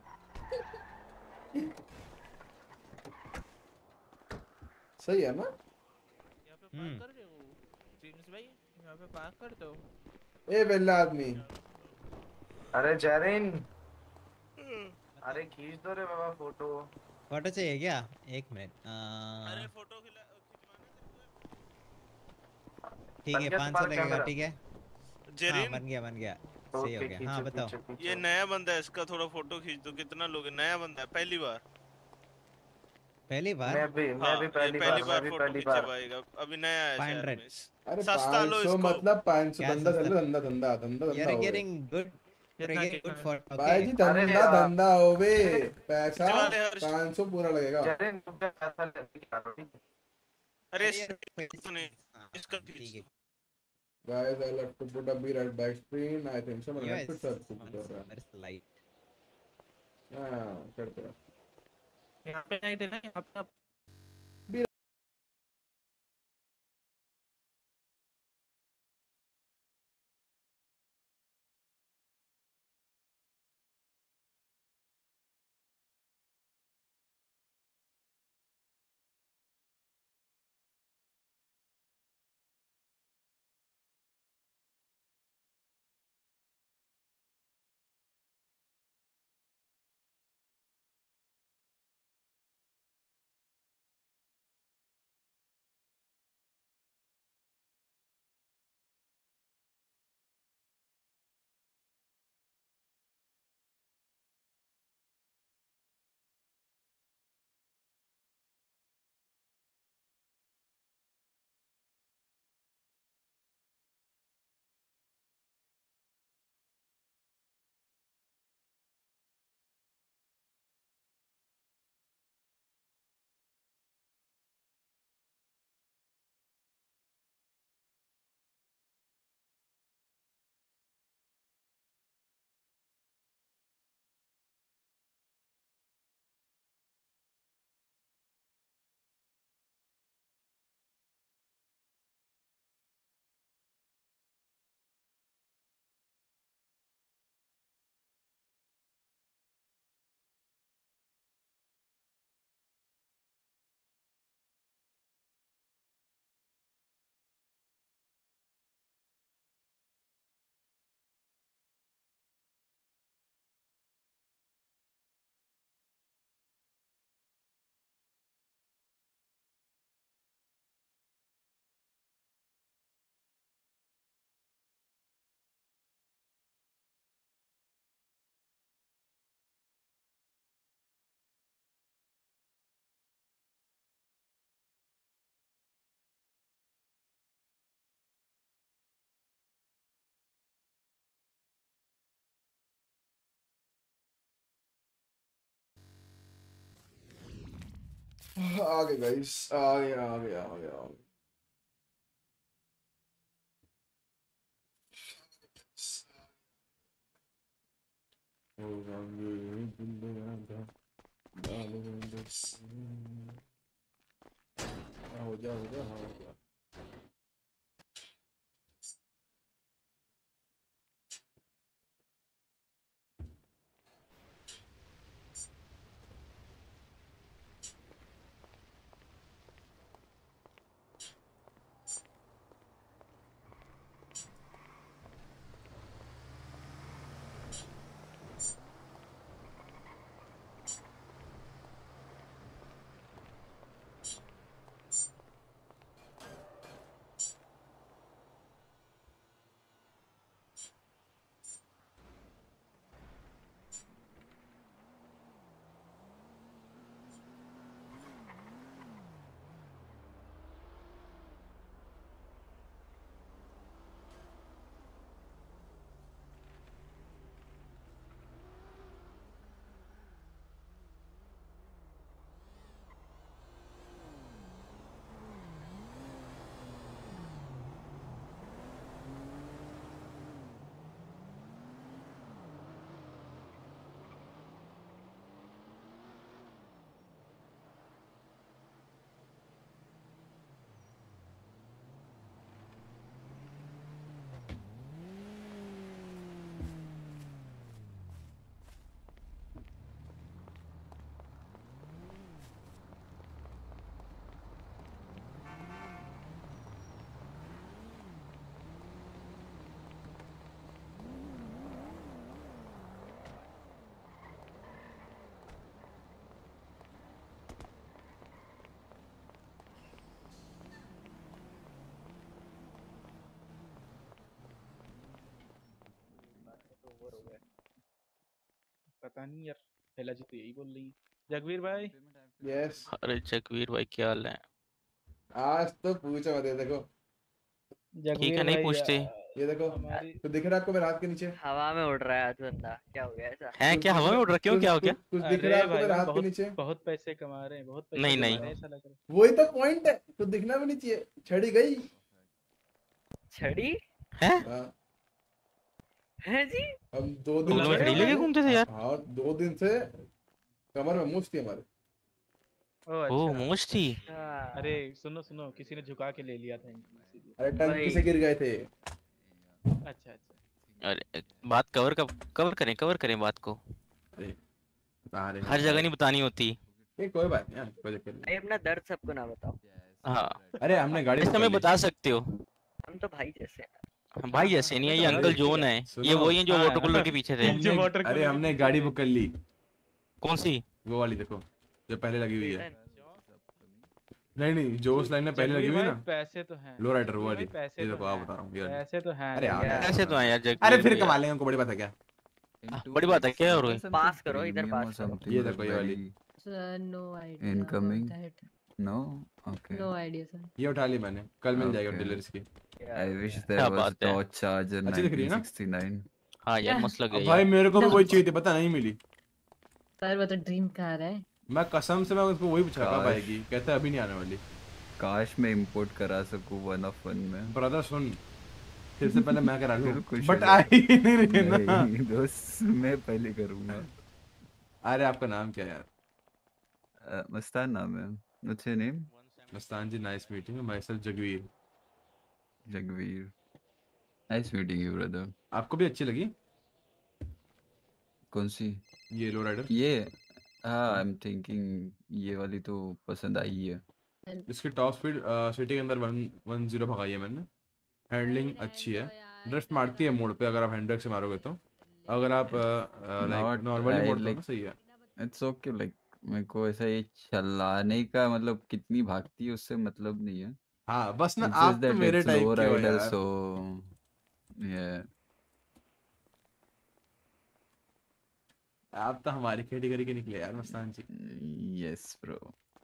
सही है ना? यहाँ पे पार्क कर रहे हो जेम्स भाई, यहाँ पे पार्क कर दो। ए बेल्ला आदमी। अरे जैरिन, अरे खींच दो रे बाबा फोटो। फोटो चाहिए क्या? एक मिनट। अरे फोटो खिला ठीक है, पाँच सौ लगेगा। ठीक है जेरिन, हाँ, बन गया बन गया, सही हो गया। हाँ बताओ। ये नया बंदा है, इसका थोड़ा फोटो खींच दो। कितना लोगे? नया बंदा है, पहली बार। पहली बार? मैं भी मैं भी पहली बार, मैं भी पहली बार। अभी नया है शहर में। अरे सस्ता लो पाँच सौ इसको। मतलब पाँच सौ, धंधा धंधा धंधा धंधा धंधा You are धंधा getting good. You are getting good for. भाई जी धंधा धंधा होवे, पैसा पाँच सौ पूरा लगेगा। जैरिन तुमने पैसा ले क्या? अरे सुने इसका ठीक है। Guys, I'll have to put a B right back screen. I think so. I'm gonna have to search for that. Where's the light? हाँ करते हैं। यहाँ पे नहीं देना, यहाँ पे आप आ गए गाइस, आ गए आ गए आ गए आ गए। ओ रंग दुनिया दा डाल से हो जा हो जा हो जा। पता नहीं यार, पहला जी तो यही बोल रही है। जगवीर भाई। यस अरे जगवीर भाई क्या हाल है? आज तो पूछो मत, ये देखो ठीक है जगवीर नहीं भाई पूछते। ये देखो हमारी तो दिख रहा है आपको मेरे हाथ के नीचे? हवा में उड़ रहा है आज बंदा, क्या हो गया ऐसा? हैं कुछ क्या दिख हवा में रहा उड़ रहा? क्यों कुछ क्या हो कुछ गया? कुछ दिख रहा है अरे आपको भाई मेरे हाथ के बहुत नीचे? बहुत पैसे कमा रहे हैं, बहुत पैसे नहीं कमा नहीं रहे हैं, ऐसा लग रहा है। वही तो पॉइंट है, तो दिखना भी नहीं चाहिए। छड़ी गई छड़ी है हाँ है जी? हम दो दिन तुम लोग से छड़ी लेके घूमते थे यार? हाँ दो दिन से कमर में मूछ थी हमारे। ओ ओ अच्छा। मूछ थी। अरे सुनो सुनो, किसी ने झुका के ले लिया था इनको इसीलिए। अरे टंकी से गिर गए थे। अच्छा अच्छा। अरे बात कवर कब कवर करें कवर करें बात को, अरे बता रहे हर जगह नहीं बतानी होती। ये कोई बात नहीं यार, कोई दिक्कत नहीं। भाई अपना दर्द सबको ना बताओ। हाँ अरे हमने गाड़ी इस पकड़ समय ली। बता सकते हो। हम तो भाई जैसे हैं। भाई जैसे नहीं है, ये अरे, अंकल जोन है, सुनो। ये वही हैं जो हाँ, वाटर कूलर के पीछे थे। जो हमने water अरे cooler हमने गाड़ी बुक कर ली। कौन सी? वो वाली देखो जो पहले लगी हुई है। नहीं नहीं जो उस लाइन में पहले लगी जगवीर हुई है भाई ना, पैसे तो हैं। लो राइडर वो जगवीर वाली। भाई पैसे ये तो देखो आप हैं। बता रहा हूँ ये वाली। पैसे तो हैं। अरे यार ऐसे तो है यार जगवीर अरे फिर भाई कमा यार। लेंगे, उनको बड़ी बात है क्या? बड़ी बात है क्या हो रही? पास करो इधर, पास करो। ये देखो ये वाली Sir, no idea Incoming? about that. No? Okay. No idea, sir. ये उठा ली मैंने, कल मिल जाएगी Okay. डीलर्स की। I wish क्या there was बात है? Dodge Charger अच्छी दिख रही है ना? nineteen sixty-nine. हाँ यार मस्त लग अब गई भाई यार। मेरे को भी No. वही चाहिए थी, पता नहीं मिली। सर वो तो ड्रीम कार है। मैं कसम से मैं उसको वही पूछा कब काश। आएगी, कहता है अभी नहीं आने वाली। काश मैं इंपोर्ट करा सकूं वन ऑफ वन में। ब्रदर सुन, फिर से पहले मैं करा लूं, फिर कुछ बट हो आई जाए। ही नहीं रही ना। नहीं दोस्त, मैं पहले करूंगा। अरे आपका नाम क्या है यार? Uh, मस्तान नाम है। What's your name? Mastan ji, nice meeting you. Myself Jagveer. Jagveer. Nice meeting you, brother. आपको भी अच्छी लगी कौन सी? ये लो राइडर? ये हाँ, I'm thinking ये वाली तो पसंद आई है। इसकी टॉप स्पीड सिटी के अंदर वन वन जीरो भगाई है मैंने। हैंडलिंग अच्छी है, ड्रिफ्ट मारती है मोड़ पे अगर आप हैंड ब्रेक से मारोगे तो। अगर आप लाइक Not- नॉर्मली I मोड़ तो like- ना सही है। It's okay, like मेरे को ऐसा ये चलाने का मतलब कितनी भागती है उससे मतलब नहीं है। हाँ बस ना It's आप just तो that मेरे it's टाइप low के हो rider, यार। so yeah. आप तो हमारी कैटेगरी के निकले यार मस्तान जी। Yes, bro.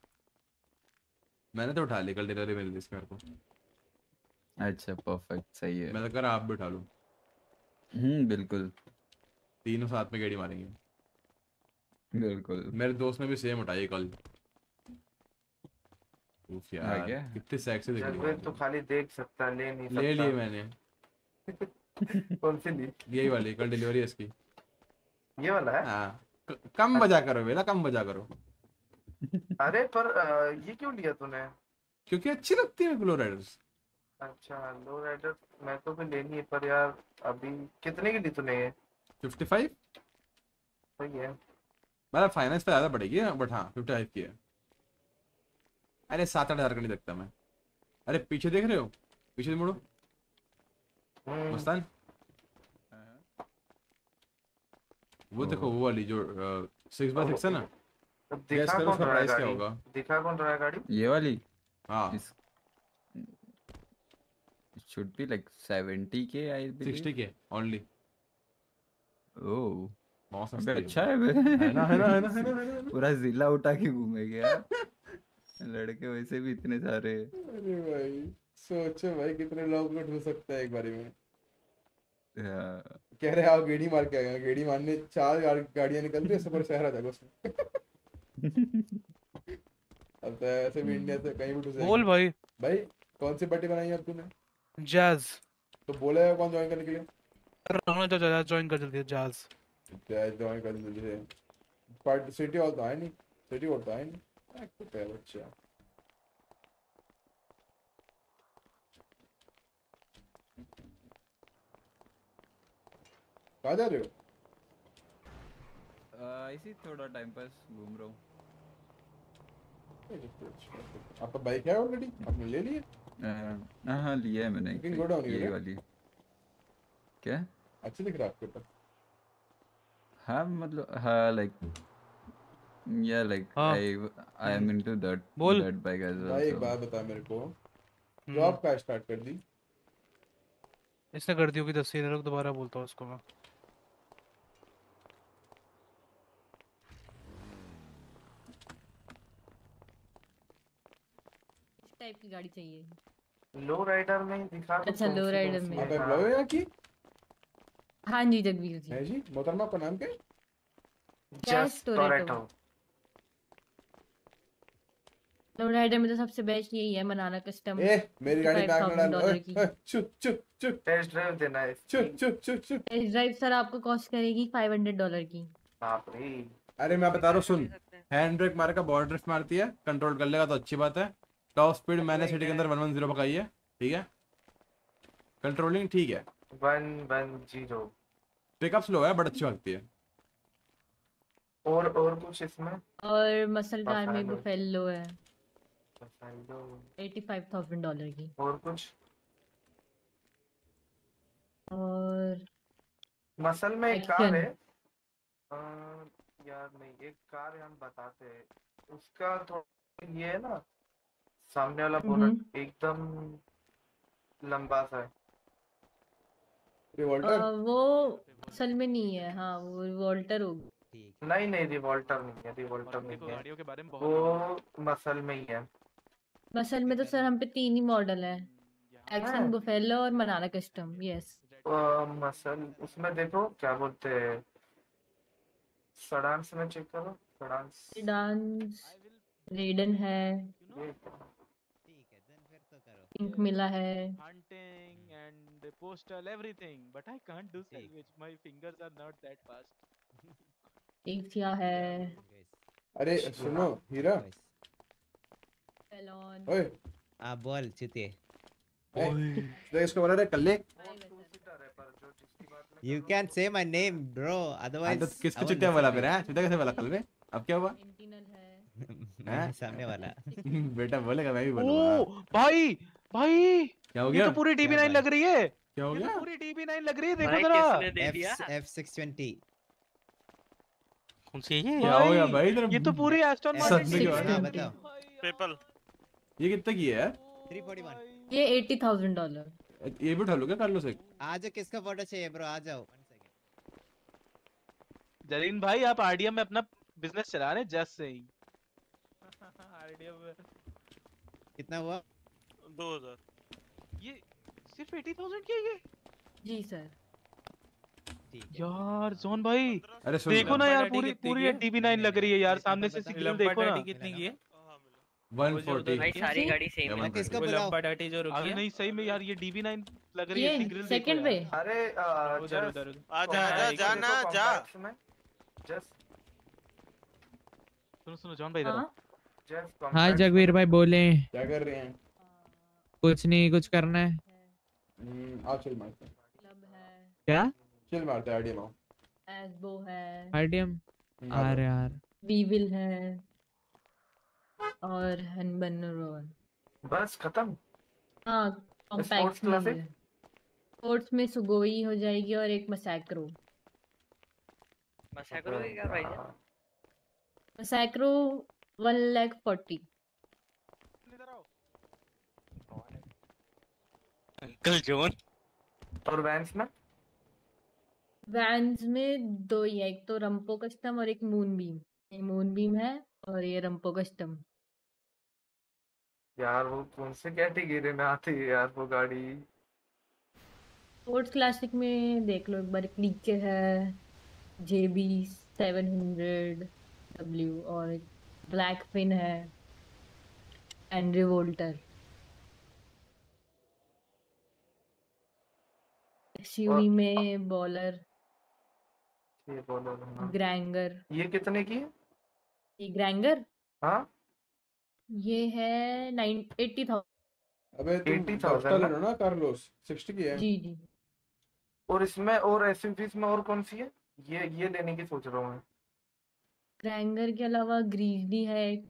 मैंने तो उठा ली, कल डिलीवरी मिल गई इसकी मेरे को। अच्छा परफेक्ट, सही है। मैं तो कर आप भी उठा लूँ, हम्म बिल्कुल तीनों साथ में गेड़ी मारेंगे। बिल्कुल। मेरे दोस्त ने भी सेम उठाई कल। उफ आ यार गया? कितनी सेक्सी दिख रही जगवीर है। तो खाली देख सकता है, ले नहीं सकता। ले लिए मैंने। कौन सी ली? यही वाली, कल डिलीवरी है इसकी। ये वाला है? हाँ क- कम बजा करो बेटा, कम बजा करो। अरे पर अ, ये क्यों लिया तूने? क्योंकि अच्छी लगती है ग्लो राइडर्स। अच्छा लो राइडर मैं तो भी लेनी है, पर यार अभी कितने की ली तूने ये? फिफ्टी फाइव सही है। मतलब फाइनेंस पे ज़्यादा पड़ेगी बट हाँ फिफ्टी फाइव की है। अरे सात आठ हज़ार का नहीं देखता मैं। अरे पीछे देख रहे हो, पीछे से मुड़ो मस्तान। वो देखो वो वाली जो सिक्स बाय सिक्स है ना, अब गैस दिखा करो कौन उसका रहा है प्राइस क्या गाड़ी? होगा। दिखा कौन रहा है गाड़ी? ये वाली हाँ इस should be like seventy K I believe. Sixty के ओनली। ओह बहुत अबे सस्ती है। अच्छा है बे। है ना है ना है ना है ना है ना। पूरा जिला उठा के घूमेंगे यार। लड़के वैसे भी इतने सारे। अरे भाई सोचो भाई कितने लोग को ढूंढ सकता है एक बारी में। हाँ। कह रहे आओ गेड़ी मार के आएगा, गेड़ी मारने चार गाड़- गाड़ियां निकल रही है, सब शहर आ जाएगा उसमें। अब तो ऐसे भी इंडिया से कहीं भी ढूंढ बोल भाई। भाई कौन सी पार्टी बनाई है अब तूने? जैज। तो बोले कौन ज्वाइन करने के लिए? रहा तो जैज ज्वाइन कर जल्दी जैज। जैज ज्वाइन कर जल्दी से। पार्टी सिटी हॉल तो है नहीं, सिटी हॉल तो है नहीं। तो क्या बच्चा कहाँ जा रहे हो? इसी थोड़ा टाइम पास घूम रहा हूँ। आपका बाइक है ऑलरेडी, आपने ले लिया? हाँ हाँ लिया है मैंने। Looking good on you, ये right? वाली क्या? अच्छी दिख रहा है आपके ऊपर। हाँ मतलब हाँ like yeah like हाँ। I I am into that बोल। that bike as well. भाई एक so- बात बता मेरे को, जॉब का स्टार्ट कर दी? इसने कर दी होगी दस रुक दोबारा बोलता हूँ उसको मैं। टाइप की गाड़ी चाहिए? लो राइडर में ही दिखा दो अच्छा कौन लो सी राइडर कौन सी में। आप है। एम्प्लॉय हो यहाँ की? हाँ जी जगवीर जी। है जी। मोहतरमा आपका नाम क्या है? Cash just Toretto. Toretto. Low rider में तो सबसे बेस्ट यही है बनाना कस्टम। ए मेरी गाड़ी में आग ना डाल। डॉलर की। ओए, चुप चुप चुप। टेस्ट ड्राइव देना है। चुप चुप चुप चुप। टेस्ट ड्राइव सर आपको कॉस्ट करेगी फाइव हंड्रेड डॉलर की। बाप रे। अरे मैं बता रहा हूँ सुन, हैंड ब्रेक मारे का बॉर्डर ड्रिफ्ट मारती है, कंट्रोल कर लेगा तो अच्छी बात है। टॉप स्पीड मैंने सिटी के अंदर वन वन जीरो पकाई है, ठीक है। कंट्रोलिंग ठीक है, one one zero. Pickup slow है बट अच्छी भागती है। और और कुछ इसमें? और मसल कार में Buffalo। बुफेलो है Buffalo। Eighty five thousand dollar की। और कुछ? और मसल में एक कार Action। है। अ, यार नहीं, एक कार है हम बताते हैं उसका थोड़ा ये है ना, सामने वाला बोनट एकदम लंबा सा है। अ, वो असल में नहीं है। हाँ वो रिवॉल्टर होगी। नहीं नहीं रिवॉल्टर नहीं है, रिवॉल्टर नहीं है, गाड़ियों के बारे में वो मसल में ही है। मसल में तो सर हम पे तीन ही मॉडल है, हाँ। एक्शन बुफेलो और मनाना कस्टम। यस अ, मसल उसमें देखो क्या बोलते हैं, सडांस में चेक करो। सडांस डांस रेडन है, पिंक मिला है। hunting and postal everything but I can't do salvage, my fingers are not that fast। Asia है। अरे सुनो हीरा, पेलॉन। ओए आ बोल चुतिए। ओए इसको बोला रे कल्ले। You can say my name, bro. Otherwise, तो किसको I won't चिट्टा बोला listen फिर to है? चिट्टा कैसे बोला कल में? अब क्या हुआ? you. मैं सामने वाला। बेटा बोलेगा मैं भी ओ बोलूंगा। भाई भाई क्या हो ये गया? तो पूरी डी बी नाइन लग रही है। क्या हो ये तो गया? पूरी डी बी नाइन लग रही है, देखो भाई जरा। किसने दे दिया? F six twenty. कौन सी है ये? क्या हो गया भाई इधर? ये तो पूरी एस्टन मार्टिन सच में हाँ बताओ। पेपल। ये कितना की है? Three forty one. ये एटी थाउजेंड डॉलर। ये भी उठा लो क्या कार्लोस एक? आ जाओ, किसका फोटो चाहिए ब्रो? आ जाओ। जरीन भाई आप आरडीएम में अपना बिजनेस चला रहे हैं जस्ट से ही। आरडीएम में कितना हुआ? दो हजार। ये सिर्फ एटी थाउजेंड की है ये? जी सर। यार जोन भाई अरे सुन देखो ना यार, लंबा पूरी कितनी पूरी की है? डी बी नाइन लग रही है यार, सामने से सिग्नल देखो ना। कितनी की है? One forty. भाई सारी गाड़ी सेम है। किसका वो बुलाओ? लंबा डाटी जो रुकी अरे है। नहीं सही में यार ये डी बी नाइन लग रही है, ये सिग्नल सेकंड पे। अरे उधर उधर उधर। आजा आजा जा ना जा। जस्ट सुनो सुनो जॉन भाई इधर आओ। हाँ जस्ट हाँ जगवीर भाई बोले। क्या कर रहे हैं? कुछ नहीं, कुछ करना है हम्म, आओ चिल मारते हैं। क्लब है, क्या? चिल मारते हैं आईडी में। एसबो है, आरडीएम आ रहे यार। वीविल है और हनबन रोवन। बस खत्म। हाँ स्पोर्ट्स कॉम्पैक्ट में क्लासिक? है। स्पोर्ट्स में सुगोई हो जाएगी और एक मसैक्रो। मसैक्रो की क्या प्राइस है? Massacro one lakh forty. Uncle John. और वैंस में? वैन्स में दो ही है, एक तो रंपो कस्टम और एक मून बीम। ये मून बीम है और ये रंपो कस्टम। यार वो कौन से कैटेगरी में आती है यार वो गाड़ी? स्पोर्ट्स क्लासिक में देख लो एक बार, नीचे है जेबी सेवन हंड्रेड डब्ल्यू और ब्लैक फिन है एंड रिवोल्टर। एक्सयूवी में बॉलर, ये बोलो ना। ग्रैंगर। ये कितने की है? ये ग्रैंगर हाँ ये है नाइन एट्टी थाउजेंड। अबे तुम एट्टी थाउजेंड डॉक्टर ना? ले लो ना कार्लोस, सिक्सटी की है। जी जी। और इसमें और एसयूवीज में और कौन सी है? ये ये लेने की सोच रहा हूँ मैं। ग्रैंगर के अलावा ग्रीजली है एक,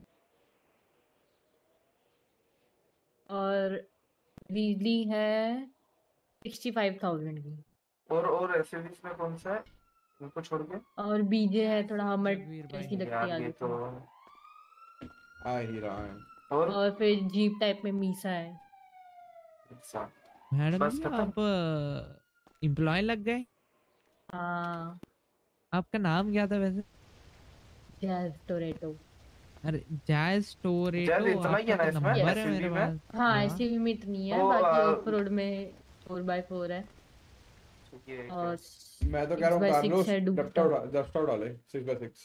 और ग्रीजली है सिक्सटी फाइव थाउजेंड की। और और एसयूवीज में कौन सा है इनको छोड़ के? और बीजे है थोड़ा हमर ऐसी लगती यार है ये आगे तो से। आ ही रहा है। और और फिर जीप टाइप में मीसा है। अच्छा मैडम बस जी खत्म? आप एम्प्लॉय लग गए? हाँ आपका नाम क्या था वैसे? Jazz Toretto. अरे जैज टोरेटो जैज इतना ही है ना आपका तो इसमें नंबर है एसयूवी मेरे में? पास। हाँ एसयूवी में इतनी है, वो, बाकी आ, ऑफ रोड में फोर बाय फोर है ये और मैं तो कह रहा हूँ six by six कार्लोस है डस्टा डुबता। उड़ा डस्टा उड़ा ले सिक्स बाय सिक्स।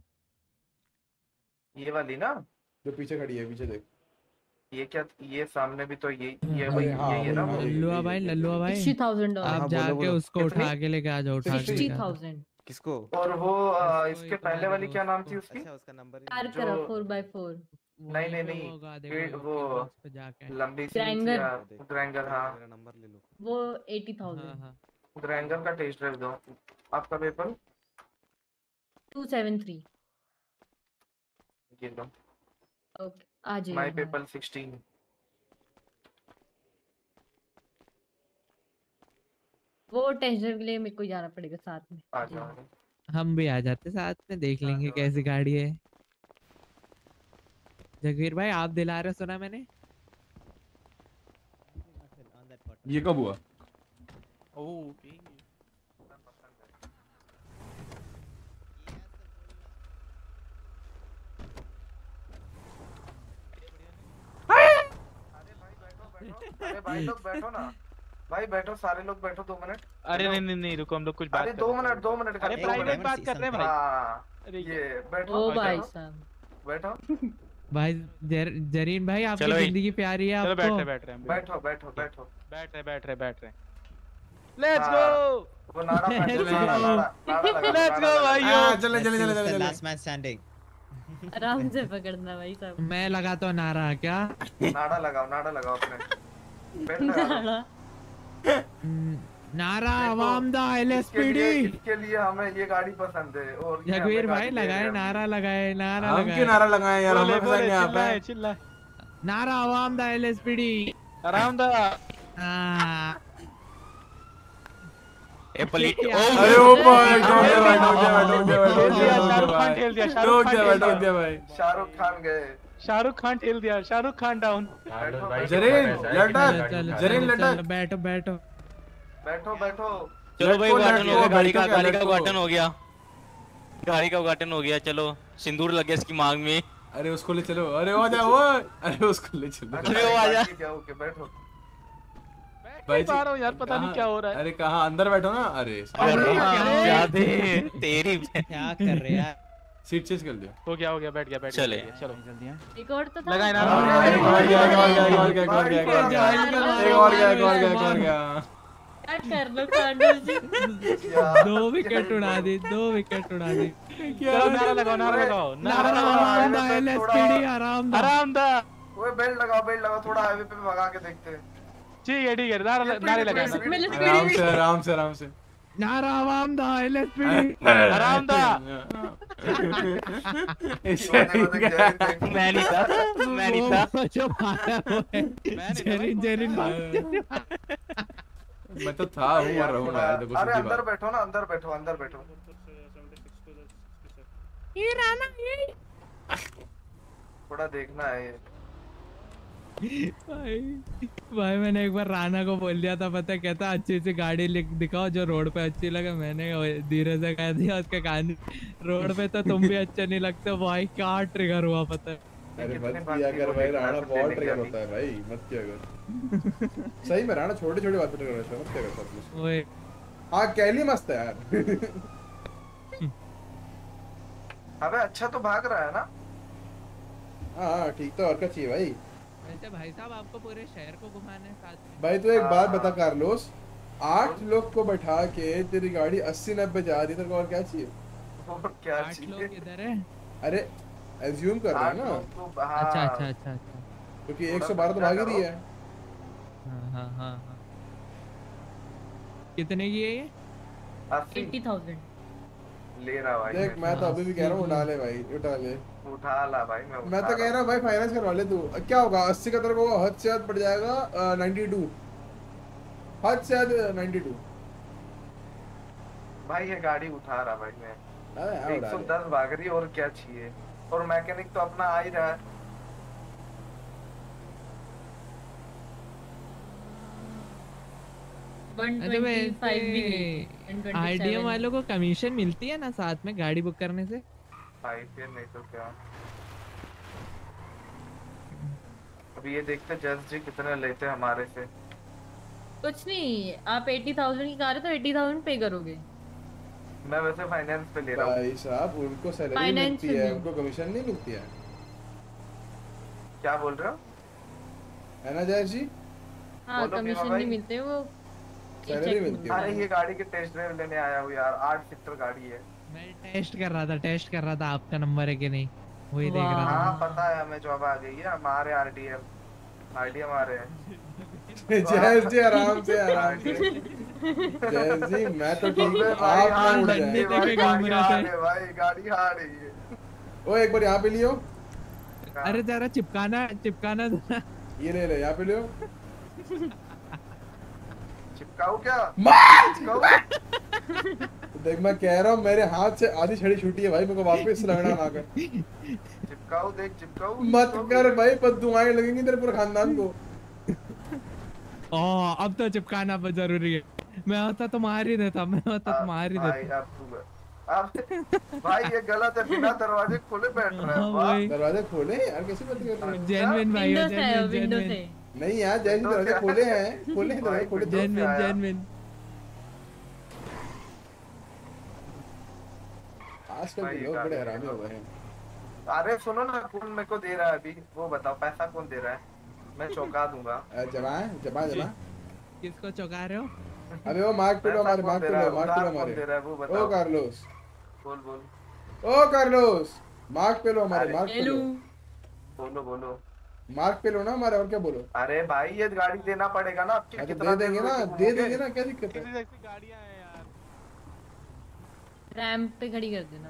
ये वाली ना जो पीछे खड़ी है, पीछे देख। ये क्या, ये सामने भी तो ये ये अरे वही हाँ, यही है ना वही, वो? वही, लल्लुआ भाई लल्लुआ भाई सिक्सटी थाउजेंड आप डॉलर। हाँ, जाके बोलो, बोलो। उसको कितनी? उठा के लेके आ जाओ, उठा के सिक्सटी लेके आ जाओ। थाउजेंड किसको? और वो आ, इसको इसके ये पहले तुम्हारे वाली क्या दोस्त नाम को। थी उसकी? अच्छा उसका नंबर ही कार जो- करा फोर बाय फोर। नहीं नहीं वहीं पे नहीं वो होगा, देखो ये- आपके वो बॉक्स पे जाके। लंबी सी थी ग्रैंगर। या ग्रैंगर, हाँ मेरा नंबर ले लो। वो एटी हाँ थाउजेंड। हाँ ग्रैंगर का टेस्ट ड्राइव दो। आपका पेपर टू सेवन थ्री। ये लो। ओके आ जाइए माय बाहर। Paper sixteen. वो टेस्ट ड्राइव के लिए मेरे को जाना पड़ेगा साथ में। आ जी। जाओ। हम भी आ जाते साथ में, देख हाँ, लेंगे हाँ, कैसी गाड़ी है। जगवीर भाई आप दिला रहे हो, सुना मैंने। ये कब हुआ? ओके अरे भाई लोग बैठो ना, भाई बैठो, सारे लोग बैठो दो मिनट। अरे नहीं नहीं नहीं रुको, हम लोग कुछ बात अरे कर दो रहे थे। मिनट दो मिनट अरे दो प्राइवेट मिनट। बात कर रहे हैं भाई। हाँ अरे ये बैठो ओ बैठो, भाई साहब। बैठो भाई जर, जरीन भाई आपकी चलो भाई। जिंदगी प्यारी है चलो आपको। बैठ रहे बैठ रहे हैं बैठो बैठो बैठो। बैठ रहे बैठ रहे बैठ रहे लेट्स हाँ, गो। वो नाड़ा फेंको, Let's नाड़ा go. नाड़ा नाड़ा लगा, लेट्स नाड़ा गो लगा। भाइयों। हाँ, चले चले चले चले चले। Last man standing. आराम से पकड़ना भाई साहब। मैं लगाता हूँ नारा क्या। नाड़ा लगाओ, नाड़ा लगाओ अपने बेल्ट लगा लो। नाड़ा। हम्म, नारा देखो, आवाम दा इसके लिए एलएसपीडी। इसके लिए हमें ये गाड़ी पसंद है और ये जगवीर हमें भाई गाड़ी दे रहे लगाए, हैं। नारा लगाए, नारा हम लगाए। क्यों नारा लगाए यार, बोले हमें बोले फंसाएंगे यहाँ चिल्लाए पे। चिल्लाए। नारा आवाम दा एलएसपीडी। आराम दा। हाँ। ए पलीट ओ अरे ओ भाई ठोक दिया भाई, ठोक दिया भाई, ठोक दिया भाई, ठेल ठोक दिया, दिया शाहरुख खान भाई, ठेल दिया, ठोक शाहरुख दिया खान भाई, ठेल ठोक दिया भाई। शाहरुख खान गए। शाहरुख खान ठेल दिया, शाहरुख खान डाउन। जरीन लटक, चलो जरीन चलो, लटक। चलो बैठो बैठो। बैठो बैठो। चलो भाई लटको, उद्घाटन हो गया, लटको, गाड़ी का बैठो, गाड़ी का लटको। उद्घाटन हो गया, गाड़ी का उद्घाटन हो गया। चलो सिंदूर लग गया इसकी मांग में। अरे उसको ले चलो, अरे वो जा वो, अरे उसको ले चलो। अच्छा, वो आ जा। ठीक है, ओके बैठो। भाई पा रहा हूँ यार, पता नहीं कहाँ- क्या हो रहा है। अरे कहाँ अंदर बैठो ना। अरे अरे अरे। क्या दे तेरी। क्या कर रहे यार। सीट चेंज कर दिया। हो गया हो गया, बैठ गया बैठ गया, चले। बैठ गया, चलो एक और तो था। लगाए ना। एक और गया, एक और गया, एक और गया, एक और गया, एक और गया, एक और गया, एक और गया, एक और गया, एक और गया। क्या कर लो कांडल जी। दो विकेट उड़ा दी, दो विकेट उड़ा दी। चलो नारा लगाओ, नारा लगाओ, नारा नारा लगाओ। आराम दा एलएसपीडी, आराम दा। आराम दा। ओए बेल्ट लगाओ, बेल्ट लगाओ, थोड़ा हाईवे पे भगा के देखते हैं। ठीक है ठीक है, नारा नारे लगाए। आराम से आराम से आराम से। नारा आवाम दा एलएसपीडी। आराम दा। मैं नहीं था, मैं नहीं था। वो जो मारा वो है। जरीन जरीन भाई। मैं तो था हूँ और रहूंगा यार, देखो अरे सीधी अंदर बात। बैठो ना, अंदर बैठो, अंदर बैठो। ये राना ये। थोड़ा देखना है ये। भाई भाई मैंने एक बार राणा को बोल दिया था, पता है कहता अच्छी सी गाड़ी लिख दिखाओ जो रोड पे अच्छी लगे। मैंने धीरे से कह दिया उसका कान, रोड पे तो तुम भी अच्छे नहीं लगते। भाई क्या ट्रिगर हुआ पता है। अरे मत किया कर भाई, राणा बहुत ट्रिगर होता है भाई, मत किया कर। सही में राणा छोटे छोटे बात पे ट्रिगर होता है, मत किया कर सब। ओए हाँ कैली मस्त है यार। अबे अच्छा तो भाग रहा है ना। हाँ ठीक तो और क्या चाहिए भाई। वैसे भाई साहब आपको पूरे शहर को घुमाने साथ में। भाई तो एक बात बता कार्लोस, आठ लोग को बैठा के तेरी गाड़ी अस्सी नब्बे जा रही, तेरे को और क्या चाहिए? और क्या आठ लोग इधर है। अरे एज्यूम कर रहा है ना, अच्छा अच्छा अच्छा अच्छा। क्योंकि एक सौ बारह तो भाग ही रही है। हाँ हाँ हाँ हाँ। कितने की है ये? Eighty thousand. ले रहा भाई। देख मैं तो अभी भी कह रहा हूँ उठा ले भाई, उठा ले। उठा ला भाई, मैं मैं तो कह रहा हूँ भाई फाइनेंस करवा ले तू। क्या होगा अस्सी का तेरे को हद से हद पड़ जाएगा नाइन्टी टू, हद से हद नाइन्टी टू। भाई ये गाड़ी उठा रहा भाई मैं। अरे हाँ, एक उठा सौ ले। दस भाग रही और क्या चाहिए। और मैकेनिक तो अपना आ ही रहा है। अरे वैसे आईडीएम वालों को कमीशन मिलती है ना साथ में गाड़ी बुक करने से? भाई फिर नहीं तो क्या। अभी ये देखते जस्ट जी कितने लेते हैं हमारे से। कुछ नहीं, आप अस्सी हज़ार की कार है तो अस्सी हज़ार पे करोगे। मैं वैसे फाइनेंस पे ले रहा हूँ। भाई साहब उनको सैलरी Finance मिलती में है, भी। उनको कमीशन नहीं मिलती है। क्या बोल रहे हो? है ना जय जी? हाँ बोलो भीमा कमीशन भाई। नहीं मिलते वो सैलरी check मिलती है। अरे ये गाड़ी के टेस्ट ड्राइव लेने आया हूँ यार, आठ सीटर गाड़ी है। टेस्ट कर रहा था टेस्ट कर रहा था आपका नंबर है कि नहीं, वही देख रहा था। हाँ पता है हमें, जॉब आ गई है हमारे आरडीएम आरडीएम आ रहे हैं। जय जी आराम से आराम से। जय जी मैं तो ठीक हूँ, भाई आप ना हार उड़ रही जाए। है भाई, गाड़ी हार रही है भाई, गाड़ी हार रही है। ओ एक बार यहाँ पे लियो। अरे जरा चिपकाना चिपकाना जरा। ये ले ले, यहाँ पे लियो। चिपकाऊ क्या? मार! देख मैं कह रहा हूँ मेरे हाथ से आधी छड़ी छूटी है भाई, मेरे को वापस लगना ना कर। चिपकाऊ देख चिपकाऊ मत कर भाई, पर दुआएं लगेंगी तेरे पूरे खानदान को। ओ अब तो चिपकाना बहुत जरूरी है। मैं होता तो मार ही देता, मैं होता तो मार ही भाई देता। अब तू अब भाई ये गलत है, बिना दरवाजे खोले बैठ रहा है। हाँ, वाह। वही। दरवाजे खोले यार, कैसी बात कर रहे हो? जेन्युइन भाई हो, विंडो से है, जेन्युइन विंडो जेन्युइन से। नहीं यार जैसे दरवाजे खोले हैं, खोले हैं दरवाजे खोले। Genuine genuine. आजकल के लोग बड़े हरामी हो गए हैं। अरे सुनो ना, कौन मेरे को दे रहा है अभी वो बताओ, पैसा कौन दे रहा है? मैं चौंका दूंगा। जमा जमा जमा। किसको चौंका रहे हो? अबे वो मार्क पे लो, हमारे पैसा मार्क कौन पे दे रहा लो, है? मार्क पे लो उधार कौन दे रहा है वो हमारे। बताओ। ओ कार्लोस, बोल बोल ओ कार्लोस, मार्क पे लो हमारे, अरे, मार्क पे लो। बोलो बोलो। मार्क पे लो ना हमारे, और क्या बोलो? अरे भाई ये गाड़ी देना पड़ेगा ना, आपके अच्छा कितना दे देंगे ना, दे देंगे ना, क्या दिक्कत है? ऐसी गाड़ियां हैं यार। रैंप पे खड़ी कर देना।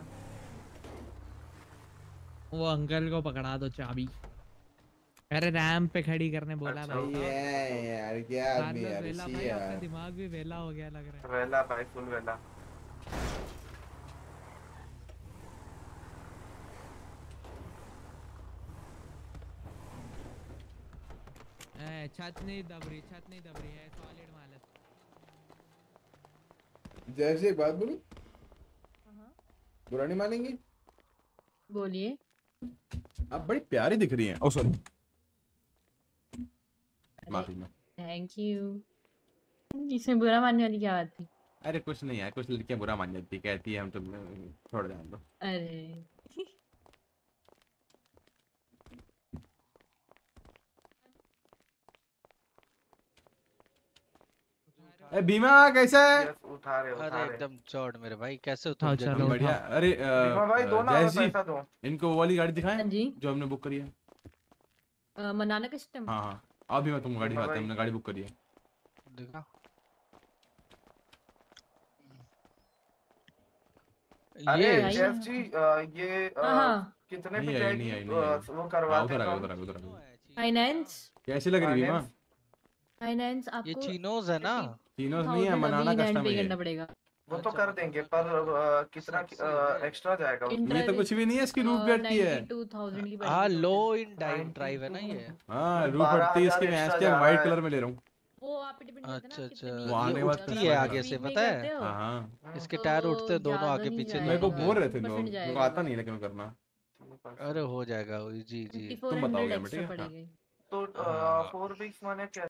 वो अंकल को पकड़ा दो चाबी। अरे रैंप पे खड़ी करने बोला अच्छा, भाई। ये यार क्या आदमी कार्लोस यार, वेला इसी भाई, आपका यार। दिमाग भी वेला हो गया लग रहा है। वेला भाई, फुल वेला। ए, छत नहीं दब रही, छत नहीं दब रही है, सॉलिड माल है। जय जी एक बात बोलूं, बुरा नहीं मानेंगी? बोलिए। आप बड़ी प्यारी दिख रही हैं। ओ सॉरी, माफी में। Thank you. इसमें बुरा मानने वाली क्या बात थी? अरे कुछ नहीं यार, कुछ लड़कियां बुरा मान जाती, कहती है हम तो छोड़ जाए दो। अरे ए भीमा कैसा है? उठा रहे उठा अरे रहे। एकदम चौड़ मेरे भाई, कैसे उठाओ, उतर चलो, बढ़िया। अरे भीमा भाई दो ना, जय हमें जी, पैसा दो। इनको वो वाली गाड़ी दिखाएं हाँ जी। जो हमने बुक करी है। अ, मनाना कस्टम। हाँ हाँ, आप भी मैं तुमको गाड़ी भीमा दिखाते हैं, भाई। हमने गाड़ी बुक करी है। दिखा। अरे ये जेफ जी अ, ये अ, हाँ, हाँ। कितने नहीं पे आई, जाएगी? नहीं आई, नहीं अ, आई। वो हाँ करवाते उधर आ तो गया, हम- उधर आ गया, उधर आ गया। फाइनेंस। कैसी लग रही भीमा? फाइनेंस आपको ये चीनोज है ना? चीनोज नहीं है, मनाना कस्टम पे है करना ये। पड़ेगा। वो तो कर देंगे, पर अ, कितना एक्स्ट्रा जाएगा उसमें? ये तो कुछ भी नहीं है, इसकी रूफ भी अटकी है। बानवे हज़ार की हाँ, पड़ेगी लो total। इन डाइव ड्राइव है ना ये? हाँ रूफ बारह अटती है इसकी, हजार मैं extra इसके जा रहा व्हाइट है। कलर में ले रहा हूँ। वो आप पे डिपेंड करता है अच्छा ना अच्छा, वो आने ये के बाद उठती पता है चलेगा। आगे से, Speed में पता करते है? हो? हाँ हाँ, इसके तो टायर उठते हैं दोनों ज्यादा आगे नहीं पीछे मेरे को जाएगा, बोल रहे थे बीस लोग, परसेंट मेरे को जाएगा। आता नहीं है लेकिन करना। अरे हो जाएगा, जी जी। तुम बताओगे चौबीस सौ हमें, ठीक है? पड़ेगी। तो हाँ। फोर वीक्स मैंने